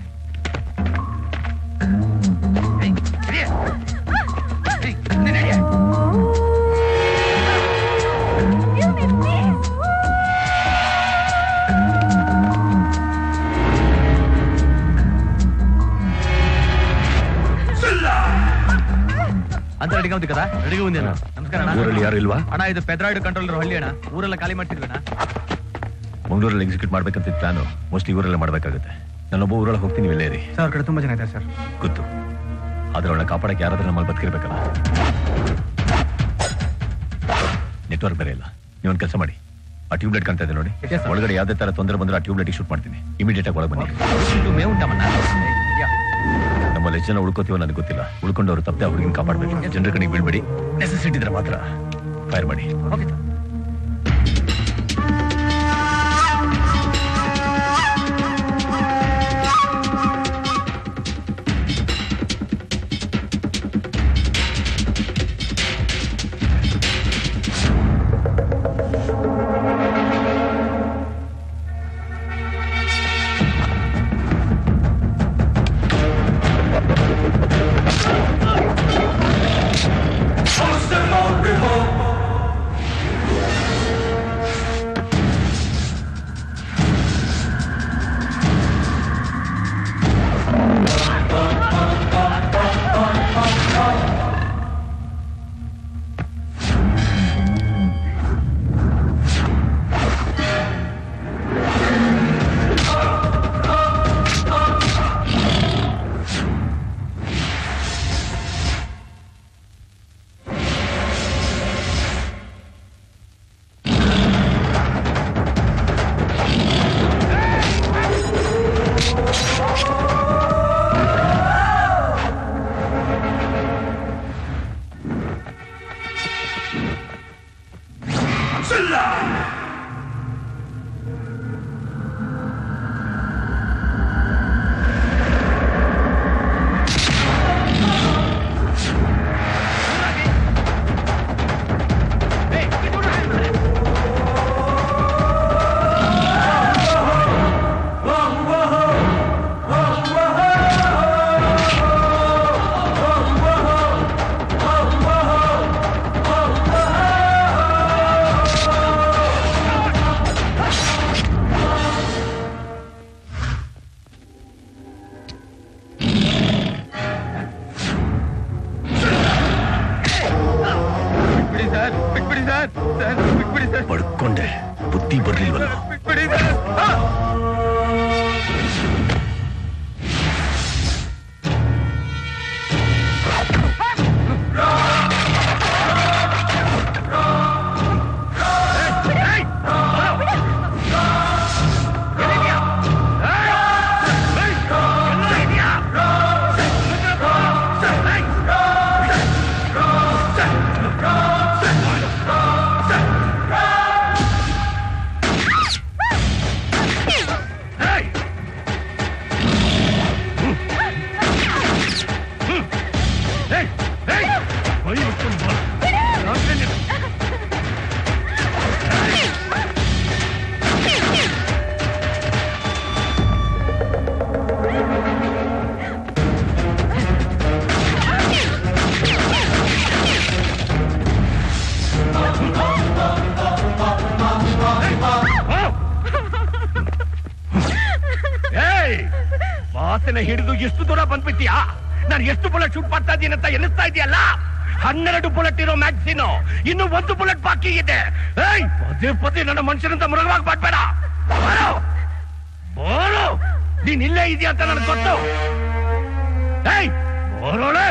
ಅಂತ ರೆಡಿಗೆ ఉంది కదా? ರೆಡಿಗೆ ఉంది ಅಣ್ಣ. ನಮಸ್ಕಾರ ಅಣ್ಣ. ಊರಲ್ಲಿ ಯಾರು ಇಲ್ವಾ? ಅಣ್ಣ ಇದು ಪೆದ್ರಾಯ್ಡು ಕಂಟ್ರೋಲರ್ ಹಳ್ಳಿ ಅಣ್ಣ. ಊರೆಲ್ಲ ಖಾಲಿ ಮಾಡ್ತಿದ್ವಿ ಅಣ್ಣ. ಮಂಗಳೂರಲ್ಲಿ ಎಕ್ಸಿಕ್ಯೂಟ್ ಮಾಡ್ಬೇಕಂತ ಪ್ಲಾನು ಮೋಸ್ಟ್ಲಿ ಊರಲ್ಲೇ ಮಾಡ್ಬೇಕಾಗುತ್ತೆ. ನಾನೊಬ್ಬ ಊರೊಳಗೆ ಹೋಗ್ತೀನಿ, ಇಲ್ಲೇ ಇರಿ. ಸರ್ ಅವ್ರ ಕಡೆ ತುಂಬಾ ಜನ ಇದ್ದಾರೆ ಸರ್. ಗೊತ್ತು, ಆದ್ರೆ ಅವಳ ಕಾಪಾಡಕ್ಕೆ ಯಾರಾದ್ರೂ ನಮ್ಮಲ್ಲಿ ಬದುಕಿರ್ಬೇಕಲ್ಲ. ನೆಟ್ವರ್ಕ್ ಬೇರೆ ಇಲ್ಲ. ನೀವೊಂದು ಕೆಲಸ ಮಾಡಿ, ಆ ಟ್ಯೂಬ್ಲೈಟ್ ಕಾಣ್ತಾ ಇದೆ ನೋಡಿ, ಒಳಗಡೆ ಯಾವ್ದೇ ತರ ತೊಂದರೆ ಬಂದ್ರೆ ಆ ಟ್ಯೂಬ್ಲೈಟ್ ಶೂಟ್ ಮಾಡ್ತೀನಿ. ಇಮಿಡಿಯೇಟ್ ಆಗಿ ಒಳಗೆ ಬನ್ನಿ. ನಮ್ಮಲ್ಲಿ ಎಷ್ಟು ಜನ ಉಳ್ಕೋತೀವೋ ನನಗೆ ಗೊತ್ತಿಲ್ಲ. ಉಳ್ಕೊಂಡವರು ತಪ್ಪದೆ ಆ ಹುಡುಗಿನ ಕಾಪಾಡಬೇಕು. ಜನರ ಕಡೆಗೆ ಬೀಳ್ಬೇಡಿ. ನೆಸೆಸಿಟಿ ಇದ್ರೆ ಮಾತ್ರ ಫೈರ್ ಮಾಡಿ. ಪಡ್ಕೊಂಡೆ ಬುದ್ಧಿ ಬರ್ಲಿಲ್ವಲ್ಲ. ವಾಸನೆ ಹಿಡಿದು ಎಷ್ಟು ದೂರ ಬಂದ್ಬಿಟ್ಟಿಯಾ? ನಾನು ಎಷ್ಟು ಬುಲೆಟ್ ಶೂಟ್ ಮಾಡ್ತಾ ಇದ್ದೀನಿ ಅಂತ ಎನಿಸ್ತಾ ಇದೆಯಲ್ಲ? 12 ಬುಲೆಟ್ ಇರೋ ಮ್ಯಾಗ್ಝಿನ್, ಇನ್ನು 1 ಬುಲೆಟ್ ಬಾಕಿ ಇದೆ. ಪದೇ ಪದೇ ನನ್ನ ಮನುಷ್ಯನಂತ ಮೃಗವಾಗಿ ಮಾಡ್ಬೇಡ. ಬೋರು ನೀನ್ ಇಲ್ಲೇ ಇದೆಯಾ ಅಂತ ನನಗೆ ಗೊತ್ತು. ಬೋರೋಳೆ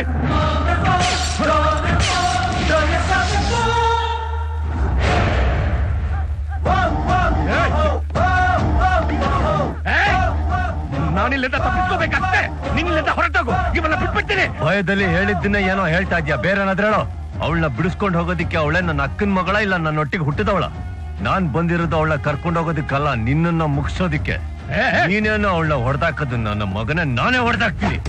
ನಾನಿಲ್ಲಿಂದ ತಪ್ಪಿಸ್ಕೋಬೇಕಷ್ಟೇ. ನಿನ್ನಿಲ್ಲಿಂದ ಹೊರಟೋಗು, ಇವನ್ನ ಬಿಟ್ಬಿಡ್ತೀನಿ. ಭಯದಲ್ಲಿ ಹೇಳಿದ್ದನ್ನ ಏನೋ ಹೇಳ್ತಾ ಇದ್ಯಾ, ಬೇರೆ ಏನಾದ್ರೂ ಹೇಳೋ. ಅವಳನ್ನ ಬಿಡಿಸ್ಕೊಂಡು ಹೋಗೋದಿಕ್ಕೆ ಅವಳೇ ನನ್ನ ಅಕ್ಕನ ಮಗಳ, ಇಲ್ಲ ನನ್ನ ಒಟ್ಟಿಗೆ ಹುಟ್ಟಿದವಳ? ನಾನ್ ಬಂದಿರೋದು ಅವಳನ್ನ ಕರ್ಕೊಂಡು ಹೋಗೋದಿಕ್ಕಲ್ಲ, ನಿನ್ನನ್ನ ಮುಗಿಸೋದಿಕ್ಕೆ. ನೀನೇನೋ ಅವಳನ್ನ ಹೊಡೆದಾಕದು, ನನ್ನ ಮಗನ ನಾನೇ ಹೊಡೆದಾಕ್ತೀನಿ.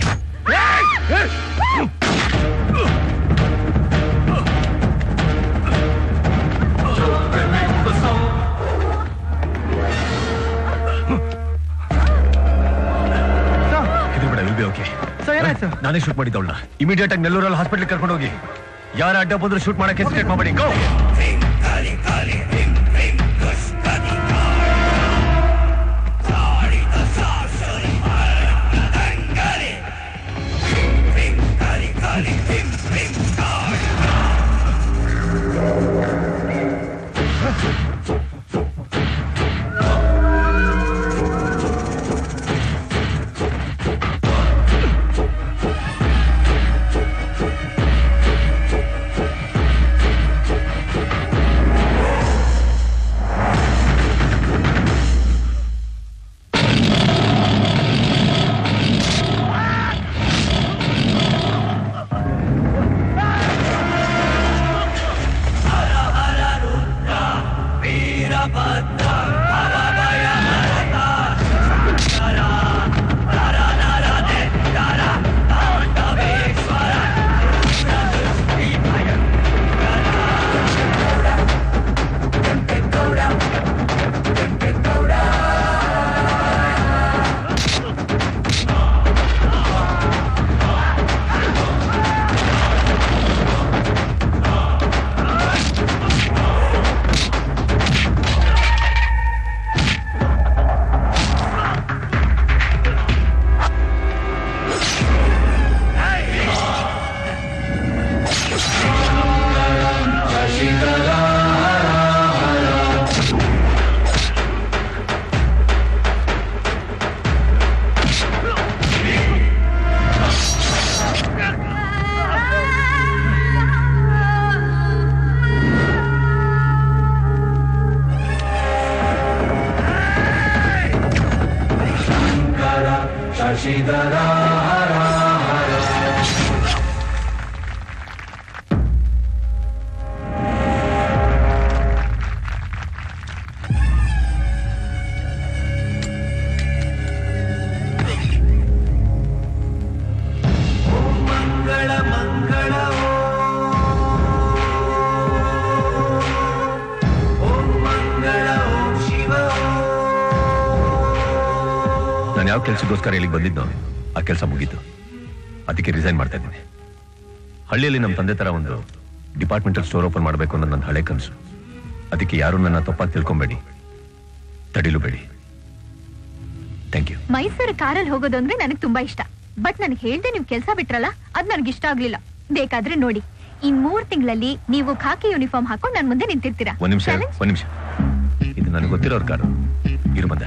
ನಾನೇ ಶೂಟ್ ಮಾಡಿದ್ದವಳ. ಇಮಿಡಿಯೇಟ್ ಆಗಿ ನೆಲ್ಲೂರಲ್ಲಿ ಹಾಸ್ಪಿಟಲ್ ಕರ್ಕೊಂಡು ಹೋಗಿ. ಯಾರ ಅಡ್ಡ ಬಂದ್ರು ಶೂಟ್ ಮಾಡಕ್ಕೆ ಹೆಸಿಟೇಟ್ ಮಾಡಬೇಡಿ. ಗೋ. ಯಾವ ಕೆಲಸಕ್ಕೋಸ್ಕರ ಇಲ್ಲಿಗೆ ಬಂದಿದ್ದು ಆ ಕೆಲಸ ಮುಗೀತು. ಅದಕ್ಕೆ ರಿಸೈನ್ ಮಾಡ್ತಾ ಇದ್ದೀನಿ. ಹಳ್ಳಿಯಲ್ಲಿ ನಮ್ಮ ತಂದೆ ತರ ಒಂದು ಡಿಪಾರ್ಟ್ಮೆಂಟಲ್ ಸ್ಟೋರ್ ಓಪನ್ ಮಾಡಬೇಕು ಅನ್ನೋದು ನನ್ನ ಹಳೆ ಕನಸು. ಅದಕ್ಕೆ ಯಾರು ನನ್ನ ತಪ್ಪಾಗಿ ತಿಳ್ಕೊಂಬೇಡಿ, ತಡಿಲುಬೇಡಿ. Thank you. ಮೈಸೂರು ಕಾರಲ್ಲಿ ಹೋಗೋದು ಅಂದ್ರೆ ನನಗೆ ತುಂಬಾ ಇಷ್ಟ. ಬಟ್ ನನಗೆ ಹೇಳ್ದೆ ನೀವು ಕೆಲಸ ಬಿಟ್ರಲ್ಲ, ಅದ್ ನನಗೆ ಇಷ್ಟ ಆಗ್ಲಿಲ್ಲ. ಬೇಕಾದ್ರೆ ನೋಡಿ, ಈ 3 ತಿಂಗಳಲ್ಲಿ ನೀವು ಖಾಕಿ ಯೂನಿಫಾರ್ಮ್ ಹಾಕೊಂಡು ನನ್ ಮುಂದೆ ನಿಂತಿರ್ತೀರಾ. ಒಂದ್ ನಿಮಿಷ ಇದು ನನಗೆ ಗೊತ್ತಿರೋರ್ ಕಾರು ಇರು ಬಂದೆ.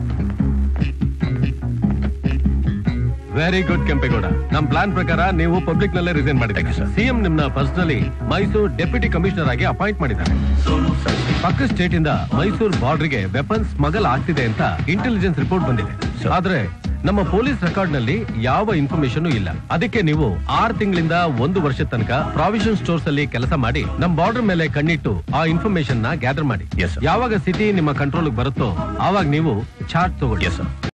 Very good Kempegowda. ನಮ್ ಪ್ಲಾನ್ ಪ್ರಕಾರ ನೀವು ಪಬ್ಲಿಕ್ ನಲ್ಲೇ ರಿಸೈನ್ ಮಾಡಿದ್ದೀರಿ. ಸಿಎಂ ನಿಮ್ನ ಪರ್ಸನಲಿ ಮೈಸೂರು ಡೆಪ್ಯೂಟಿ ಕಮಿಷನರ್ ಆಗಿ ಅಪಾಯಿಂಟ್ ಮಾಡಿದ್ದಾರೆ. ಪಕ್ಕ ಸ್ಟೇಟ್ ಇಂದ ಮೈಸೂರು ಬಾರ್ಡರ್ಗೆ ವೆಪನ್ಸ್ ಸ್ಮಗಲ್ ಆಗ್ತಿದೆ ಅಂತ ಇಂಟೆಲಿಜೆನ್ಸ್ ರಿಪೋರ್ಟ್ ಬಂದಿದೆ. ಆದ್ರೆ ನಮ್ಮ ಪೊಲೀಸ್ ರೆಕಾರ್ಡ್ ನಲ್ಲಿ ಯಾವ ಇನ್ಫಾರ್ಮೇಶನ್ ಇಲ್ಲ. ಅದಕ್ಕೆ ನೀವು 6 ತಿಂಗಳಿಂದ 1 ವರ್ಷದ ತನಕ ಪ್ರಾವಿಷನ್ ಸ್ಟೋರ್ಸ್ ಅಲ್ಲಿ ಕೆಲಸ ಮಾಡಿ ನಮ್ ಬಾರ್ಡರ್ ಮೇಲೆ ಕಣ್ಣಿಟ್ಟು ಆ ಇನ್ಫಾರ್ಮೇಶನ್ ನ ಗ್ಯಾದರ್ ಮಾಡಿ. ಯಾವಾಗ ಸಿಟಿ ನಿಮ್ಮ ಕಂಟ್ರೋಲ್ ಬರುತ್ತೋ ಆವಾಗ ನೀವು ಚಾರ್ಜ್ ತಗೊಳ್ಳಿ.